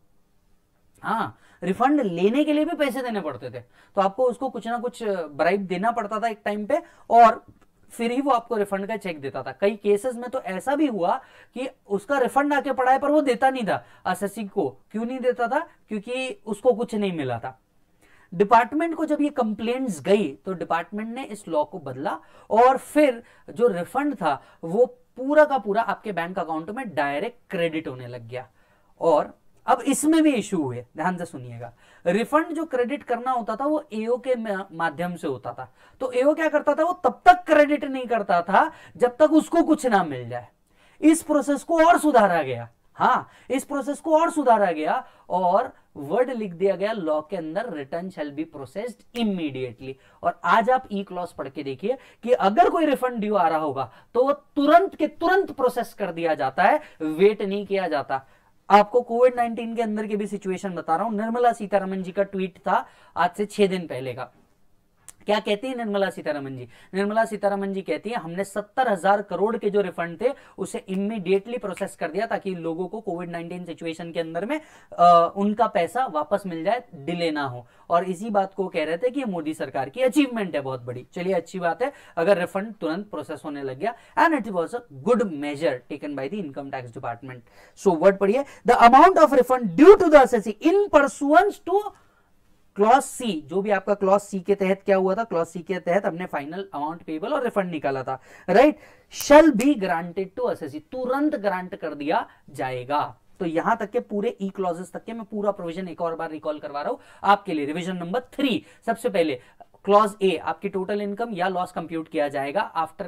हाँ, रिफंड लेने के लिए भी पैसे देने पड़ते थे, तो आपको उसको कुछ ना कुछ ब्राइब देना पड़ता था एक टाइम पे, और फिर ही वो आपको रिफंड का चेक देता था। कई केसेस में तो ऐसा भी हुआ कि उसका रिफंड आके पड़ा है पर वो देता नहीं था असेसी को। क्यों नहीं देता था? क्योंकि उसको कुछ नहीं मिला था। डिपार्टमेंट को जब ये कंप्लेंट्स गई तो डिपार्टमेंट ने इस लॉ को बदला और फिर जो रिफंड था वो पूरा का पूरा आपके बैंक अकाउंट में डायरेक्ट क्रेडिट होने लग गया। और अब इसमें भी इशू हुए, ध्यान से सुनिएगा। रिफंड जो क्रेडिट करना होता था वो एओ के माध्यम से होता था, तो एओ क्या करता था, वो तब तक क्रेडिट नहीं करता था जब तक उसको कुछ ना मिल जाए। इस प्रोसेस को और सुधारा गया। हाँ, इस प्रोसेस को और सुधारा गया और वर्ड लिख दिया गया लॉ के अंदर, return shall be processed immediately. और आज आप ई क्लॉज पढ़ के देखिए कि अगर कोई रिफंड ड्यू आ रहा होगा तो वो तुरंत के तुरंत प्रोसेस कर दिया जाता है, वेट नहीं किया जाता। आपको कोविड-19 के अंदर की भी सिचुएशन बता रहा हूं। निर्मला सीतारमण जी का ट्वीट था आज से 6 दिन पहले का। क्या कहती है निर्मला सीतारमण जी? निर्मला सीतारमण जी कहती है हमने 70,000 करोड़ के जो रिफंड थे उसे इमीडिएटली प्रोसेस कर दिया ताकि लोगों को कोविड-19 सिचुएशन के अंदर में उनका पैसा वापस मिल जाए, डिले ना हो। और इसी बात को कह रहे थे कि मोदी सरकार की अचीवमेंट है बहुत बड़ी। चलिए अच्छी बात है अगर रिफंड तुरंत प्रोसेस होने लग गया, and it was a good measure taken by the income tax department. So word पढ़िए, the amount of refund due to the assessee in pursuance to clause C. जो भी आपका क्लॉज सी के तहत क्या हुआ था, क्लॉज सी के तहत हमने फाइनल अमाउंट पेबल और रिफंड निकाला था, right, shall be granted to assessee, तुरंत ग्रांट कर दिया जाएगा। तो यहां तक के पूरे ई क्लॉजेस तक के मैं पूरा प्रोविजन एक और बार रिकॉल करवा रहा हूं आपके लिए। रिवीजन नंबर 3, सबसे पहले क्लॉज ए, आपकी टोटल इनकम या लॉस कंप्यूट किया जाएगा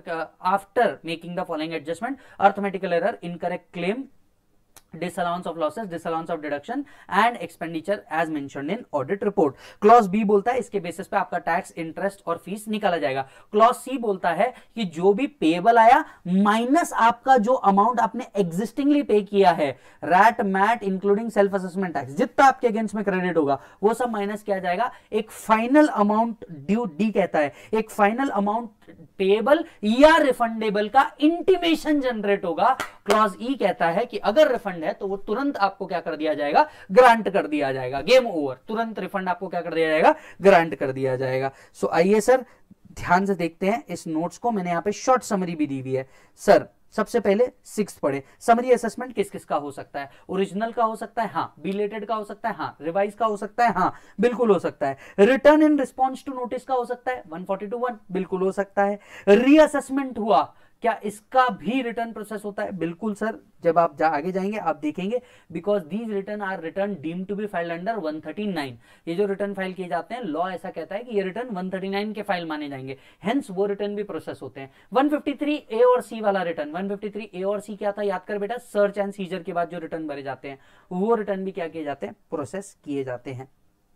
after making the following adjustment, arithmetical error, incorrect claim, disallowance of losses, disallowance of deduction and expenditure as mentioned in audit report. Clause B बोलता है इसके basis पे आपका tax, interest और fees निकाला जाएगा। क्लॉज सी बोलता है कि जो भी पेबल आया माइनस आपका जो अमाउंट आपने एग्जिस्टिंगली पे किया है, रैट मैट इंक्लूडिंग सेल्फ असेसमेंट टैक्स, जितना आपके अगेंस्ट में क्रेडिट होगा वो सब माइनस किया जाएगा। एक फाइनल अमाउंट ड्यू, डी कहता है एक फाइनल अमाउंट पेबल या रिफंडेबल का इंटीमेशन जनरेट होगा। क्लॉज ई कहता है कि अगर रिफंड है तो वो तुरंत आपको क्या कर दिया जाएगा, ग्रांट कर दिया जाएगा। गेम ओवर, तुरंत रिफंड आपको क्या कर दिया जाएगा, ग्रांट कर दिया जाएगा। सो आइए सर ध्यान से देखते हैं इस नोट्स को। मैंने यहां पे शॉर्ट समरी भी दी हुई है। सर सबसे पहले 6th पढ़े, समरी असेसमेंट किस किस का हो सकता है? ओरिजिनल का हो सकता है, हाँ। बिलेटेड का हो सकता है, हाँ। रिवाइज का हो सकता है, हाँ, बिल्कुल हो सकता है। Return in response to notice का हो सकता है, 142(1), बिल्कुल हो सकता है। रीअसेसमेंट हुआ, क्या इसका भी रिटर्न प्रोसेस होता है? बिल्कुल सर, जब आप आगे जाएंगे आप देखेंगे, because these return are return deemed to be filed under 139। ये जो रिटर्न फाइल किए जाते हैं, लॉ ऐसा कहता है कि ये रिटर्न 139 के फाइल माने जाएंगे, हेंस वो रिटर्न भी प्रोसेस होते हैं। 153 ए और सी वाला रिटर्न, 153 ए और सी क्या था याद कर बेटा, सर्च एंड सीजर के बाद जो रिटर्न भरे जाते हैं वो रिटर्न भी क्या किए जाते हैं, प्रोसेस किए जाते हैं।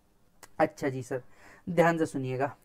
अच्छा जी सर, ध्यान से सुनिएगा,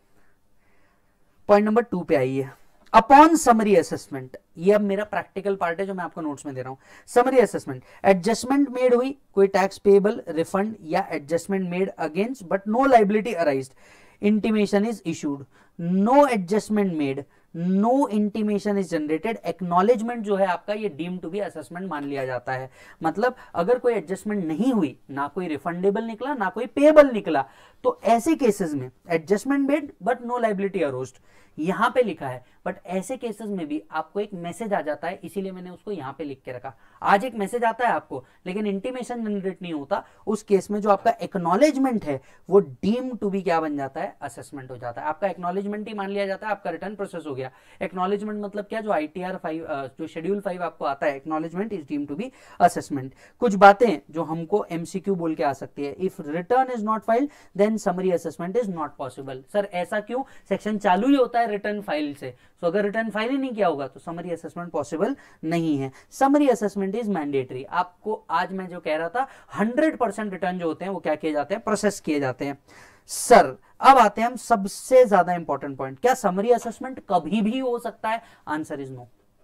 पॉइंट नंबर 2 पे आइए। अपॉन समरी असेसमेंट, ये अब मेरा प्रैक्टिकल पार्ट है जो मैं आपको नोट्स में दे रहा हूं। समरी असेसमेंट, एडजस्टमेंट मेड हुई, कोई टैक्स पेबल, रिफंड या adjustment made against but no liability arised, intimation is issued. No adjustment made, no intimation is generated, acknowledgement जो है आपका ये डीम टू बी असेसमेंट मान लिया जाता है। मतलब अगर कोई एडजस्टमेंट नहीं हुई, ना कोई रिफंडेबल निकला ना कोई पेबल निकला, तो ऐसे केसेस में adjustment made but no liability arosed, यहाँ पे लिखा है, बट ऐसे केसेस में भी आपको एक मैसेज आ जाता है, इसीलिए मैंने उसको यहाँ पे लिख के रखा। आज एक मैसेज आता है आपको लेकिन इंटीमेशन जनरेट नहीं होता, उस केस में जो आपका एक्नॉलेजमेंट है वो डीम टू बी क्या बन जाता है, असेसमेंट हो जाता है। आपका एक्नॉलेजमेंट ही मान लिया जाता है, आपका रिटर्न प्रोसेस हो गया। एक्नॉलेजमेंट मतलब क्या, जो ITR 5 जो शेड्यूल 5 आपको आता है, acknowledgement is deem to be assessment. कुछ बातें जो हमको MCQ बोल के आ सकती है, if return is not filed then summary assessment is not possible. Sir ऐसा क्यों, सेक्शन चालू ही होता है रिटर्न फाइल से, तो अगर रिटर्न फाइल ही नहीं किया होगा तो समरी असेसमेंट पॉसिबल नहीं है। Summary assessment is mandatory. आपको आज मैं जो कह रहा था 100% रिटर्न जो होते हैं वो क्या किए जाते हैं, प्रोसेस किए जाते हैं। सर अब आते हैं हम सबसे ज्यादा इंपॉर्टेंट पॉइंट, क्या समरी असेसमेंट कभी भी हो सकता है? Answer is no.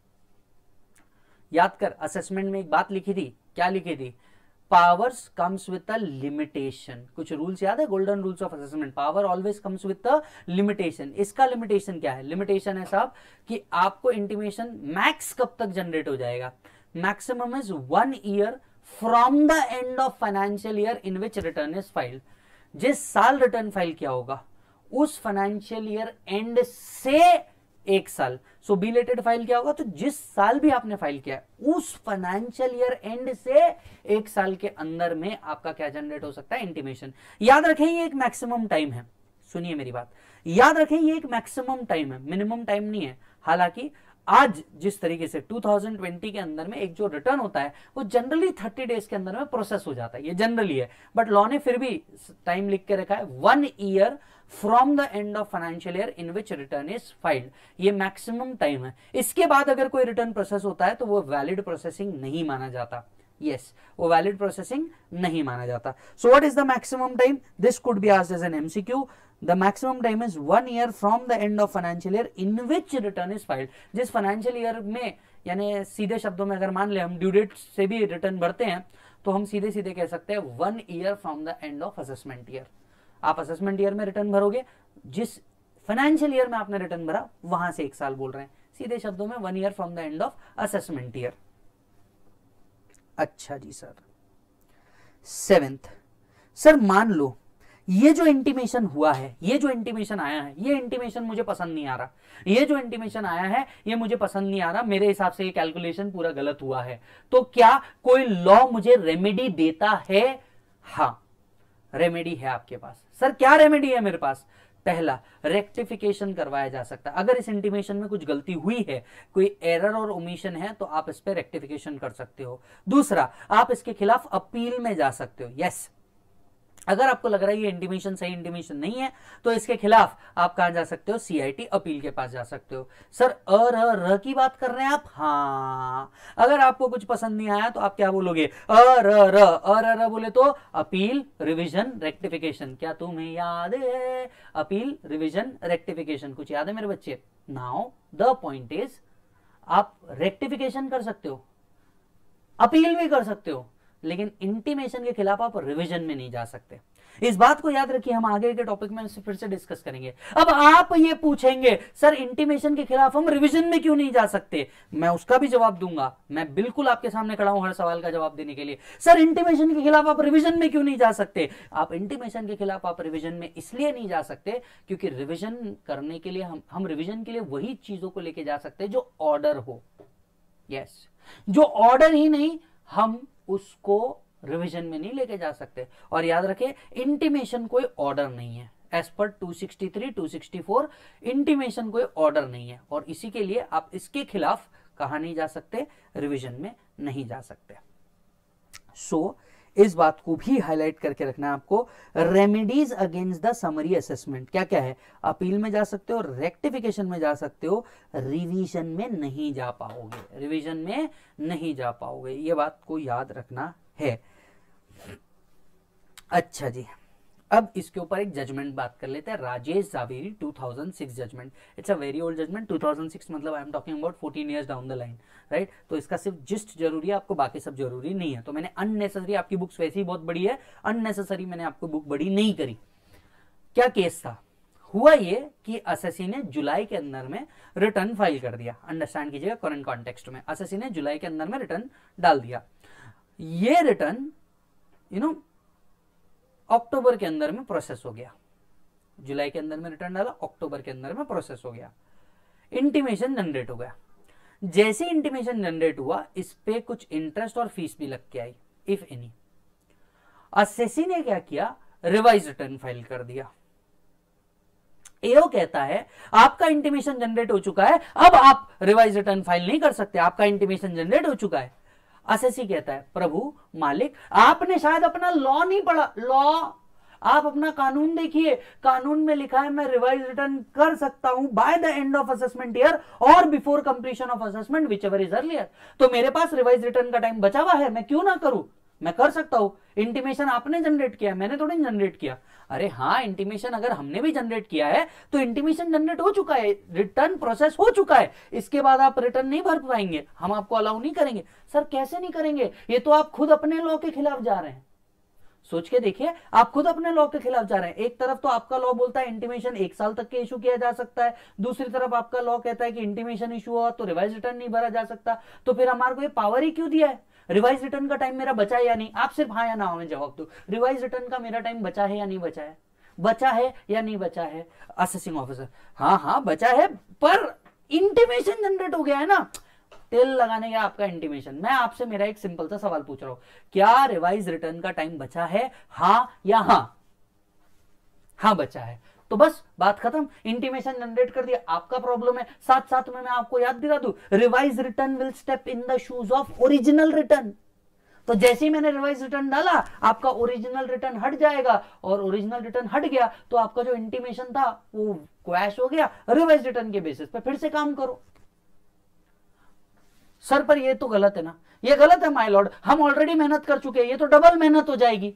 याद कर, असेसमेंट में एक बात लिखी थी, क्या लिखी थी, powers comes with a limitation. कुछ रूल्स याद है, golden rules of assessment, power always comes with a limitation. इसका लिमिटेशन क्या है? लिमिटेशन है साहब कि आपको इंटीमेशन मैक्स कब तक जनरेट हो जाएगा, maximum is 1 year from the end of financial year in which return is filed. जिस साल रिटर्न फाइल किया होगा उस फाइनेंशियल ईयर एंड से 1 साल, सो बिलेटेड फाइल क्या होगा, तो जिस साल भी आपने फाइल किया है उस फाइनेंशियल ईयर एंड से 1 साल के अंदर में आपका क्या जनरेट हो सकता है, इंटीमेशन। याद रखें ये एक मैक्सिमम टाइम है, सुनिए मेरी बात, याद रखें ये एक मैक्सिमम टाइम है, मिनिमम टाइम नहीं है। हालांकि आज जिस तरीके से 2020 के अंदर में एक जो रिटर्न होता है वो जनरली 30 डेज के अंदर में प्रोसेस हो जाता है, ये जनरली है, बट लॉ ने फिर भी टाइम लिख के रखा है 1 year from the end of financial year in which return is filed. ये मैक्सिमम टाइम है। इसके बाद अगर कोई रिटर्न प्रोसेस होता है तो वो वैलिड प्रोसेसिंग नहीं माना जाता। यस, वो वैलिड प्रोसेसिंग नहीं माना जाता। So what is the maximum time? This could be asked as an MCQ। The maximum time is 1 year from the end of financial year in which return is filed। जिस financial year में, यानी सीधे शब्दों में अगर मान ले हम ड्यू डेट से भी रिटर्न भरते हैं तो हम सीधे सीधे कह सकते हैं 1 year from the end of assessment year. आप असेसमेंट ईयर में रिटर्न भरोगे, जिस फाइनेंशियल ईयर में आपने रिटर्न भरा वहां से 1 साल बोल रहे हैं, सीधे शब्दों में 1 year from the end of assessment year. अच्छा जी सर। 7th, सर मान लो ये जो इंटीमेशन हुआ है, ये जो इंटीमेशन आया है, ये इंटीमेशन मुझे पसंद नहीं आ रहा, ये जो इंटीमेशन आया है ये मुझे पसंद नहीं आ रहा, मेरे हिसाब से ये कैलकुलेशन पूरा गलत हुआ है, तो क्या कोई लॉ मुझे रेमेडी देता है? हाँ, रेमेडी है आपके पास। सर क्या रेमेडी है मेरे पास? पहला, रेक्टिफिकेशन करवाया जा सकता है। अगर इस इंटीमेशन में कुछ गलती हुई है, कोई एरर और ओमिशन है, तो आप इस पे रेक्टिफिकेशन कर सकते हो। दूसरा, आप इसके खिलाफ अपील में जा सकते हो। यस, अगर आपको लग रहा है ये इंटीमेशन सही इंटीमेशन नहीं है तो इसके खिलाफ आप कहां जा सकते हो, CIT अपील के पास जा सकते हो। सर र की बात कर रहे हैं आप? हाँ, अगर आपको कुछ पसंद नहीं आया तो आप क्या बोलोगे, र बोले तो अपील, रिवीजन, रेक्टिफिकेशन। क्या तुम्हें याद है अपील, रिवीजन, रेक्टिफिकेशन? कुछ याद है मेरे बच्चे? नाउ द पॉइंट इज, आप रेक्टिफिकेशन कर सकते हो, अपील भी कर सकते हो, लेकिन इंटीमेशन के खिलाफ आप रिवीजन में नहीं जा सकते। इस बात को याद रखिए, हम आगे के टॉपिक में फिर से डिस्कस करेंगे। अब आप ये पूछेंगे सर इंटीमेशन के खिलाफ हम रिवीजन में क्यों नहीं जा सकते? मैं उसका भी जवाब दूंगा, मैं बिल्कुल आपके सामने खड़ा हूं हर सवाल का जवाब देने के लिए। सर इंटीमेशन के खिलाफ आप रिवीजन में क्यों नहीं जा सकते? आप इंटीमेशन के खिलाफ आप रिवीजन में इसलिए नहीं जा सकते क्योंकि रिवीजन करने के लिए हम रिवीजन के लिए वही चीजों को लेके जा सकते हैं जो ऑर्डर हो। यस, जो ऑर्डर ही नहीं, हम उसको रिवीजन में नहीं लेके जा सकते। और याद रखें, इंटीमेशन कोई ऑर्डर नहीं है। एज पर 263, 264 इंटीमेशन कोई ऑर्डर नहीं है, और इसी के लिए आप इसके खिलाफ कहां नहीं जा सकते, रिवीजन में नहीं जा सकते। सो इस बात को भी हाईलाइट करके रखना है आपको। Remedies against the summary assessment क्या क्या है? अपील में जा सकते हो, रेक्टिफिकेशन में जा सकते हो, रिवीजन में नहीं जा पाओगे, रिवीजन में नहीं जा पाओगे, ये बात को याद रखना है। अच्छा जी, अब इसके ऊपर एक जजमेंट बात कर लेते हैं, Rajesh Jhaveri 2006 judgment. It's a very old judgment, 2006 मतलब I am talking about 14 years down the line, right. तो इसका सिर्फ जिस्ट जरूरी है, आपको बाकी सब जरूरी नहीं है। तो मैंने अननेसेसरी, आपकी बुक्स वैसे ही बहुत बड़ी है, अननेसेसरी मैंने आपको बुक बड़ी नहीं करी। क्या केस था? हुआ ये कि असेसी ने जुलाई के अंदर में रिटर्न फाइल कर दिया। अंडरस्टैंड कीजिएगा, करंट कॉन्टेक्स्ट में असेसी ने जुलाई के अंदर में रिटर्न डाल दिया। ये रिटर्न अक्टूबर के अंदर में प्रोसेस हो गया। जुलाई के अंदर में रिटर्न डाला, अक्टूबर के अंदर में प्रोसेस हो गया, इंटीमेशन जनरेट हो गया। जैसे इंटीमेशन जनरेट हुआ, इस पे कुछ इंटरेस्ट और फीस भी लग के आई, इफ एनी। असेसी ने क्या किया, रिवाइज रिटर्न फाइल कर दिया। एओ कहता है आपका इंटीमेशन जनरेट हो चुका है, अब आप रिवाइज रिटर्न फाइल नहीं कर सकते, आपका इंटीमेशन जनरेट हो चुका है। असेसी कहता है प्रभु मालिक, आपने शायद अपना लॉ नहीं पढ़ा, लॉ आप अपना कानून देखिए, कानून में लिखा है मैं रिवाइज रिटर्न कर सकता हूं by the end of assessment year और before completion of assessment whichever is earlier. तो मेरे पास रिवाइज रिटर्न का टाइम बचा हुआ है, मैं क्यों ना करूं, मैं कर सकता हूं। इंटीमेशन आपने जनरेट किया, मैंने थोड़ी जनरेट किया। अरे हाँ, इंटीमेशन अगर हमने भी जनरेट किया है तो इंटीमेशन जनरेट हो चुका है, रिटर्न प्रोसेस हो चुका है, इसके बाद आप रिटर्न नहीं भर पाएंगे, हम आपको अलाउ नहीं करेंगे। सर कैसे नहीं करेंगे, ये तो आप खुद अपने लॉ के खिलाफ जा रहे हैं। सोच के देखिए, आप खुद अपने लॉ के खिलाफ जा रहे हैं। एक तरफ तो आपका लॉ बोलता है इंटीमेशन 1 साल तक के इशू किया जा सकता है, दूसरी तरफ आपका लॉ कहता है कि इंटीमेशन इशू हुआ तो रिवाइज रिटर्न नहीं भरा जा सकता। तो फिर हमारे को ये पावर ही क्यों दिया है? रिवाइज रिटर्न का टाइम मेरा बचा है या नहीं? आप सिर्फ हाँ या ना में जवाब दो। रिवाइज रिटर्न का मेरा टाइम बचा है या नहीं बचा है? बचा है या नहीं बचा है? असेसिंग ऑफिसर हाँ हाँ बचा है, पर इंटीमेशन जनरेट हो गया है ना, तेल लगाने का आपका इंटीमेशन। मैं आपसे मेरा एक सिंपल सा सवाल पूछ रहा हूं, क्या रिवाइज रिटर्न का टाइम बचा है, हाँ या हाँ? हाँ बचा है, तो बस बात खत्म। इंटीमेशन जनरेट कर दिया, आपका प्रॉब्लम है। साथ साथ में मैं आपको याद दिला दूं, revise return will step in the shoes of original return. तो जैसे ही मैंने रिवाइज रिटर्न डाला, आपका ओरिजिनल रिटर्न हट जाएगा, और ओरिजिनल रिटर्न हट गया तो आपका जो इंटीमेशन था वो क्रैश हो गया। रिवाइज रिटर्न के बेसिस पे फिर से काम करो। सर पर ये तो गलत है ना, ये गलत है माय लॉर्ड, हम ऑलरेडी मेहनत कर चुके हैं, ये तो डबल मेहनत हो जाएगी।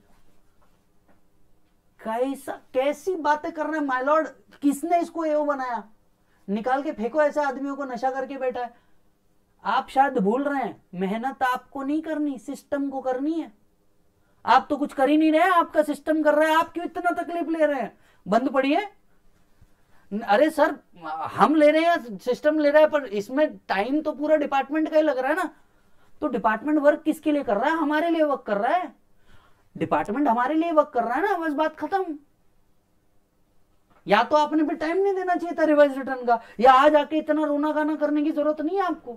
कैसी बातें कर रहे हैं माय लॉर्ड, किसने इसको एओ बनाया? निकाल के फेंको ऐसे आदमियों को, नशा करके बैठा है। आप शायद भूल रहे हैं, मेहनत आपको नहीं करनी, सिस्टम को करनी है। आप तो कुछ कर ही नहीं रहे, आपका सिस्टम कर रहा है, आप क्यों इतना तकलीफ ले रहे हैं? बंद पड़िए। अरे सर हम ले रहे हैं, सिस्टम ले रहा है, पर इसमें टाइम तो पूरा डिपार्टमेंट का ही लग रहा है ना। तो डिपार्टमेंट वर्क किसके लिए कर रहा है? हमारे लिए वर्क कर रहा है। डिपार्टमेंट हमारे लिए वर्क कर रहा है ना, बस बात खत्म। या तो आपने भी टाइम नहीं देना चाहिए था रिवाइज रिटर्न का, या आज आके इतना रोना गाना करने की जरूरत नहीं है आपको।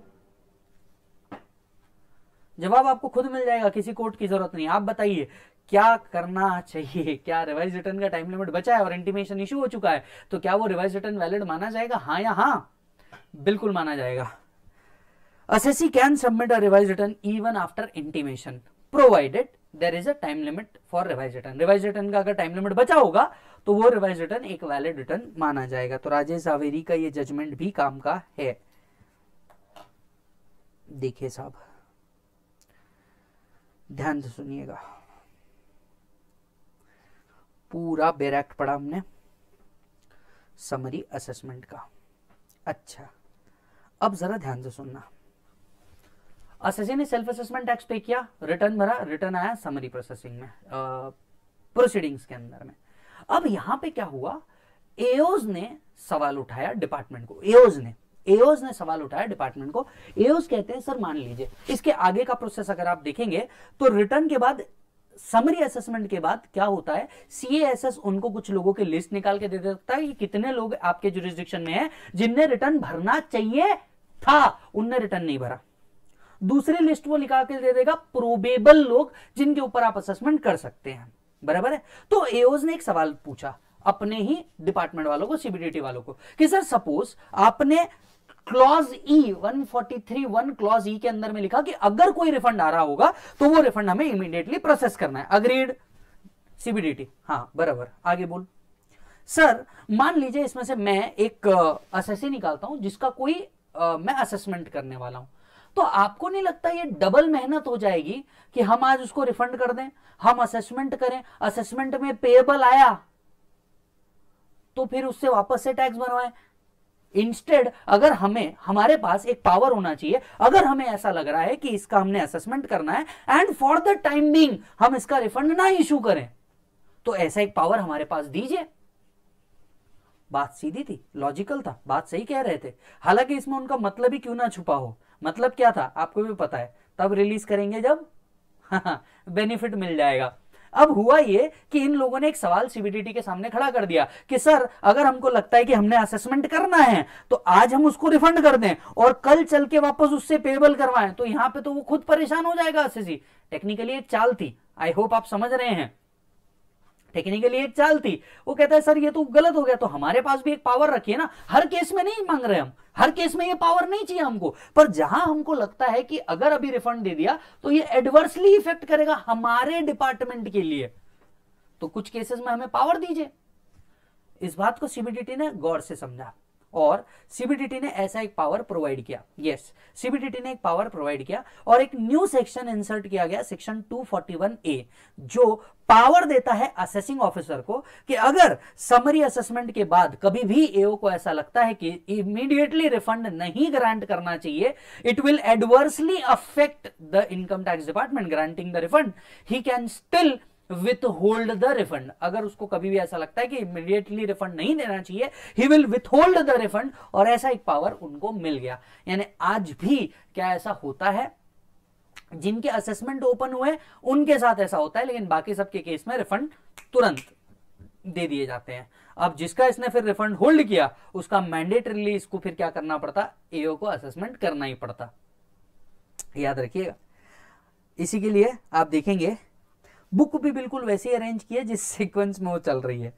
जवाब आपको खुद मिल जाएगा, किसी कोर्ट की जरूरत नहीं। आप बताइए क्या करना चाहिए? क्या रिवाइज रिटर्न का टाइम लिमिट बचा है और इंटीमेशन इशू हो चुका है, तो क्या वो रिवाइज रिटर्न वैलिड माना जाएगा, हाँ या हाँ? बिल्कुल माना जाएगा। Assessee can submit a revised return even after intimation, provided there is a time limit for revised return. revised return का अगर टाइम लिमिट बचा होगा तो वो रिवाइज रिटर्न एक वैलिड रिटर्न माना जाएगा। तो राजेश जावेरी का ये जजमेंट भी काम का है। देखिए साहब, ध्यान से सुनिएगा, पूरा बैरैक्ट पढ़ा हमने समरी असेसमेंट का। अच्छा, अब जरा ध्यान से सुनना। असेसी ने सेल्फ असेसमेंट टैक्स पे किया, रिटर्न भरा, रिटर्न आया समरी प्रोसेसिंग में, प्रोसीडिंग्स के अंदर में। अब यहां पे क्या हुआ, एओज ने सवाल उठाया डिपार्टमेंट को। एओज ने सवाल उठाया डिपार्टमेंट को। एओज कहते हैं सर मान लीजिए इसके आगे का प्रोसेस अगर आप देखेंगे तो रिटर्न के बाद, समरी असेसमेंट के बाद क्या होता है, सीएएसएस उनको कुछ लोगों की लिस्ट निकाल के दे देता है कि कितने लोग आपके जुरिस्डिक्शन में हैं जिनने रिटर्न भरना चाहिए था, उनने रिटर्न नहीं भरा। दूसरी लिस्ट वो निकाल के दे देगा प्रोबेबल लोग जिनके ऊपर आप असेसमेंट कर सकते हैं, बराबर है। तो एओज ने एक सवाल पूछा अपने ही डिपार्टमेंट वालों को, सीबीडीटी वालों को, कि सर सपोज आपने क्लॉज ई 143(1) क्लॉज ई के अंदर में लिखा कि अगर कोई रिफंड आ रहा होगा तो वो रिफंड हमें इमीडिएटली प्रोसेस करना है। अग्रीड सीबीडीटी, हाँ बराबर। आगे बोल। सर मान लीजिए इसमें से मैं एक असेसी निकालता हूं जिसका कोई मैं असेसमेंट करने वाला हूं, तो आपको नहीं लगता ये डबल मेहनत हो जाएगी कि हम आज उसको रिफंड कर दें, हम असेसमेंट करें, असेसमेंट में पेएबल आया तो फिर उससे वापस से टैक्स बनवाएं। इंस्टेड अगर हमारे पास एक पावर होना चाहिए, अगर हमें ऐसा लग रहा है कि इसका हमने असेसमेंट करना है and for the time being हम इसका रिफंड ना इशू करें, तो ऐसा एक पावर हमारे पास दीजिए। बात सीधी थी, लॉजिकल था, बात सही कह रहे थे। हालांकि इसमें उनका मतलब ही क्यों ना छुपा हो, मतलब क्या था आपको भी पता है, तब रिलीज करेंगे जब बेनिफिट मिल जाएगा। अब हुआ ये कि इन लोगों ने एक सवाल सीबीडीटी के सामने खड़ा कर दिया कि सर अगर हमको लगता है कि हमने असेसमेंट करना है तो आज हम उसको रिफंड कर दें और कल चल के वापस उससे पेबल करवाएं, तो यहां पे तो वो खुद परेशान हो जाएगा एसएससी। टेक्निकली एक चाल थी, आई होप आप समझ रहे हैं, टेक्निकली एक चाल थी। वो कहता है सर ये तो गलत हो गया, तो हमारे पास भी एक पावर रखिए ना, हर केस में नहीं मांग रहे हम, हर केस में ये पावर नहीं चाहिए हमको, पर जहां हमको लगता है कि अगर अभी रिफंड दे दिया तो ये एडवर्सली इफेक्ट करेगा हमारे डिपार्टमेंट के लिए, तो कुछ केसेस में हमें पावर दीजिए। इस बात को सीबीडीटी ने गौर से समझा और सीबीडीटी ने ऐसा एक पावर प्रोवाइड किया। यस, सीबीडीटी ने एक पावर प्रोवाइड किया और एक न्यू सेक्शन इंसर्ट किया गया, सेक्शन 241A, जो पावर देता है असेसिंग ऑफिसर को कि अगर समरी असेसमेंट के बाद कभी भी एओ को ऐसा लगता है कि इमीडिएटली रिफंड नहीं ग्रांट करना चाहिए, it will adversely affect the income tax department granting the refund, he can still withhold the refund. अगर उसको कभी भी ऐसा लगता है कि इमीडिएटली रिफंड नहीं देना चाहिए, he will withhold the refund, और ऐसा एक पावर उनको मिल गया। यानी आज भी क्या ऐसा होता है, जिनके असेसमेंट ओपन हुए उनके साथ ऐसा होता है, लेकिन बाकी सबके केस में रिफंड तुरंत दे दिए जाते हैं। अब जिसका इसने फिर रिफंड होल्ड किया उसका मैंडेटरीली इसको फिर क्या करना पड़ता, एओ को असेसमेंट करना ही पड़ता, याद रखिएगा। इसी के लिए आप देखेंगे बुक भी बिल्कुल वैसे ही अरेंज की है जिस सीक्वेंस में वो चल रही है।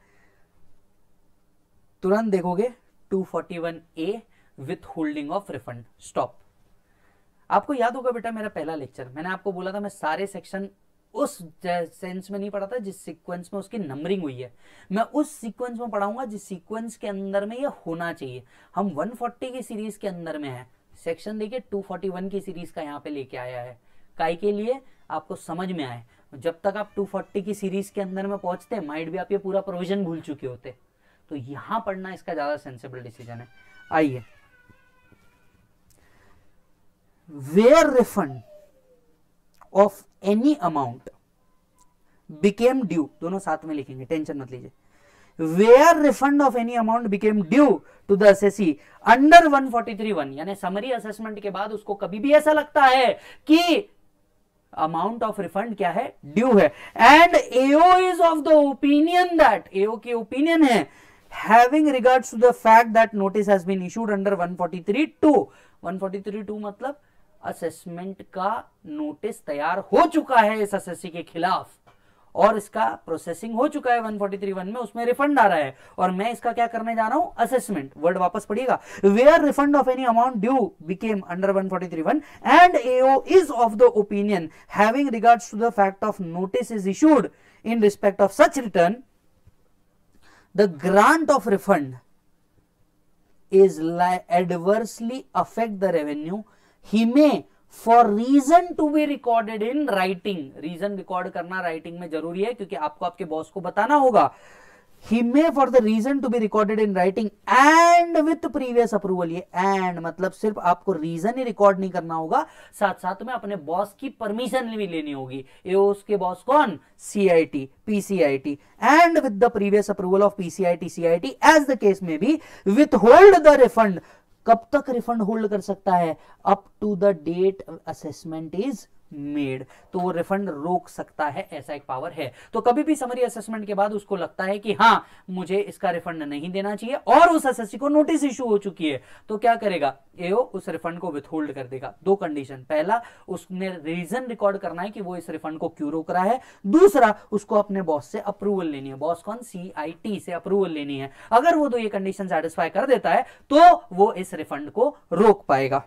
तुरंत देखोगे 241A withholding of refund, stop. आपको याद होगा बेटा मेरा पहला लेक्चर, मैंने आपको बोला था मैं सारे सेक्शन उस सेंस में नहीं पढ़ा था जिस सीक्वेंस में उसकी नंबरिंग हुई है, मैं उस सीक्वेंस में पढ़ाऊंगा जिस सीक्वेंस के अंदर में ये होना चाहिए। हम 140 की सीरीज के अंदर में है, सेक्शन देखिए 241 की सीरीज का यहाँ पे लेके आया है, काई के लिए आपको समझ में आए। जब तक आप 240 की सीरीज के अंदर में पहुंचते माइट भी आप ये पूरा प्रोविजन भूल चुके होते, तो यहां पढ़ना इसका ज्यादा सेंसिबल डिसीजन है। आइए, where refund of any amount became due, दोनों साथ में लिखेंगे, टेंशन मत लीजिए। Where refund of any amount became due to the assessee under 143(1), यानी समरी असेसमेंट के बाद उसको कभी भी ऐसा लगता है कि अमाउंट ऑफ रिफंड क्या है, ड्यू है, and AO is of the opinion that, AO की ओपिनियन है, having regards to the fact that notice has been issued under 143(2). 143(2) मतलब असेसमेंट का नोटिस तैयार हो चुका है इस असेसी के खिलाफ और इसका प्रोसेसिंग हो चुका है 143(1) में, उसमें रिफंड आ रहा है और मैं इसका क्या करने जा रहा हूं, असेसमेंट। वर्ड वापस पढ़िएगा, where refund of any amount due became under 143(1) and AO is of the opinion having regards to the fact of notice is issued in respect of such return, the grant of refund is adversely affect the revenue, he may for reason to be recorded in writing, reason record करना writing में जरूरी है क्योंकि आपको आपके boss को बताना होगा। He may for the reason to be recorded in writing and with previous approval, ये एंड मतलब सिर्फ आपको रीजन ही रिकॉर्ड नहीं करना होगा, साथ साथ में अपने बॉस की परमिशन भी लेनी होगी। ये उसके बॉस कौन, CIT, PCIT, and with the previous approval of PCIT, CIT as the case में be, withhold the refund. कब तक रिफंड होल्ड कर सकता है, up to the date assessment is made, तो वो रिफंड रोक सकता है, ऐसा एक पावर है। तो कभी भी समरी असेसमेंट के बाद उसको लगता है कि हाँ मुझे इसका रिफंड नहीं देना चाहिए और उस असेसी को नोटिस इशू हो चुकी है, तो क्या करेगा, एओ उस रिफंड को विथहोल्ड कर देगा। दो कंडीशन, पहला उसने रीजन रिकॉर्ड करना है कि वो इस रिफंड को क्यों रोक रहा है, दूसरा उसको अपने बॉस से अप्रूवल लेनी है, बॉस कौन, सीआईटी से अप्रूवल लेनी है। अगर वो दो ये कंडीशन सेटिस्फाई कर देता है तो वो इस रिफंड को रोक पाएगा।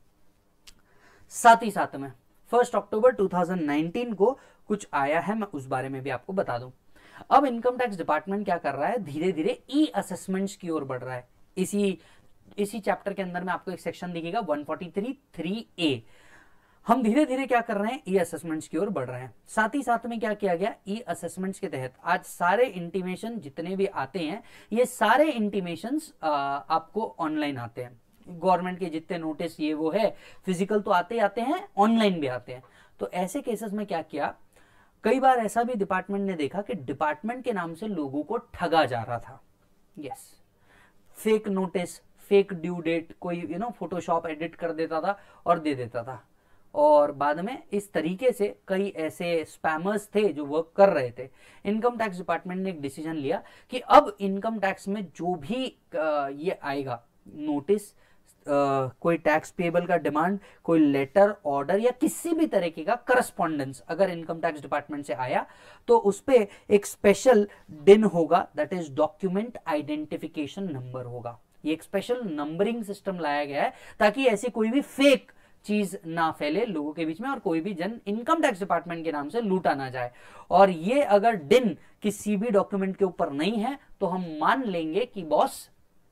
साथ ही साथ में 1 अक्टूबर 2019 को कुछ आया है, मैं उस बारे में भी आपको बता दूं। अब इनकम टैक्स डिपार्टमेंट क्या कर रहा है, धीरे धीरे ई असेसमेंट्स की ओर बढ़ रहा है। इसी चैप्टर के अंदर में आपको एक सेक्शन दिखेगा 143(3)A। हम धीरे धीरे क्या कर रहे हैं, ई असेसमेंट्स की ओर बढ़ रहे हैं। साथ ही साथ में क्या किया गया, ई असेसमेंट्स के तहत आज सारे इंटीमेशन जितने भी आते हैं, ये सारे इंटीमेशंस आपको ऑनलाइन आते हैं। गवर्नमेंट के जितने नोटिस ये वो है, फिजिकल तो आते ही आते हैं, ऑनलाइन भी आते हैं। तो ऐसे केसेस में क्या किया, कई बार ऐसा भी डिपार्टमेंट ने देखा कि डिपार्टमेंट के नाम से लोगों को ठगा जा रहा था। Yes, fake notice, fake due date, कोई फोटोशॉप एडिट कर देता था और दे देता था। और बाद में इस तरीके से कई ऐसे स्पैमर्स थे जो वर्क कर रहे थे। इनकम टैक्स डिपार्टमेंट ने एक डिसीजन लिया कि अब इनकम टैक्स में जो भी ये आएगा नोटिस, कोई टैक्स पेबल का डिमांड, कोई लेटर ऑर्डर या किसी भी तरीके का करस्पॉन्डेंस अगर इनकम टैक्स डिपार्टमेंट से आया तो उस पर एक स्पेशल डिन होगा, that is document identification number होगा। ये एक स्पेशल नंबरिंग सिस्टम लाया गया है ताकि ऐसी कोई भी फेक चीज ना फैले लोगों के बीच में और कोई भी जन इनकम टैक्स डिपार्टमेंट के नाम से लूटा ना जाए। और ये अगर डिन किसी भी डॉक्यूमेंट के ऊपर नहीं है तो हम मान लेंगे कि बॉस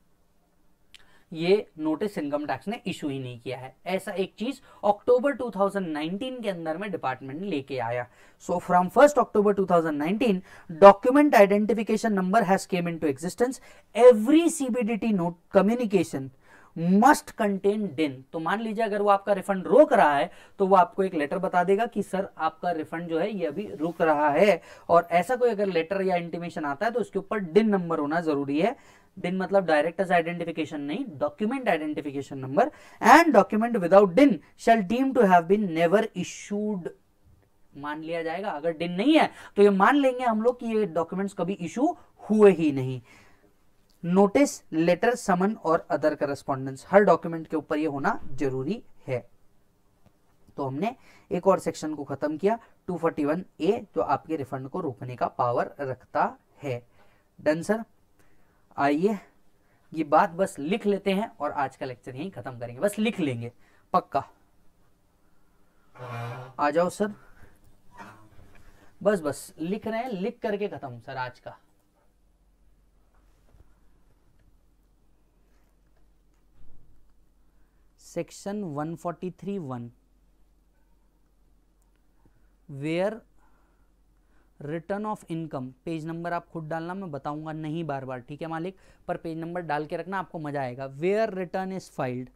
ये नोटिस इनकम टैक्स ने इशू ही नहीं किया है। ऐसा एक चीज अक्टूबर 2019 के अंदर में डिपार्टमेंट ने लेके आया। So from 1 October 2019 document identification number has came into existence. Every CBDT note communication must contain DIN. तो मान लीजिए अगर वो आपका रिफंड रोक रहा है तो वो आपको एक लेटर बता देगा कि सर आपका रिफंड जो है ये अभी रुक रहा है। और ऐसा कोई अगर लेटर या इंटीमेशन आता है तो उसके ऊपर डिन नंबर होना जरूरी है। डिन मतलब डायरेक्टर्स आइडेंटिफिकेशन नहीं, document identification number. And document without DIN shall deem to have been never issued. मान लिया जाएगा अगर डिन नहीं है तो ये मान लेंगे हम लोग कि ये डॉक्यूमेंट्स कभी इशू हुए ही नहीं। नोटिस, लेटर, समन और अदर करस्पॉन्डेंस, हर डॉक्यूमेंट के ऊपर ये होना जरूरी है। तो हमने एक और सेक्शन को खत्म किया 241A जो आपके रिफंड को रोकने का पावर रखता है। Done sir. आइए ये बात बस लिख लेते हैं और आज का लेक्चर यहीं खत्म करेंगे। बस लिख लेंगे पक्का। आ जाओ सर। बस बस लिख रहे हैं, लिख करके खत्म सर आज का। Section 143(1) where return of income, page number आप खुद डालना, मैं बताऊंगा नहीं बार बार, ठीक है मालिक, पर पेज नंबर डाल के रखना, आपको मजा आएगा। Where return is filed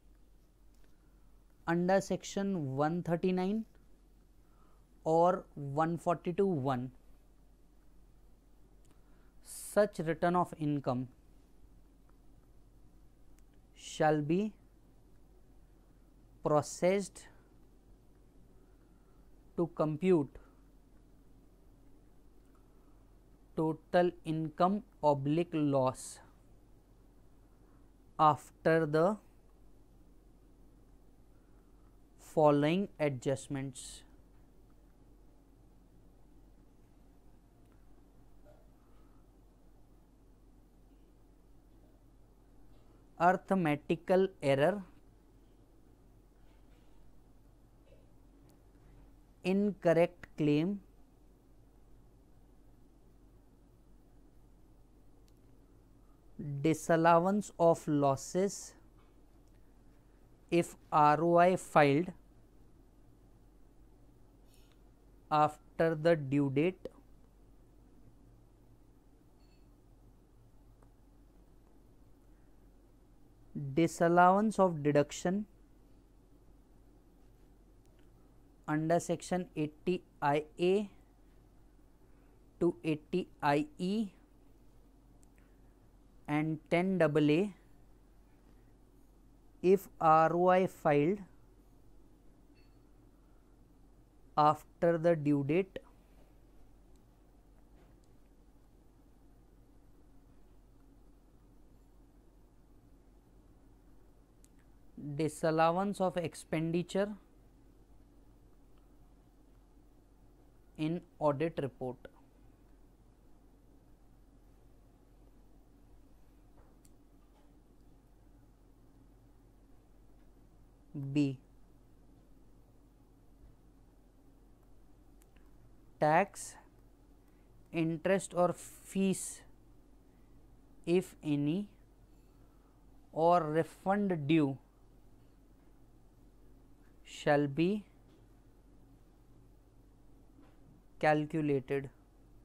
under section 139 और 142(1) such return of income shall be processed to compute total income oblique loss after the following adjustments. Arithmetical error, incorrect claim, disallowance of losses if ROI filed after the due date, disallowance of deduction under section 80IA to 80IE and 10AA if ROI filed after the due date, disallowance of expenditure in audit report. B, tax, interest or fees if any or refund due shall be calculated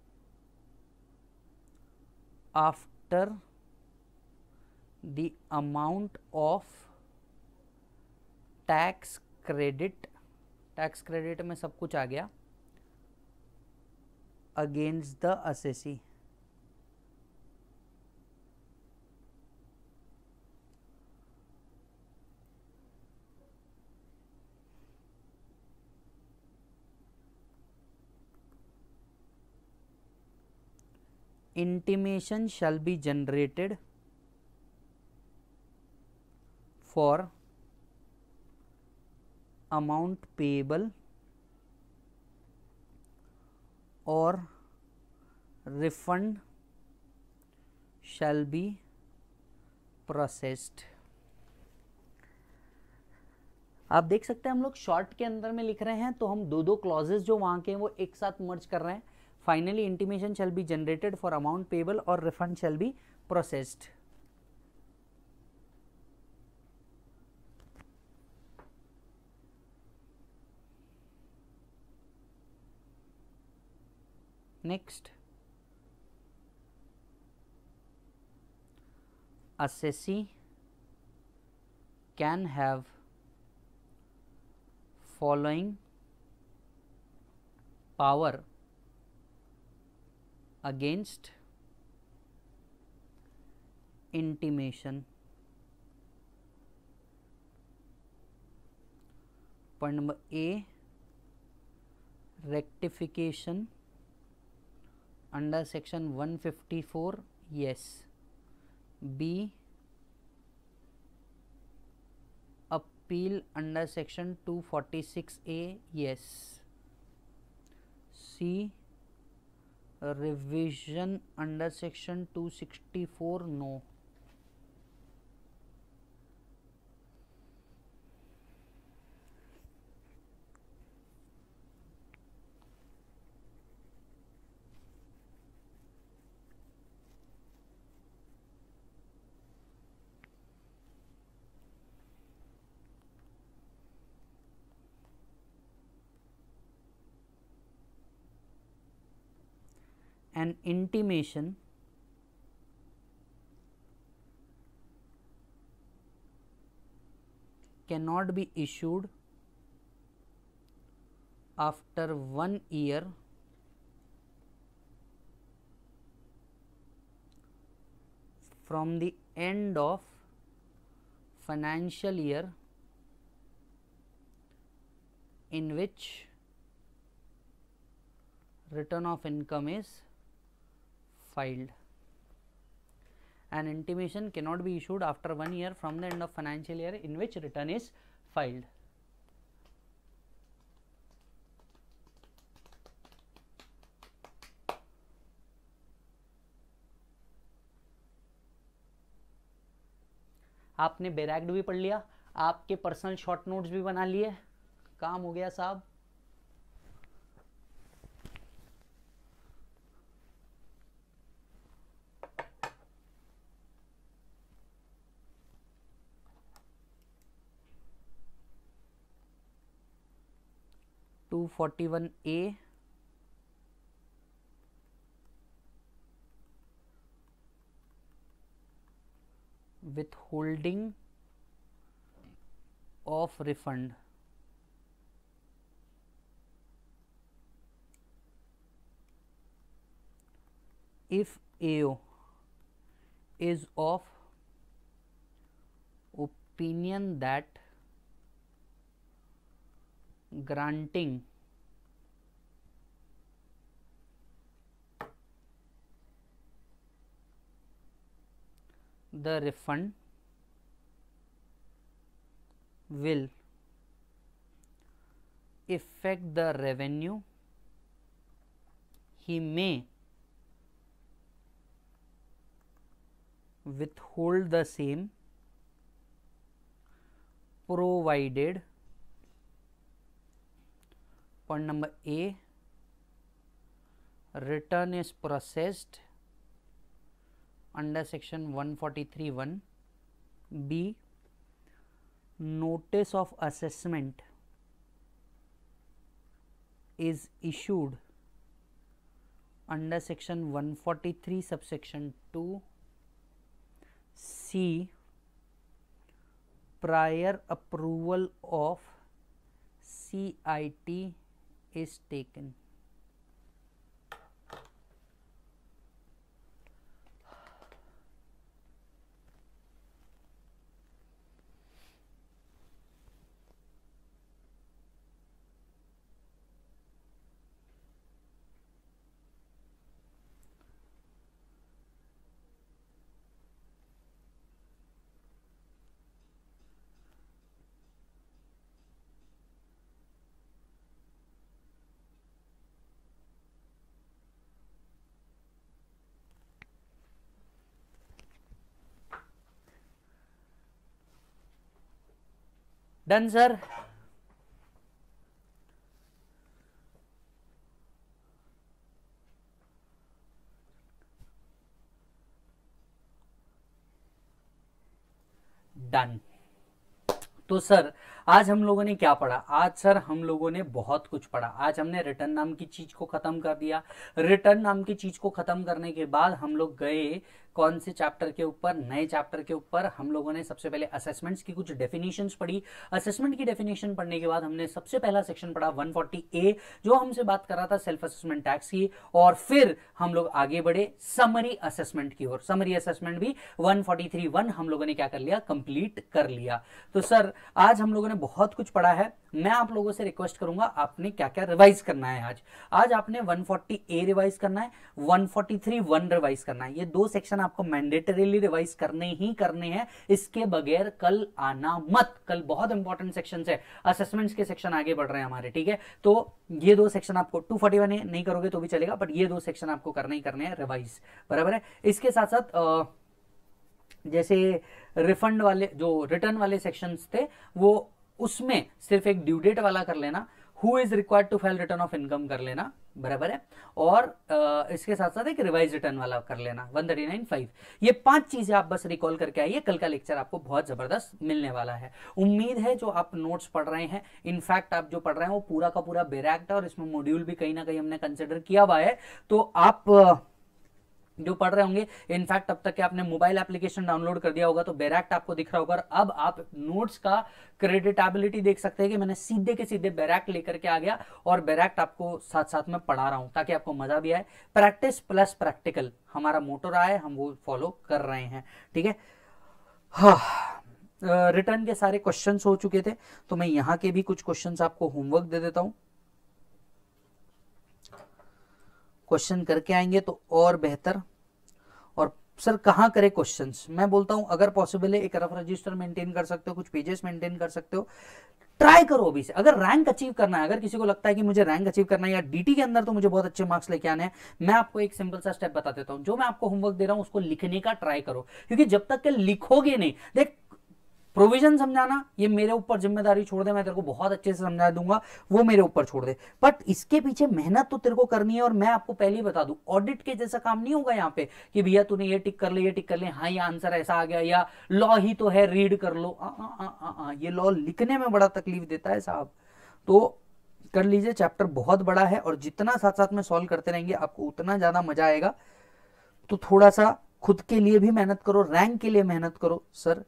after the amount of tax credit, tax credit में सब कुछ आ गया, against the assessee. intimation shall be generated for amount payable or refund shall be processed. आप देख सकते हैं हम लोग शॉर्ट के अंदर में लिख रहे हैं तो हम दो दो क्लॉजेस जो वहां के हैं वो एक साथ मर्ज कर रहे हैं. Finally intimation shall be generated for amount payable और refund shall be processed. Next, assessee can have following power against intimation. Point number A, rectification under section 154, yes. B, appeal under section 246A, yes. C, revision under section 264, no. An intimation cannot be issued after 1 year from the end of financial year in which return of income is filed. An intimation cannot be issued after 1 year from the end of financial year in which return is filed. आपने बेरैक्ड भी पढ़ लिया, आपके personal short notes भी बना लिए, काम हो गया साहब. Two 41A, withholding of refund. If AO is of opinion that granting the refund will affect the revenue, he may withhold the same provided, point number A, return is processed under section 143(1), B, notice of assessment is issued under section 143 subsection 2, C, prior approval of CIT is taken. Done sir. Done. तो sir आज हम लोगों ने क्या पढ़ा? आज sir हम लोगों ने बहुत कुछ पढ़ा। आज हमने रिटर्न नाम की चीज को खत्म कर दिया। रिटर्न नाम की चीज को खत्म करने के बाद हम लोग गए कौन से चैप्टर के ऊपर? नए चैप्टर के ऊपर। हम लोगों ने सबसे पहले असेसमेंट्स की कुछ डेफिनेशंस पढ़ी। असेसमेंट की डेफिनेशन पढ़ने के बाद हमने सबसे पहला सेक्शन पढ़ा 140A, जो हमसे बात कर रहा था सेल्फ असेसमेंट टैक्स की। और फिर हम लोग आगे बढ़े समरी असेसमेंट की ओर। समरी असेसमेंट भी 143.1 हम लोगों ने क्या कर लिया? कंप्लीट कर लिया। तो सर आज हम लोगों ने बहुत कुछ पढ़ा है। मैं आप लोगों से रिक्वेस्ट करूंगा आपने क्या क्या रिवाइज करना है आज। आज आपने 140A रिवाइज करना है, 143.1 रिवाइज करना है। ये दो सेक्शन आपको मैंडेटरीली रिवाइज करने ही करने हैं, इसके बगैर कल आना मत। कल बहुत इंपॉर्टेंट सेक्शन है, असेसमेंट्स के सेक्शन आगे बढ़ रहे हैं हमारे, ठीक है। तो ये दो सेक्शन आपको 241 नहीं करोगे तो भी चलेगा, बट ये दो सेक्शन आपको करने ही करने हैं रिवाइज, बराबर है। इसके साथ साथ जैसे रिफंड वाले जो रिटर्न वाले सेक्शंस थे वो उसमें सिर्फ एक ड्यू डेट वाला कर लेना, who is required to file return of income कर लेना, बराबर है। और इसके साथ साथ एक रिवाइज रिटर्न वाला कर लेना 139.5। ये 5 चीजें आप बस रिकॉल करके आइए, कल का लेक्चर आपको बहुत जबरदस्त मिलने वाला है। उम्मीद है जो आप नोट्स पढ़ रहे हैं, इनफैक्ट आप जो पढ़ रहे हैं वो पूरा का पूरा बेरैक्ट है और इसमें मॉड्यूल भी कहीं ना कहीं हमने कंसिडर किया हुआ है। तो आप जो पढ़ रहे होंगे, इनफैक्ट अब तक के आपने मोबाइल एप्लीकेशन डाउनलोड कर दिया होगा तो बेरैक्ट आपको दिख रहा होगा। अब आप नोट्स का क्रेडिटेबिलिटी देख सकते हैं कि मैंने सीधे के सीधे बेरैक्ट लेकर के आ गया और बेरैक्ट आपको साथ साथ में पढ़ा रहा हूं ताकि आपको मजा भी आए। प्रैक्टिस प्लस प्रैक्टिकल हमारा मोटो रहा है, हम वो फॉलो कर रहे हैं, ठीक है। हाँ, रिटर्न के सारे क्वेश्चंस हो चुके थे तो मैं यहां के भी कुछ क्वेश्चंस आपको होमवर्क दे देता हूं। क्वेश्चन करके आएंगे तो और बेहतर। और सर कहां करें क्वेश्चंस? मैं बोलता हूं अगर पॉसिबल है एक रफ रजिस्टर मेंटेन कर सकते हो, कुछ पेजेस मेंटेन कर सकते हो, ट्राई करो अभी से। अगर रैंक अचीव करना है, अगर किसी को लगता है कि मुझे रैंक अचीव करना है या डीटी के अंदर तो मुझे बहुत अच्छे मार्क्स लेके आने हैं, मैं आपको एक सिंपल सा स्टेप बता देता हूं। जो मैं आपको होमवर्क दे रहा हूं उसको लिखने का ट्राई करो, क्योंकि जब तक के लिखोगे नहीं, देख प्रोविजन समझाना ये मेरे ऊपर जिम्मेदारी छोड़ दे, मैं तेरे को बहुत अच्छे से समझा दूंगा, वो मेरे ऊपर छोड़ दे, बट इसके पीछे मेहनत तो तेरे को करनी है। और मैं आपको पहले ही बता दूं, ऑडिट के जैसा काम नहीं होगा यहाँ पे कि भैया तूने ये टिक कर ले, ये टिक कर ले, हाँ ये आंसर ऐसा आ गया, या लॉ ही तो है रीड कर लो। ये लॉ लिखने में बड़ा तकलीफ देता है साहब। तो कर लीजिए, चैप्टर बहुत बड़ा है और जितना साथ साथ में सॉल्व करते रहेंगे आपको उतना ज्यादा मजा आएगा। तो थोड़ा सा खुद के लिए भी मेहनत करो, रैंक के लिए मेहनत करो सर।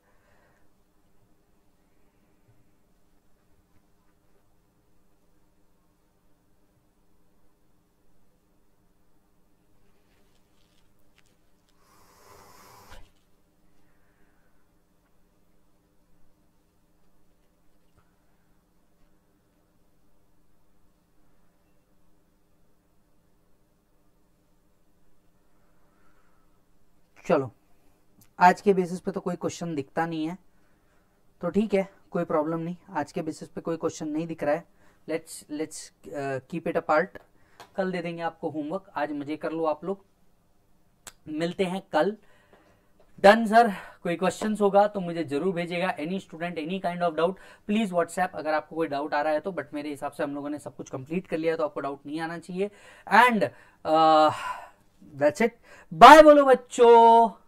चलो, आज के बेसिस पे तो कोई क्वेश्चन दिखता नहीं है तो ठीक है, कोई प्रॉब्लम नहीं। आज के बेसिस पे कोई क्वेश्चन नहीं दिख रहा है, लेट्स कीप इट अपार्ट। कल दे देंगे आपको होमवर्क, आज मजे कर लो आप लोग। मिलते हैं कल। Done sir. कोई क्वेश्चंस होगा तो मुझे जरूर भेजिएगा। Any student any kind of doubt please WhatsApp, अगर आपको कोई डाउट आ रहा है तो। बट मेरे हिसाब से हम लोगों ने सब कुछ कंप्लीट कर लिया है तो आपको डाउट नहीं आना चाहिए। And that's it. बाय बोलो बच्चों।